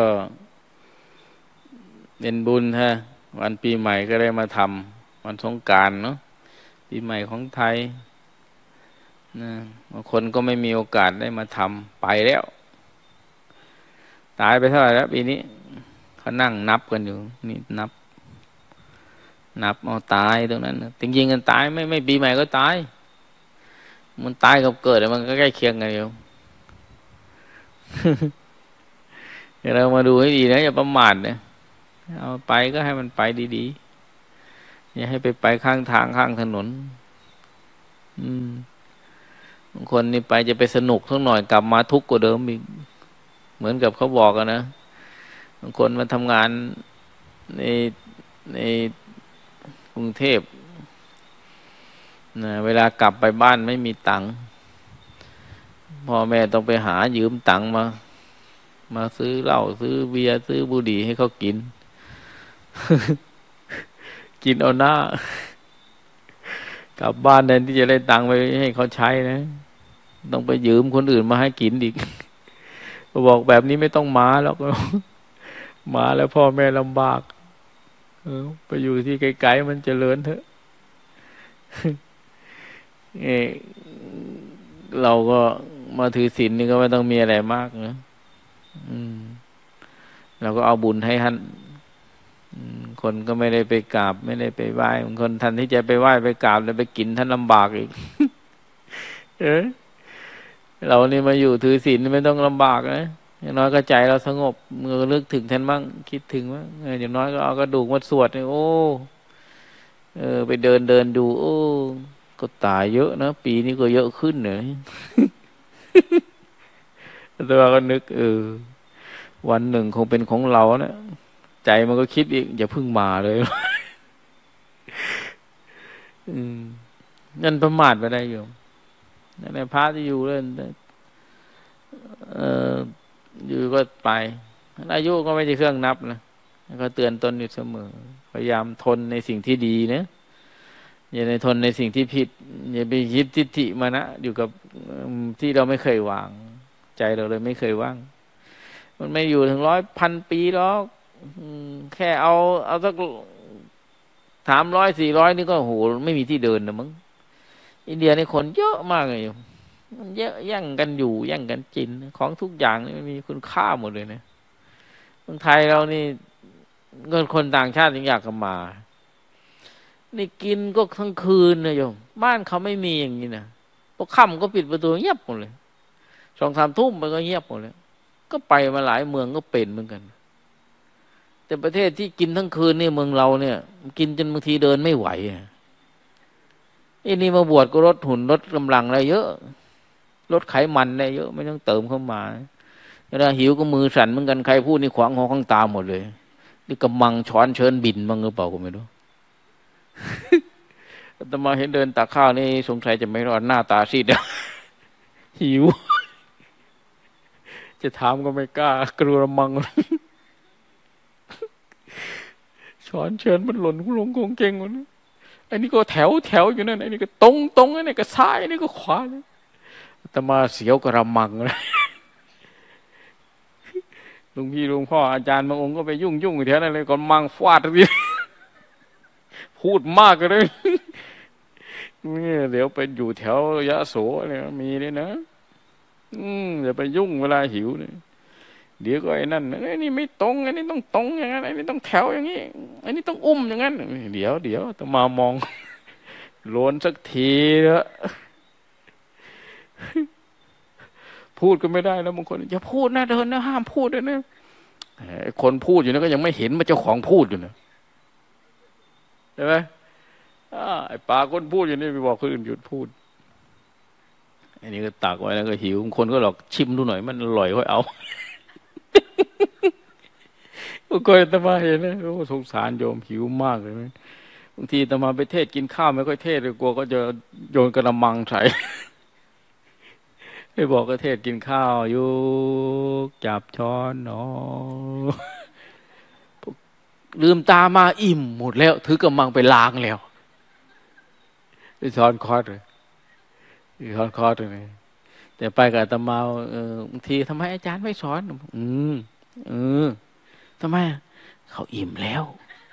Speaker 2: เป็นบุญฮะวันปีใหม่ก็ได้มาทำวันสงกรานต์เนาะปีใหม่ของไทยนะบางคนก็ไม่มีโอกาสได้มาทำไปแล้วตายไปเท่าไหร่แล้วปีนี้เขานั่งนับกันอยู่นี่นับนับเอาตายตรงนั้นจริงๆกันตายไม่ไม่ปีใหม่ก็ตายมันตายกับเกิดมันก็ใกล้เคียงกันอยู่ เดี๋ยวเรามาดูให้ดีนะอย่าประมาทนะเอาไปก็ให้มันไปดีๆอย่าให้ไปไปข้างทางข้างถนนอืมบางคนนี่ไปจะไปสนุกทั้งหน่อยกลับมาทุกข์กว่าเดิมอีกเหมือนกับเขาบอกกันนะบางคนมาทำงานในในกรุงเทพนะเวลากลับไปบ้านไม่มีตังค์พ่อแม่ต้องไปหายืมตังค์มามาซื้อเหล้าซื้อเบียร์ซื้อบุหรี่ให้เขากิน กินเอาหน้ากลับบ้านแทนที่จะได้ตังค์ไปให้เขาใช้นะต้องไปยืมคนอื่นมาให้กินอีก บอกแบบนี้ไม่ต้องมาหรอก มาแล้วพ่อแม่ลำบากเออไปอยู่ที่ไกลๆมันเจริญเถอะ เออเราก็มาถือศีลนี่ก็ไม่ต้องมีอะไรมากนะอืมเราก็เอาบุญให้ท่านคนก็ไม่ได้ไปกราบไม่ได้ไปไหว้บางคนท่านที่จะไปไหว้ไปกราบแล้วไปกินท่านลำบากอีก เออเรานี่มาอยู่ถือศีลไม่ต้องลำบากนะอย่างน้อยก็ใจเราสงบเมื่อนึกถึงท่านบ้างคิดถึงว่าอย่างน้อยก็เอากระดูกมาสวดเนี่ยโอ้เออไปเดินเดินดูโอ้ก็ตายเยอะนะปีนี้ก็เยอะขึ้นเลย แต่ว่าก็นึกเออวันหนึ่งคงเป็นของเรานะใจมันก็คิดอีกอย่าพึ่งมาเลย อืมนั่นประมาทไปได้อยู่ในพระที่อยู่เล่นเอออยู่ก็ไปอายุก็ไม่ใช่เครื่องนับนะก็เตือนตนอยู่เสมอพยายามทนในสิ่งที่ดีนะอย่าในทนในสิ่งที่ผิดอย่าไปยึดทิฏฐิมานะอยู่กับที่เราไม่เคยวางใจเราเลยไม่เคยว่างมันไม่อยู่ถึงร้อยพันปีหรอกแค่เอาเอาสักสามร้อยสี่ร้อยนี่ก็โหไม่มีที่เดินนะมึงอินเดียนี่คนเยอะมากเลยมันเยอะแย่งกันอยู่แย่งกันกินของทุกอย่างนี่มันมีคุณค่าหมดเลยนะเมืองไทยเรานี่เงินคนต่างชาติยังอยากมานี่กินก็ทั้งคืนนะโยมบ้านเขาไม่มีอย่างนี้นะพอค่ำก็ปิดประตูเงียบหมดเลยสองสามทุ่มไปก็เงียบหมดเลยก็ไปมาหลายเมืองก็เป็นเหมือนกันแต่ประเทศที่กินทั้งคืนนี่เมืองเราเนี่ยกินจนบางทีเดินไม่ไหวไอ้นี่มาบวชก็ลดหุ่นลดกำลังอะไรเยอะลดไขมันได้เยอะไม่ต้องเติมเข้ามาเวลาหิวก็มือสั่นเหมือนกันใครพูดนี่ขวางหัวข้างตาหมดเลยนี่กำมังช้อนเชิญบินบ้างหรือเปล่าก็ไม่รู้ แต่มาเห็นเดินตักข้าวนี่สงสัยจะไม่รอดหน้าตาซีด หิว จะถามก็ไม่กล้ากลัวมัง ช้อนเชิญมันหล่นลงกงเก่งหมดไอ้นี่ก็แถวแถวอยู่นั่นไอ้นี่ก็ตรงตรงไอ้นี่ก็ซ้ายไอ้นี่ก็ขวาแต่มาเสียวกระมังเลย ลุงพี่ลุงพ่ออาจารย์บางองค์ก็ไปยุ่งยุ่งอยู่แถวนั้นเลยก่อนมังฟาดที พูดมากเลยนี่เดี๋ยวไปอยู่แถวยะโสเนี่ยมีเลยนะ
Speaker 1: อืมอย่าไปยุ่งเวลาหิวเนี่ยเดี๋ยวก็ไอ้นั่นไอ้นี่ไม่ตรงไอ้นี่ต้องตรงอย่างนั้นไอ้นี่ต้องแถวอย่างนี้ไอ้นี่ต้องอุ้มอย่างนั้นเดี๋ยวเดี๋ยวต้องมามองโลนสักทีแล้วพูดก็ไม่ได้แล้วบางคนอย่าพูดนะเดินนะห้ามพูดด้วยนะคนพูดอยู่นะก็ยังไม่เห็นว่าเจ้าของพูดอยู่นะใช่ไหมไอ้ปากคนพูดอยู่นี่ไปบอกคนอื่นหยุดพูดอันนี้ก็ตักไว้แล้วก็หิวบางคนก็หลอกชิมดูหน่อยมันอร่อยค่อยเอาบางคนอาตมาเห็นนะโอ้สงสารโยมหิวมากเลยนะบางทีอาตมาไปเทศกินข้าวไม่ค่อยเทศเลยกลัวก็จะโยนกระมังใส่ไม่บอกก็เทศกินข้าวอยู่จับช้อนเนาะลืมตามาอิ่มหมดแล้วถือกระมังไปล้างแล้วไปสอนคอร์สเลยสอนคอร์สเลยแต่ไปกับอาตมาเออบางทีทำไมอาจารย์ไม่สอนอืมเออทำไมเขาอิ่มแล้ว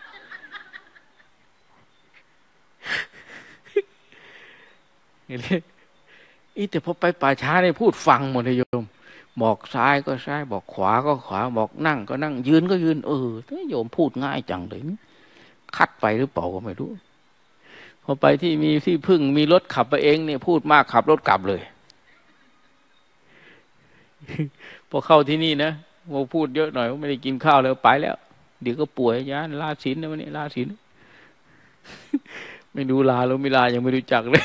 Speaker 1: อีแต่พอไปป่าช้าเนี่ยพูดฟังหมดเลยโยมบอกซ้ายก็ซ้ายบอกขวาก็ขวาบอกนั่งก็นั่งยืนก็ยืนเออโยมพูดง่ายจังเลยคัดไปหรือเปล่าก็ไม่รู้พอไปที่มีที่พึ่งมีรถขับไปเองเนี่ยพูดมากขับรถกลับเลยพอเข้าที่นี่นะโมพูดเยอะหน่อยไม่ได้กินข้าวแล้วไปแล้วเดี๋ยวก็ป่วยยานลาศีลนะวันนี้ลาศีลไม่ดูลาแล้วไม่ลายังไม่รู้จักเลย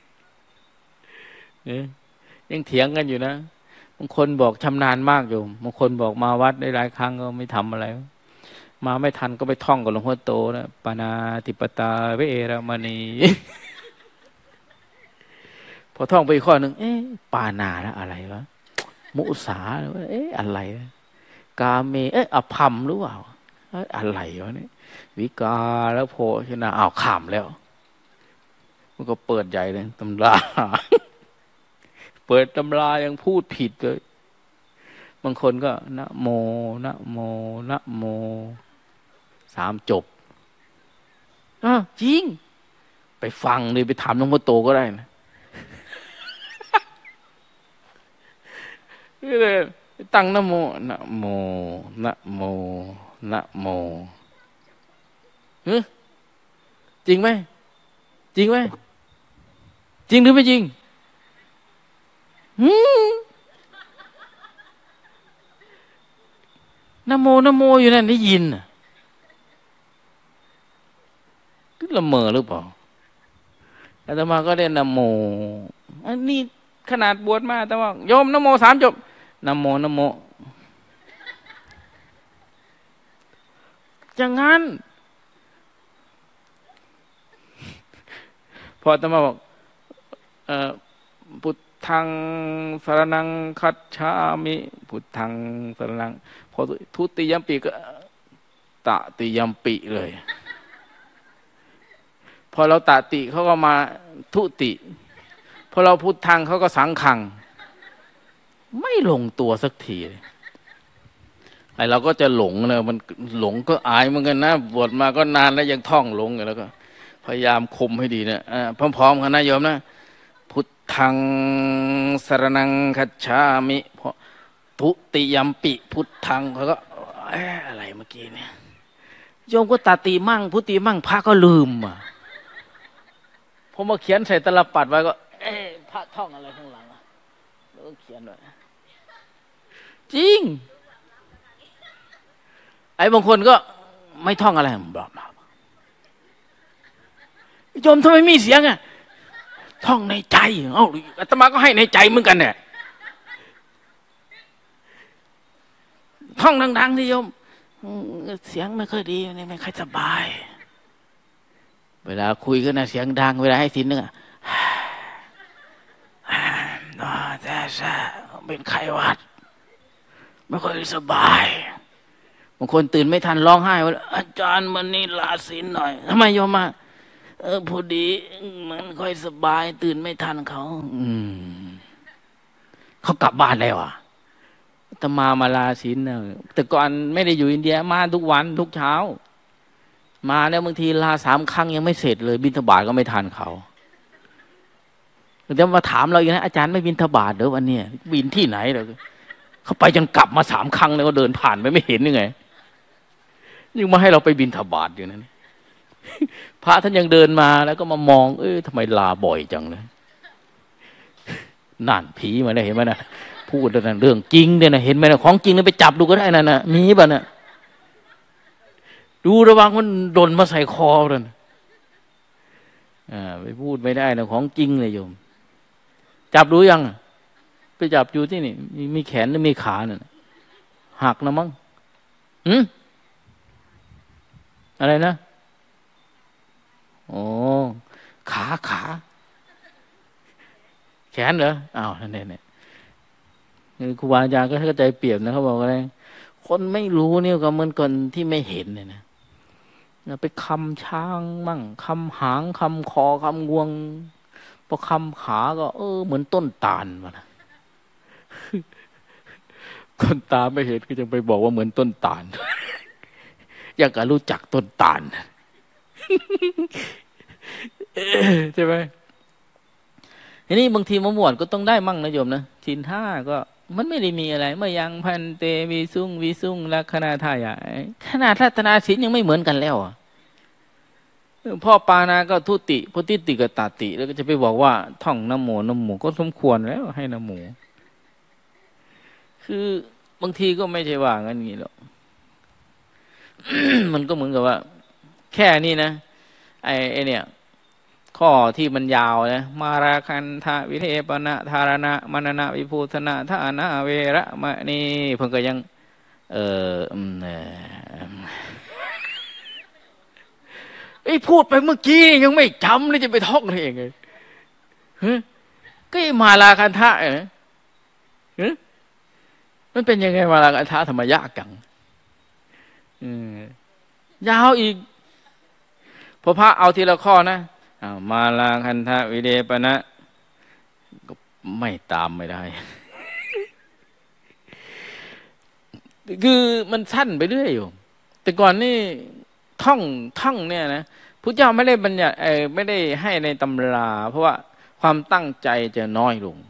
Speaker 1: เนี่ยยังเถียงกันอยู่นะบางคนบอกชำนาญมากอยู่บางคนบอกมาวัดได้หลายครั้งก็ไม่ทำอะไรมาไม่ทันก็ไปท่องกับหลวงพ่อโตนะปานาติปตาเวรมณีพอท่องไปอีกข้อหนึ่งเอ๊ะปานาแล้วอะไรวะมุสาเอ๊ะอะไรกาเมเอ๊ะอภัมหรือเปล่าอะไรวะเนี่ยวิกาแล้วโพชนะอ้าวขำแล้วมันก็เปิดใหญ่เลยตำราเปิดตำรายังพูดผิดเลยบางคนก็นะโมนะโมนะโมสามจบอ่ะจริงไปฟังเลยไปถามหลวงพ่อโตก็ได้นะนี่เลยตั้งนะโมนะโมนะโมนะโมเฮ้ยจริงไหมจริงไหมจริงหรือไม่จริงหืมนะโมนะโมอยู่นั่นได้ยินน่ะละเมอหรือเปล่าอาตมาก็ได้นะโมอันนี้ขนาดบวชมาแต่ว่าโยมนะโมสามจบนะโมนะโมอย่างงั้นพออาตมาบอกเอ่อพุทธังสรณังคัจฉามิพุทธังสรณังพอทุติยมปีก็ตติยมปีเลยพอเราตติเขาก็มาทุติพอเราพุทธังเขาก็สังขังไม่ลงตัวสักทีไอเราก็จะหลงเลยมันหลงก็อายเหมือนกันนะบวชมาก็นานแล้วยังท่องหลงอยู่แล้วก็พยายามคุมให้ดีนะพร้อมๆกันนะโยมนะพุทธังสรณังคัจฉามิพอทุติยมปิพุทธังเขาก็เอ๊ะอะไรเมื่อกี้เนี่ยโยมก็ตติมั่งพุติมั่งพระก็ลืมอ่ะพอมาเขียนใส่ตลับปัดไว้ก็เอ๊ะพระท่องอะไรข้างหลังอ่ะแล้วก็เขียนไว้จริงไอ้บางคนก็ไม่ท่องอะไรบลาบลาโยมทำไมมีเสียงอ่ะท่องในใจเอ้าอาตมาก็ให้ในใจเหมือนกันเนี่ยท่องดังๆที่โยมเสียงไม่ค่อยดีนี่ไม่ค่อยสบายเวลาคุยก็นะเสียงดังเวลาให้สินนึงอ่ะเป็นไข้หวัดไม่ค่อยสบายบางคนตื่นไม่ทันร้องไห้ว่าอาจารย์วันนี้ลาศีลหน่อยทำไมโยมมาเออพอดีมันค่อยสบายตื่นไม่ทันเขาอืมเขากลับบ้านแล้วอ่ะแต่มามาลาศีลเนี่ยแต่ก่อนไม่ได้อยู่อินเดียมาทุกวันทุกเช้ามาแล้วบางทีลาสามครั้งยังไม่เสร็จเลยบิณฑบาตก็ไม่ทันเขาจะมาถามเราอีกนะอาจารย์ไม่บิณฑบาตเหรอวันนี้บินที่ไหนเหรอเขาไปจนกลับมาสามครั้งแล้วก็เดินผ่านไปไม่เห็นยังไงยังมาให้เราไปบิณฑบาตอยู่นั้นพระท่านยังเดินมาแล้วก็มามองเอ้ยทำไมลาบ่อยจังเลยนั่นผีมาได้เห็นไหมนะพูดนั่นเรื่องจริงเนี่ยนะเห็นไหมนะของจริงเนี่ยไปจับดูก็ได้นั่นนะมีป่ะนะดูระวังมันโดนมาใส่คอเลยอ่าไปพูดไม่ได้นะของจริงเลยโยมจับดูยังไปจับอยู่ที่นี่มีแขนหรือมีขาเนี่ยหักนะมั้งหืมอะไรนะโอ้ขาขาแขนเหรออ้าวนั่นเนี่ยครูบาอาจารย์ก็เข้าใจเปรียบนะเขาบอกอะไรคนไม่รู้เนี่ยก็เหมือนคนที่ไม่เห็นเนี่ยนะไปคำช้างมั่งคำหางคำคอคำงวงพอคำขาก็เออเหมือนต้นตาลมานะคนตาไม่เห็นก็จะไปบอกว่าเหมือนต้นตาลอยากจะรู้จักต้นตาลใช่ไหมทีนี้บางทีมะม่วนก็ต้องได้มั่งนะโยมนะศีลห้าก็มันไม่ได้มีอะไรเมื่อยังพันเตวิสุงวิสุงลักขณาทายะขนาดรัตนาศีลยังไม่เหมือนกันแล้วอ่ะพ่อปานาก็ทุติพุติติกตาติแล้วก็จะไปบอกว่าท่องนะโมนะโมก็สมควรแล้วให้นะโมคือบางทีก็ไม่ใช่ว่างั้นนี่หรอก มันก็เหมือนกับว่าแค่นี้นะไอ้ไอ้เนี่ยข้อที่มันยาวนะมาราคันทะวิเทปนะธารณะมณนะวิภูธนะทานะเวระมะนี่เพิ่งก็ยังเออไอ้พูดไปเมื่อกี้ยังไม่จำเลยจะไปท่องได้ยังไงก็ไอ้มาราคันทะเออมันเป็นยังไงมาราคันทะธรรมยากจังยาวอีกพอพระเอาทีละข้อนะมาลาคันทะวิเดปนะก็ไม่ตามไม่ได้ คือมันสั้นไปเรื่อยอยู่แต่ก่อนนี่ท่องท่องเนี่ยนะพุทธเจ้าไม่ได้บัญญัติไม่ได้ให้ในตำราเพราะว่าความตั้งใจจะน้อยลง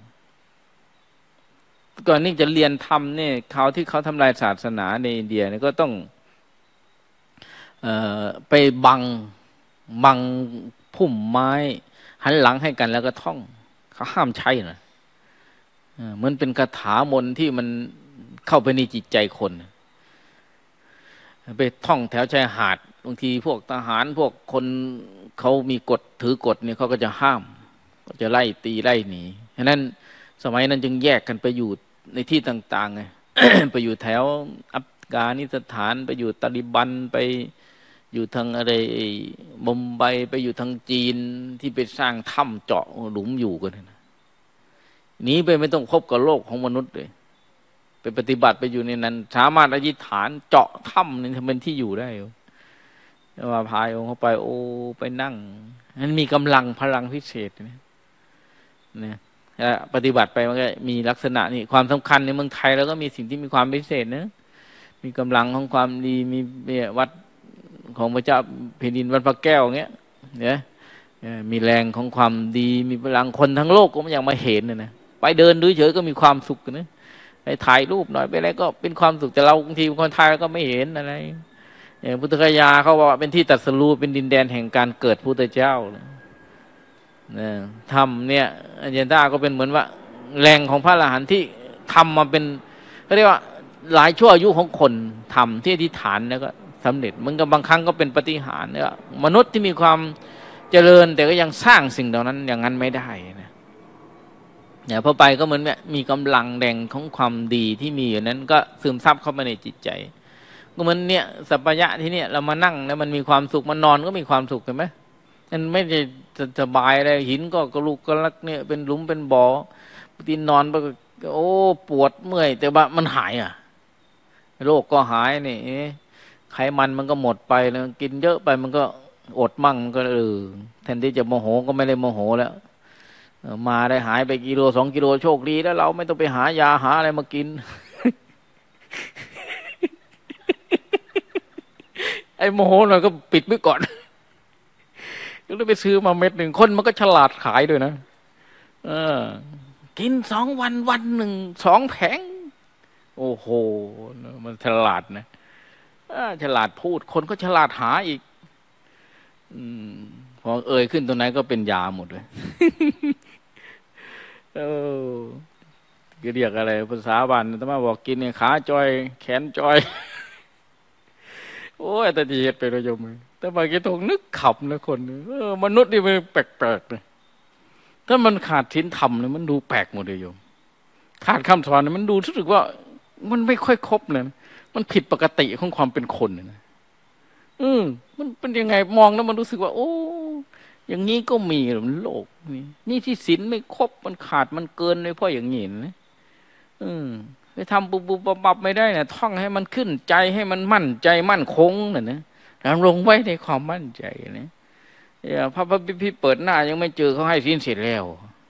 Speaker 1: ก่อนนี่จะเรียนธรรมเนี่ยเขาที่เขาทำลายศาสนาในอินเดียเนี่ยก็ต้องเอ่อไปบังบังพุ่มไม้หันหลังให้กันแล้วก็ท่องเขาห้ามใช้นะมันเป็นคาถามนต์ที่มันเข้าไปในจิตใจคนไปท่องแถวชายหาดบางทีพวกทหารพวกคนเขามีกฎถือกฎเนี่ยเขาก็จะห้ามก็จะไล่ตีไล่หนีฉะนั้นสมัยนั้นจึงแยกกันไปอยู่ในที่ต่างๆไง ไปอยู่แถวอัฟกานิสถานไปอยู่ตาลิบันไปอยู่ทางอะไรมุมไบไปอยู่ทางจีนที่ไปสร้างถ้ำเจาะหลุมอยู่กันนะหนีไปไม่ต้องพบกับโลกของมนุษย์เลยไปปฏิบัติไปอยู่ในนั้นสามารถอธิษฐานเจาะถ้ำนี่ทำเป็นที่อยู่ได้แล้วมาพายองค์เข้าไปโอ้ไปนั่งนั้นมีกำลังพลังพิเศษนะเนี่ยปฏิบัติไปมันก็มีลักษณะนี่ความสำคัญในเมืองไทยแล้วก็มีสิ่งที่มีความพิเศษนะมีกำลังของความดีมีวัดของพระเจ้าแผ่นดินวัดพระแก้วเงี้ยเนี่ยมีแรงของความดีมีพลังคนทั้งโลกก็ไม่อยากมาเห็นนะนะไปเดินดูเฉยก็มีความสุขนะไปถ่ายรูปหน่อยไปอะไรก็เป็นความสุขแต่เราบางทีคนไทยก็ไม่เห็นอะไรอย่างพุทธคยาเขาบอกว่าเป็นที่ตรัสรู้เป็นดินแดนแห่งการเกิดพุทธเจ้าเนี่ยทำเนี่ยอัญญาก็เป็นเหมือนว่าแรงของพระอรหันต์ที่ทำมาเป็นเขาเรียกว่าหลายชั่วอายุของคนทำที่อธิษฐานแล้วก็สำเร็จมันก็บางครั้งก็เป็นปาฏิหาริย์เนี่ยมนุษย์ที่มีความเจริญแต่ก็ยังสร้างสิ่งเหล่านั้นอย่างนั้นไม่ได้นะเนี่ยพอไปก็เหมือนแบบมีกำลังแรงของความดีที่มีอยู่นั้นก็ซึมซับเข้ามาในจิตใจก็เหมือนเนี่ยสัพพยะที่เนี่ยเรามานั่งแล้วมันมีความสุขมันนอนก็มีความสุขเห็นไหมมันไม่ได้สบายอะไรหินก็กระลุกกระลักเนี่ยเป็นหลุมเป็นบ่อปกตินอนไปโอ้ปวดเมื่อยแต่ว่ามันหายอ่ะโรคก็หายนี่ไขมันมันก็หมดไปแล้วกินเยอะไปมันก็อดมั่งมันก็เออแทนที่จะโมโหก็ไม่ได้โมโหแล้วมาได้หายไปกิโลสองกิโลโชคดีแล้วเราไม่ต้องไปหายาหาอะไรมากิน ไอ้โมโหหน่อยก็ปิดไว้ก่อนก็เลยไปซื้อมาเม็ดหนึ่งคนมันก็ฉลาดขายด้วยนะเออกินสองวันวันหนึ่งสองแผงโอ้โหมันฉลาดนะฉลาดพูดคนก็ฉลาดหาอีกอพอเอ่ยขึ้นตรงไหนก็เป็นยาหมดเลยเออเรียกอะไรภาษาบ้านถ้ามาบอกกินเนี่ยขาจอยแขนจอยโอ้ยแต่ที่เหตุไประยมแต่บางทีตรงนึกขำนะคนเออมนุษย์นี่มันแปลกๆเลยถ้ามันขาดศีลธรรมเนี่ยมันดูแปลกหมดเลยโยมขาดคำสอนเนี่ยมันดูรู้สึกว่ามันไม่ค่อยครบเลยมันผิดปกติของความเป็นคนนะอืมมันเป็นยังไงมองแล้วมันรู้สึกว่าโอ้อย่างนี้ก็มีหรือมันโลกนี่นี่ที่ศีลไม่ครบมันขาดมันเกินเลยเพราะอย่างนี้นะอืมไปทำบุบบุบบับไม่ได้นะท่องให้มันขึ้นใจให้มันมั่นใจมั่นคงน่ะนะดำรงไว้ในความมั่นใจนะพระพระพี่เปิดหน้ายังไม่เจอเขาให้ศีลเสร็จแล้ว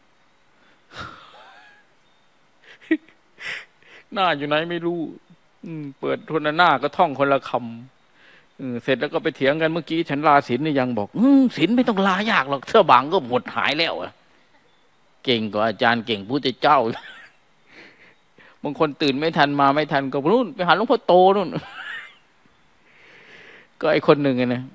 Speaker 1: หน้าอยู่ไหนไม่รู้เปิดคนละหน้าก็ท่องคนละคำเสร็จแล้วก็ไปเถียงกันเมื่อกี้ฉันลาศีลนี่ยังบอกศีลไม่ต้องลายากหรอกเสื้อบางก็หมดหายแล้วอะเก่งกว่าอาจารย์เก่งพุทธเจ้าบางคนตื่นไม่ทันมาไม่ทันก็นู่นไปหาหลวงพ่อโตนู่นก็ไอคนหนึ่งนะ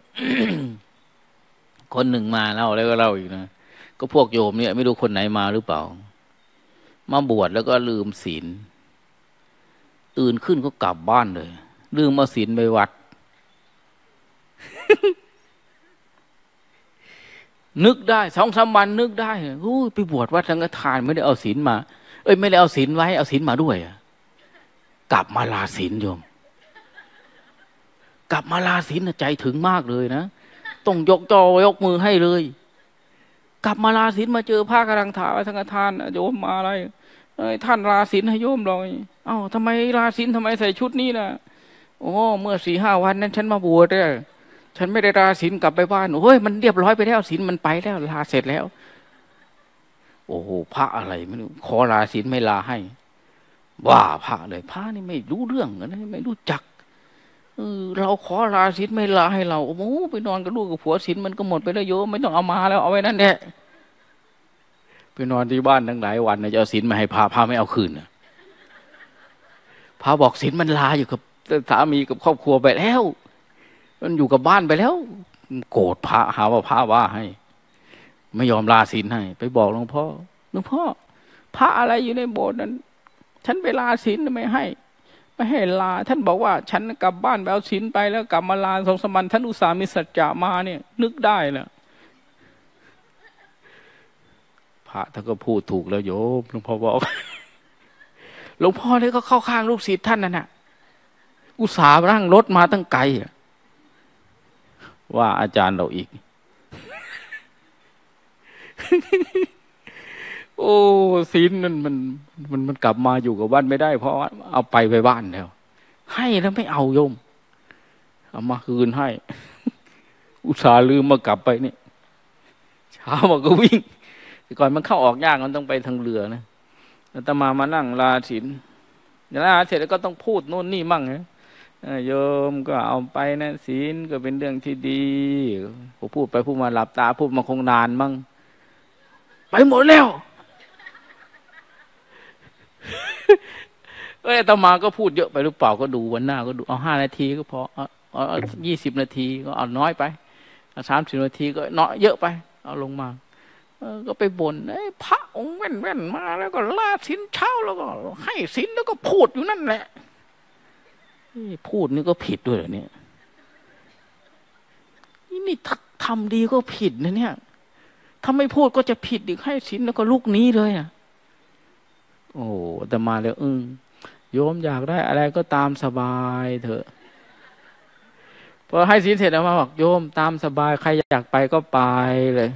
Speaker 1: คนหนึ่งมาเล่าแล้วก็เล่าอีกนะก็พวกโยมเนี่ยไม่รู้คนไหนมาหรือเปล่ามาบวชแล้วก็ลืมศีลตื่นขึ้นก็กลับบ้านเลยลืมเอาศีลไปวัด นึกได้สองสามวันนึกได้โอ้ไปบวชวัดสังฆทานไม่ได้เอาศีลมาเอ้ยไม่ได้เอาศีลไว้เอาศีลมาด้วยกลับมาลาศีลโยมกลับมาลาศีลใจถึงมากเลยนะต้องยกจอยกมือให้เลยกลับมาลาศีลมาเจอพระกำลังถามสังฆทานโยมมาอะไรท่านลาศีลให้โยมเลยเอ้าทำไมลาศีลทำไมใส่ชุดนี้ล่ะโอ้เมื่อสี่ห้าวันนั้นฉันมาบวชเนี่ยฉันไม่ได้ลาศีลกลับไปบ้านโอ้ยมันเรียบร้อยไปแล้วศีลมันไปแล้วลาเสร็จแล้วโอ้โหพระอะไรไม่รู้ขอลาศีลไม่ลาให้ว่าพระเลยพระนี่ไม่รู้เรื่องนะไม่รู้จักเออเราขอลาศีลไม่ลาให้เราโอ้โหไปนอนกับลูกกับผัวศีลมันก็หมดไปแล้วโยมไม่ต้องเอามาแล้วเอาไว้นั่นแหละไปนอนที่บ้านตั้งหลายวันนะจะเอาศีลมาให้พระพระไม่เอาคืนนะพระบอกศีลมันลาอยู่กับสามีกับครอบครัวไปแล้วมันอยู่กับบ้านไปแล้วโกรธพระหาว่าพระว่าให้ไม่ยอมลาศีลให้ไปบอกหลวงพ่อหลวงพ่อพระอะไรอยู่ในโบสถ์นั้นฉันไปลาศีลไม่ให้ไม่ให้ลาท่านบอกว่าฉันกลับบ้านไปเอาศีลไปแล้วกลับมาลาสองสามวันท่านอุตส่าห์มีสัจจะมาเนี่ยนึกได้แหละพระท่านก็พูดถูกแล้วโยมหลวงพ่อบอกหลวงพ่อเนี่ยก็เข้าข้างลูกศิษย์ท่านนั่นน่ะอุตส่าห์นั่งรถมาตั้งไกลว่าอาจารย์เราอีก โอ้ศีลนั่นมันมันมันกลับมาอยู่กับบ้านไม่ได้เพราะเอาไปไปบ้านแล้วให้แล้วไม่เอาโยมเอามาคืนให้ อุตส่าห์ลืมมากลับไปนี่เช้ามาก็วิ่งแต่ก่อนมันเข้าออกยากมันต้องไปทางเรือนะอาตมามานั่งลาศีลลาเสร็จแล้วก็ต้องพูดโน่นนี่มั่งนะโยมก็เอาไปนะศีลก็เป็นเรื่องที่ดีผมพูดไปพูดมาหลับตาพูดมาคงนานมั่งไปหมดแล้วเอ้ยอาตมาก็พูดเยอะไปหรือเปล่าก็ดูวันหน้าก็ดูเอาห้านาทีก็พอเอาเอายี่สิบนาทีก็เอาน้อยไปเอาสามสิบนาทีก็น้อยเยอะไปเอาลงมาก็ไปบ่นไอ้พระองค์แว่นแว่นมาแล้วก็ลาศีลเช้าแล้วก็ให้ศีลแล้วก็พูดอยู่นั่นแหละพูดนี่ก็ผิดด้วยเหรอเนี่ยนี่ทำดีก็ผิดนะเนี่ยถ้าไม่พูดก็จะผิดอีกให้ศีลแล้วก็ลูกนี้เลยอ่ะโอ้แต่มาแล้วอึ้งโยมอยากได้อะไรก็ตามสบายเถอะพอให้ศีลเสร็จแล้วมาบอกโยมตามสบายใครอยากไปก็ไปเลย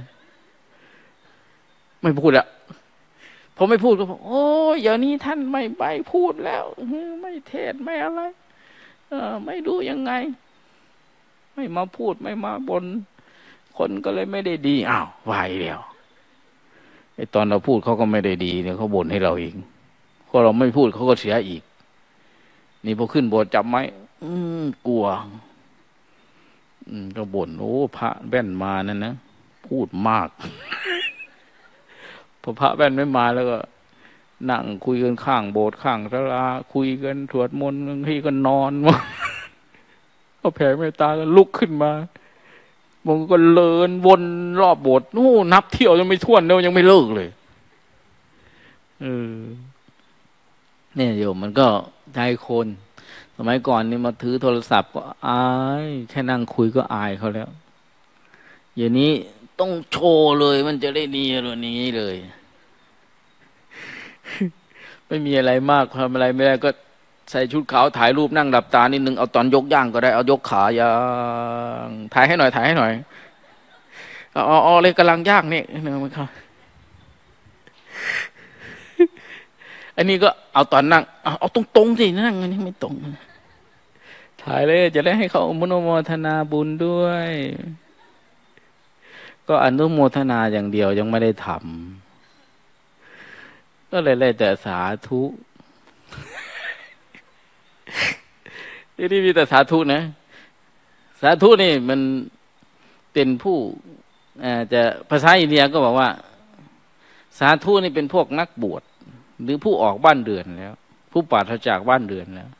Speaker 1: ไม่พูดอะผมไม่พูดก็บอกโอ้ยอย่างนี้ท่านไม่ไปพูดแล้วไม่เทศไม่อะไรเออไม่รู้ยังไงไม่มาพูดไม่มาบ่นคนก็เลยไม่ได้ดีอ้าววายเดียวไอ้ตอนเราพูดเขาก็ไม่ได้ดีเนี่ยเขาบ่นให้เราเองพอเราไม่พูดเขาก็เสียอีกนี่พอขึ้นโบสถ์จับไม้อืมกลัวอืมก็บ่นโอ้พระแว่นมานั่นนะพูดมากพอพระแว่นไม่มาแล้วก็นั่งคุยกันข้างโบสถ์ข้างศาลาคุยกันสวดมนต์บางทีก็นอนมั้งก็แผ่เมตตาก็ลุกขึ้นมาบางก็เลินวนรอบโบสถ์โอ้นับเที่ยวยังไม่ถ้วนเลยยังไม่เลิกเลยเออเนี่ยโยมมันก็ใจคนสมัยก่อนนี่มาถือโทรศัพท์ก็อายแค่นั่งคุยก็อายเขาแล้วอย่างนี้ต้องโชว์เลยมันจะได้ดีอะไรนี้เลยไม่มีอะไรมากทำอะไรไม่ได้ก็ใส่ชุดขาวถ่ายรูปนั่งหลับตานิดนึงเอาตอนยกย่างก็ได้เอายกขาย่างถ่ายให้หน่อยถ่ายให้หน่อยเอาเอาเอาเลยกำลังย่างนี่นึกไหมครับอันนี้ก็เอาตอนนั่งเอาตรงๆสินั่งอันนี้ไม่ตรงถ่ายเลยจะได้ให้เขาอนุโมทนาบุญด้วยก็อนุโมทนาอย่างเดียวยังไม่ได้ทำก็เลยเลยแต่สาธุที่นี่มีแต่สาธุนะสาธุนี่มันเป็นผู้จะภาษาอินเดียก็บอกว่าสาธุนี่เป็นพวกนักบวชหรือผู้ออกบ้านเรือนแล้วผู้ปราศจากบ้านเรือนแล้ว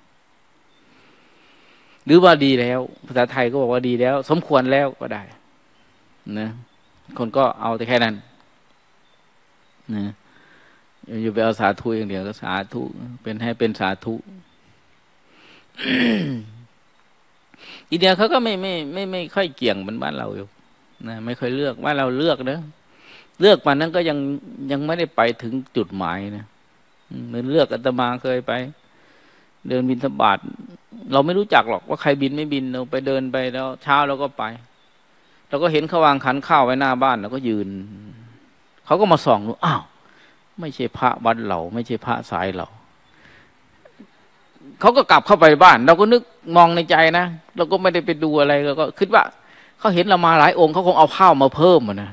Speaker 1: หรือว่าดีแล้วภาษาไทยก็บอกว่าดีแล้วสมควรแล้วก็ได้นะคนก็เอาแต่แค่นั้นนะอยู่ไปเอาสาธุอย่างเดียวก็สาธุเป็นให้เป็นสาธุ อินเดียเขาก็ไม่ไม่ไม่ไม่ค่อยเกี่ยงเหมือนบ้านเราอยู่นะไม่ค่อยเลือกว่าเราเลือกนะเลือกมันนั้นก็ยังยังไม่ได้ไปถึงจุดหมายนะเหมือนเลือกอาตมาเคยไปเดินบิณฑบาตเราไม่รู้จักหรอกว่าใครบินไม่บินเราไปเดินไปแล้วเช้าเราก็ไปเราก็เห็นเขาวางขันข้าวไว้หน้าบ้านเราก็ยืนเขาก็มาส่องดูอ้าวไม่ใช่พระวัดเราไม่ใช่พระสายเราเขาก็กลับเข้าไปบ้านเราก็นึกมองในใจนะเราก็ไม่ได้ไปดูอะไรเราก็คิดว่าเขาเห็นเรามาหลายองค์เขาคงเอาข้าวมาเพิ่มนะ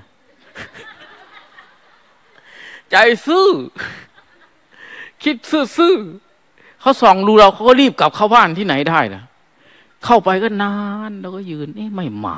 Speaker 1: ใจซื่อคิดซื่อๆเขาส่องดูเราเขาก็รีบกลับเข้าบ้านที่ไหนได้นะเข้าไปก็นานเราก็ยืนเอ๊ะไม่มา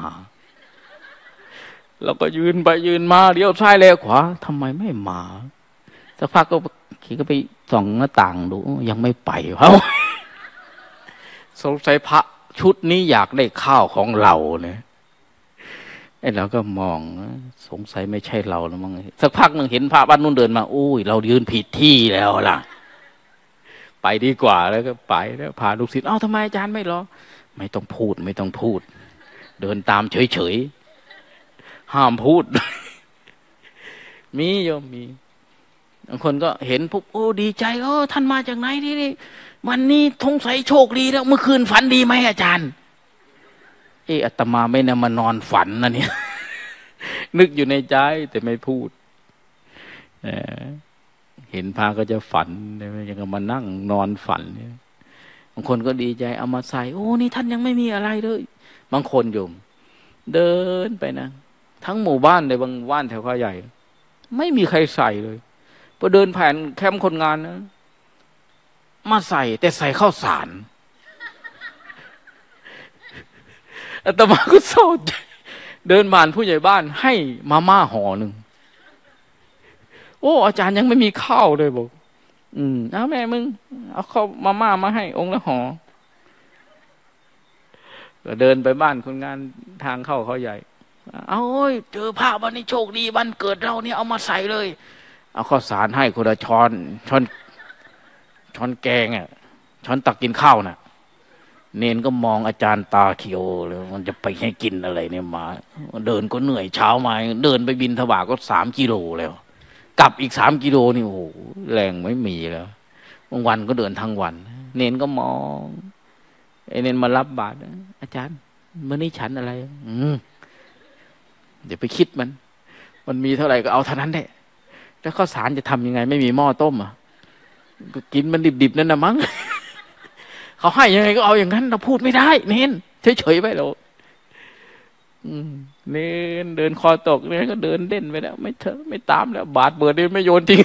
Speaker 1: เราก็ยืนไปยืนมาเลี้ยวซ้ายเลี้ยวขวาทำไมไม่มาสักพักก็ขี่ก็ไปส่องหน้าต่างดูยังไม่ไปเขาสงสัยพระชุดนี้อยากได้ข้าวของเราเนี่ยไอ้เราก็มองสงสัยไม่ใช่เราแล้วมั้งสักพักหนึ่งเห็นพระบ้านนู้นเดินมาอุ้ยเรายืนผิดที่แล้วล่ะไปดีกว่าแล้วก็ไปแล้วพาลูกศิษย์เอ้าทำไมอาจารย์ไม่รอไม่ต้องพูดไม่ต้องพูดเดินตามเฉยๆห้ามพูด มีโยมมีบางคนก็เห็นปุ๊บโอ้ดีใจโอ้ท่านมาจากไหนที่นี่วันนี้ทงใส่โชคดีแล้วเมื่อคืนฝันดีไหมอาจารย์เอออาตมาไม่น่ามานอนฝันนะเนี่ย นึกอยู่ในใจแต่ไม่พูดเ, เห็นพาก็จะฝันยังก็มานั่งนอนฝันเนี่ยบางคนก็ดีใจเอามาใส่โอ้นี่ท่านยังไม่มีอะไรเลยบางคนโยมเดินไปนะทั้งหมู่บ้านในบางบ้านแถวเขาใหญ่ไม่มีใครใส่เลยพอเดินผ่านแคมป์คนงานนะมาใส่แต่ใส่ข้าวสารอาตมาก็เศร้าใจเดินผ่านผู้ใหญ่บ้านให้มาม่าห่อหนึ่งโอ้อาจารย์ยังไม่มีข้าวเลยบอกอืมเอาแม่มึงเอาข้าวมาม่ามาให้องค์ละห่อก็เดินไปบ้านคนงานทางเข้าเขาใหญ่เอาโอ้ยเจอพระวันนี้โชคดีวันเกิดเราเนี่ยเอามาใส่เลยเอาข้าวสารให้คนละช้อนช้อนช้อนแกงอ่ะช้อนตักกินข้าวน่ะเนนก็มองอาจารย์ตาเขียวเลยมันจะไปให้กินอะไรเนี่ยมาเดินก็เหนื่อยเช้ามาเดินไปบินทบาทก็สามกิโลแล้วกลับอีกสามกิโลนี่โอ้โหแรงไม่มีแล้วบางวันก็เดินทั้งวันเนนก็มองไอ้เนนมารับบาตรอาจารย์เมื่อนี้ฉันอะไรอืมเดี๋ยวไปคิดมันมันมีเท่าไหร่ก็เอาเท่านั้นแหละแล้วข้าวสารจะทำยังไงไม่มีหม้อต้มอ่ะก็กินมันดิบๆนั่นนะมั้ง เขาให้ยังไงก็เอาอย่างนั้นเราพูดไม่ได้เน้นเฉยๆไปเราเน้นเดินคอตกเน้นก็เดินเล่นไปแล้วไม่เถอะไม่ตามแล้วบาดเบิดเน้นไม่โยนทิ้ง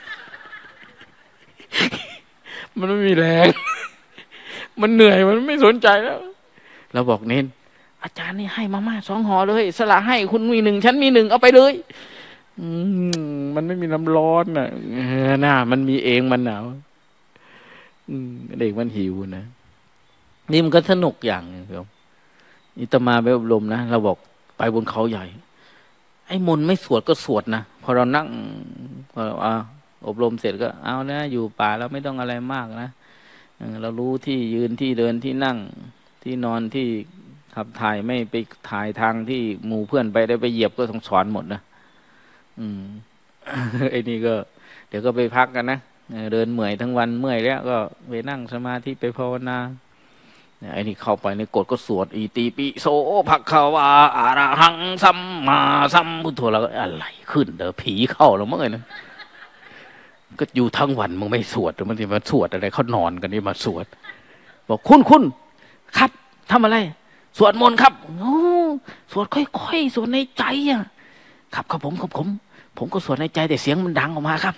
Speaker 1: มันไม่มีแรงมันเหนื่อยมันไม่สนใจแล้วเราบอกเน้นอาจารย์นี่ให้มาม่าสองห่อเลยสละให้คุณมีหนึ่งฉันมีหนึ่งเอาไปเลยอืมมันไม่มีน้ำร้อนน่ะเออน่ามันมีเองมันหนาวอืมเด็กมันหิวนะนี่มันก็สนุกอย่างนึงครับนี่ตมาไปอบรมนะเราบอกไปบนเขาใหญ่ไอ้มนต์ไม่สวดก็สวดนะพอเรานั่งพออ่าอบรมเสร็จก็เอานะอยู่ป่าแล้วไม่ต้องอะไรมากนะเออเรารู้ที่ยืนที่เดินที่นั่งที่นอนที่ขับถ่ายไม่ไปถ่ายทางที่หมู่เพื่อนไปได้ไปเหยียบก็ต้องสอนหมดนะอืม ไอ้นี่ก็เดี๋ยวก็ไปพักกันนะเดินเมื่อยทั้งวันเมื่อยแล้วก็ไปนั่งสมาธิไปภาวนาไอ้นี่เข้าไปในกฎก็สวดอีติปิโสภะคะวาอะระหังสัมมาสัมพุทโธแล้วก็อะไรขึ้นเด้อผีเข้าแล้วมั้งไงนะก็อยู่ทั้งวันมึงไม่สวดมันจะมาสวดอะไรเขานอนกันนี่มาสวดบอกคุณคุณครับทำอะไรสวดมนต์ครับโอ้สวดค่อยๆสวดในใจอ่ะครับครับผมครับผมผมก็สวดในใจแต่เสียงมันดังออกมาครับ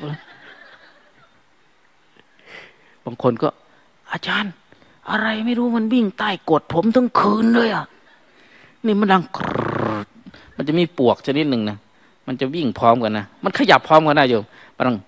Speaker 1: บางคนก็อาจารย์อะไรไม่รู้มันวิ่งใต้กดผมทั้งคืนเลยอ่ะนี่มันดังมันจะมีปวกชนิดหนึ่งนะมันจะวิ่งพร้อมกันนะมันขยับพร้อมกันได้โยมมันดัง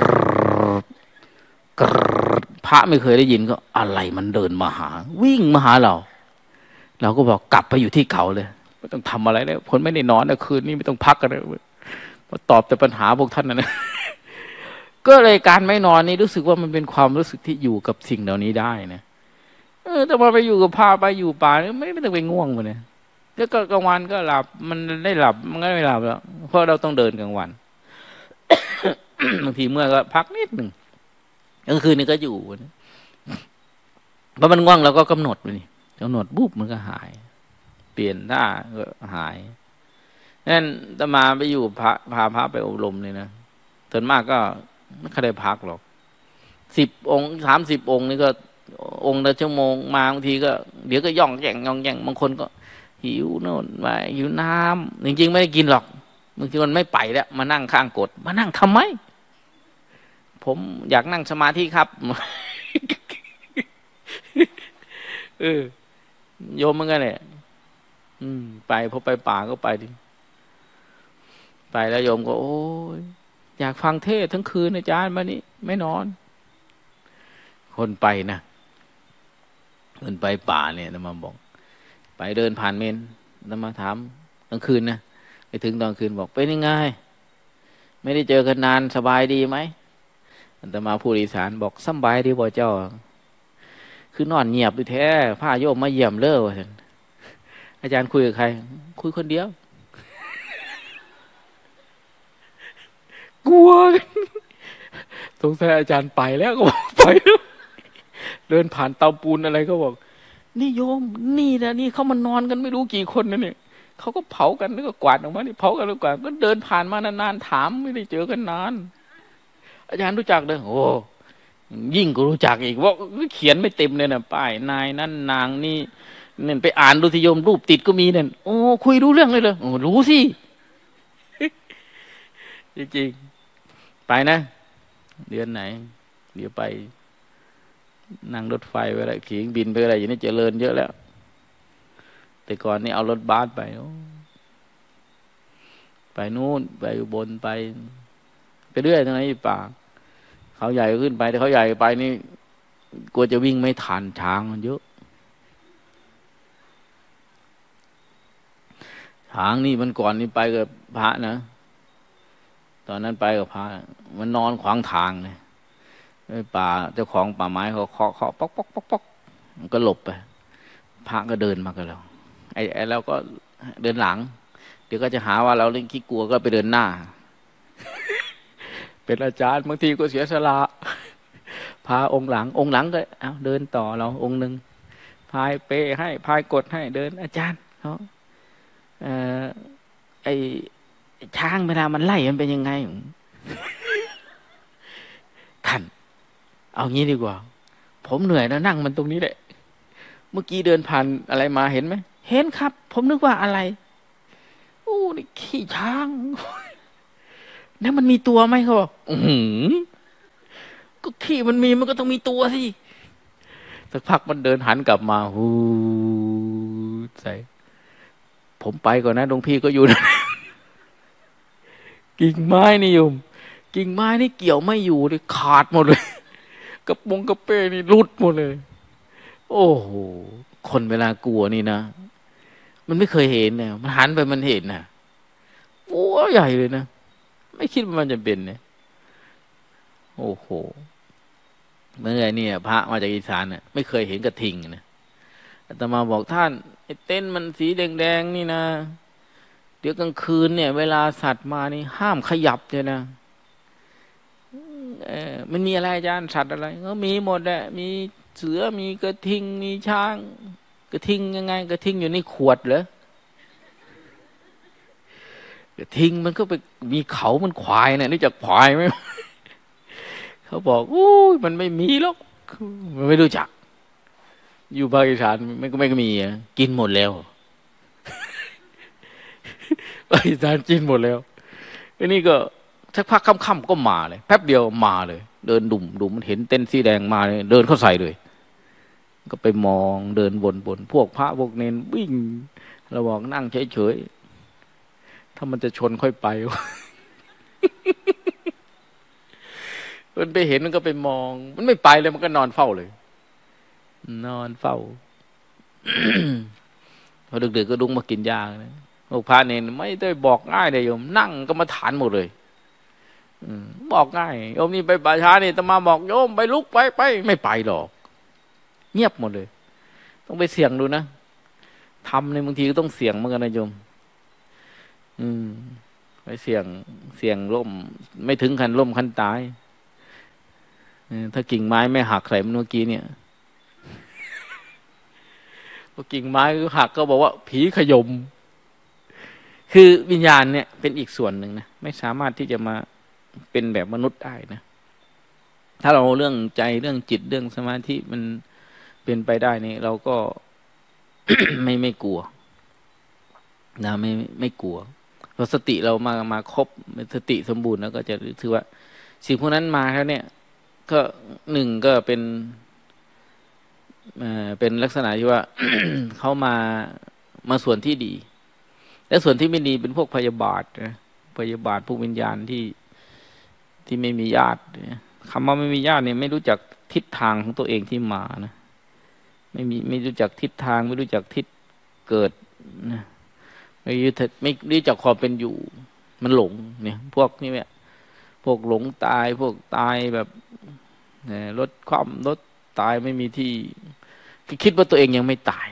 Speaker 1: พระไม่เคยได้ยินก็อะไรมันเดินมาหาวิ่งมาหาเราเราก็บอกกลับไปอยู่ที่เขาเลยไม่ต้องทำอะไรแล้วคนไม่ได้นอนนะคืนนี้ไม่ต้องพักกันเลยตอบแต่ปัญหาพวกท่านนะนะก็เลยการไม่นอนนี่รู้สึกว่ามันเป็นความรู้สึกที่อยู่กับสิ่งเหล่านี้ได้นะเออแต่มาไปอยู่กับพาไปอยู่ป่าไม่ไม่ต้องไปง่วงมันเนี่ยแล้วก็กลางวันก็หลับมันได้หลับมันก็ไม่หลับแล้วเพราะเราต้องเดินกลางวัน บางทีเมื่อก็พักนิดหนึ่งกลางคืนนี่ก็อยู่เพราะมันง่วงเราก็กำหนดไปนี่กำหนดปุ๊บมันก็หายเปลี่ยนท่าก็หายนั่นจะมาไปอยู่พระพาพระไปอบรมเลยนะส่วนมากก็ไม่เคยได้พักหรอกสิบองค์สามสิบองค์นี่ก็องค์ละชั่วโมงมาบางทีก็เดี๋ยวก็ย่องแย่งย่องแย่งบางคนก็หิวโน่นมาหิวน้ำจริงๆไม่ได้กินหรอกบางทีมันไม่ไปแล้วมานั่งข้างกดมานั่งทำไมผมอยากนั่งสมาธิครับ เออโยมมันก็แหละอืมไปพอไปป่าก็ไปดิไปแล้วโยมก็โอ้ยอยากฟังเทศทั้งคืนอาจารย์มานี่ไม่นอนคนไปนะคนไปป่าเนี่ยนะมาบอกไปเดินผ่านเมนแล้วมาถามกลางคืนนะไปถึงตอนคืนบอกเป็นยังไงไม่ได้เจอกันนานสบายดีไหมอัตมาผู้อีสานบอกสบายดีบ่เจ้าคือนอนเงียบดูแท้ผ้าโยมมาเยี่ยมเล่ออาจารย์คุยกับใครคุยคนเดียวกลัวสงสัยอาจารย์ไปแล้วก็บอกไปเดินผ่านเตาปูนอะไรก็บอกนี่โยมนี่นะนี่เขามานอนกันไม่รู้กี่คนนะเนี่ยเขาก็เผากันแล้วก็กวาดออกมานี่เผากันแล้วกวาดก็เดินผ่านมานานๆถามไม่ได้เจอกันนานอาจารย์รู้จักเลยโอ้ยิ่งก็รู้จักอีกว่าเขียนไม่เต็มเลยนะป้ายนายนั่นนางนี่เนี่ยไปอ่านดูสิโยมรูปติดก็มีเนี่ยโอ้คุยรู้เรื่องเลยเลยโอ้รู้สิจริงๆไปนะเดือนไหนเดี๋ยวไปนั่งรถไฟไปอะไรขี่บินไปอะไรอย่างนี้เจริญเยอะแล้วแต่ก่อนนี่เอารถบัสไปไปนู่นไปอุบลไปไปเรื่อยตรงไหนป่าเขาใหญ่ขึ้นไปแต่เขาใหญ่ไปนี่กลัวจะวิ่งไม่ทันช้างมันเยอะช้างนี่มันก่อนนี่ไปกับพระนะตอนนั้นไปกับพระมันนอนขวางทางเลยป่าเจ้าของป่าไม้เขาเคาะเคาะป๊อกป๊อกป๊อกป๊อกมันก็หลบไปพระก็เดินมากับเราไอ้ไอ้เราก็เดินหลังเดี๋ยวก็จะหาว่าเราเล่นขี้กลัวก็ไปเดินหน้า เป็นอาจารย์บางทีก็เสียสละพาองค์หลังองค์หลังก็เอาเดินต่อเราองค์หนึ่งพายเปให้พายกดให้เดินอาจารย์เขาเอ่อไอ้ช้างเวลามันไล่มันเป็นยังไง ท่านเอางี้ดีกว่าผมเหนื่อยแล้วนั่งมันตรงนี้แหละเมื่อกี้เดินผ่านอะไรมาเห็นไหมเห็นครับผมนึกว่าอะไรโอ้นี่ขี้ช้างแล้วมันมีตัวไหมเขาบอกอือก็ขี้มันมีมันก็ต้องมีตัวสิสักพักมันเดินหันกลับมาฮูใส่ผมไปก่อนนะหลวงพี่ก็อยู่นะ
Speaker 2: กิ่งไม้นี่โยมกิ่งไม้นี่เกี่ยวไม่อยู่เลยขาดหมดเลยกระปงกระเป้นี่รุดหมดเลยโอ้โหคนเวลากลัวนี่นะมันไม่เคยเห็นเนี่ยมันหันไปมันเห็นนะโอ้ใหญ่เลยนะไม่คิดว่ามันจะเป็นเนี่ยโอ้โหเมื่อไงเนี่ยพระมาจากอีสานเนี่ยไม่เคยเห็นกระทิงนะอาตมาบอกท่านไอ้เต้นมันสีแดงๆนี่นะเดี๋ยวกลางคืนเนี่ยเวลาสัตว์มานี่ห้ามขยับเลยนะเออมันมีอะไรอาจารย์สัตว์อะไรก็มีหมดแหละมีเสือมีกระทิงมีช้างกระทิงยังไงกระทิงอยู่ในขวดเหรอกระทิงมันก็ไปมีเขามันควายเนี่ยรู้จักควายไหมเขาบอกอู้มันไม่มีหรอกมันไม่รู้จักอยู่ภาคอีสานไม่ก็ไม่ก็มีกินหมดแล้วภาคอีสานกินหมดแล้วอันนี้ก็สักพักค่ำๆก็มาเลยแป๊บเดียวมาเลยเดินดุ่มดุ่มมันเห็นเต้นสีแดงมาเลยเดินเข้าใส่เลยก็ไปมองเดินวนๆพวกพระพวกเนนวิ่งเราบอกนั่งเฉยๆถ้ามันจะชนค่อยไปมันไปเห็นมันก็ไปมองมันไม่ไปเลยมันก็นอนเฝ้าเลยนอนเฝ้า พอดึกๆก็ดุ้งมากินยาเลยพวกพระเนนไม่ได้บอกง่ายเลยโยมนั่งก็มาฐานหมดเลยบอกง่ายโยมนี่ไปป่าช้านี่ตมาบอกโยมไปลุกไปไปไม่ไปหรอกเงียบหมดเลยต้องไปเสี่ยงดูนะทำในบางทีก็ต้องเสี่ยงเหมือนกันนะโยมอืมไปเสี่ยงเสี่ยงล่มไม่ถึงขั้นล่มขั้นตายถ้ากิ่งไม้ไม่หักใส่เมื่อกี้เนี่ยพอกิ่งไม้หักก็บอกว่าผีขยมคือวิญญาณเนี่ยเป็นอีกส่วนหนึ่งนะไม่สามารถที่จะมาเป็นแบบมนุษย์ได้นะถ้าเราเรื่องใจเรื่องจิตเรื่องสมาธิมันเป็นไปได้นี่เราก็ ไม่ไม่กลัวนะไม่ไม่กลัวเพราะสติเรามามาครบสติสมบูรณ์แล้วก็จะถือว่าสิ่งพวกนั้นมาแล้วเนี่ยก็หนึ่งก็เป็นเอ่อเป็นลักษณะที่ว่า เขามามาส่วนที่ดีและส่วนที่ไม่ดีเป็นพวกพยาบาทนะพยาบาทพวกวิญญาณที่ที่ไม่มีญาติคำว่าไม่มีญาติเนี่ยไม่รู้จักทิศทางของตัวเองที่มานะไม่มีไม่รู้จักทิศทางไม่รู้จักทิศเกิดนะไม่รู้ไม่รู้จักความเป็นอยู่มันหลงเนี่ยพวกนี้เนี่ยพวกหลงตายพวกตายแบบรถคว่ำรถตายไม่มีที่คิดว่าตัวเองยังไม่ตาย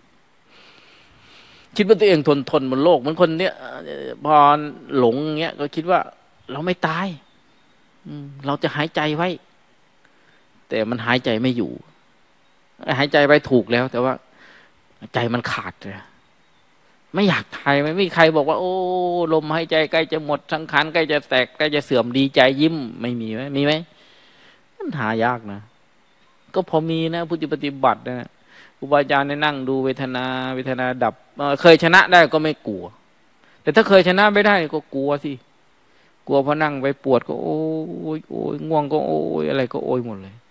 Speaker 2: คิดว่าตัวเองทนทนบนโลกเหมือนคนเนี้ยพอหลงเงี้ยก็คิดว่าเราไม่ตายเราจะหายใจไว้แต่มันหายใจไม่อยู่หายใจไว้ถูกแล้วแต่ว่าใจมันขาดเลยไม่อยากตายไม่มีใครบอกว่าโอ้ลมหายใจใกล้จะหมดสังขารใกล้จะแตกใกล้จะเสื่อมดีใจยิ้มไม่มีไหมมีไหมมันหายากนะก็พอมีนะผู้ปฏิบัตินะครูบาอาจารย์ได้นั่งดูเวทนาเวทนาดับเคยชนะได้ก็ไม่กลัวแต่ถ้าเคยชนะไม่ได้ก็กลัวสิกลัวพอนั่งไปปวดก็โอ้ยโอ้ยง่วงก็โอ้ยอะไรก็โอ้ยหมดเลย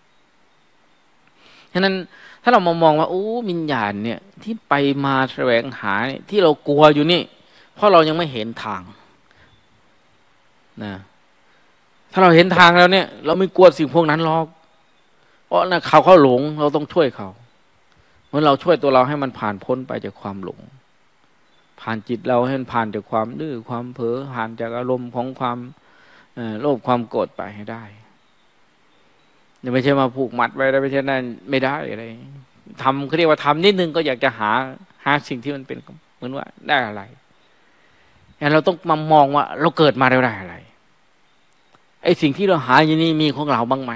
Speaker 2: ฉะนั้นถ้าเรามามองว่าโอ้วิญญาณเนี่ยที่ไปมาแสวงหาเนี่ยที่เรากลัวอยู่นี่เพราะเรายังไม่เห็นทางนะถ้าเราเห็นทางแล้วเนี่ยเราไม่กลัวสิ่งพวกนั้นหรอกเพราะนะเขาเขาหลงเราต้องช่วยเขาเมื่อเราช่วยตัวเราให้มันผ่านพ้นไปจากความหลงผ่านจิตเราให้มันผ่านจากความดื้อความเผลอผ่านจากอารมณ์ของความโลภความโกรธไปให้ได้ไม่ใช่มาผูกมัดไว้แล้วไม่ใช่นั่นไม่ได้อะไรทำเขาเรียกว่าทำนิดนึงก็อยากจะหาหาสิ่งที่มันเป็นเหมือนว่าได้อะไรแต่เราต้องมามองว่าเราเกิดมาแล้วได้อะไรไอ้สิ่งที่เราหาอยู่นี่มีของเราบ้างไหม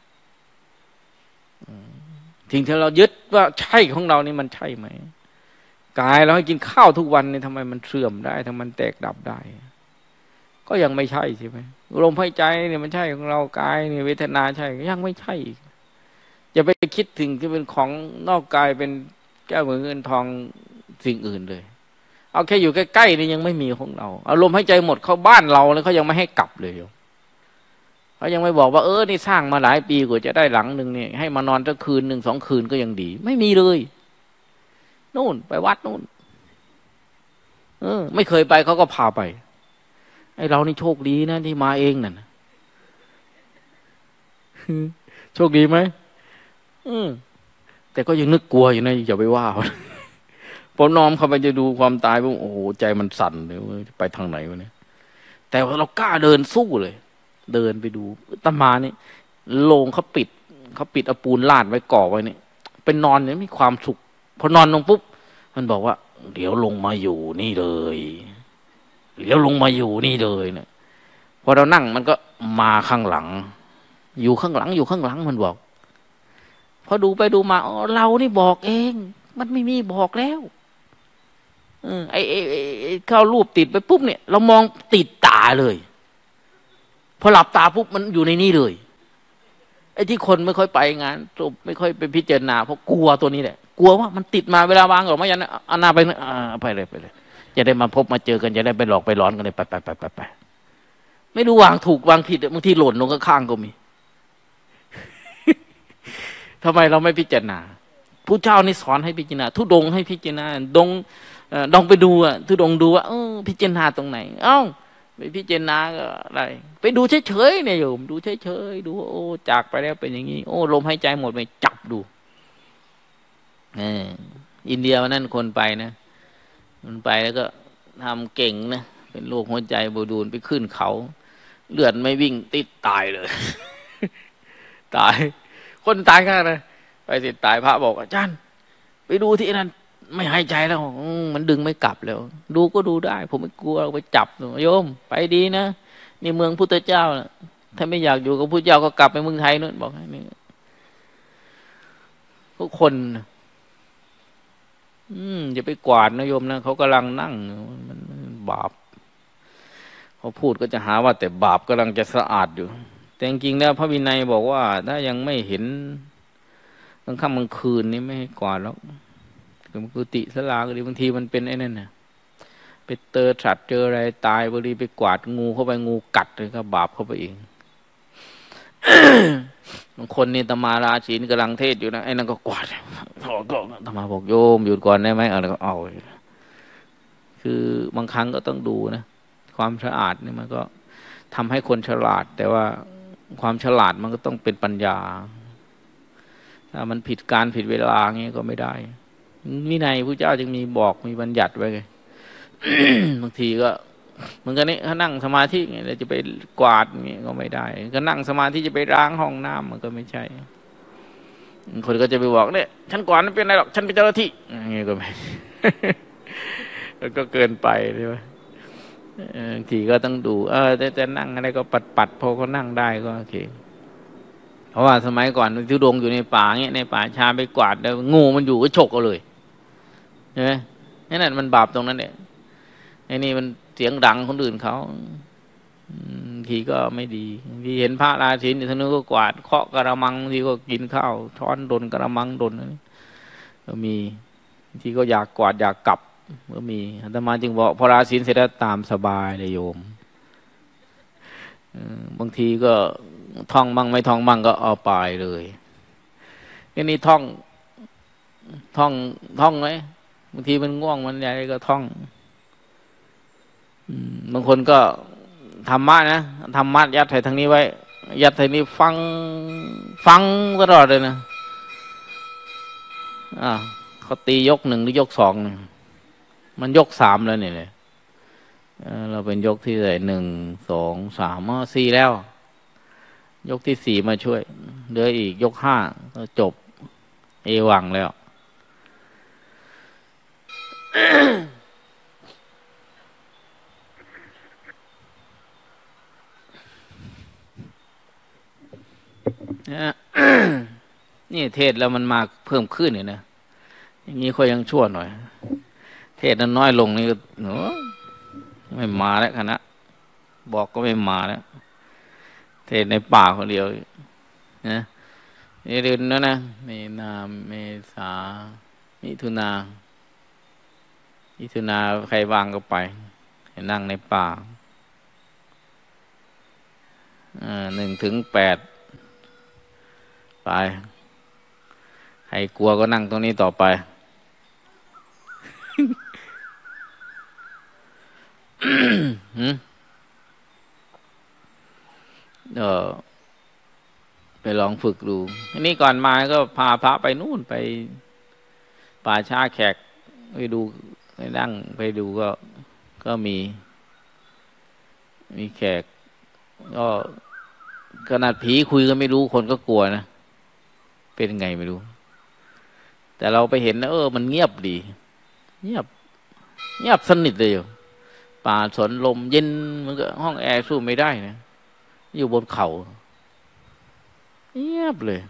Speaker 2: สิ่งที่เรายึดว่าใช่ของเรานี่มันใช่ไหมกายเราให้กินข้าวทุกวันนี่ทำไมมันเสื่อมได้ทำไมมันแตกดับได้ก็ยังไม่ใช่ใช่ไหมลมหายใจเนี่ยมันใช่ของเรากายเนี่ยเวทนาใช่ยังไม่ใช่อย่าไปคิดถึงที่เป็นของนอกกายเป็นแก้วเงินทองสิ่งอื่นเลยเอาแค่อยู่ใกล้ๆนี่ยังไม่มีของเราเอาลมหายใจหมดเข้าบ้านเราแล้วเขายังไม่ให้กลับเลยเขายังไม่บอกว่าเออนี่สร้างมาหลายปีกว่าจะได้หลังหนึ่งเนี่ยให้มานอนสักคืนหนึ่งสองคืนก็ยังดีไม่มีเลยนู่นไปวัดนู่นเออไม่เคยไปเขาก็พาไป
Speaker 1: ไอ้เรานี่โชคดีนะที่มาเองนั่นโชคดีไหมอืมแต่ก็ยังนึกกลัวอยู่นะอย่าไปว่าพอน้อมเข้าไปจะดูความตายปุ๊บโอ้โหใจมันสั่นเลยไปทางไหนวะเนี่ยแต่ว่าเรากล้าเดินสู้เลยเดินไปดูตามานี่โรงเขาปิดเขาปิดเอาปูนลาดไว้ก่อไว้เนี่ยเป็นนอนเนี่ยมีความสุขพอนอนลงปุ๊บมันบอกว่าเดี๋ยวลงมาอยู่นี่เลยเดี๋ยวลงมาอยู่นี่เลยเนี่ยพอเรานั่งมันก็มาข้างหลังอยู่ข้างหลังอยู่ข้างหลังมันบอกพอดูไปดูมาอ๋อเรานี่บอกเองมันไม่มีบอกแล้วเออไอ้ไอ้ไอ้เข้ารูปติดไปปุ๊บเนี่ยเรามองติดตาเลยพอหลับตาปุ๊บมันอยู่ในนี้เลยไอ้ที่คนไม่ค่อยไปงานศพไม่ค่อยไปพิจารณาเพราะกลัวตัวนี้แหละกลัวว่ามันติดมาเวลาวางออกมายันเอาหน้าไปอ่าไปเลยไปเลยจะได้มาพบมาเจอกันจะได้ไปหลอกไปร้อนกันเลยไปไปไปไปไปไม่รู้วางถูกวางผิดบางทีหล่นลงข้างๆก็มีทำไมเราไม่พิจารณาผู้เจ้านี่สอนให้พิจารณาทุดงให้พิจารณาดงดองไปดูอ่ะทุดงดูว่าเออพิจารณาตรงไหนเอ้าไปพิจารณาก็อะไรไปดูเฉยๆเนี่ยโยมดูเฉยๆดูโอ้จากไปแล้วเป็นอย่างนี้โอ้ลมหายใจหมดไปจับดูเอออินเดียวันนั้นคนไปนะมันไปแล้วก็ทำเก่งนะเป็นโรคหัวใจบวดูลไปขึ้นเขาเลือดไม่วิ่งติดตายเลย ตายคนตายกันเลยไปสิตายพระบอกอาจารย์ไปดูที่นั่นไม่หายใจแล้วมันดึงไม่กลับแล้วดูก็ดูได้ผมไม่กลัวไปจับโยมไปดีนะนี่เมืองพุทธเจ้านะถ้าไม่อยากอยู่กับพุทธเจ้าก็กลับไปเมืองไทยนู่นบอกให้นี่ทุกคนอืมอย่าไปกวาดนะโยมนะเขากำลังนั่งมันบาปเขาพูดก็จะหาว่าแต่บาปกำลังจะสะอาดอยู่แต่จริงๆแล้วพระวินัยบอกว่าถ้ายังไม่เห็นกลางค่ำกลางคืนนี่ไม่ให้กวาดแล้วกุฏิศาลาก็ดีบางทีมันเป็นไอ้นั่นน่ะไปเจอสัตว์เจออะไรตายบางทีไปกวาดงูเข้าไปงูกัดเลยก็บาปเข้าไปเอง บางคนนี่ตมาราศีนกำลังเทศอยู่นะไอ้นั่นก็กวาดก็ตมาบอกโยมหยุดก่อนได้ไหมอะไรก็เอาคือบางครั้งก็ต้องดูนะความสะอาดนี่มันก็ทำให้คนฉลาดแต่ว่าความฉลาดมันก็ต้องเป็นปัญญาถ้ามันผิดการผิดเวลาเงี้ยก็ไม่ได้วินัยพระเจ้าจึงมีบอกมีบัญญัติไว้ไง บางทีก็เหมือนกันนี่ถ้านั่งสมาธิเงี้ยเราจะไปกวาดเงี้ยก็ไม่ได้ก็นั่งสมาธิจะไปล้างห้องน้ำมันก็ไม่ใช่คนก็จะไปบอกเนี่ยฉันกวาดไม่เป็นไรหรอกฉันเป็นเจ้าหน้าที่อย่างเงี้ยก็ไม่ ก็เกินไปใช่ไหมบางทีก็ต้องดูเออแต่จะนั่งอะไรก็ปัดปัดพอเขานั่งได้ก็โอเคเพราะว่าสมัยก่อนทุดงอยู่ในป่าเงี้ยในป่าชาไปกวาดแล้วงูมันอยู่ก็ฉกเอาเลยใช่ไหมนั่นมันบาปตรงนั้นเนี่ยไอ้นี่มันเสียงดังคนอื่นเขาทีก็ไม่ดีที่เห็นพระราศีอยู่ทางนู้นก็กวาดเคาะกระมังทีก็กินข้าวช้อนดนกระมังดนก็มีทีก็อยากกวาดอยากกลับก็มีอาตมาจึงบอกพอราศีเสร็จแล้วตามสบายเลยโยมบางทีก็ท่องมั่งไม่ท่องมั่งก็เอาไปเลยทีนี้ท่องท่องท่องไหมบางทีมันง่วงมันอะไรก็ท่องบางคนก็ธรรมะนะธรรมะยัดใส่ทางนี้ไว้ยัดใส่นี้ฟังฟังตลอดเลยนะอ่าเขาตียกหนึ่งหรือยกสองหนึ่งมันยกสามแล้วเนี่ยเลยเราเป็นยกที่ไหนหนึ่งสองสามอ๋อสี่แล้วยกที่สี่มาช่วยเหลืออีกยกห้าก็จบเอวังแล้วนี่เทศแล้วมันมาเพิ่มขึ้นเนี่ยนะอย่างนี้ค่อยยังชั่วหน่อยเทศนั้นน้อยลงนี่ก็หนูไม่มาแล้วคณะบอกก็ไม่มาแล้วเทศในป่าคนเดียวนะนี่เดือนนั้นนะเมนาเมษามิถุนามิถุนาใครว่างก็ไปนั่งในป่าอ่าหนึ่งถึงแปดไปใครกลัวก็นั่งตรงนี้ต่อไป หืมเออไปลองฝึกดูอันนี้ก่อนมาก็พาพระไปนู่นไปป่าช้าแขกไปดูไปนั่งไปดูก็ก็มีมีแขกก็ขนาดผีคุยก็ไม่รู้คนก็กลัวนะเป็นไงไม่รู้แต่เราไปเห็นนะเออมันเงียบดีเงียบเงียบสนิทเลยอยู่ป่าสนลมเย็นมันก็ห้องแอร์สู้ไม่ได้นะอยู่บนเขาเงียบเลย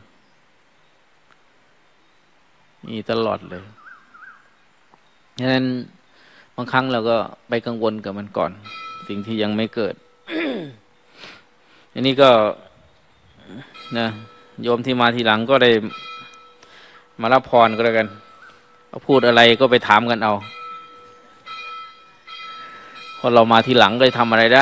Speaker 1: นี่ตลอดเลยฉะนั้นบางครั้งเราก็ไปกังวลกับมันก่อนสิ่งที่ยังไม่เกิด อันนี้ก็นะโยมที่มาทีหลังก็ได้มารับพรก็แล้วกันเขาพูดอะไรก็ไปถามกันเอาพอเรามาทีหลังก็ทำอะไรได้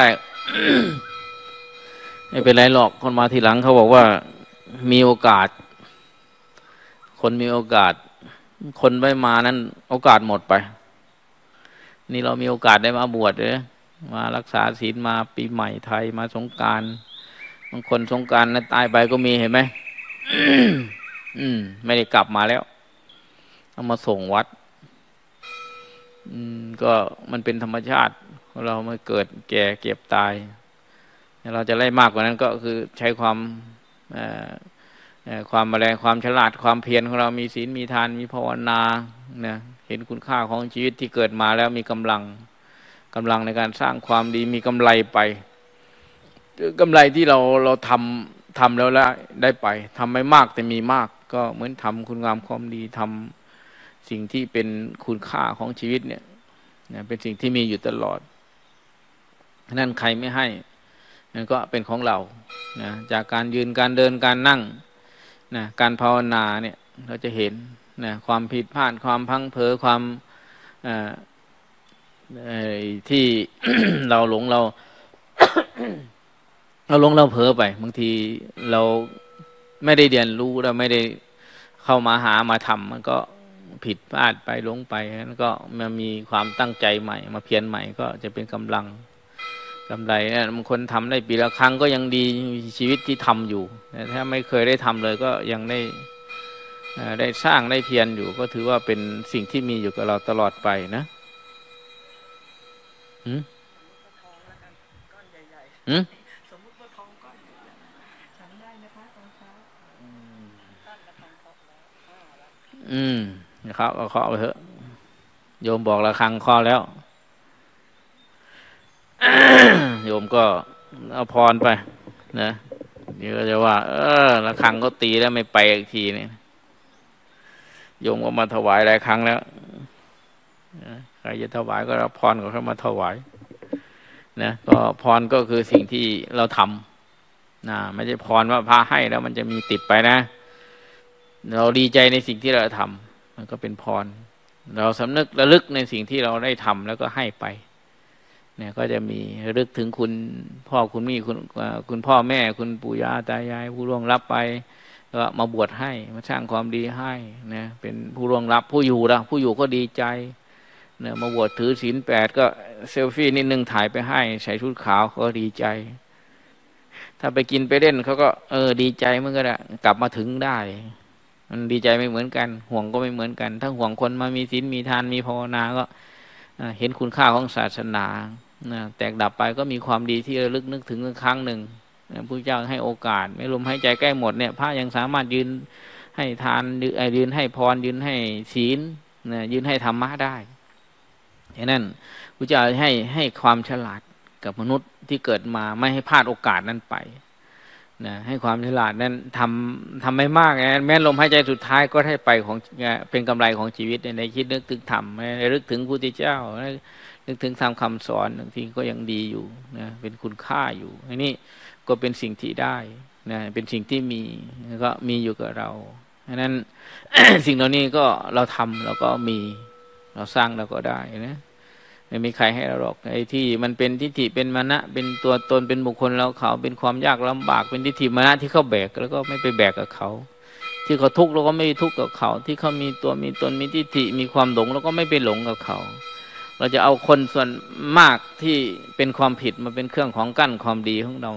Speaker 1: ไม่เป็นไรหรอกคนมาทีหลังเขาบอกว่ามีโอกาสคนมีโอกาสคนไม่มานั้นโอกาสหมดไปนี่เรามีโอกาสได้มาบวชเลยมารักษาศีลมาปีใหม่ไทยมาสงกรานต์บางคนสงกรานต์นั้นตายไปก็มีเห็นไหม อืมไม่ได้กลับมาแล้วเอามาส่งวัดอืมก็มันเป็นธรรมชาติของเราเมื่อเกิดแก่เก็บตายเราจะไล่มากกว่านั้นก็คือใช้ความความแรงความฉลาดความเพียรของเรามีศีลมีทานมีภาวนาเนี่ยเห็นคุณค่าของชีวิตที่เกิดมาแล้วมีกำลังกำลังในการสร้างความดีมีกำไรไปกำไรที่เราเราทำทำแล้วแล้วได้ไปทำไม่มากแต่มีมากก็เหมือนทำคุณงามความดีทำสิ่งที่เป็นคุณค่าของชีวิตเนี่ยเป็นสิ่งที่มีอยู่ตลอดนั่นใครไม่ให้นั่นก็เป็นของเรานะจากการยืนการเดินการนั่งนะการภาวนาเนี่ยเราจะเห็นนะความผิดพลาดความพังเผลอความที่ เราหลงเรา เราหลงเราเผลอไปบางทีเราไม่ได้เรียนรู้เราไม่ได้เข้ามาหามาทำมันก็ผิดพลาดไปหลงไปแล้วก็มามีความตั้งใจใหม่มาเพียรใหม่ก็จะเป็นกำลังกำไรนะบางคนทำได้ปีละครั้งก็ยังดีชีวิตที่ทำอยู่แต่ถ้าไม่เคยได้ทำเลยก็ยังได้ได้สร้างได้เพียรอยู่ก็ถือว่าเป็นสิ่งที่มีอยู่กับเราตลอดไปนะหืมหืมสมมติว่าทองก้อนฉันได้นะคะตอนเช้าอืมนะครับเอาเคาะไปเถอะโยมบอกระฆังเคาะแล้ว โยมก็เอาพรไปนะเดี๋ยวก็จะว่าเออระฆังก็ตีแล้วไม่ไปอีกทีนี่โยมก็มาถวายหลายครั้งแล้วใครจะถวายก็รับพรก็เข้ามาถวายนะก็พรก็คือสิ่งที่เราทำนะไม่ใช่พรว่าพระให้แล้วมันจะมีติดไปนะเราดีใจในสิ่งที่เราทำมันก็เป็นพรเราสำนึกระลึกในสิ่งที่เราได้ทำแล้วก็ให้ไปเนี่ยก็จะมีระลึกถึงคุณพ่อคุณแม่คุณคุณพ่อแม่คุณปู่ย่าตายายผู้ล่วงลับไปก็มาบวชให้มาสร้างความดีให้นะเป็นผู้ล่วงลับผู้อยู่ละผู้อยู่ก็ดีใจเนี่ยมาบวชถือศีลแปดก็เซลฟี่นิดนึงถ่ายไปให้ใส่ชุดขาวเขาก็ดีใจถ้าไปกินไปเล่นเขาก็เออดีใจเมื่อก็ได้กลับมาถึงได้มันดีใจไม่เหมือนกันห่วงก็ไม่เหมือนกันถ้าห่วงคนมามีศีลมีทานมีภาวนาก็เห็นคุณค่าของศาสนาแตกดับไปก็มีความดีที่ระลึกนึกถึงครั้งหนึ่งพระเจ้าให้โอกาสไม่ลมหายใจใกล้หมดเนี่ยพระยังสามารถยืนให้ทานยืนให้พรยืนให้ศีลยืนให้ธรรมะได้ฉะนั้นพระเจ้าให้ให้ความฉลาดกับมนุษย์ที่เกิดมาไม่ให้พลาดโอกาสนั้นไปนะให้ความฉลาดนั้นทำทำไม่มากนะแม้ลมหายใจสุดท้ายก็ให้ไปของเป็นกำไรของชีวิตในคิดนึกถึงธรรมในนึกถึงพระพุทธเจ้านึกถึงทำคำสอนบางทีก็ยังดีอยู่นะเป็นคุณค่าอยู่อันนี้ก็เป็นสิ่งที่ได้นะเป็นสิ่งที่มีก็มีอยู่กับเราฉะนั้น สิ่งเหล่านี้ก็เราทำเราก็มีเราสร้างเราก็ได้นะไม่มีใครให้เราหรอกไอ้ที่มันเป็นทิฏฐิเป็นมานะเป็นตัวตนเป็นบุคคลเราเขาเป็นความยากลำบากเป็นทิฏฐิมานะที่เขาแบกแล้วก็ไม่ไปแบกกับเขาที่เขาทุกข์เราก็ไม่ทุกข์กับเขาที่เขามีตัวมีตนมีทิฏฐิมีความหลงเราก็ไม่ไปหลงกับเขาเราจะเอาคนส่วนมากที่เป็นความผิดมาเป็นเครื่องของกั้นความดีของเรา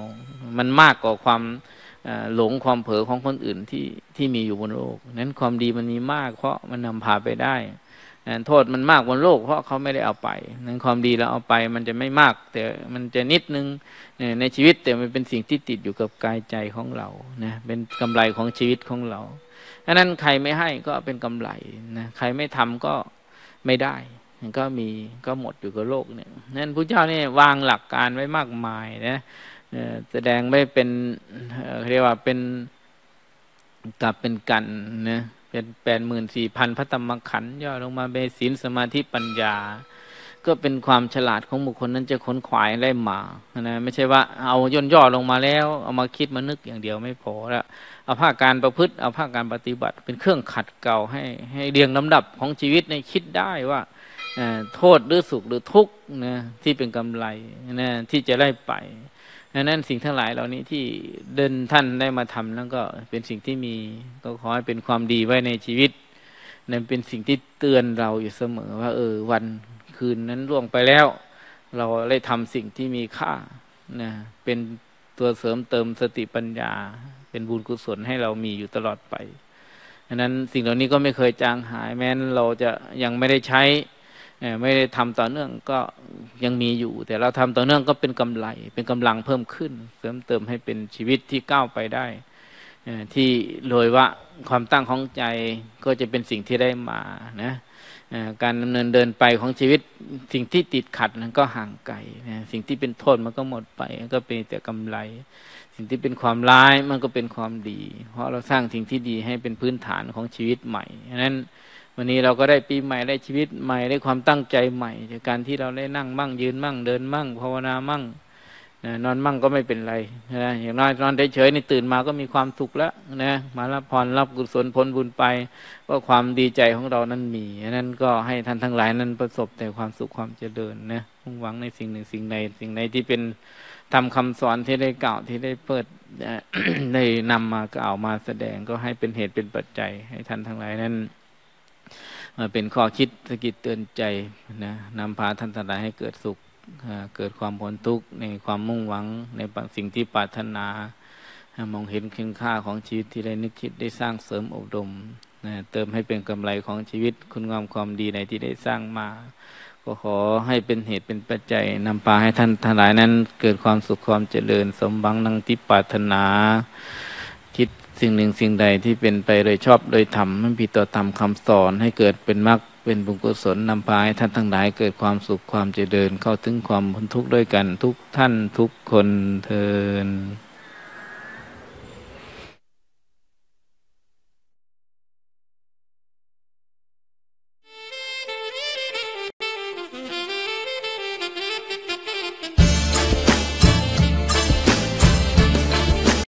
Speaker 2: มันมากกว่าความหลงความเผลอของคนอื่นที่ที่มีอยู่บนโลกนั้นความดีมันมีมากเพราะมันนำพาไปได้โทษมันมากบนโลกเพราะเขาไม่ได้เอาไปนั้นความดีเราเอาไปมันจะไม่มากแต่มันจะนิดนึงในชีวิตแต่มันเป็นสิ่งที่ติดอยู่กับกายใจของเรานะเป็นกำไรของชีวิตของเราดังนั้นใครไม่ให้ก็เป็นกำไรนะใครไม่ทำก็ไม่ได้ก็มีก็หมดอยู่กับโลกเนี่ยนั้นพระเจ้านี่วางหลักการไว้มากมายนะแสดงไม่เป็นเรียกว่าเป็นกับเป็นกันนะเป็นแปดหมื่นสี่พันพระธรรมขันธ์ย่อลงมาเป็นศีลสมาธิปัญญาก็เป็นความฉลาดของบุคคลนั้นจะค้นขวายได้มานะไม่ใช่ว่าเอาย่นย่อลงมาแล้วเอามาคิดมานึกอย่างเดียวไม่พอแล้วเอาภาคการประพฤติเอาภาคการปฏิบัติเป็นเครื่องขัดเกลาให้ให้เรียงลำดับของชีวิตในคิดได้ว่าโทษหรือสุขหรือทุกข์นะที่เป็นกำไรนะที่จะได้ไปดังนั้นสิ่งทั้งหลายเหล่านี้ที่เดินท่านได้มาทำนั้นก็เป็นสิ่งที่มีก็ขอให้เป็นความดีไว้ในชีวิตนั่นเป็นสิ่งที่เตือนเราอยู่เสมอว่าเออวันคืนนั้นล่วงไปแล้วเราได้ทำสิ่งที่มีค่านะเป็นตัวเสริมเติมสติปัญญาเป็นบุญกุศลให้เรามีอยู่ตลอดไปดังนั้นสิ่งเหล่านี้ก็ไม่เคยจางหายแม้นเราจะยังไม่ได้ใช้ไม่ได้ทำต่อเนื่องก็ยังมีอยู่แต่เราทำต่อเนื่องก็เป็นกำไรเป็นกำลังเพิ่มขึ้นเสริมเติมให้เป็นชีวิตที่ก้าวไปได้ที่โดยว่าความตั้งของใจก็จะเป็นสิ่งที่ได้มานะการดำเนินเดินไปของชีวิตสิ่งที่ติดขัดนั้นก็ห่างไกลนะสิ่งที่เป็นโทษมันก็หมดไปก็เป็นแต่กำไรสิ่งที่เป็นความร้ายมันก็เป็นความดีเพราะเราสร้างสิ่งที่ดีให้เป็นพื้นฐานของชีวิตใหม่ฉะนั้นวันนี้เราก็ได้ปีใหม่ได้ชีวิตใหม่ได้ความตั้งใจใหม่จากการที่เราได้นั่งมั่งยืนมั่งเดินมั่งภาวนามั่งนอนมั่งก็ไม่เป็นไรนะอย่างน้อยนอนเฉยๆนี่ตื่นมาก็มีความสุขแล้วนะมารับพรรับกุศลผลบุญไปว่าความดีใจของเรานั้นมีนั้นก็ให้ท่านทั้งหลายนั้นประสบแต่ความสุขความเจริญนะมุ่งหวังในสิ่งหนึ่งสิ่งใดสิ่งใดที่เป็นทำคำสอนที่ได้กล่าวที่ได้เปิด ได้นำมากล่าวมาแสดงก็ให้เป็นเหตุเป็นปัจจัยให้ท่านทั้งหลายนั้นเป็นข้อคิดสกิดเตือนใจนะนำพาท่านทั้งหลายให้เกิดสุขเกิดความพ้นทุกข์ในความมุ่งหวังในสิ่งที่ปรารถนามองเห็นคุณค่าของชีวิตที่ได้นึกคิดได้สร้างเสริมอบรมนะเติมให้เป็นกำไรของชีวิตคุณงามความดีในที่ได้สร้างมาก็ขอให้เป็นเหตุเป็นปัจจัยนำพาให้ท่านทั้งหลายนั้นเกิดความสุขความเจริญสมหวังดังที่ปรารถนาคิดสิ่งหนึ่งสิ่งใดที่เป็นไปโดยชอบโดยธรรมไม่ผิดต่อธรรมคำสอนให้เกิดเป็นมรรคเป็นบุญกุศลนำพาให้ท่านทั้งหลายเกิดความสุขความเจริญเข้าถึงความพ้นทุกข์ด้วยกันทุกท่านทุกคนเทอญ